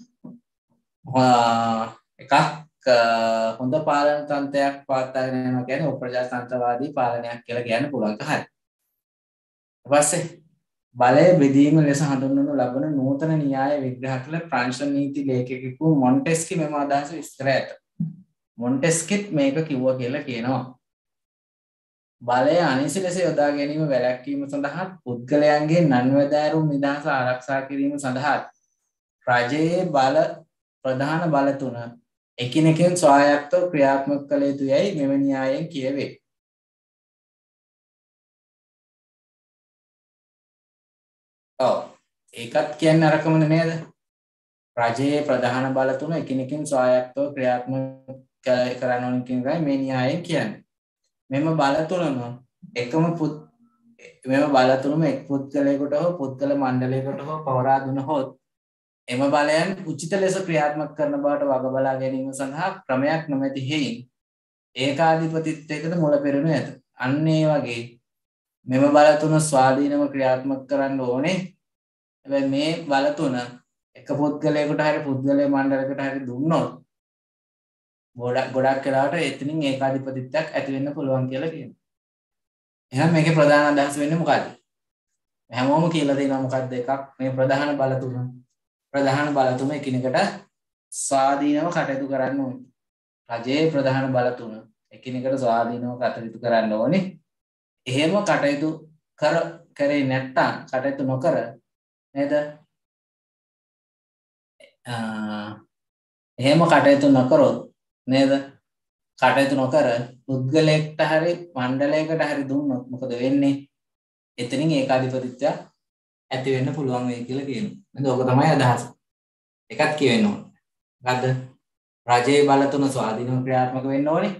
එකක් හොඳ පාලන තන්ත්‍රයක් පවත්වාගෙන යනවා කියන්නේ ප්‍රජාතන්ත්‍රවාදී පාලනයක් කියලා කියන්න පුළුවන්. හරි. ඊට පස්සේ බලය බෙදීම ලෙස හඳුන්වනු ලබන නූතන න්‍යාය විග්‍රහ කළ ප්‍රංශ නීති ලේඛකයෙකු මොන්ටෙස්කි මෙම අදහස විස්තර ඇත. මොන්ටෙස්කිත් මේක කිව්වා කියලා කියනවා. බලය අනිසි ලෙස යොදා ගැනීම වැළැක්වීම සඳහා පුද්ගලයන්ගේ නන්වැදෑරුම් නිදහස ආරක්ෂා කිරීම සඳහා රජයේ බල ප්‍රධාන බල තුන එකිනෙකින් ස්වායත්තව ක්‍රියාත්මක කළ යුතුයයි මෙම න්‍යායයෙන් කියවේ. ඔව් ඒකත් කියන්නේ අරකම නේද? රජයේ ප්‍රධාන බල තුන එකිනෙකින් ස්වායත්තව ක්‍රියාත්මක කරන ඕන කියන එකයි මේ න්‍යායයෙන් කියන්නේ. මෙම බල තුනම එකම මෙම බල තුනම එක් පුද්ගලයෙකුට හෝ පුද්ගල මණ්ඩලයකට හෝ පවරා දුනහොත් එම බලයන් උචිත ලෙස ක්‍රියාත්මක කරන බවට වග බලා ගැනීම සඳහා ක්‍රමයක් නොමැති හේයින් ඒකාධිපතිත්වයකට මුල පෙරණු ඇත. අන්න ඒ වගේ මෙම බල තුන ස්වාධීනව ක්‍රියාත්මක කරන්න ඕනේ. හැබැයි මේ බල තුන එක පුද්ගලයෙකුට හරි පුද්ගල මණ්ඩලයකට හරි දුන්නොත් ගොඩක් ගොඩක් වෙලාවට එතනින් ඒකාධිපතිත්වයක් ඇති වෙන්න පුළුවන් කියලා කියනවා. එහෙනම් මේකේ ප්‍රධාන අදහස වෙන්නේ මොකද්ද? හැමෝම කියලා දෙනවා මොකද්ද? එකක් මේ ප්‍රධාන බල තුන. ප්‍රධාන බල තුන එකිනෙකට ස්වාධීනව කටයුතු කරන්න ඕනේ. රජයේ ප්‍රධාන බල තුන එකිනෙකට ස්වාධීනව කටයුතු කරන්න ඕනේ. එහෙම කටයුතු කර කරේ නැත්තම් කටයුතු නොකර නේද? එහෙම කටයුතු නොකරොත් නේද? කටයුතු නොකර පුද්ගලයෙක්ට හරි මණ්ඩලයකට හරි දුන්නොත් මොකද වෙන්නේ? එතනින් ඒකාධිපතිත්වය ඇති වෙන්න පුළුවන් වෙයි කියලා කියනවා. නේද? ඔක තමයි අදහස. එකක් කියවෙන්න ඕනේ. මොකද්ද? රජයේ බල තුන ස්වාධීනව ක්‍රියාත්මක වෙන්න ඕනේ.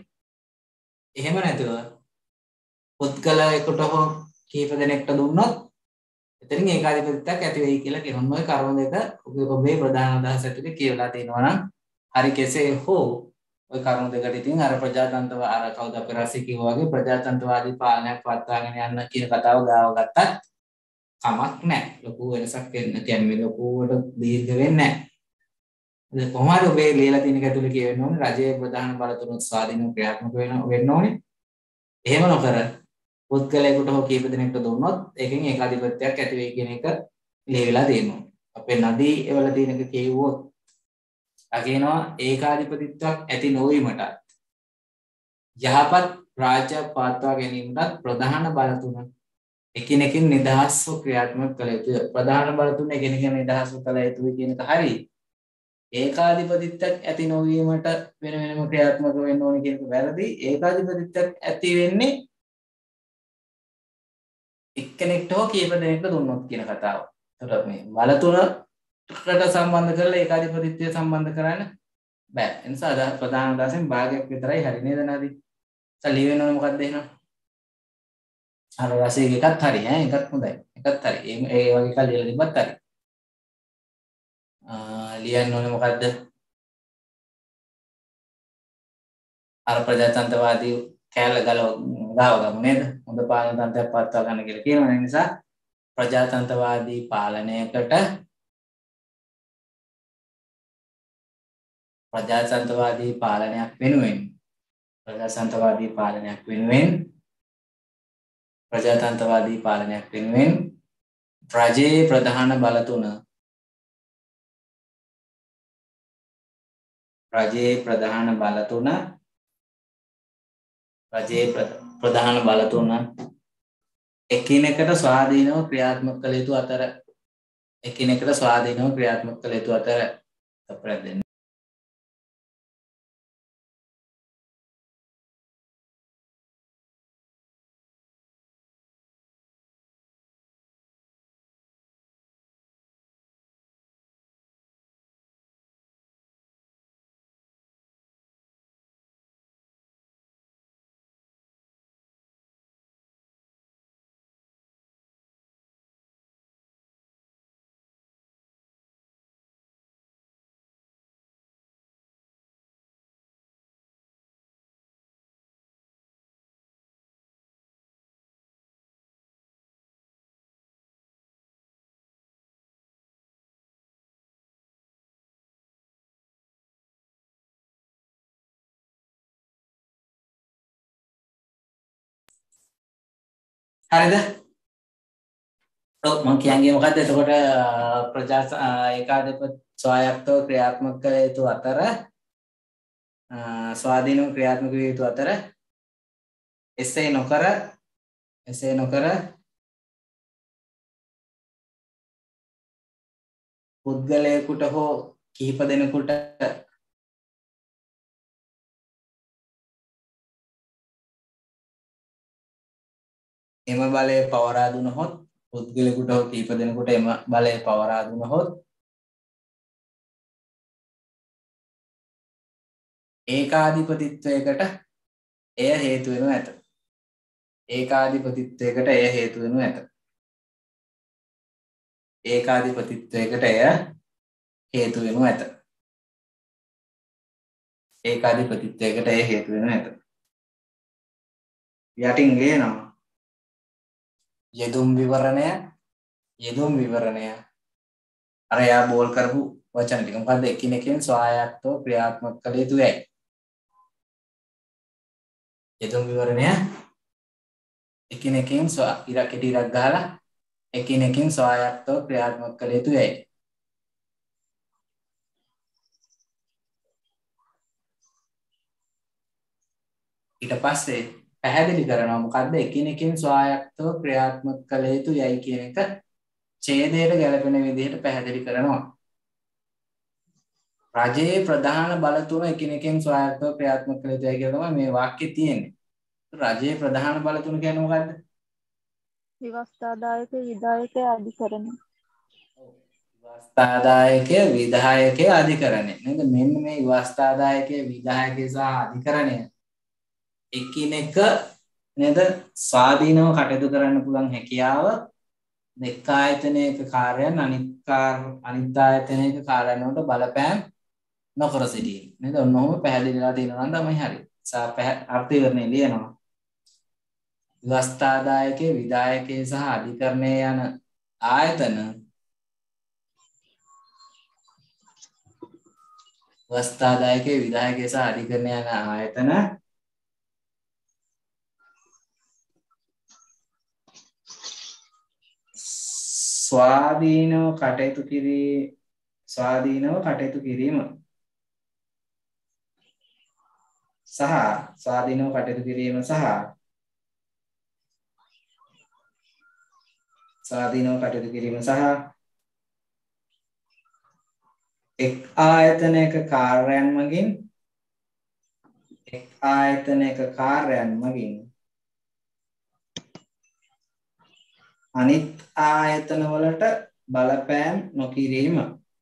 එහෙම නැතුව පුද්ගලයෙකුට හෝ කීප දෙනෙක්ට දුන්නොත් එතනින් ඒකාධිපතිත්වයක් ඇති වෙයි කියලා කියනවා. ඔය කරුණු දෙක ඔබේ ප්‍රධාන අදහස ඇතුලේ කියවලා තියෙනවා නම් හරි කෙසේ හෝ ඔය කරුණු දෙකට ඉතින් අර ප්‍රජාතන්ත්‍රව අර කවුද අපේ රසි කිව්වා වගේ ප්‍රජාතන්ත්‍රවාදී පාලනයක් පවත්වාගෙන යන්න කියන කතාව ගාව ගත්තත් කමක් නැහැ. ලොකු වෙනසක් වෙන්නේ කියන්නේ ලොකුවට දීර්ඝ වෙන්නේ නැහැ. ඒ කොහොමද ඔබේ ලියලා තියෙන එක ඇතුලේ කියවෙන්න ඕනේ රජයේ ප්‍රධාන බලතුන් ස්වාධීනව ක්‍රියාත්මක වෙන්න ඕනේ. එහෙම නොකර පුද්ගලයෙකුට හෝ කීප දෙනෙක්ට දුන්නොත් ඒකෙන් ඒකාධිපත්‍යයක් ඇති වෙයි කියන එක ලියවිලා තියෙනවා. අපේ නදී වල තියෙන එක කියවුවොත් අගේනවා ඒකාධිපතිත්වයක් ඇති නොවීමට යහපත් රාජ්‍ය පවත්වා ගැනීමට ප්‍රධාන බලතුන එකිනෙකින් නිදහස්ව ක්‍රියාත්මක කළ යුතුය. ප්‍රධාන බලතුන් එකිනෙකින් නිදහස්ව කළ යුතුයි කියන එක හරි. ඒකාධිපතිත්වයක් ඇති නොවීමට වෙන වෙනම ක්‍රියාත්මක වෙන්න ඕනේ කියන එක වැරදි. ඒකාධිපතිත්වයක් ඇති වෙන්නේ එක්කෙනෙක්ට හෝ කීප දෙනෙක්ට දුන්නොත් කියන කතාව. එතකොට මේ බලතුනකට සම්බන්ධ කරලා ඒකාධිපතිත්වය සම්බන්ධ කරන්න බෑ. ඒ නිසා අද ප්‍රධාන අදහසෙන් භාගයක් විතරයි හරි නේද නදී? සල්ලි වෙනවනේ මොකක්ද එහෙනම්? අර රසයේ එකත් හරි ඈ එකත් හොඳයි. එකත් හරි. ඒ ඒ වගේ කල් ලියලා තිබ්බත් හරි. ආ ලියන්න ඕනේ මොකද්ද? අර ප්‍රජාතන්ත්‍රවාදී කෑල්ල ගලව ගාව ගමු නේද? හොඳ පාලන තන්ත්‍රයක් පවත්වා ගන්න කියලා කියනවා. ඒ නිසා ප්‍රජාතන්ත්‍රවාදී පාලනයකට ප්‍රජාතන්ත්‍රවාදී පාලනයක් වෙනුවෙන් ප්‍රජාතන්ත්‍රවාදී පාලනයක් වෙනුවෙන් ප්‍රජාතන්ත්‍රවාදී පාලනයක් වෙනුවෙන් රජයේ ප්‍රධාන බලතුන රජයේ ප්‍රධාන බලතුන රජයේ ප්‍රධාන බලතුන එකිනෙකට ස්වාධීනව ක්‍රියාත්මක කළ යුතු අතර එකිනෙකට ස්වාධීනව ක්‍රියාත්මක කළ යුතු අතර අපරාධ දෙන්න හරිද? ඔව් මම කියන්නේ මොකද්ද? එතකොට ප්‍රජා ඒකාධිපති ස්වායත්තව ක්‍රියාත්මක කළ යුතු අතර ස්වාධීනව ක්‍රියාත්මක විය යුතු අතර එසේ නොකර එසේ නොකර පුද්ගලයෙකුට හෝ කිහිප දෙනෙකුට එම බලය පවරා දුනහොත් පුද්ගලයෙකුට හෝ කීප දෙනෙකුට එම බලය පවරා දුනහොත් ඒකාධිපතිත්වයකට එය හේතු වෙනු ඇත. ඒකාධිපතිත්වයකට එය හේතු වෙනු ඇත. ඒකාධිපතිත්වයකට එය හේතු වෙනු ඇත. ඒකාධිපතිත්වයකට එය හේතු වෙනු ඇත. යටින් ගේනවා යෙදුම් විවරණය යෙදුම් විවරණය අර යා බෝල් කරපු වචන ටික මොකද්ද? එකිනෙකින් ස්වායත්තව ක්‍රියාත්මක කළ යුතුයි. යෙදුම් විවරණය එකිනෙකින් ස්වා ඉරක් ඉරක් ගහලා එකිනෙකින් ස්වායත්තව ක්‍රියාත්මක කළ යුතුයි. ඊට පස්සේ පැහැදිලි කරනවා මොකද්ද එකිනෙකින් ස්වායත්තව ක්‍රියාත්මක කළ යුතුයි කියන එක ඡේදයට ගැලපෙන විදිහට පැහැදිලි කරනවා. රජයේ ප්‍රධාන බලතුන එකිනෙකින් ස්වායත්තව ක්‍රියාත්මක කළ යුතුයි කියලා තමයි මේ වාක්‍යයේ තියෙන්නේ. රජයේ ප්‍රධාන බලතුන කියන්නේ මොකද්ද? විවස්ථාදායක විධායක අධිකරණය. විවස්ථාදායක විධායක අධිකරණය. නේද? මෙන්න මේ විවස්ථාදායක විධායක සහ අධිකරණය එකිනෙක නේද ස්වාධීනව කටයුතු කරන්න පුළුවන් හැකියාව එක් ආයතනයක කාර්යයන් අනිත් කාර් අනිත් ආයතනයක කාර්යයන් වලට බලපෑම් නොකර සිටීම. නේද? ඔන්නෝම පැහැදිලිලා තියෙනවා නම් තමයි හරි. සා අර්ථ විවරණය ලියනවා. ව්‍යවස්ථාදායකයේ විධායකයේ සහ අධිකරණයේ යන ආයතන ව්‍යවස්ථාදායකයේ විධායකයේ සහ අධිකරණයේ යන ආයතන ස්වාධීනව කටයුතු කිරීම ස්වාධීනව කටයුතු කිරීම සහ ස්වාධීනව කටයුතු කිරීම සහ ස්වාධීනව කටයුතු කිරීම සහ එක් ආයතනයක කාර්යයන් මගින් එක් ආයතනයක කාර්යයන් මගින් අනිත් ආයතන වලට බලපෑම් නොකිරීම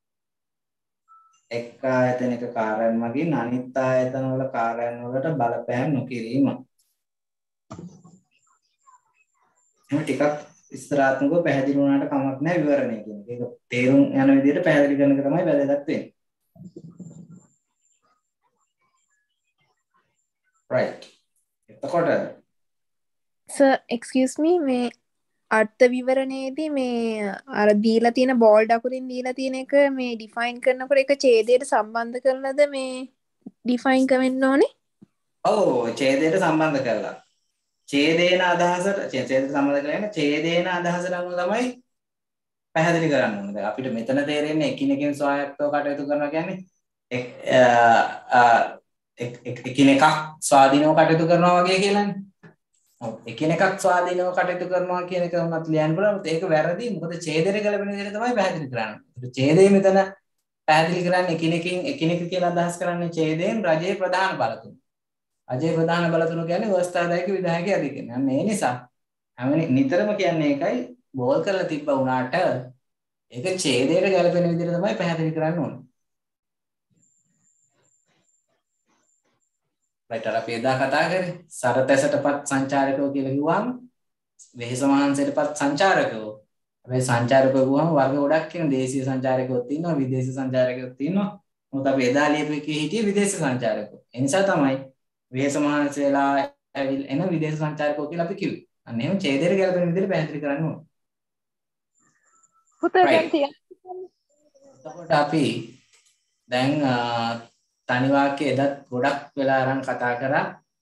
එක් ආයතනයක කාර්යයන් මගින් අනිත් ආයතන වල කාර්යයන් වලට බලපෑම් නොකිරීම මේ ටිකක් විස්තරාත්මකව පැහැදිලි වුණාට කමක් නැහැ විවරණය කියන එක. ඒක තේරුම් යන විදිහට පැහැදිලි කරන එක තමයි වැදගත් වෙන්නේ. right. එතකොට sir excuse me මේ අර්ථ විවරණයේදී මේ අර දීලා තියෙන බෝල්ඩ් අකුරින් දීලා තියෙන එක මේ ඩිෆයින් කරනකොට ඒක ඡේදයට සම්බන්ධ කරලාද මේ ඩිෆයින් කරන්න ඕනේ? ඔව් ඡේදයට සම්බන්ධ කරලා. ඡේදේන අදහසට ඡේදයට සම්බන්ධ කරගෙන ඡේදේන අදහසට අනුව තමයි පැහැදිලි කරන්න ඕනේ. දැන් අපිට මෙතන තේරෙන්නේ එකිනෙකින් ස්වායත්තව කටයුතු කරනවා කියන්නේ එකිනෙකක් ස්වාධීනව කටයුතු කරනවා වගේ කියලානේ. ඔව් එකිනෙකක් ස්වාධීනව කටයුතු කරනවා කියන එක උනත් ලියන්න පුළුවන්. ඒක වැරදි. මොකද ඡේදයට ගැලපෙන විදිහට තමයි පැහැදිලි කරන්නේ. ඒක ඡේදයේ මෙතන පැහැදිලි කරන්නේ එකිනෙකින් එකිනෙක කියලා අදහස් කරන්නේ ඡේදයෙන් රජයේ ප්‍රධාන බලතුන්. රජයේ ප්‍රධාන බලතුන් කියන්නේ ව්‍යවස්ථාදායක විධායක අධිකරණ. අන්න ඒ නිසා හැම නිතරම කියන්නේ ඒකයි බෝල් කරලා තිබ්බ උනාට ඒක ඡේදයට ගැලපෙන විදිහට තමයි පැහැදිලි කරන්න ඕනේ. right අර අපි එදා කතා කරේ සරතැසටපත් සංචාරකයෝ කියලා කිව්වම වෙහෙස මහන්සියටපත් සංචාරකයෝ. හැබැයි සංචාරකයෝ කිව්වම වර්ග ගොඩක් කියන දේශීය සංචාරකයෝත් ඉන්නවා විදේශීය සංචාරකයෝත් ඉන්නවා. මොකද අපි එදා ලියපු එකේ හිටියේ විදේශීය සංචාරකයෝ. ඒ නිසා තමයි වෙහෙස මහන්සියලා ඇවිල් එන විදේශ සංචාරකයෝ කියලා අපි කිව්වේ. අන්න එහෙම ඡේදයට ගැලපෙන විදිහට පැහැදිලි කරන්න ඕනේ. පුතේ දැන් තියෙන්නේ. එතකොට අපි දැන් තනි වාක්‍ය එදත් ගොඩක් වෙලා අරන් කතා කරා.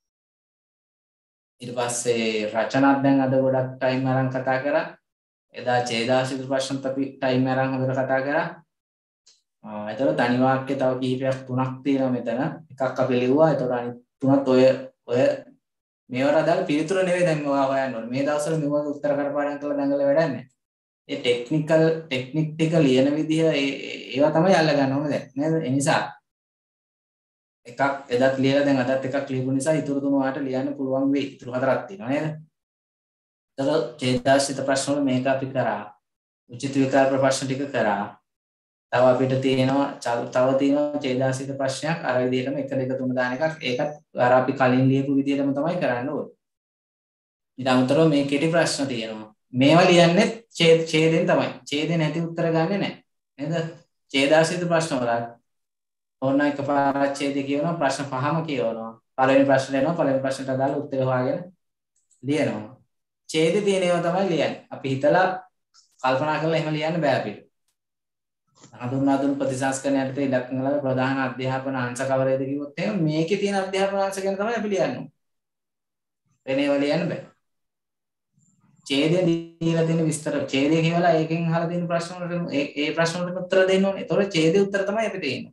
ඊට පස්සේ රචනත් දැන් අද ගොඩක් ටයිම් අරන් කතා කරා. එදා ඡේදාසිත ප්‍රශ්නත් අපි ටයිම් අරන් හොඳට කතා කරා. ආ එතකොට තනි වාක්‍ය තව කිහිපයක් තුනක් තියෙනවා මෙතන. එකක් අපි ලිව්වා. එතකොට අනිත් තුනත් ඔය ඔය මේවට අදාළ පිළිතුර නෙවෙයි දැන් ඔයා හොයන්න ඕනේ. මේ දවස්වල මෙවගේ උත්තර කරපාඩම් කරලා දඟල වැඩක් නැහැ. ඒ ටෙක්නිකල් ටෙක්නික් ටික ලියන විදිහ ඒවා තමයි අල්ල ගන්න ඕනේ දැන්. නේද? ඒ නිසා එකක් එදත් ලියලා දැන් අදත් එකක් ලියපු නිසා ඊටු තුන ඔයාලට ලියන්න පුළුවන් වෙයි. ඊටු හතරක් තියෙනවා නේද? එතකොට ඡේදාසිත ප්‍රශ්න වල මේක අපි කරා. උචිත විකල්ප ප්‍රශ්න ටික කරා. තව අපිට තියෙනවා තව තියෙනවා ඡේදාසිත ප්‍රශ්නයක් අර විදිහටම එක දෙක තුන දාන එකක්. ඒකත් අර අපි කලින් ලියපු විදිහටම තමයි කරන්න ඕනේ. ඊට අමතරව මේ කෙටි ප්‍රශ්න තියෙනවා. මේවා ලියන්නේ ඡේද ඡේදෙන් තමයි. ඡේදේ නැති උත්තර ගන්නෙ නැහැ. නේද? ඡේදාසිත ප්‍රශ්න වල ඕන එකපාරක් ඡේදය කියවනවා ප්‍රශ්න පහම කියවනවා. පළවෙනි ප්‍රශ්නේ එනවා පළවෙනි ප්‍රශ්නට අදාළ උත්තර හොයාගෙන ලියනවා. ඡේදේ තියෙන ඒවා තමයි ලියන්නේ. අපි හිතලා කල්පනා කරලා එහෙම ලියන්න බෑ අපිට. හඳුන්වා දුන් ප්‍රතිසංස්කරණ යටතේ ඉලක්කන වල ප්‍රධාන අධ්‍යාපන අංශ කවරේද කිව්වොත් එහෙනම් මේකේ තියෙන අධ්‍යාපන අංශ ගැන තමයි අපි ලියන්නේ. වෙන ඒවා ලියන්න බෑ. ඡේදය දීලා තියෙන විස්තර ඡේදය කියවලා ඒකෙන් අහලා තියෙන ප්‍රශ්න වලට ඒ ඒ ප්‍රශ්න වලට උත්තර දෙන්න ඕනේ. ඒතකොට ඡේදේ උත්තර තමයි අපි දෙන්නේ.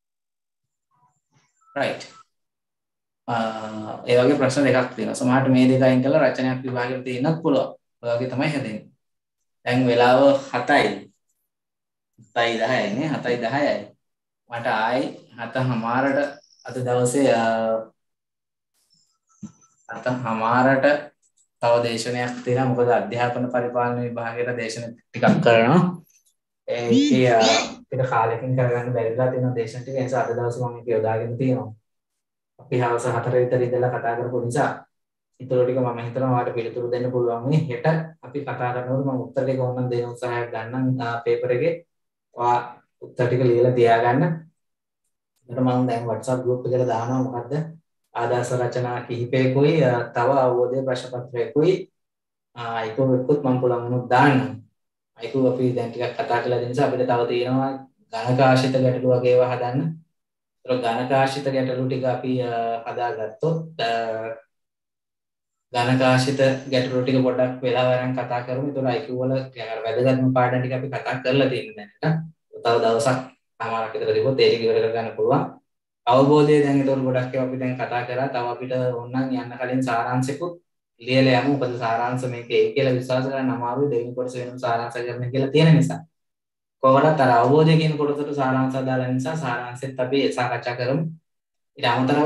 right ඒ වගේ ප්‍රශ්න දෙකක් තියෙනවා. සමහරට මේ දෙක අයින් කරලා රචනයක් විභාගෙට දෙන්නත් පුළුවන්. ඔය වගේ තමයි හැදෙන්නේ. දැන් වෙලාව හතයි. හතයි දහයයි නේ හතයි දහයයි. මට ආයි හතමාරට අද දවසේ හතමාරට තව දේශනයක් තියෙනවා. මොකද අධ්‍යාපන පරිපාලන විභාගයට දේශන ටිකක් කරනවා. ඒකේ අපිට කාලෙකින් කරගන්න බැරිලා තියෙන දේශන ටික. ඒ නිසා අද දවසේ මම ඒක යොදාගෙන තියෙනවා. අපි හවස හතර විතර ඉඳලා කතා කරපු නිසා ඉතුරු ටික මම හිතනවා ඔයාලට පිළිතුරු දෙන්න පුළුවන් වෙයි. හෙට අපි කතා කරනකොට මම උත්තර ටික ඕනනම් දෙන්න උත්සාහයක් ගන්නම් පේපර් එකේ. ඔයා උත්තර ටික ලියලා තියාගන්න. ඊට මම දැන් WhatsApp group එකට දානවා මොකද්ද? ආදර්ශ රචනා කිහිපයකුයි තව අවබෝධය ප්‍රශ්න පත්‍රයකුයි අයිකු එක්කත් මම පුළුවන් වුණොත් දාන්නම්. අයිකු අපි දැන් ටිකක් කතා කරලා දෙන නිසා අපිට තව තියෙනවා ඝනකාශිත ගැටලු වගේ ඒවා හදන්න. ඒක ඝනකාශිත ගැටලු ටික අපි හදාගත්තොත් ඝනකාශිත ගැටලු ටික පොඩ්ඩක් වෙලා වරන් කතා කරමු. ඒතකොට අයිකු වල වැදගත්ම පාඩම් ටික අපි කතා කරලා තියෙනවා දැන්. තව දවසක් සමහරක් විතර තිබ්බොත් ඒක ඉවර කරගන්න පුළුවන්. අවබෝධය දැන් ඒතකොට ගොඩක් ඒවා අපි දැන් කතා කරා. තව අපිට ඕනනම් යන්න කලින් සාරාංශිකුත් ලියලා යමු. මොකද සාරාංශ මේකේ ඒ කියලා විශ්වාස කරන්න අමාරුයි. දෙවෙනි කොටස වෙනම සාරාංශ කරන්න කියලා තියෙන නිසා. කොහොමද අර අවබෝධය කියන කොටසට සාරාංශ දාලා නිසා සාරාංශෙත් අපි සාකච්ඡා කරමු. ඊට අමතරව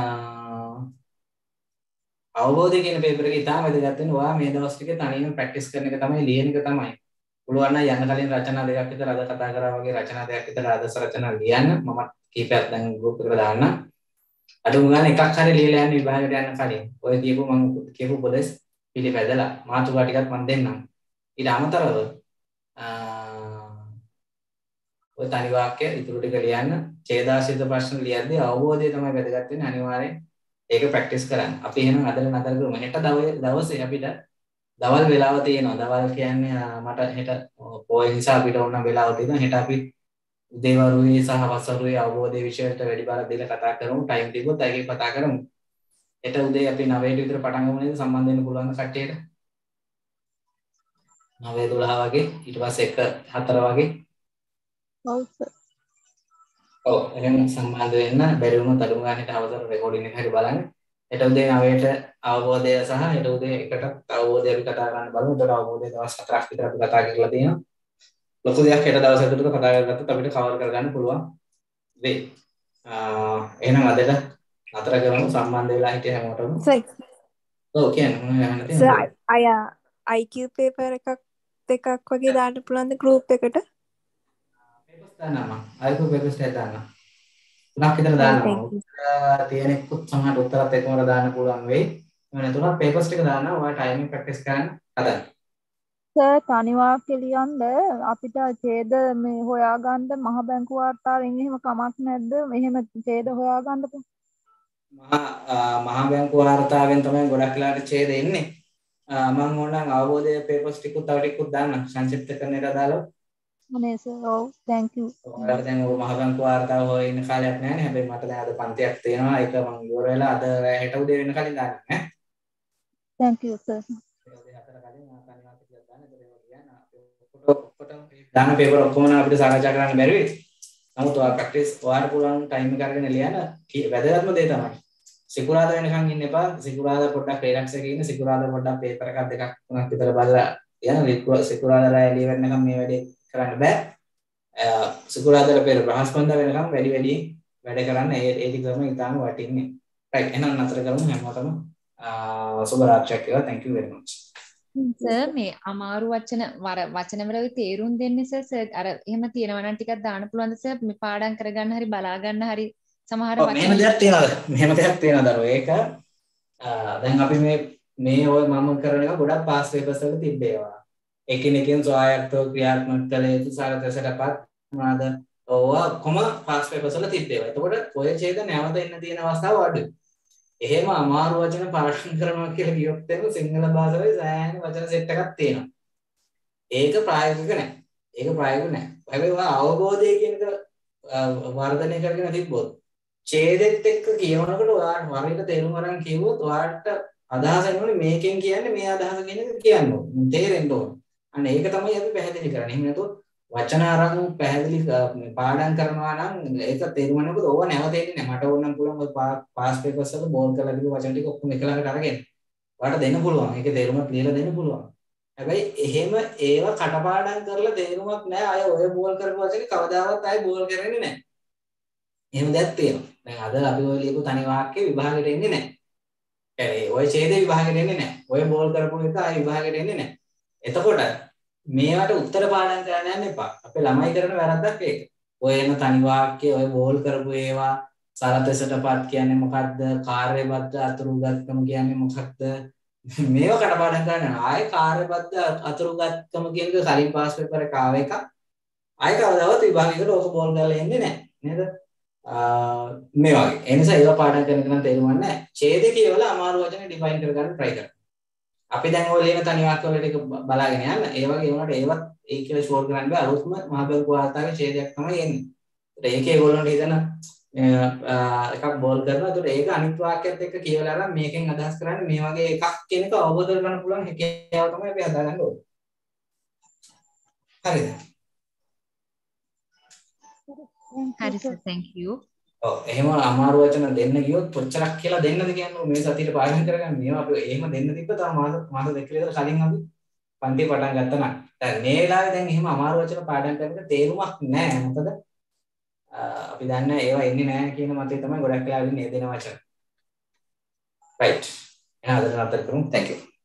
අවබෝධය කියන පේපර් එක ඉතාම වැදගත් වෙනවා. ඔයා මේ දවස් ටිකේ තනියම ප්‍රැක්ටිස් කරන එක තමයි ලියන එක තමයි. පුළුවන් නම් යන්න කලින් රචනා දෙකක් විතර අද කතා කරා වගේ රචනා දෙකක් විතර ආදර්ශ රචනා ලියන්න. මම කීපයක් දැන් ගෲප් එකට දාන්නම්. අඩුම ගානේ එකක් හරි ලියලා යන්න විභාගයට යන්න කලින්. ඔය කියපු මම කියපු උපදේශ පිළිපැදලා මාතෘකා ටිකක් මම දෙන්නම්. ඊට අමතරව ඔය තනි වාක්‍ය ඉතුරු ටික ලියන්න. ඡේදාශ්‍රිත ප්‍රශ්න ලියද්දී අවබෝධය තමයි වැදගත් වෙන්නේ. අනිවාර්යෙන් ඒක ප්‍රැක්ටිස් කරන්න. අපි එහෙනම් අද නතර කරමු. හෙට දවසේ අපිට දවල් වෙලාව තියෙනවා. දවල් කියන්නේ මට හෙට පොය නිසා අපිට ඕන වෙලාව තියෙනවා. හෙට අපි උදේවරුේ සහ වසරුේ අවබෝධයේ විෂයට වැඩි බරක් දීලා කතා කරමු. ටයිම් ටිකත් ඒකේ කතා කරමු. හෙට උදේ අපි නවයට විතර පටන් ගමු නේද? සම්බන්ධ වෙන්න පුළුවන් කට්ටියට. නවය දොළහ වගේ ඊට පස්සේ එක හතර වගේ. ඔව් සර්. ඔව් එහෙනම් සම්බන්ධ වෙන්න බැරි වුණොත් අඩුම ගානේ හවසට රෙකෝඩින් එක හරි බලන්න. හෙට උදේ නවයට අවබෝධය සහ හෙට උදේ එකට අවබෝධය අපි කතා කරන්න බලමු. ඒකට අවබෝධය දවස් හතරක් විතර අපි කතා කරලා තියෙනවා. ලොකු දෙයක් හෙට දවස් හතරකට කතා කරගත්තොත් අපිට කවර් කරගන්න පුළුවන් වෙයි. ආ එහෙනම් අදට නතර කරමු. සම්බන්ධ වෙලා හිටිය හැමෝටම. සර්. ඔව් කියන්න මොනවද අහන්න තියෙන්නේ? සර් අය I Q paper එකක් දෙකක් වගේ දාන්න පුළුවන්ද group එකට? පේපර්ස් දාන්නම්. අයිකු පේපර්ස් ටික දාන්නම්. තුනක් විතර දාන්නම්. තියෙන එක්කුත් සමහර උත්තරත් එකවර දාන්න පුළුවන් වෙයි. එමු නැතුණත් පේපර්ස් ටික දාන්න. ඔයා ටයිමින් ප්‍රැක්ටිස් කරන්න හදන්න. සර් තනි වාක්‍ය ලියන්න අපිට ඡේද මේ හොයාගන්න මහ බැංකු වාර්තාවෙන් එහෙම කමක් නැද්ද? මෙහෙම ඡේද හොයාගන්න මහා මහා බැංකු වාර්තාවෙන් තමයි ගොඩක් වෙලාවට ඡේද එන්නේ. මම ඕනනම් අවබෝධය පේපර්ස් ටිකුත් තව ටිකුත් දාන්න සංක්ෂිප්ත කරන එක දාලා. අනේ සර් ඔව් thank you. ඔයාලට දැන් ඔය මහ බැංකු වාර්තාව හොයන්න කාලයක් නැහැ නේ. හැබැයි මට දැන් අද පන්තියක් තියෙනවා. ඒක මම ඉවර වෙලා අද හෙට උදේ වෙන කලින් දාන්න ඈ. thank you sir. දාන පේපර් ඔක්කොම නම් අපිට සාකච්ඡා කරන්න බැරි වෙයි. නමුත් ඔයා ප්‍රැක්ටිස් ඔයාලට පුළුවන් ටයිම් එක අරගෙන ලියන්න. වැදගත්ම දේ තමයි. සිකුරාදා වෙනකන් ඉන්න එපා. සිකුරාදා පොඩ්ඩක් රිලැක්ස් එකේ ඉන්න. සිකුරාදා පොඩ්ඩක් පේපර් එකක් දෙකක් තුනක් විතර බලලා යන. සිකුරාදා රාය එළිය වෙනකන් මේ වැඩේ කරන්න බෑ. සිකුරාදා පෙර බ්‍රහස්පතින්දා වෙනකන් වැඩි වැඩි වැඩ කරන්න. ඒ ඒ ටික තමයි ඉතාලම වටින්නේ. right එහෙනම් නතර කරමු හැමෝටම. සුබ රාත්‍රියක් වේවා. thank you very much. Sir මේ අමාරු වචන වචන වල තේරුම් දෙන්නේ සර් සර් අර එහෙම තියෙනවා නම් ටිකක් දාන්න පුළුවන්ද සර් මේ පාඩම් කරගන්න හරි බලා ගන්න හරි සමහර වචන මෙහෙම දෙයක් තියෙනවද මෙහෙම දෙයක් තියෙනවද අර ඒක දැන් අපි මේ මේ ඔය මම කරන එක ගොඩක් පාස් පේපර්ස් වල තිබ්බේවා එකිනෙකින් සොයායක්තව ක්‍රියාත්මක කළ යුතු සාරතසටපත් මොනවාද ඕවා කොම පාස් පේපර්ස් වල තිබ්බේවා එතකොට ඔය ඡේද නැවත එන්න තියෙන අවස්ථාව අඩුයි එහෙම අමාරු වචන පාඩම් කරනවා කියලා කියොත් එම සිංහල භාෂාවේ සෑහෙන වචන සෙට් එකක් තියෙනවා. ඒක ප්‍රායෝගික නැහැ. ඒක ප්‍රායෝගික නැහැ. හැබැයි ඔයා අවබෝධය කියන එක වර්ධනය කරගෙන තිබ්බොත් ඡේදෙත් එක්ක කියවනකොට ඔයාට වරිට තේරුම් ගන්න කිව්වොත් ඔයාට අදහස එනෝනේ මේකෙන් කියන්නේ මේ අදහස කියන එක කියන්න ඕනේ. තේරෙන්න ඕනේ. අන්න ඒක තමයි අපි පැහැදිලි කරන්නේ. එහෙම නැතුව වචන අරන් පැහැදිලි පාඩම් කරනවා නම් ඒක තේරුම් ගන්නකොට ඕව නැවතෙන්නේ නැහැ. මට ඕන නම් පුළුවන් ඔය පාස් පේපර්ස් වල බෝල් කරලා දීපු වචන ටික ඔක්කොම එක ළඟට අරගෙන ඔයාලට දෙන්න පුළුවන්. ඒකේ තේරුමත් ලියලා දෙන්න පුළුවන්. හැබැයි එහෙම ඒව කටපාඩම් කරලා තේරුමක් නැහැ. අය ඔය බෝල් කරපු වචනේ කවදාවත් ආයේ බෝල් කරන්නේ නැහැ. එහෙම දෙයක් තියෙනවා. දැන් අද අපි ඔය ලියපු තනි වාක්‍ය විභාගෙට එන්නේ නැහැ. ඒ ඔය ඡේදේ විභාගෙට එන්නේ නැහැ. ඔය බෝල් කරපු එක ආයේ විභාගෙට එන්නේ නැහැ. එතකොට මේවට උත්තර පාඩම් කරන්න යන්න එපා. අපේ ළමයි කරන වැරද්දක් ඒක. ඔය එන තනි වාක්‍ය ඔය බෝල් කරපු ඒවා සරතසටපත් කියන්නේ මොකද්ද? කාර්යබද්ධ අතුරුගත්කම කියන්නේ මොකක්ද? මේව කටපාඩම් කරන්න ආයේ කාර්යබද්ධ අතුරුගත්කම කියන එක කලින් පාස් පේපර් එක ආව එක. ආයේ කවදාවත් විභාගයකට ඕක බෝල් කරලා එන්නේ නැහැ. නේද? මේ වගේ. ඒ නිසා ඒවා පාඩම් කරන එක නම් තේරුම් නැහැ. ඡේදය කියවලා අමාරු වචන ඩිෆයින් කරගන්න try කරන්න. අපි දැන් ඔය ලියන තනි වාක්‍ය වල ටික බලාගෙන යන්න. ඒ වගේ වුණාට ඒවත් ඒ කියලා ෂෝර් කරන්න බෑ. අලුත්ම මහබැංකු වාර්තාවේ ඡේදයක් තමයි එන්නේ. ඒකේ ඒගොල්ලන්ට හිතන එකක් බෝල් කරනවා. ඒකට ඒක අනිත් වාක්‍යයත් එක්ක කියවලා අරන් මේකෙන් අදහස් කරන්නේ මේ වගේ එකක් කියන එක අවබෝධ කරගන්න පුළුවන් හැකියාව තමයි අපි හදාගන්න ඕනේ. හරිද? හරි සර් thank you. ඔව් එහෙම අමාරු වචන දෙන්න ගියොත් කොච්චරක් කියලා දෙන්නද කියන්නේ මේ සතියේ පාඩම් කරගන්න. මේවා අපි එහෙම දෙන්න තිබ්බ තව මාස මාස දෙක විතර කලින් අපි පන්ති පටන් ගත්තා නම්. දැන් මේ වෙලාවේ දැන් එහෙම අමාරු වචන පාඩම් කරන එක තේරුමක් නැහැ. මොකද අපි දන්නේ ඒවා එන්නේ නැහැ කියන මතය තමයි ගොඩක් වෙලාවෙ ඉන්නේ දෙන වචන. right. එහෙනම් අදට නතර කරමු. thank you.